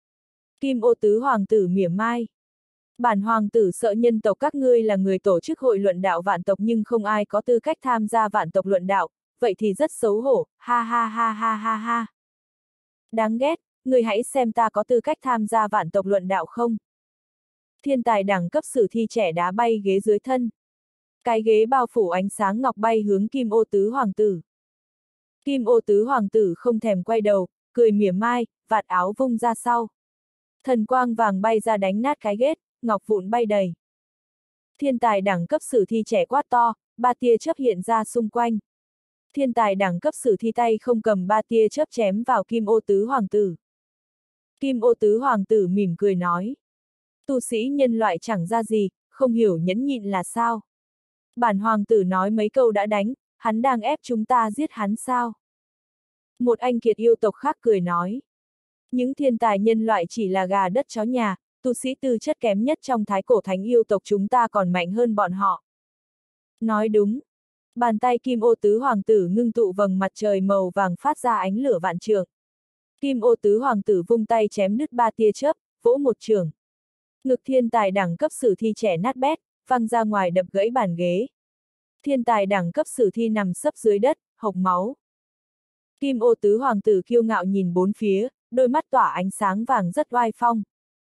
Kim Ô tứ hoàng tử mỉa mai. Bản hoàng tử sợ nhân tộc các ngươi là người tổ chức hội luận đạo vạn tộc nhưng không ai có tư cách tham gia vạn tộc luận đạo, vậy thì rất xấu hổ, ha ha ha ha ha ha. Đáng ghét, người hãy xem ta có tư cách tham gia vạn tộc luận đạo không? Thiên tài đẳng cấp sử thi trẻ đá bay ghế dưới thân. Cái ghế bao phủ ánh sáng ngọc bay hướng Kim Ô tứ hoàng tử. Kim Ô tứ hoàng tử không thèm quay đầu, cười mỉa mai, vạt áo vung ra sau. Thần quang vàng bay ra đánh nát cái ghế, ngọc vụn bay đầy. Thiên tài đẳng cấp sử thi trẻ quát to, 3 tia chớp hiện ra xung quanh. Thiên tài đẳng cấp sử thi tay không cầm 3 tia chớp chém vào Kim Ô tứ hoàng tử. Kim Ô tứ hoàng tử mỉm cười nói. Tu sĩ nhân loại chẳng ra gì, không hiểu nhẫn nhịn là sao? Bản hoàng tử nói mấy câu đã đánh, hắn đang ép chúng ta giết hắn sao? Một anh kiệt yêu tộc khác cười nói. Những thiên tài nhân loại chỉ là gà đất chó nhà, tu sĩ tư chất kém nhất trong thái cổ thánh yêu tộc chúng ta còn mạnh hơn bọn họ. Nói đúng. Bàn tay Kim Ô Tứ Hoàng tử ngưng tụ vầng mặt trời màu vàng phát ra ánh lửa vạn trượng. Kim Ô Tứ Hoàng tử vung tay chém đứt 3 tia chớp, vỗ một trường. Ngực thiên tài đẳng cấp sử thi trẻ nát bét, văng ra ngoài đập gãy bàn ghế. Thiên tài đẳng cấp sử thi nằm sấp dưới đất, hộc máu. Kim Ô Tứ Hoàng tử kiêu ngạo nhìn bốn phía, đôi mắt tỏa ánh sáng vàng rất oai phong.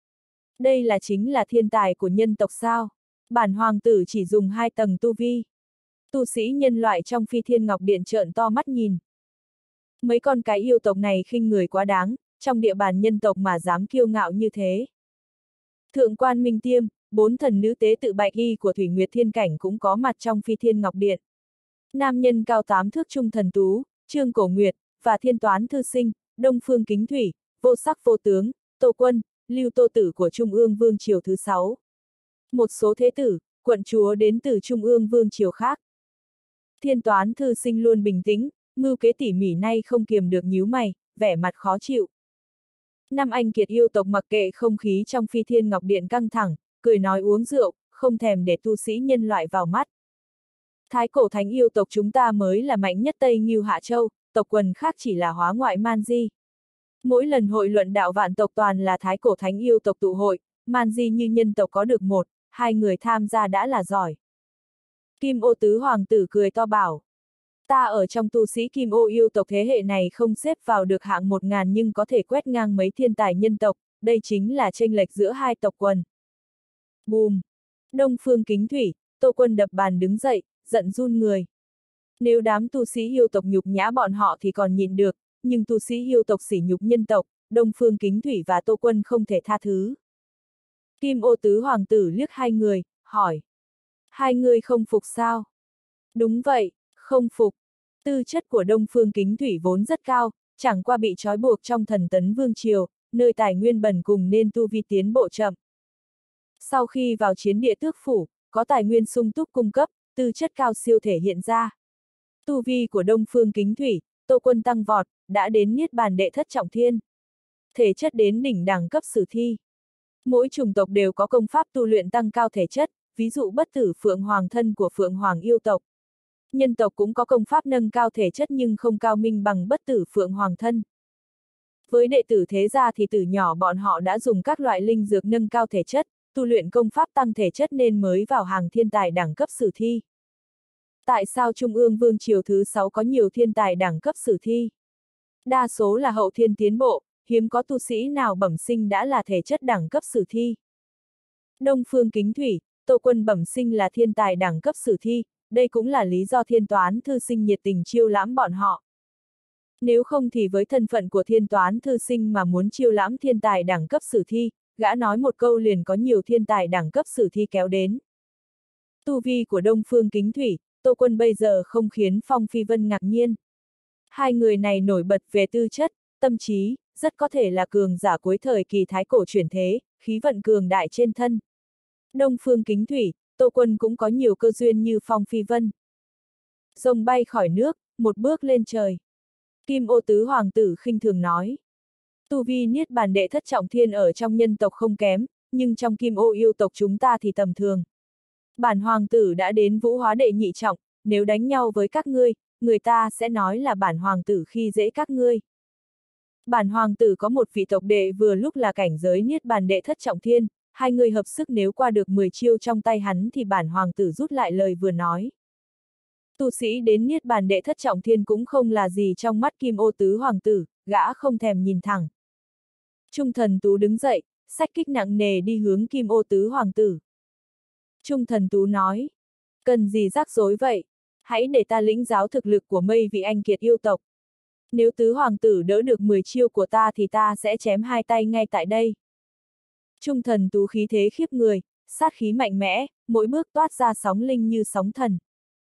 Đây là chính là thiên tài của nhân tộc sao? Bản hoàng tử chỉ dùng 2 tầng tu vi. Tu sĩ nhân loại trong Phi Thiên Ngọc Điện trợn to mắt nhìn. Mấy con cái yêu tộc này khinh người quá đáng, trong địa bàn nhân tộc mà dám kiêu ngạo như thế. Thượng quan Minh Tiêm, 4 thần nữ tế tự bạch y của Thủy Nguyệt Thiên Cảnh cũng có mặt trong Phi Thiên Ngọc Điện. Nam nhân cao 8 thước Trung Thần Tú, Trương Cổ Nguyệt, và Thiên Toán Thư Sinh, Đông Phương Kính Thủy, Vô Sắc Vô Tướng, Tô Quân, Lưu Tô Tử của Trung ương Vương triều thứ 6. Một số thế tử, quận chúa đến từ Trung ương Vương triều khác. Thiên Toán Thư Sinh luôn bình tĩnh, mưu kế tỉ mỉ nay không kiềm được nhíu mày, vẻ mặt khó chịu. Năm anh kiệt yêu tộc mặc kệ không khí trong Phi Thiên Ngọc Điện căng thẳng, cười nói uống rượu, không thèm để tu sĩ nhân loại vào mắt. Thái cổ thánh yêu tộc chúng ta mới là mạnh nhất Tây Ngưu Hạ Châu, tộc quần khác chỉ là hóa ngoại man di. Mỗi lần hội luận đạo vạn tộc toàn là thái cổ thánh yêu tộc tụ hội, man di như nhân tộc có được 1, 2 người tham gia đã là giỏi. Kim Ô Tứ Hoàng tử cười to bảo. Ta ở trong tu sĩ Kim Ô yêu tộc thế hệ này không xếp vào được hạng 1000 nhưng có thể quét ngang mấy thiên tài nhân tộc, đây chính là chênh lệch giữa hai tộc quần. Bùm! Đông Phương Kính Thủy, Tô Quân đập bàn đứng dậy, giận run người. Nếu đám tu sĩ yêu tộc nhục nhã bọn họ thì còn nhịn được, nhưng tu sĩ yêu tộc sỉ nhục nhân tộc, Đông Phương Kính Thủy và Tô Quân không thể tha thứ. Kim Ô Tứ Hoàng tử liếc hai người, hỏi. Hai người không phục sao? Đúng vậy, không phục. Tư chất của Đông Phương Kính Thủy vốn rất cao, chẳng qua bị trói buộc trong Thần Tấn Vương triều, nơi tài nguyên bần cùng nên tu vi tiến bộ chậm. Sau khi vào chiến địa tước phủ, có tài nguyên sung túc cung cấp, tư chất cao siêu thể hiện ra. Tu vi của Đông Phương Kính Thủy, Tô Quân tăng vọt, đã đến niết bàn đệ thất trọng thiên. Thể chất đến đỉnh đẳng cấp sử thi. Mỗi chủng tộc đều có công pháp tu luyện tăng cao thể chất, ví dụ bất tử Phượng Hoàng thân của Phượng Hoàng yêu tộc. Nhân tộc cũng có công pháp nâng cao thể chất nhưng không cao minh bằng bất tử Phượng Hoàng thân. Với đệ tử thế gia thì từ nhỏ bọn họ đã dùng các loại linh dược nâng cao thể chất, tu luyện công pháp tăng thể chất nên mới vào hàng thiên tài đẳng cấp sử thi. Tại sao Trung ương Vương triều thứ 6 có nhiều thiên tài đẳng cấp sử thi? Đa số là hậu thiên tiến bộ, hiếm có tu sĩ nào bẩm sinh đã là thể chất đẳng cấp sử thi. Đông Phương Kính Thủy, Tô Quân bẩm sinh là thiên tài đẳng cấp sử thi, đây cũng là lý do Thiên Toán Thư Sinh nhiệt tình chiêu lãm bọn họ. Nếu không thì với thân phận của Thiên Toán Thư Sinh mà muốn chiêu lãm thiên tài đẳng cấp sử thi, gã nói một câu liền có nhiều thiên tài đẳng cấp sử thi kéo đến. Tu vi của Đông Phương Kính Thủy, Tô Quân bây giờ không khiến Phong Phi Vân ngạc nhiên. Hai người này nổi bật về tư chất, tâm trí, rất có thể là cường giả cuối thời kỳ thái cổ chuyển thế, khí vận cường đại trên thân. Đông Phương Kính Thủy, Tô Quân cũng có nhiều cơ duyên như Phong Phi Vân. Rồng bay khỏi nước, một bước lên trời. Kim Ô Tứ Hoàng tử khinh thường nói. Tu vi niết bàn đệ thất trọng thiên ở trong nhân tộc không kém, nhưng trong Kim Ô yêu tộc chúng ta thì tầm thường. Bản hoàng tử đã đến vũ hóa đệ nhị trọng, nếu đánh nhau với các ngươi, người ta sẽ nói là bản hoàng tử khi dễ các ngươi. Bản hoàng tử có một vị tộc đệ vừa lúc là cảnh giới niết bàn đệ thất trọng thiên, hai người hợp sức nếu qua được 10 chiêu trong tay hắn thì bản hoàng tử rút lại lời vừa nói. Tu sĩ đến niết bàn đệ thất trọng thiên cũng không là gì trong mắt Kim Ô Tứ Hoàng tử, gã không thèm nhìn thẳng. Trung Thần Tú đứng dậy, xách kích nặng nề đi hướng Kim Ô Tứ Hoàng tử. Trung Thần Tú nói, cần gì rắc rối vậy, hãy để ta lĩnh giáo thực lực của mấy vị anh kiệt yêu tộc. Nếu Tứ Hoàng tử đỡ được 10 chiêu của ta thì ta sẽ chém hai tay ngay tại đây. Trung Thần Tú khí thế khiếp người, sát khí mạnh mẽ, mỗi bước toát ra sóng linh như sóng thần.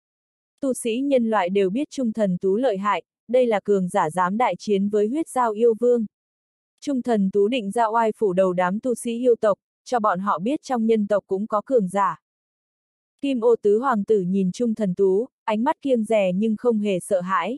Tu sĩ nhân loại đều biết Trung Thần Tú lợi hại, đây là cường giả dám đại chiến với huyết giao yêu vương. Trung Thần Tú định ra oai phủ đầu đám tu sĩ yêu tộc, cho bọn họ biết trong nhân tộc cũng có cường giả. Kim Ô tứ hoàng tử nhìn Trung Thần Tú, ánh mắt kiêng dè nhưng không hề sợ hãi.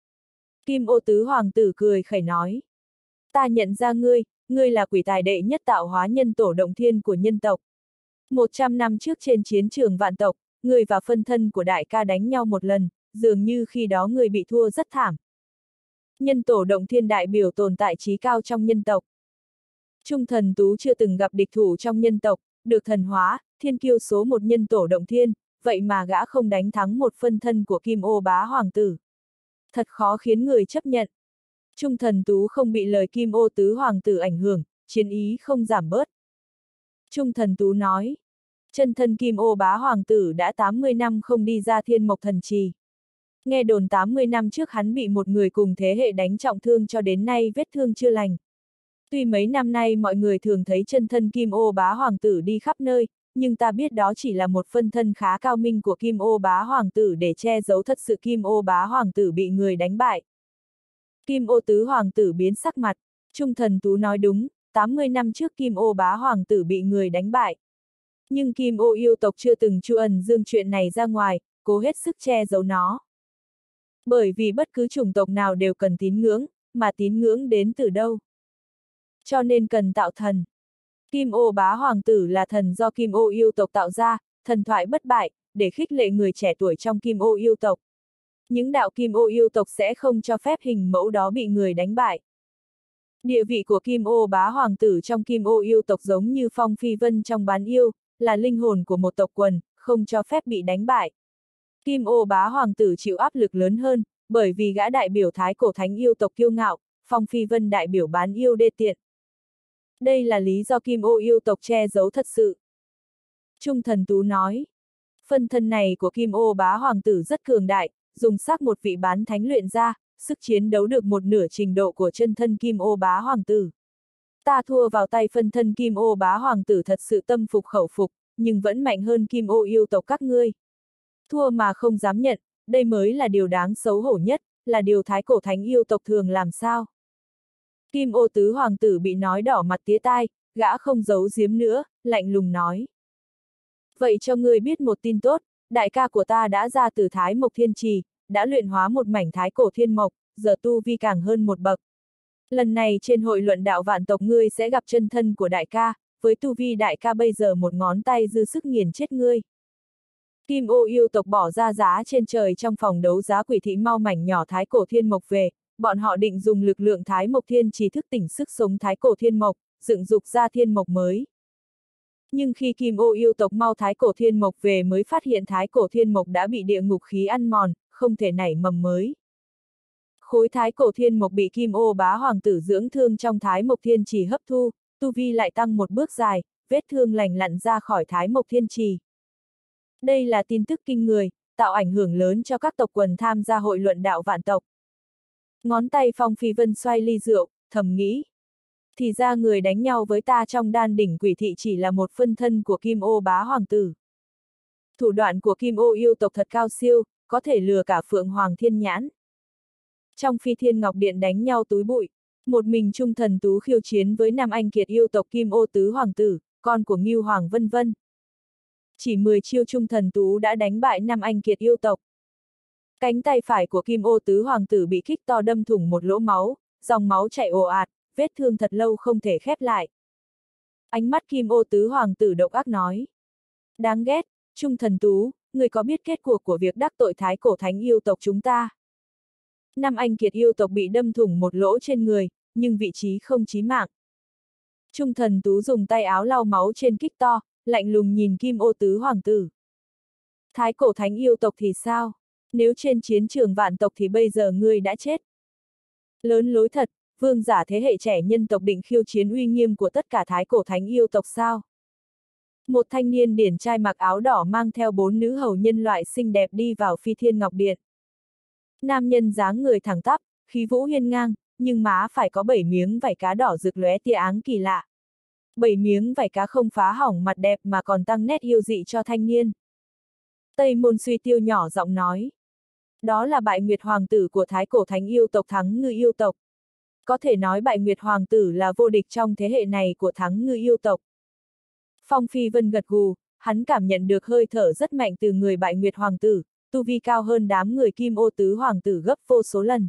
Kim Ô tứ hoàng tử cười khẩy nói. Ta nhận ra ngươi là quỷ tài đệ nhất tạo hóa nhân tổ động thiên của nhân tộc. 100 năm trước trên chiến trường vạn tộc, ngươi và phân thân của đại ca đánh nhau một lần, dường như khi đó ngươi bị thua rất thảm. Nhân tổ động thiên đại biểu tồn tại trí cao trong nhân tộc. Trung Thần Tú chưa từng gặp địch thủ trong nhân tộc, được thần hóa, thiên kiêu số một nhân tổ động thiên, vậy mà gã không đánh thắng một phân thân của Kim Ô bá hoàng tử. Thật khó khiến người chấp nhận. Trung Thần Tú không bị lời Kim Ô tứ hoàng tử ảnh hưởng, chiến ý không giảm bớt. Trung Thần Tú nói, chân thân Kim Ô bá hoàng tử đã 80 năm không đi ra Thiên Mộc Thần Trì. Nghe đồn 80 năm trước hắn bị một người cùng thế hệ đánh trọng thương cho đến nay vết thương chưa lành. Tuy mấy năm nay mọi người thường thấy chân thân Kim Ô bá hoàng tử đi khắp nơi, nhưng ta biết đó chỉ là một phân thân khá cao minh của Kim Ô bá hoàng tử để che giấu thật sự Kim Ô bá hoàng tử bị người đánh bại. Kim Ô tứ hoàng tử biến sắc mặt, Trung Thần Tú nói đúng, 80 năm trước Kim Ô bá hoàng tử bị người đánh bại. Nhưng Kim Ô yêu tộc chưa từng chu ẩn dương chuyện này ra ngoài, cố hết sức che giấu nó. Bởi vì bất cứ chủng tộc nào đều cần tín ngưỡng, mà tín ngưỡng đến từ đâu? Cho nên cần tạo thần. Kim Ô bá hoàng tử là thần do Kim Ô yêu tộc tạo ra, thần thoại bất bại, để khích lệ người trẻ tuổi trong Kim Ô yêu tộc. Những đạo Kim Ô yêu tộc sẽ không cho phép hình mẫu đó bị người đánh bại. Địa vị của Kim Ô bá hoàng tử trong Kim Ô yêu tộc giống như Phong Phi Vân trong Bán Yêu, là linh hồn của một tộc quần, không cho phép bị đánh bại. Kim Ô bá hoàng tử chịu áp lực lớn hơn, bởi vì gã đại biểu thái cổ thánh yêu tộc kiêu ngạo, Phong Phi Vân đại biểu Bán Yêu đê tiện. Đây là lý do Kim Ô yêu tộc che giấu thật sự. Trung Thần Tú nói, phân thân này của Kim Ô bá hoàng tử rất cường đại, dùng xác một vị bán thánh luyện ra, sức chiến đấu được một nửa trình độ của chân thân Kim Ô bá hoàng tử. Ta thua vào tay phân thân Kim Ô bá hoàng tử thật sự tâm phục khẩu phục, nhưng vẫn mạnh hơn Kim Ô yêu tộc các ngươi. Thua mà không dám nhận, đây mới là điều đáng xấu hổ nhất, là điều thái cổ thánh yêu tộc thường làm sao. Kim Ô tứ hoàng tử bị nói đỏ mặt tía tai, gã không giấu giếm nữa, lạnh lùng nói. Vậy cho ngươi biết một tin tốt, đại ca của ta đã ra từ Thái Mộc Thiên Trì, đã luyện hóa một mảnh thái cổ thiên mộc, giờ tu vi càng hơn một bậc. Lần này trên hội luận đạo vạn tộc ngươi sẽ gặp chân thân của đại ca, với tu vi đại ca bây giờ một ngón tay dư sức nghiền chết ngươi. Kim Ô yêu tộc bỏ ra giá trên trời trong phòng đấu giá quỷ thị mau mảnh nhỏ thái cổ thiên mộc về, bọn họ định dùng lực lượng Thái Mộc Thiên Trì thức tỉnh sức sống thái cổ thiên mộc, dựng dục ra thiên mộc mới. Nhưng khi Kim Ô yêu tộc mau thái cổ thiên mộc về mới phát hiện thái cổ thiên mộc đã bị địa ngục khí ăn mòn, không thể nảy mầm mới. Khối thái cổ thiên mộc bị Kim Ô bá hoàng tử dưỡng thương trong Thái Mộc Thiên Trì hấp thu, tu vi lại tăng một bước dài, vết thương lành lặn ra khỏi Thái Mộc Thiên Trì. Đây là tin tức kinh người, tạo ảnh hưởng lớn cho các tộc quần tham gia hội luận đạo vạn tộc. Ngón tay Phong Phi Vân xoay ly rượu, thầm nghĩ. Thì ra người đánh nhau với ta trong đan đỉnh quỷ thị chỉ là một phân thân của Kim Ô bá hoàng tử. Thủ đoạn của Kim Ô yêu tộc thật cao siêu, có thể lừa cả Phượng Hoàng Thiên Nhãn. Trong Phi Thiên Ngọc Điện đánh nhau túi bụi, một mình Trung Thần Tú khiêu chiến với Nam Anh Kiệt yêu tộc Kim Ô tứ hoàng tử, con của Ngưu Hoàng vân vân. Chỉ 10 chiêu Trung Thần Tú đã đánh bại Nam Anh Kiệt yêu tộc. Cánh tay phải của Kim Ô tứ hoàng tử bị kích to đâm thủng một lỗ máu, dòng máu chảy ồ ạt, vết thương thật lâu không thể khép lại. Ánh mắt Kim Ô tứ hoàng tử độc ác nói. Đáng ghét, Trung Thần Tú, người có biết kết cuộc của việc đắc tội thái cổ thánh yêu tộc chúng ta? Nam Anh Kiệt yêu tộc bị đâm thủng một lỗ trên người, nhưng vị trí không chí mạng. Trung Thần Tú dùng tay áo lau máu trên kích to, lạnh lùng nhìn Kim Ô tứ hoàng tử. Thái cổ thánh yêu tộc thì sao? Nếu trên chiến trường vạn tộc thì bây giờ ngươi đã chết. Lớn lối thật, vương giả thế hệ trẻ nhân tộc định khiêu chiến uy nghiêm của tất cả thái cổ thánh yêu tộc sao? Một thanh niên điển trai mặc áo đỏ mang theo 4 nữ hầu nhân loại xinh đẹp đi vào Phi Thiên Ngọc Điện. Nam nhân dáng người thẳng tắp, khí vũ hiên ngang, nhưng má phải có 7 miếng vảy cá đỏ rực lóe tia áng kỳ lạ. 7 miếng vảy cá không phá hỏng mặt đẹp mà còn tăng nét yêu dị cho thanh niên. Tây Môn Suy Tiêu nhỏ giọng nói. Đó là Bại Nguyệt Hoàng tử của thái cổ thánh yêu tộc Thắng Ngư yêu tộc. Có thể nói Bại Nguyệt Hoàng tử là vô địch trong thế hệ này của Thắng Ngư yêu tộc. Phong Phi Vân gật gù, hắn cảm nhận được hơi thở rất mạnh từ người Bại Nguyệt Hoàng tử, tu vi cao hơn đám người Kim Ô Tứ Hoàng tử gấp vô số lần.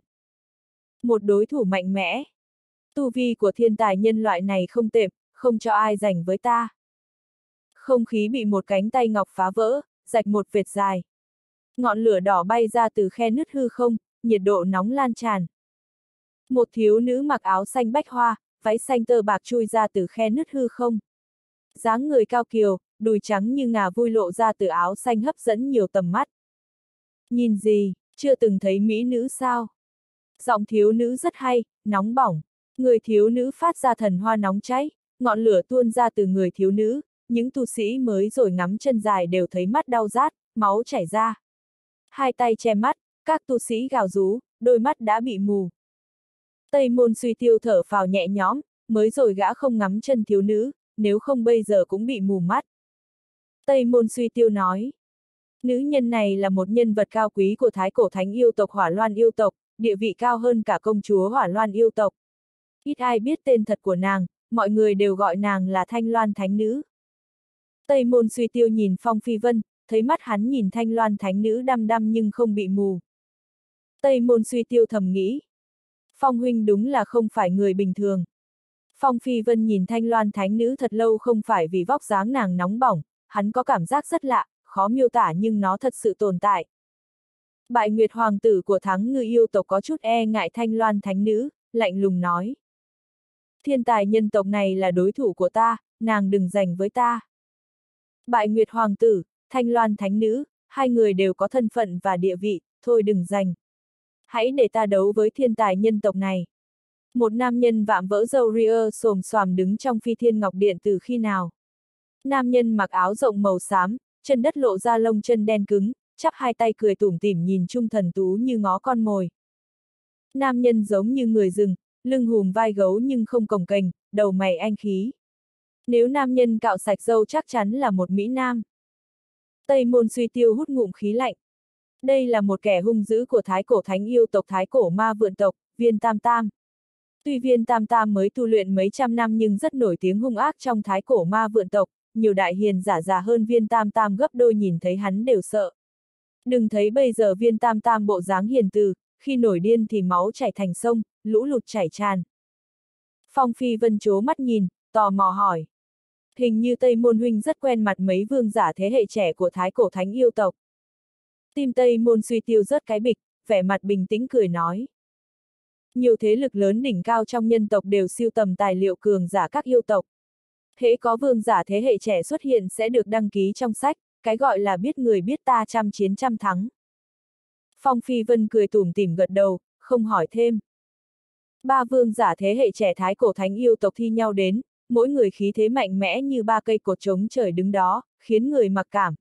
Một đối thủ mạnh mẽ. Tu vi của thiên tài nhân loại này không tệ, không cho ai giành với ta. Không khí bị một cánh tay ngọc phá vỡ, rạch một vệt dài. Ngọn lửa đỏ bay ra từ khe nứt hư không, nhiệt độ nóng lan tràn. Một thiếu nữ mặc áo xanh bách hoa, váy xanh tơ bạc chui ra từ khe nứt hư không. Dáng người cao kiều, đùi trắng như ngà vui lộ ra từ áo xanh hấp dẫn nhiều tầm mắt. Nhìn gì, chưa từng thấy mỹ nữ sao? Giọng thiếu nữ rất hay, nóng bỏng. Người thiếu nữ phát ra thần hoa nóng cháy, ngọn lửa tuôn ra từ người thiếu nữ, những tu sĩ mới rồi ngắm chân dài đều thấy mắt đau rát, máu chảy ra. Hai tay che mắt, các tu sĩ gào rú, đôi mắt đã bị mù. Tây Môn Suy Tiêu thở phào nhẹ nhõm, mới rồi gã không ngắm chân thiếu nữ, nếu không bây giờ cũng bị mù mắt. Tây Môn Suy Tiêu nói, nữ nhân này là một nhân vật cao quý của Thái Cổ Thánh yêu tộc Hỏa Loan yêu tộc, địa vị cao hơn cả công chúa Hỏa Loan yêu tộc. Ít ai biết tên thật của nàng, mọi người đều gọi nàng là Thanh Loan Thánh Nữ. Tây Môn Suy Tiêu nhìn Phong Phi Vân, thấy mắt hắn nhìn Thanh Loan Thánh Nữ đăm đăm nhưng không bị mù. Tây Môn Suy Tiêu thầm nghĩ, Phong huynh đúng là không phải người bình thường. Phong Phi Vân nhìn Thanh Loan Thánh Nữ thật lâu không phải vì vóc dáng nàng nóng bỏng, hắn có cảm giác rất lạ, khó miêu tả nhưng nó thật sự tồn tại. Bại Nguyệt Hoàng tử của Thắng Ngư yêu tộc có chút e ngại Thanh Loan Thánh Nữ, lạnh lùng nói. Thiên tài nhân tộc này là đối thủ của ta, nàng đừng giành với ta. Bại Nguyệt Hoàng tử, Thanh Loan Thánh Nữ, hai người đều có thân phận và địa vị, thôi đừng giành. Hãy để ta đấu với thiên tài nhân tộc này. Một nam nhân vạm vỡ râu ria xồm xoàm đứng trong Phi Thiên Ngọc Điện từ khi nào? Nam nhân mặc áo rộng màu xám, chân đất lộ ra lông chân đen cứng, chắp hai tay cười tủm tỉm nhìn Trung Thần Tú như ngó con mồi. Nam nhân giống như người rừng, lưng hùm vai gấu nhưng không cồng kềnh, đầu mày anh khí. Nếu nam nhân cạo sạch râu chắc chắn là một mỹ nam. Tây Môn Suy Tiêu hút ngụm khí lạnh. Đây là một kẻ hung dữ của Thái Cổ Thánh yêu tộc Thái Cổ Ma Vượn tộc, Viên Tam Tam. Tuy Viên Tam Tam mới tu luyện mấy trăm năm nhưng rất nổi tiếng hung ác trong Thái Cổ Ma Vượn tộc, nhiều đại hiền giả già hơn Viên Tam Tam gấp đôi nhìn thấy hắn đều sợ. Đừng thấy bây giờ Viên Tam Tam bộ dáng hiền từ, khi nổi điên thì máu chảy thành sông, lũ lụt chảy tràn. Phong Phi Vân trố mắt nhìn, tò mò hỏi. Hình như Tây Môn huynh rất quen mặt mấy vương giả thế hệ trẻ của Thái Cổ Thánh yêu tộc. Tim Tây Môn Suy Tiêu rớt cái bịch, vẻ mặt bình tĩnh cười nói. Nhiều thế lực lớn đỉnh cao trong nhân tộc đều sưu tầm tài liệu cường giả các yêu tộc. Hễ có vương giả thế hệ trẻ xuất hiện sẽ được đăng ký trong sách, cái gọi là biết người biết ta trăm chiến trăm thắng. Phong Phi Vân cười tủm tỉm gật đầu, không hỏi thêm. Ba vương giả thế hệ trẻ Thái Cổ Thánh yêu tộc thi nhau đến, mỗi người khí thế mạnh mẽ như ba cây cột trống trời đứng đó, khiến người mặc cảm.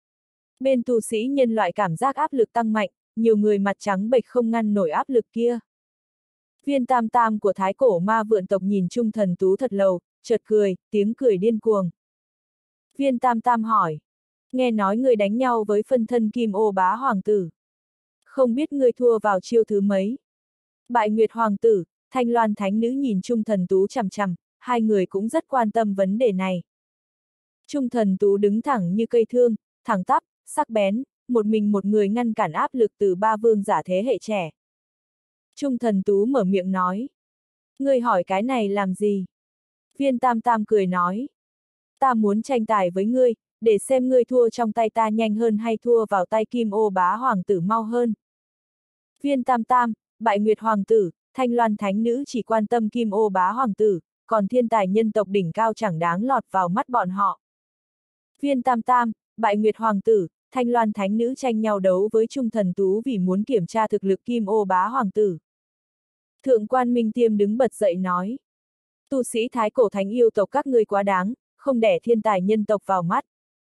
Bên tu sĩ nhân loại cảm giác áp lực tăng mạnh, nhiều người mặt trắng bệch không ngăn nổi áp lực kia. Viên Tam Tam của Thái Cổ Ma Vượn tộc nhìn Trung Thần Tú thật lâu, chợt cười, tiếng cười điên cuồng. Viên Tam Tam hỏi, nghe nói ngươi đánh nhau với phân thân Kim Ô Bá Hoàng tử. Không biết ngươi thua vào chiêu thứ mấy? Bại Nguyệt Hoàng tử, Thanh Loan Thánh Nữ nhìn Trung Thần Tú chằm chằm, hai người cũng rất quan tâm vấn đề này. Trung Thần Tú đứng thẳng như cây thương, thẳng tắp, sắc bén, một mình một người ngăn cản áp lực từ ba vương giả thế hệ trẻ. Trung Thần Tú mở miệng nói. Ngươi hỏi cái này làm gì? Viên Tam Tam cười nói. Ta muốn tranh tài với ngươi, để xem ngươi thua trong tay ta nhanh hơn hay thua vào tay Kim Ô Bá Hoàng tử mau hơn. Viên Tam Tam, Bại Nguyệt Hoàng tử, Thanh Loan Thánh Nữ chỉ quan tâm Kim Ô Bá Hoàng tử, còn thiên tài nhân tộc đỉnh cao chẳng đáng lọt vào mắt bọn họ. Viên Tam Tam, Bại Nguyệt Hoàng tử, Thanh Loan Thánh Nữ tranh nhau đấu với Trung Thần Tú vì muốn kiểm tra thực lực Kim Ô Bá Hoàng tử. Thượng quan Minh Tiêm đứng bật dậy nói. Tu sĩ Thái Cổ Thánh yêu tộc các ngươi quá đáng, không để thiên tài nhân tộc vào mắt.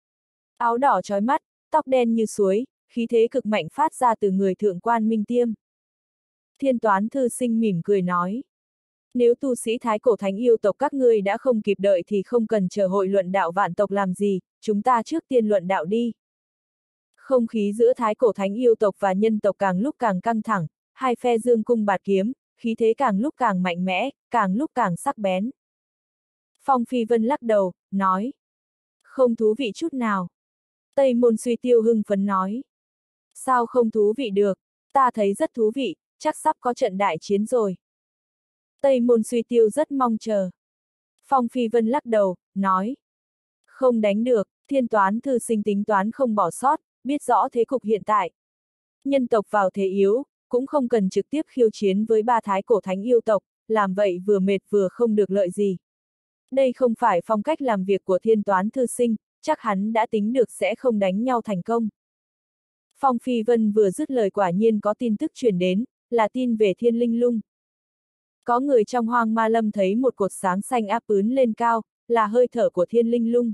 Áo đỏ chói mắt, tóc đen như suối, khí thế cực mạnh phát ra từ người thượng quan Minh Tiêm. Thiên Toán Thư Sinh mỉm cười nói. Nếu tu sĩ Thái Cổ Thánh yêu tộc các ngươi đã không kịp đợi thì không cần chờ hội luận đạo vạn tộc làm gì, chúng ta trước tiên luận đạo đi. Không khí giữa Thái Cổ Thánh yêu tộc và nhân tộc càng lúc càng căng thẳng, hai phe dương cung bạt kiếm, khí thế càng lúc càng mạnh mẽ, càng lúc càng sắc bén. Phong Phi Vân lắc đầu, nói. Không thú vị chút nào. Tây Môn Suy Tiêu hưng phấn nói. Sao không thú vị được, ta thấy rất thú vị, chắc sắp có trận đại chiến rồi. Tây Môn Suy Tiêu rất mong chờ. Phong Phi Vân lắc đầu, nói. Không đánh được, Thiên Toán thư sinh tính toán không bỏ sót, biết rõ thế cục hiện tại. Nhân tộc vào thế yếu, cũng không cần trực tiếp khiêu chiến với ba thái cổ thánh yêu tộc, làm vậy vừa mệt vừa không được lợi gì. Đây không phải phong cách làm việc của Thiên Toán thư sinh, chắc hắn đã tính được sẽ không đánh nhau thành công. Phong Phi Vân vừa dứt lời quả nhiên có tin tức truyền đến, là tin về Thiên Linh Lung. Có người trong Hoang Ma Lâm thấy một cột sáng xanh áp ướn lên cao, là hơi thở của Thiên Linh Lung.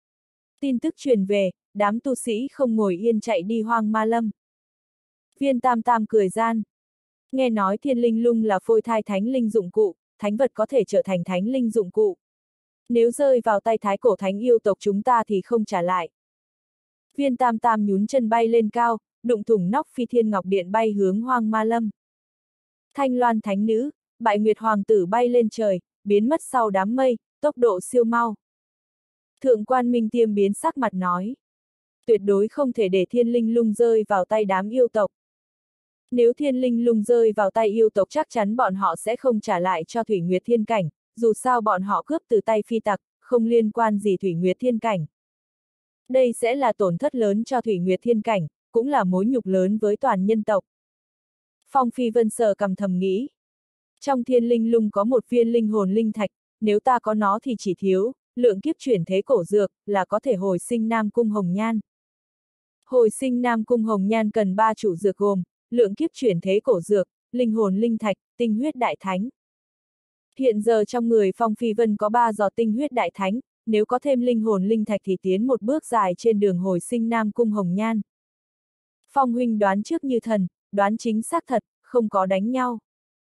Tin tức truyền về, đám tu sĩ không ngồi yên chạy đi Hoang Ma Lâm. Viên Tam Tam cười gian. Nghe nói Thiên Linh Lung là phôi thai thánh linh dụng cụ, thánh vật có thể trở thành thánh linh dụng cụ. Nếu rơi vào tay thái cổ thánh yêu tộc chúng ta thì không trả lại. Viên Tam Tam nhún chân bay lên cao, đụng thủng nóc Phi Thiên Ngọc Điện bay hướng Hoang Ma Lâm. Thanh Loan Thánh Nữ, Bại Nguyệt Hoàng tử bay lên trời, biến mất sau đám mây, tốc độ siêu mau. Thượng quan Minh Tiêm biến sắc mặt nói. Tuyệt đối không thể để Thiên Linh Lung rơi vào tay đám yêu tộc. Nếu Thiên Linh Lung rơi vào tay yêu tộc chắc chắn bọn họ sẽ không trả lại cho Thủy Nguyệt Thiên Cảnh, dù sao bọn họ cướp từ tay phi tặc, không liên quan gì Thủy Nguyệt Thiên Cảnh. Đây sẽ là tổn thất lớn cho Thủy Nguyệt Thiên Cảnh, cũng là mối nhục lớn với toàn nhân tộc. Phong Phi Vân sờ cầm thầm nghĩ. Trong Thiên Linh Lung có một viên linh hồn linh thạch, nếu ta có nó thì chỉ thiếu, lượng kiếp chuyển thế cổ dược, là có thể hồi sinh Nam Cung Hồng Nhan. Hồi sinh Nam Cung Hồng Nhan cần 3 chủ dược gồm, lượng kiếp chuyển thế cổ dược, linh hồn linh thạch, tinh huyết đại thánh. Hiện giờ trong người Phong Phi Vân có 3 giọt tinh huyết đại thánh, nếu có thêm linh hồn linh thạch thì tiến một bước dài trên đường hồi sinh Nam Cung Hồng Nhan. Phong huynh đoán trước như thần, đoán chính xác thật, không có đánh nhau.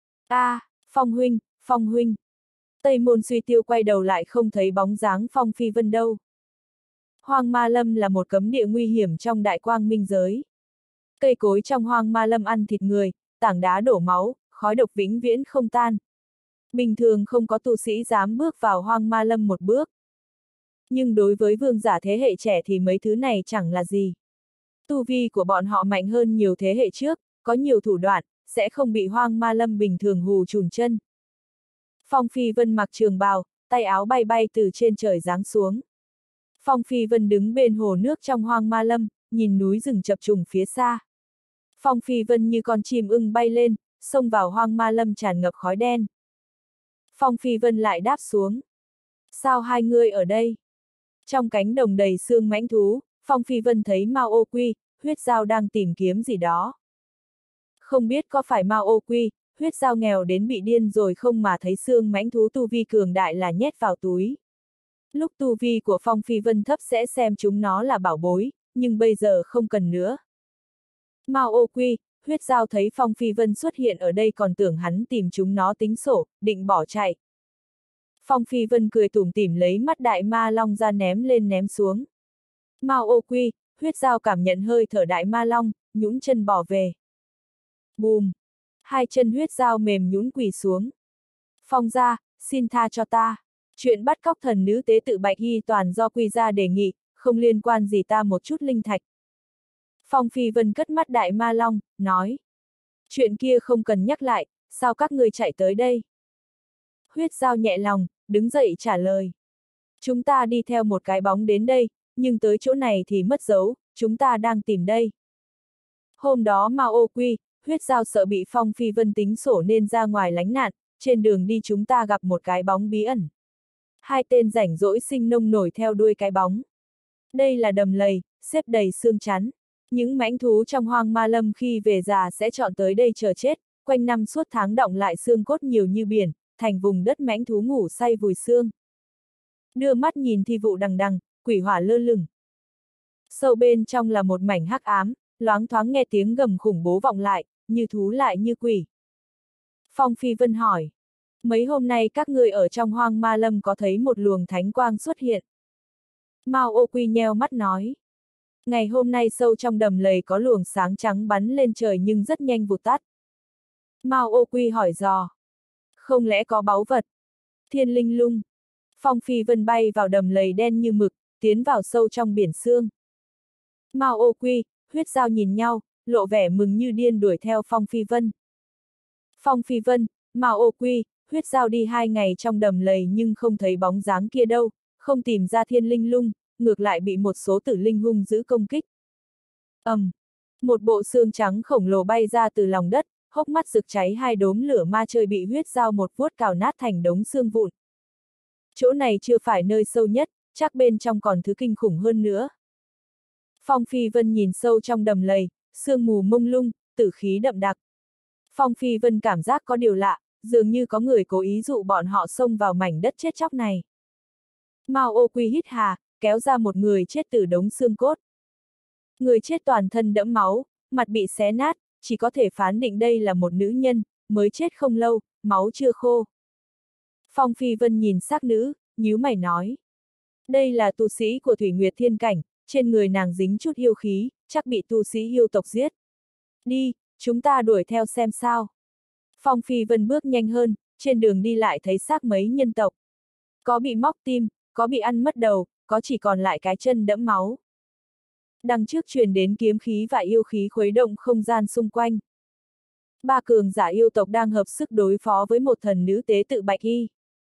Phong huynh, Phong huynh. Tây Môn Suy Tiêu quay đầu lại không thấy bóng dáng Phong Phi Vân đâu. Hoang Ma Lâm là một cấm địa nguy hiểm trong đại quang minh giới. Cây cối trong Hoang Ma Lâm ăn thịt người, tảng đá đổ máu, khói độc vĩnh viễn không tan. Bình thường không có tu sĩ dám bước vào Hoang Ma Lâm một bước. Nhưng đối với vương giả thế hệ trẻ thì mấy thứ này chẳng là gì. Tu vi của bọn họ mạnh hơn nhiều thế hệ trước, có nhiều thủ đoạn, sẽ không bị Hoang Ma Lâm bình thường hù chùn chân. Phong Phi Vân mặc trường bào, tay áo bay bay từ trên trời giáng xuống. Phong Phi Vân đứng bên hồ nước trong Hoang Ma Lâm, nhìn núi rừng chập trùng phía xa. Phong Phi Vân như con chim ưng bay lên, xông vào Hoang Ma Lâm tràn ngập khói đen. Phong Phi Vân lại đáp xuống. Sao hai ngươi ở đây? Trong cánh đồng đầy xương mãnh thú, Phong Phi Vân thấy Mao Ô Quy, Huyết Dao đang tìm kiếm gì đó. Không biết có phải Mao Ô Quy, Huyết Dao nghèo đến bị điên rồi không mà thấy xương mãnh thú tu vi cường đại là nhét vào túi. Lúc tu vi của Phong Phi Vân thấp sẽ xem chúng nó là bảo bối, nhưng bây giờ không cần nữa. Mao Ô Quy, Huyết Dao thấy Phong Phi Vân xuất hiện ở đây còn tưởng hắn tìm chúng nó tính sổ, định bỏ chạy. Phong Phi Vân cười tủm tỉm lấy mắt đại ma long ra ném lên ném xuống. Mao Ô Quy, Huyết Dao cảm nhận hơi thở đại ma long, nhũn chân bỏ về. Bùm! Hai chân Huyết Dao mềm nhũn quỳ xuống. Phong gia, xin tha cho ta. Chuyện bắt cóc thần nữ tế tự Bạch Hy toàn do Quy gia đề nghị, không liên quan gì ta một chút linh thạch. Phong Phi Vân cất mắt đại ma long, nói. Chuyện kia không cần nhắc lại, sao các người chạy tới đây? Huyết Dao nhẹ lòng, đứng dậy trả lời. Chúng ta đi theo một cái bóng đến đây, nhưng tới chỗ này thì mất dấu, chúng ta đang tìm đây. Hôm đó Mao Ô Quy, Huyết Dao sợ bị Phong Phi Vân tính sổ nên ra ngoài lánh nạn, trên đường đi chúng ta gặp một cái bóng bí ẩn. Hai tên rảnh rỗi sinh nông nổi theo đuôi cái bóng. Đây là đầm lầy, xếp đầy xương chắn. Những mãnh thú trong Hoang Ma Lâm khi về già sẽ chọn tới đây chờ chết, quanh năm suốt tháng đọng lại xương cốt nhiều như biển, thành vùng đất mãnh thú ngủ say vùi xương. Đưa mắt nhìn thi vụ đằng đằng, quỷ hỏa lơ lửng. Sâu bên trong là một mảnh hắc ám, loáng thoáng nghe tiếng gầm khủng bố vọng lại, như thú lại như quỷ. Phong Phi Vân hỏi, mấy hôm nay các ngươi ở trong Hoang Ma Lâm có thấy một luồng thánh quang xuất hiện? Mao Ô Quy nheo mắt nói, ngày hôm nay sâu trong đầm lầy có luồng sáng trắng bắn lên trời nhưng rất nhanh vụt tắt. Mao Ô Quy hỏi dò, không lẽ có báu vật? Thiên Linh Lung. Phong Phi Vân bay vào đầm lầy đen như mực, tiến vào sâu trong biển xương. Mao Ô Quy, Huyết Giao nhìn nhau, lộ vẻ mừng như điên đuổi theo Phong Phi Vân. Phong Phi Vân, Mao Ô Quy, Huyết Giao đi 2 ngày trong đầm lầy nhưng không thấy bóng dáng kia đâu, không tìm ra thiên linh lung, ngược lại bị một số tử linh hung dữ công kích. Một bộ xương trắng khổng lồ bay ra từ lòng đất, hốc mắt rực cháy 2 đốm lửa ma chơi bị Huyết Giao một vuốt cào nát thành đống xương vụn. Chỗ này chưa phải nơi sâu nhất, chắc bên trong còn thứ kinh khủng hơn nữa. Phong Phi Vân nhìn sâu trong đầm lầy, sương mù mông lung, tử khí đậm đặc. Phong Phi Vân cảm giác có điều lạ, dường như có người cố ý dụ bọn họ xông vào mảnh đất chết chóc này. Mao Ô Quy hít hà, kéo ra một người chết từ đống xương cốt. Người chết toàn thân đẫm máu, mặt bị xé nát, chỉ có thể phán định đây là một nữ nhân, mới chết không lâu, máu chưa khô. Phong Phi Vân nhìn xác nữ, nhíu mày nói. Đây là tu sĩ của Thủy Nguyệt Thiên Cảnh, trên người nàng dính chút yêu khí, chắc bị tu sĩ yêu tộc giết. Đi, chúng ta đuổi theo xem sao. Phong Phi Vân bước nhanh hơn, trên đường đi lại thấy xác mấy nhân tộc. Có bị móc tim, có bị ăn mất đầu, có chỉ còn lại cái chân đẫm máu. Đằng trước truyền đến kiếm khí và yêu khí khuấy động không gian xung quanh. 3 cường giả yêu tộc đang hợp sức đối phó với một thần nữ tế tự Bạch Y.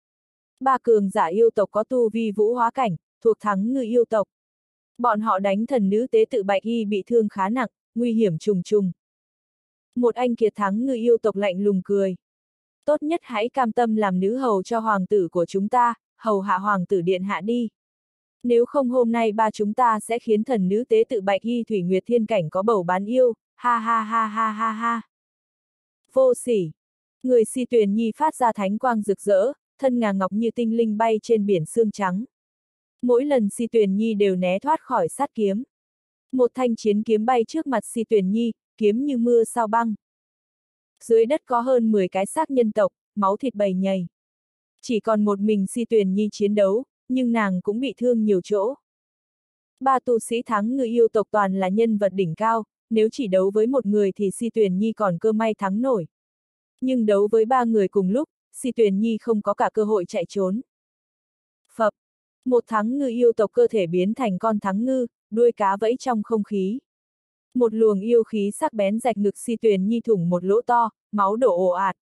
3 cường giả yêu tộc có tu vi vũ hóa cảnh, thuộc thắng ngư yêu tộc. Bọn họ đánh thần nữ tế tự Bạch Y bị thương khá nặng, nguy hiểm trùng trùng. Một anh kiệt thắng ngư yêu tộc lạnh lùng cười. Tốt nhất hãy cam tâm làm nữ hầu cho hoàng tử của chúng ta, hầu hạ hoàng tử điện hạ đi. Nếu không hôm nay ba chúng ta sẽ khiến thần nữ tế tự Bạch Y Thủy Nguyệt Thiên Cảnh có bầu bán yêu, ha ha ha ha ha ha. Vô sỉ. Người Si Tuyền Nhi phát ra thánh quang rực rỡ, thân ngà ngọc như tinh linh bay trên biển xương trắng. Mỗi lần Si Tuyền Nhi đều né thoát khỏi sát kiếm. Một thanh chiến kiếm bay trước mặt Si Tuyền Nhi, kiếm như mưa sao băng. Dưới đất có hơn 10 cái xác nhân tộc, máu thịt bầy nhầy. Chỉ còn một mình Si Tuyền Nhi chiến đấu, nhưng nàng cũng bị thương nhiều chỗ. 3 tu sĩ thắng ngư yêu tộc toàn là nhân vật đỉnh cao, nếu chỉ đấu với một người thì Si Tuyền Nhi còn cơ may thắng nổi. Nhưng đấu với 3 người cùng lúc, Si Tuyền Nhi không có cả cơ hội chạy trốn. Phập, một thắng ngư yêu tộc cơ thể biến thành con thắng ngư, đuôi cá vẫy trong không khí. Một luồng yêu khí sắc bén rạch ngực Si Tuyền Nhi thủng một lỗ to, máu đổ ồ ạt.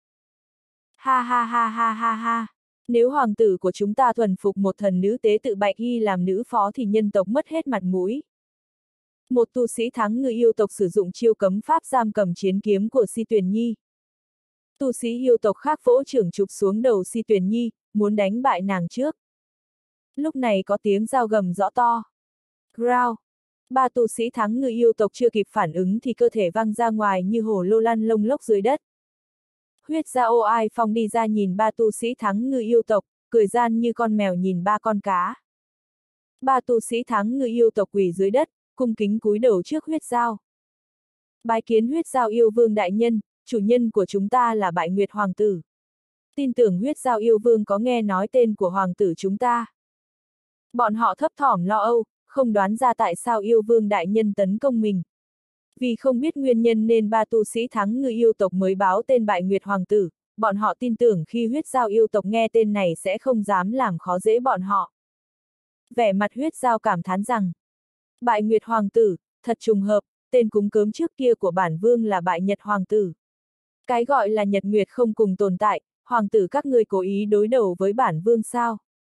Ha ha ha ha ha ha. Nếu hoàng tử của chúng ta thuần phục một thần nữ tế tự Bạch Y làm nữ phó thì nhân tộc mất hết mặt mũi. Một tu sĩ thắng ngư yêu tộc sử dụng chiêu cấm pháp giam cầm chiến kiếm của Si Tuyền Nhi. Tu sĩ yêu tộc khác vỗ trưởng chụp xuống đầu Si Tuyền Nhi, muốn đánh bại nàng trước. Lúc này có tiếng dao gầm rõ to. Growl. 3 tu sĩ thắng ngư yêu tộc chưa kịp phản ứng thì cơ thể văng ra ngoài như hổ lô lăn lông lốc dưới đất. Huyết Giao Ai Phong đi ra nhìn 3 tu sĩ thắng ngư yêu tộc, cười gian như con mèo nhìn 3 con cá. 3 tu sĩ thắng ngư yêu tộc quỳ dưới đất, cung kính cúi đầu trước Huyết Giao. Bái kiến Huyết Giao yêu vương đại nhân, chủ nhân của chúng ta là Bại Nguyệt Hoàng tử. Tin tưởng Huyết Giao yêu vương có nghe nói tên của hoàng tử chúng ta. Bọn họ thấp thỏm lo âu, không đoán ra tại sao yêu vương đại nhân tấn công mình. Vì không biết nguyên nhân nên 3 tu sĩ thắng ngư yêu tộc mới báo tên Bại Nguyệt Hoàng tử, bọn họ tin tưởng khi Huyết Giao yêu tộc nghe tên này sẽ không dám làm khó dễ bọn họ. Vẻ mặt Huyết Giao cảm thán rằng, Bại Nguyệt Hoàng tử, thật trùng hợp, tên cúng cớm trước kia của bản vương là Bại Nhật Hoàng tử. Cái gọi là Nhật Nguyệt không cùng tồn tại, hoàng tử các ngươi cố ý đối đầu với bản vương sao?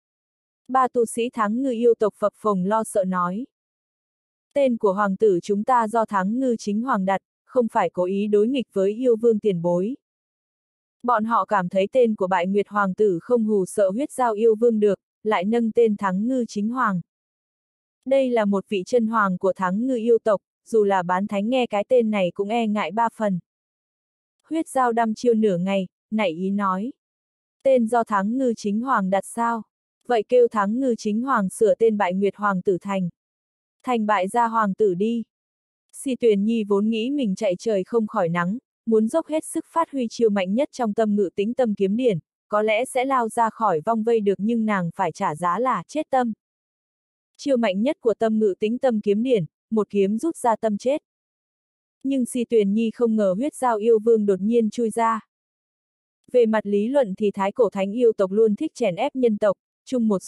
3 tu sĩ thắng ngư yêu tộc phập phồng lo sợ nói. Tên của hoàng tử chúng ta do thắng ngư chính hoàng đặt, không phải cố ý đối nghịch với yêu vương tiền bối. Bọn họ cảm thấy tên của Bại Nguyệt Hoàng tử không hù sợ Huyết Giao yêu vương được, lại nâng tên thắng ngư chính hoàng. Đây là một vị chân hoàng của thắng ngư yêu tộc, dù là bán thánh nghe cái tên này cũng e ngại 3 phần. Huyết Giao đăm chiêu nửa ngày, nảy ý nói. Tên do thắng ngư chính hoàng đặt sao? Vậy kêu thắng ngư chính hoàng sửa tên Bại Nguyệt Hoàng tử thành bại gia hoàng tử đi. Si Tuyền Nhi vốn nghĩ mình chạy trời không khỏi nắng, muốn dốc hết sức phát huy chiêu mạnh nhất trong tâm ngự tĩnh tâm kiếm điển, có lẽ sẽ lao ra khỏi vong vây được nhưng nàng phải trả giá là chết tâm. Chiêu mạnh nhất của tâm ngự tĩnh tâm kiếm điển, một kiếm rút ra tâm chết. Nhưng Si Tuyền Nhi không ngờ Huyết Giao yêu vương đột nhiên chui ra. Về mặt lý luận thì thái cổ thánh yêu tộc luôn thích chèn ép nhân tộc, chung một ruột,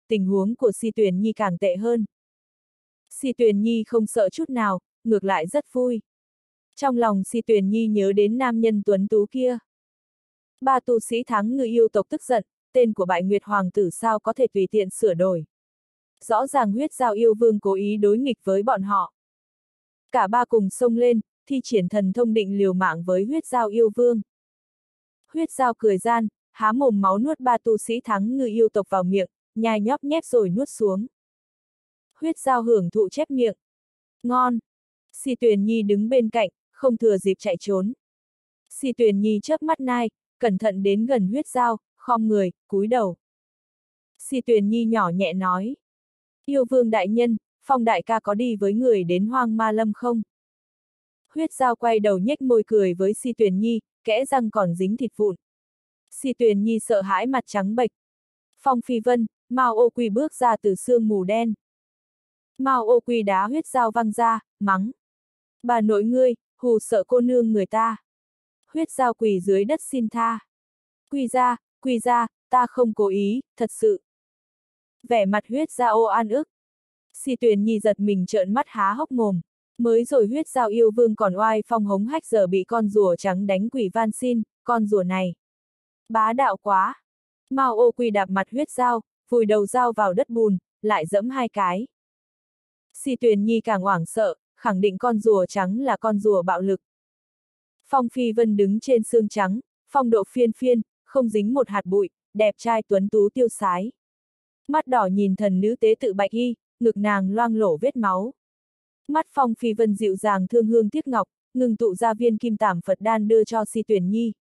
tình huống của Si Tuyền Nhi càng tệ hơn. Si Tuyền Nhi không sợ chút nào, ngược lại rất vui. Trong lòng Si Tuyền Nhi nhớ đến nam nhân tuấn tú kia. Ba tu sĩ Thắng Ngư yêu tộc tức giận, tên của Bại Nguyệt Hoàng tử sao có thể tùy tiện sửa đổi. Rõ ràng huyết giao yêu vương cố ý đối nghịch với bọn họ. Cả ba cùng xông lên, thi triển thần thông định liều mạng với huyết giao yêu vương. Huyết giao cười gian, há mồm máu nuốt ba tu sĩ Thắng Ngư yêu tộc vào miệng, nhai nhóp nhép rồi nuốt xuống. Huyết giao hưởng thụ chép miệng. Ngon! Si Tuyền Nhi đứng bên cạnh, không thừa dịp chạy trốn. Si Tuyền Nhi chớp mắt nai, cẩn thận đến gần huyết giao, khom người, cúi đầu. Si Tuyền Nhi nhỏ nhẹ nói. Yêu vương đại nhân, Phong đại ca có đi với người đến Hoang Ma Lâm không? Huyết giao quay đầu nhếch môi cười với Si Tuyền Nhi, kẽ răng còn dính thịt vụn. Si Tuyền Nhi sợ hãi mặt trắng bệch. Phong Phi Vân, Mao Ô Quy bước ra từ sương mù đen. Mao Ô Quy đá huyết giao văng ra, mắng. Bà nội ngươi, hù sợ cô nương người ta. Huyết giao quỳ dưới đất xin tha. Quy ra, ta không cố ý, thật sự. Vẻ mặt huyết giao an ức. Si Tuyền Nhi giật mình trợn mắt há hốc mồm. Mới rồi huyết giao yêu vương còn oai phong hống hách giờ bị con rùa trắng đánh quỷ van xin, con rùa này. Bá đạo quá. Mao Ô Quy đạp mặt huyết giao, vùi đầu dao vào đất bùn, lại dẫm 2 cái. Si Tuyền Nhi càng hoảng sợ, khẳng định con rùa trắng là con rùa bạo lực. Phong Phi Vân đứng trên xương trắng, phong độ phiên phiên, không dính một hạt bụi, đẹp trai tuấn tú tiêu sái. Mắt đỏ nhìn thần nữ tế tự Bạch Y, ngực nàng loang lổ vết máu. Mắt Phong Phi Vân dịu dàng thương hương tiếc ngọc, ngừng tụ ra viên kim tảm Phật đan đưa cho Si Tuyền Nhi.